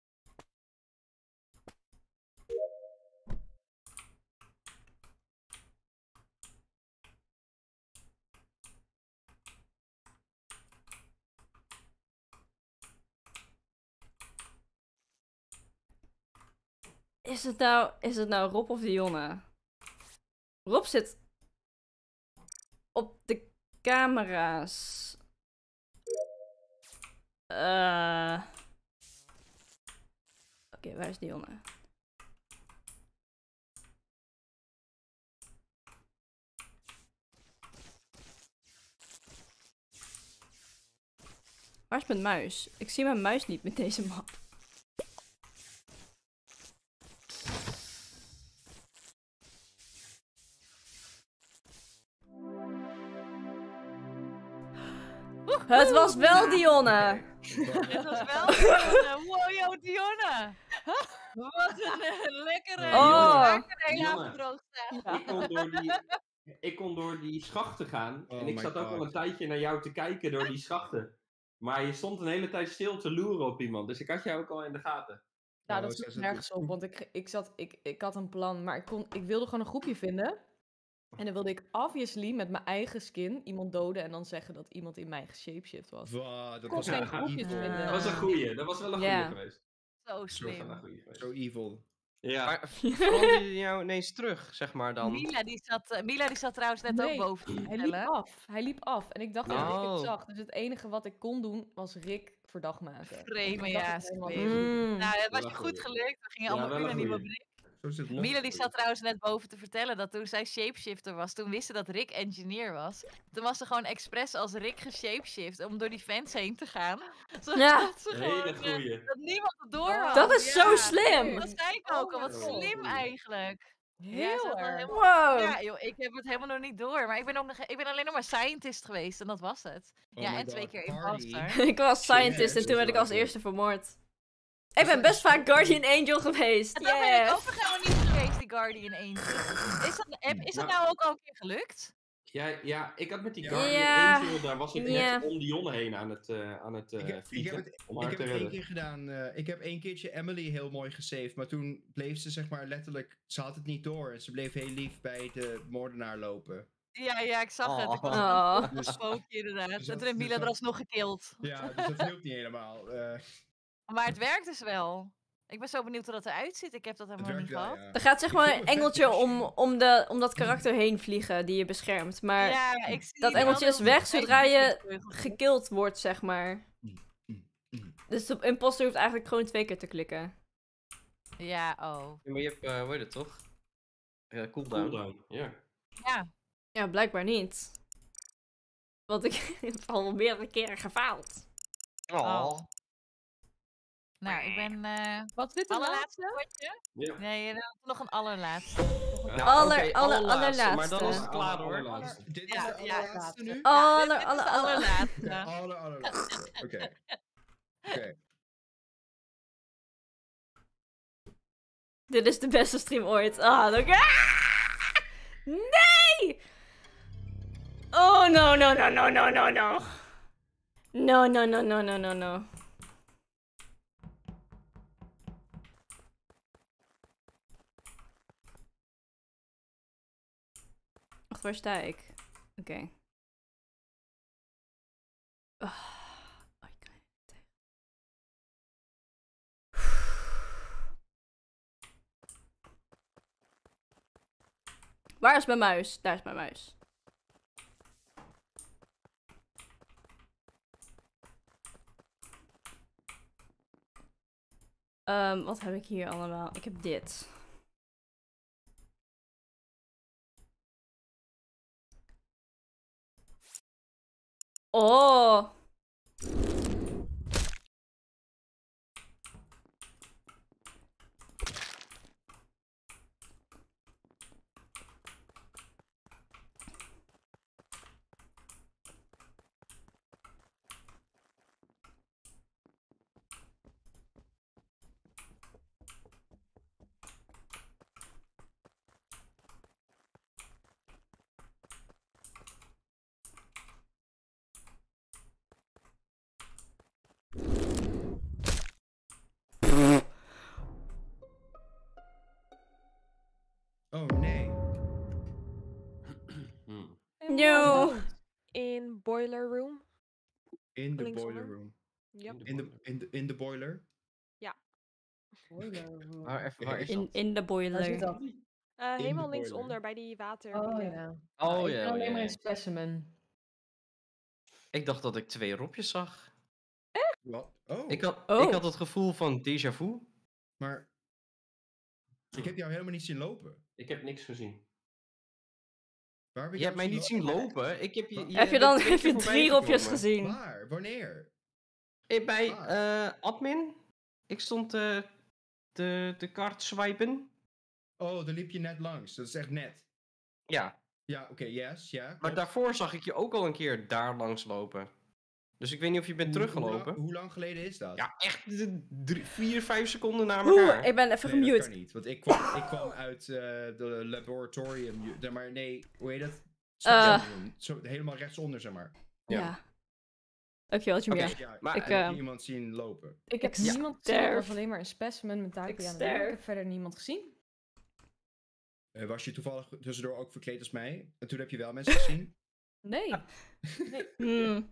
Is het nou Rob of Dionne? Rob zit op de camera's. Oké, waar is Dionne? Waar is mijn muis? Ik zie mijn muis niet met deze map. Het was wel Dionne. Het was wel Dionne. Wow, yo, Dionne. Wat een lekkere... Oh. hele Dionne. avond droog staan. Ik kon door die schachten gaan. Oh en ik my zat ook God. al een tijdje naar jou te kijken door die schachten. Maar je stond een hele tijd stil te loeren op iemand. Dus ik had jou ook al in de gaten. Ja, dat sloeg nergens op, want ik had een plan, maar ik wilde gewoon een groepje vinden. En dan wilde ik obviously met mijn eigen skin iemand doden en dan zeggen dat iemand in mij geshapeshift was. Wow, dat Ik was kon geen echt groepje evil. vinden. Dat was een goeie. Dat was wel een goeie Ja. geweest. Zo Dat was wel slim. een goeie geweest. Zo evil. Ja. Maar veranderde je jou ineens terug, zeg maar dan? Mila die zat trouwens net ook boven te hij liep vertellen. af. Hij liep af. En ik dacht dat Rick Oh. het zag. Dus het enige wat ik kon doen was Rick verdacht maken. Vreemde, Ik dacht ja, het helemaal slim. niet. Nou, het was Wel je een goed goeie. gelukt. We gingen Ja, allemaal wel een unaniem op goeie. Rick. Zo zit het Mila die zat trouwens net boven te vertellen dat toen zij shapeshifter was, toen wist ze dat Rick engineer was. Toen was ze gewoon expres als Rick geshapeshift om door die fans heen te gaan. Zodat Ja. ze Een hele gewoon, goeie. dat niemand het door had. Dat is zo slim. Dat zei ik ook al, wat Oh, slim goeie. eigenlijk. Ja, ze Heel had wel erg. helemaal- Wow. Ja, joh, ik heb het helemaal nog niet door. Maar ik ben alleen nog maar scientist geweest en dat was het. Oh ja, my en God, 2 keer party. imposter. Ik was scientist en toen werd ik als eerste vermoord. Ik ben best vaak Guardian Angel geweest. En dat ben ik Yeah. ook nog helemaal niet geweest, die Guardian Angel. Is dat nou ook al een keer gelukt? Ja, ik had met die Ja. Guardian Ja. Angel, daar was ik Ja. net om Dionne heen aan het Ik heb vliegen. het, om ik haar heb te het één redden. keer gedaan. Ik heb één keertje Emily heel mooi gesaved. Maar toen bleef ze zeg maar letterlijk... Ze had het niet door. En ze bleef heel lief bij de moordenaar lopen. Ja, ik zag het. Ik was Oh. een spookje inderdaad. Dus En dat- toen heeft dus Mila er dat- alsnog gekild. Ja, dus dat hielp niet helemaal. Maar het werkt dus wel. Ik ben zo benieuwd hoe dat eruit ziet. Ik heb dat helemaal het niet werkt wel, gehad. ja. Er gaat zeg Ik maar voel een me vet, engeltje ja. om dat karakter heen vliegen die je beschermt. Maar Ja, ik zie dat wel engeltje is dat weg het zodra een je beetje gekild wordt, zeg maar. Dus de imposter hoeft eigenlijk gewoon 2 keer te klikken. Ja, oh. Ja, maar je hebt, hoe heet het toch? Cooldown. Cooldown, ja. Ja. Ja, blijkbaar niet. Want ik heb al meerdere keren gefaald. Oh. Nou, ik ben... Wat is dit de allerlaatste laatste? potje? Ja. Nee, nog een allerlaatste. Nou, Aller- oké, allerlaatste. Maar dan is het klaar hoor. Allerlaatste. Dit is Ja, de ja. allerlaatste nu? Dit is Aller- de allerlaatste. De allerlaatste. allerlaatste. Oké. Oké. Dit is de beste stream ooit. Ah, look. Nee! Oh, no. No. Wacht, waar sta ik? Oké. Oh, ik kan er niet tegen. Waar is mijn muis? Daar is mijn muis. Wat heb ik hier allemaal? Ik heb dit. Oh. Oh nee. Yo. In boiler room. In de Linksonder. boiler room. Yep. In de boiler? Ja. Waar is dat? In de boiler. Waar zit dat? Helemaal boiler. linksonder bij die water. Oh ja. Oh Ik ben ja, alleen maar ja. een specimen. Ik dacht dat ik 2 Robjes zag. Wat? Oh. Ik Oh. had het gevoel van déjà vu. Maar ik heb jou helemaal niet zien lopen. Ik heb niks gezien. Waar heb ik Je hebt mij jou niet zien lopen. Ik heb je, Wat? Heb je bent dan 2 heb keer je voorbij 3 Robjes gekomen. gezien? Waar? Wanneer? Bij Waar? admin. Ik stond de kaart swipen. Oh, daar liep je net langs. Dat is echt net. Ja. Ja, oké, yes, ja. Maar klopt. daarvoor zag ik je ook al een keer daar langs lopen. Dus ik weet niet of je bent teruggelopen. Hoe lang geleden is dat? Ja, echt 4, 5 seconden na elkaar. Ik ben even Nee, dat gemute. kan niet. Want ik kwam uit de laboratorium. Maar nee, hoe heet dat? Helemaal rechtsonder, zeg maar. Ja. Dankjewel, Jumia. Oké, ja, maar ik, heb je iemand zien lopen? Ik heb Ja. niemand gezien. Ik Sterf. was alleen maar een specimen met Taki aan de deur. sterf. Ik heb verder niemand gezien. Was je toevallig tussendoor ook verkleed als mij? En toen heb je wel mensen gezien? Nee. Nee. Hmm.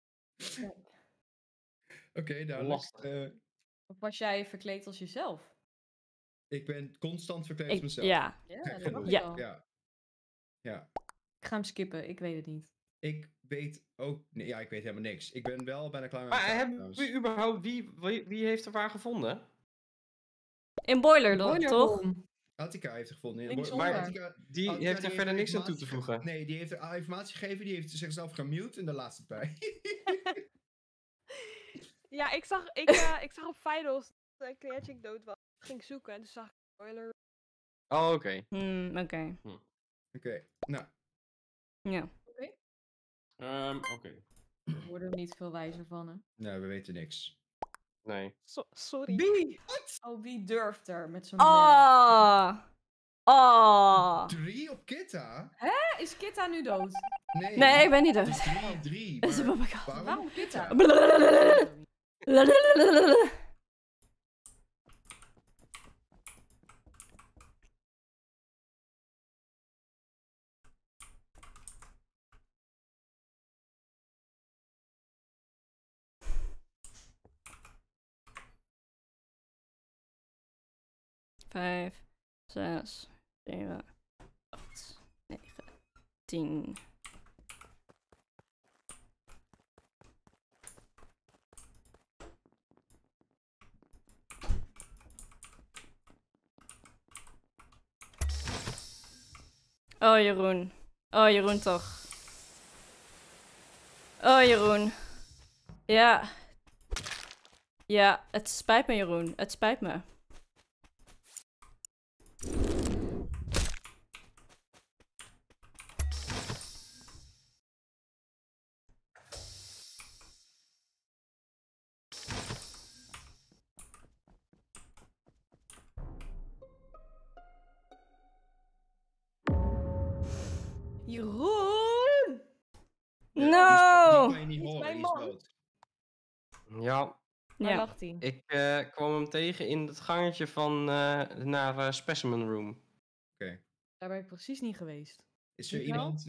Oké, duidelijk. Lastig. Of was jij verkleed als jezelf? Ik ben constant verkleed als mezelf. Ja. Ja, Gek dat genoeg. mag Ja. wel. Ja. Ik ga hem skippen, ik weet het niet. Ik weet ook... Nee, ja, ik weet helemaal niks. Ik ben wel bijna klaar met Maar mijn taak, hebben trouwens. we überhaupt... Wie heeft er waar gevonden? In Boiler dan, Boiler toch? room. Attica heeft gevonden. Linksonder. Maar Die heeft er verder niks aan toe te voegen. Nee, die heeft er informatie gegeven. Die heeft zichzelf gemute in de laatste bij. Ja, ik zag op Vitals dat Creatic dood was. Ik ging zoeken en toen zag ik Boiler. Oh, oké. Oké. Oké, nou. Ja. Oké. We worden er niet veel wijzer van, hè? Nou, we weten niks. Nee. Sorry. Wie? Oh, wie durft er met zo'n Oh! Oh! 3 op Kitta? Hè? Is Kitta nu dood? Nee, ik ben niet dood. 3. Is het- oh my god. Waarom Kitta? Vijf, 6, 7, 8, 9, 10. Oh, Jeroen. Oh, Jeroen toch. Oh, Jeroen. Ja. Ja, het spijt me, Jeroen. Het spijt me. Jeroen! No! Die kan je niet horen, die is dood. Ja. Waar lag hij? Ik kwam hem tegen in het gangetje van naar Specimen Room. Oké. Daar ben ik precies niet geweest. Is er Ik wel? iemand...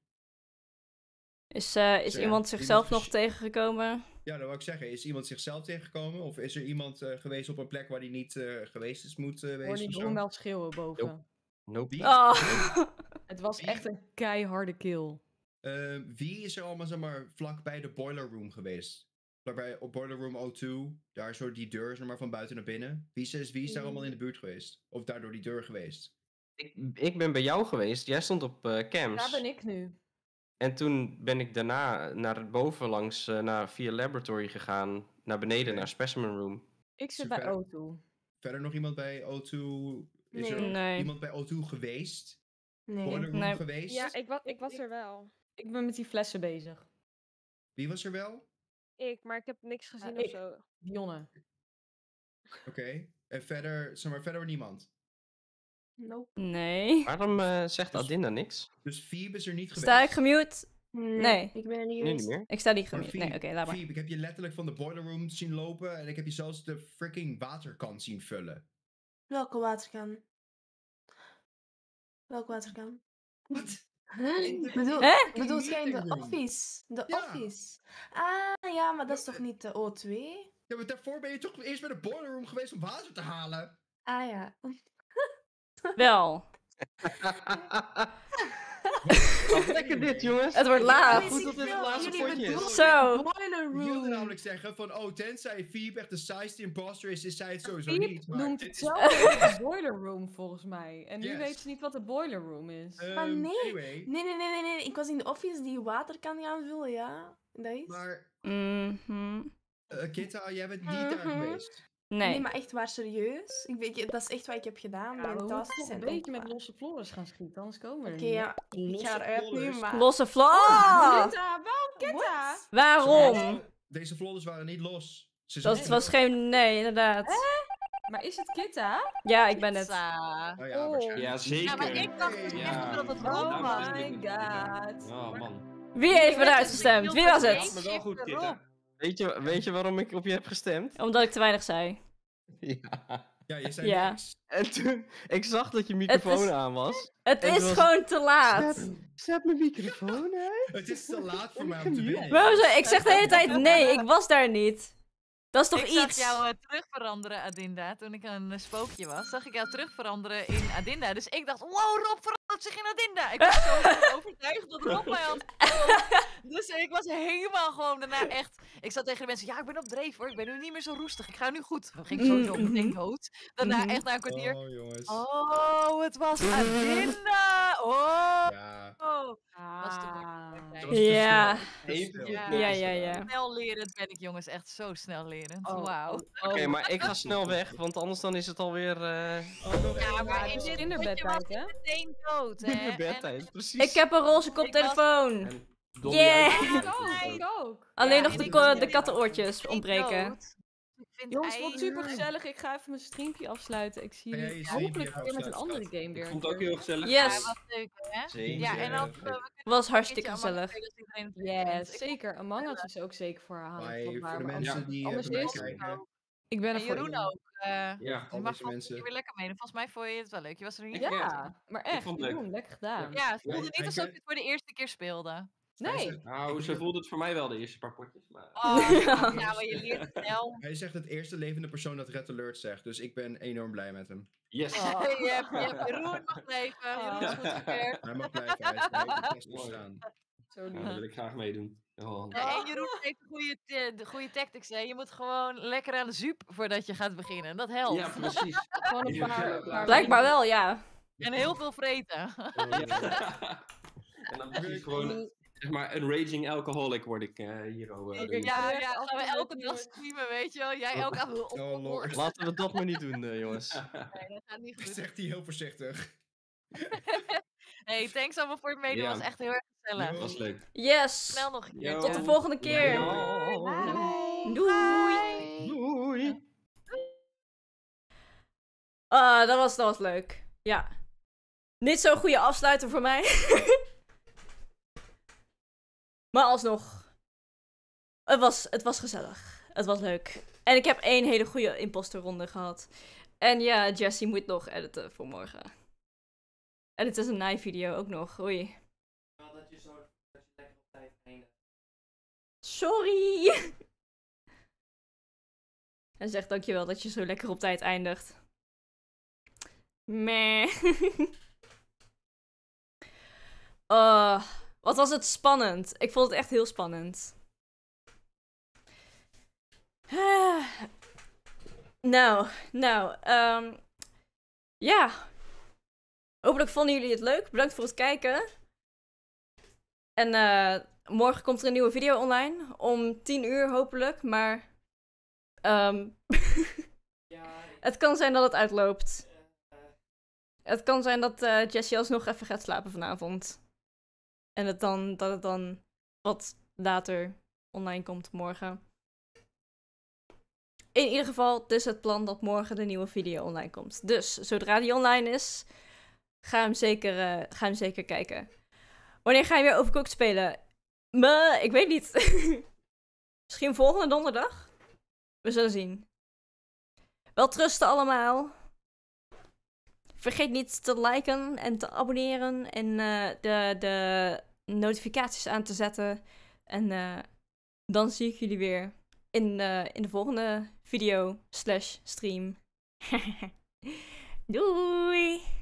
Is iemand zichzelf nog tegengekomen? Ja, dat wil ik zeggen. Is iemand zichzelf tegengekomen? Of is er iemand geweest op een plek waar hij niet geweest is moet Hoor wezen? die of zo? Jeroen wel schreeuwen boven. Nope. Oh. Het was echt een keiharde kill. Wie is er allemaal, zeg maar, vlak bij de boiler room geweest? Vlakbij op boiler room O2, daar zo die deur, zeg maar, van buiten naar binnen. Wie is daar allemaal in de buurt geweest? Of daar door die deur geweest? Ik ben bij jou geweest. Jij stond op cams. Daar ben ik nu. En toen ben ik daarna naar boven langs naar via Laboratory gegaan. Naar beneden, naar Specimen Room. Ik zit bij O2. Verder nog iemand bij O2? Is er Nee. iemand bij O2 geweest? Nee. Boiler room Nee. geweest? Ja, ik was er wel. Ik ben met die flessen bezig. Wie was er wel? Maar ik heb niks gezien ik. of zo. Dionne. Oké. En verder, zeg maar, verder niemand? Nope. Nee. Waarom zegt Adinda niks? Dus Phoebe is er niet geweest? Sta ik gemute? Nee. Ik ben er niet Nu geweest. niet meer. Ik sta niet Maar gemute. Nee, oké, laat maar. Phoebe, ik heb je letterlijk van de boiler room zien lopen en ik heb je zelfs de freaking waterkan zien vullen. Welke waterkan? Welke waterkan? Wat? Bedoelt jij in de meeting room. office? De Ja. office. Ah, ja, maar dat is toch niet de O2? Ja, maar daarvoor ben je toch eerst bij de boiler room geweest om water te halen? Ah, ja. Wel. Wat lekker dit, jongens. Het wordt laat. Goed dat dit het laatste potje is. Zo. Boiler Ik wilde room. namelijk zeggen van, oh, tenzij Phoebe echt de sized imposter is zij het sowieso Piep niet. Maar noemt dit het is- zelf de boiler room volgens mij. En nu Yes. weet ze niet wat de boiler room is. Maar nee. Anyway, Nee. Ik was in de office die waterkan gaan vullen, ja. Dat is. maar Mhm. Kitta, jij bent niet daar geweest. Nee. Nee, maar echt waar serieus. Dat is echt wat ik heb gedaan. Ja, Mijn we moeten tasks toch zijn een beetje echt met waar. losse flores gaan schieten, anders komen we er Oké, niet. ja. Ik ga eruit nu, maar... Losse vlag. Rita, waarom Kitta? Waarom? Deze vlodders waren niet los. Ze Dat zaten was geen... Nee, inderdaad. Maar is het Kitta? Ja, ik ben het. Oh ja, Oh. waarschijnlijk. Ja, zeker. Ja, maar ik dacht dus echt dat het Ja, Rob daarom was. wist ik het niet. God. Oh man. Wie heeft me eruit gestemd? Wie was Dat het? me wel goed, Kitta. Weet je waarom ik op je heb gestemd? Omdat ik te weinig zei. Ja. Ja, je zei Ja. niks. En toen, ik zag dat je microfoon is- aan was. Het En is toen was- gewoon te laat. Zet mijn microfoon uit. Het is te laat voor mij om te winnen. Waarom zo? Ik zeg de hele tijd nee, ik was daar niet. Dat is toch Ik iets? zag jou terug veranderen, Adinda. Toen ik een spookje was, zag ik jou terug veranderen in Adinda. Dus ik dacht, wow, Rob verandert zich in Adinda. Ik was zo overtuigd dat Rob mij had. Dus ik was helemaal gewoon daarna echt... Ik zat tegen de mensen, ja, ik ben op dreef hoor. Ik ben nu niet meer zo roestig. Ik ga nu goed. Dan ging ik sowieso meteen dood. Daarna echt na een kwartier. Oh, jongens. Oh, het was Adinda. Oh. Ja. Oh. Was te makkelijk. Ja. Ja. Snel lerend ben ik, jongens. Echt zo snel lerend. Wauw. Oké, maar ik ga snel weg, want anders dan is het alweer... Ja, maar in dit potje was ik meteen dood, hè. Kinderbedtijd, precies. Ik heb een roze koptelefoon. Dolly Yeah! Ik ook. Alleen nog en de, ik ko- was de niet kattenoortjes ontbreken. dood. Ik vind Jongens, wat ei- super gezellig. Ik ga even mijn streampje afsluiten. Ik zie Ja, je jullie streampje hopelijk weer met een afsluiten, andere game weer. Ik vond het ook heel gezellig. Ja, Yes. wat leuk, hè? Zeker. Ja, en dan... Was hartstikke gezellig. Yes, zeker. Among Us is ook zeker voor haar. Bye, voor de mensen die Anders bij mij is kijken. ik ben er En voor Jeroen iedereen. ook. Ja. Je Al mag deze wel mensen. weer lekker meedoen. Volgens mij vond je het wel leuk. Je was er niet. Ja, maar echt. vond het leuk. Jeroen, lekker gedaan. Ja, het voelde Hij- niet alsof je het voor de eerste keer speelde. Nee. Nou, ze voelde het voor mij wel de eerste paar potjes. Maar... Oh, ja, maar je leert snel. Hij zegt het eerste levende persoon dat Red Alert zegt, dus ik ben enorm blij met hem. Yes. Je hebt Jeroen mag blijven. Jeroen is goed gekeerd. Hij mag blijven, hij is bij de test bestaan. Zo Ja, dat wil ik graag meedoen. Oh. Ja, en Jeroen heeft de goede tactics. Hè. Je moet gewoon lekker aan de zuip voordat je gaat beginnen. Dat helpt. Ja, precies. Gewoon een paar Blijkbaar wel, ja. En heel veel vreten. En dan precies gewoon, zeg maar, een raging alcoholic word ik hier. Ja, gaan we elke dag streamen, weet je wel. Jij elke dag... Oh lord. Laten we dat maar niet doen, jongens. Nee, dat gaat niet Dat goed. zegt hij heel voorzichtig. Hey, thanks allemaal voor het meedoen. Ja. Het was echt heel erg gezellig. Dat was leuk. Yes. Snel nog een keer. Yo. Tot de volgende keer. Doei. Doei. Dat was leuk. Ja. Niet zo'n goede afsluiter voor mij. Maar alsnog. Het was gezellig. Het was leuk. En ik heb 1 hele goede imposterronde gehad. En ja, Jessie moet nog editen voor morgen. En het is een naai-video ook nog. Oei. Dat je zo lekker op tijd heen. Sorry. En zeg dankjewel dat je zo lekker op tijd eindigt. Meh. Wat was het spannend. Ik vond het echt heel spannend. Ja. Hopelijk vonden jullie het leuk. Bedankt voor het kijken. En morgen komt er een nieuwe video online. Om 10 uur hopelijk. Maar het kan zijn dat het uitloopt. Het kan zijn dat Jessie alsnog even gaat slapen vanavond. En dat het dan wat later online komt morgen. In ieder geval, het is het plan dat morgen de nieuwe video online komt. Dus, zodra die online is, ga hem zeker kijken. Wanneer ga je weer Overcooked spelen? Ik weet niet. Misschien volgende donderdag? We zullen zien. Wel trusten allemaal. Vergeet niet te liken en te abonneren en de notificaties aan te zetten. En dan zie ik jullie weer in de volgende video /stream. Doei!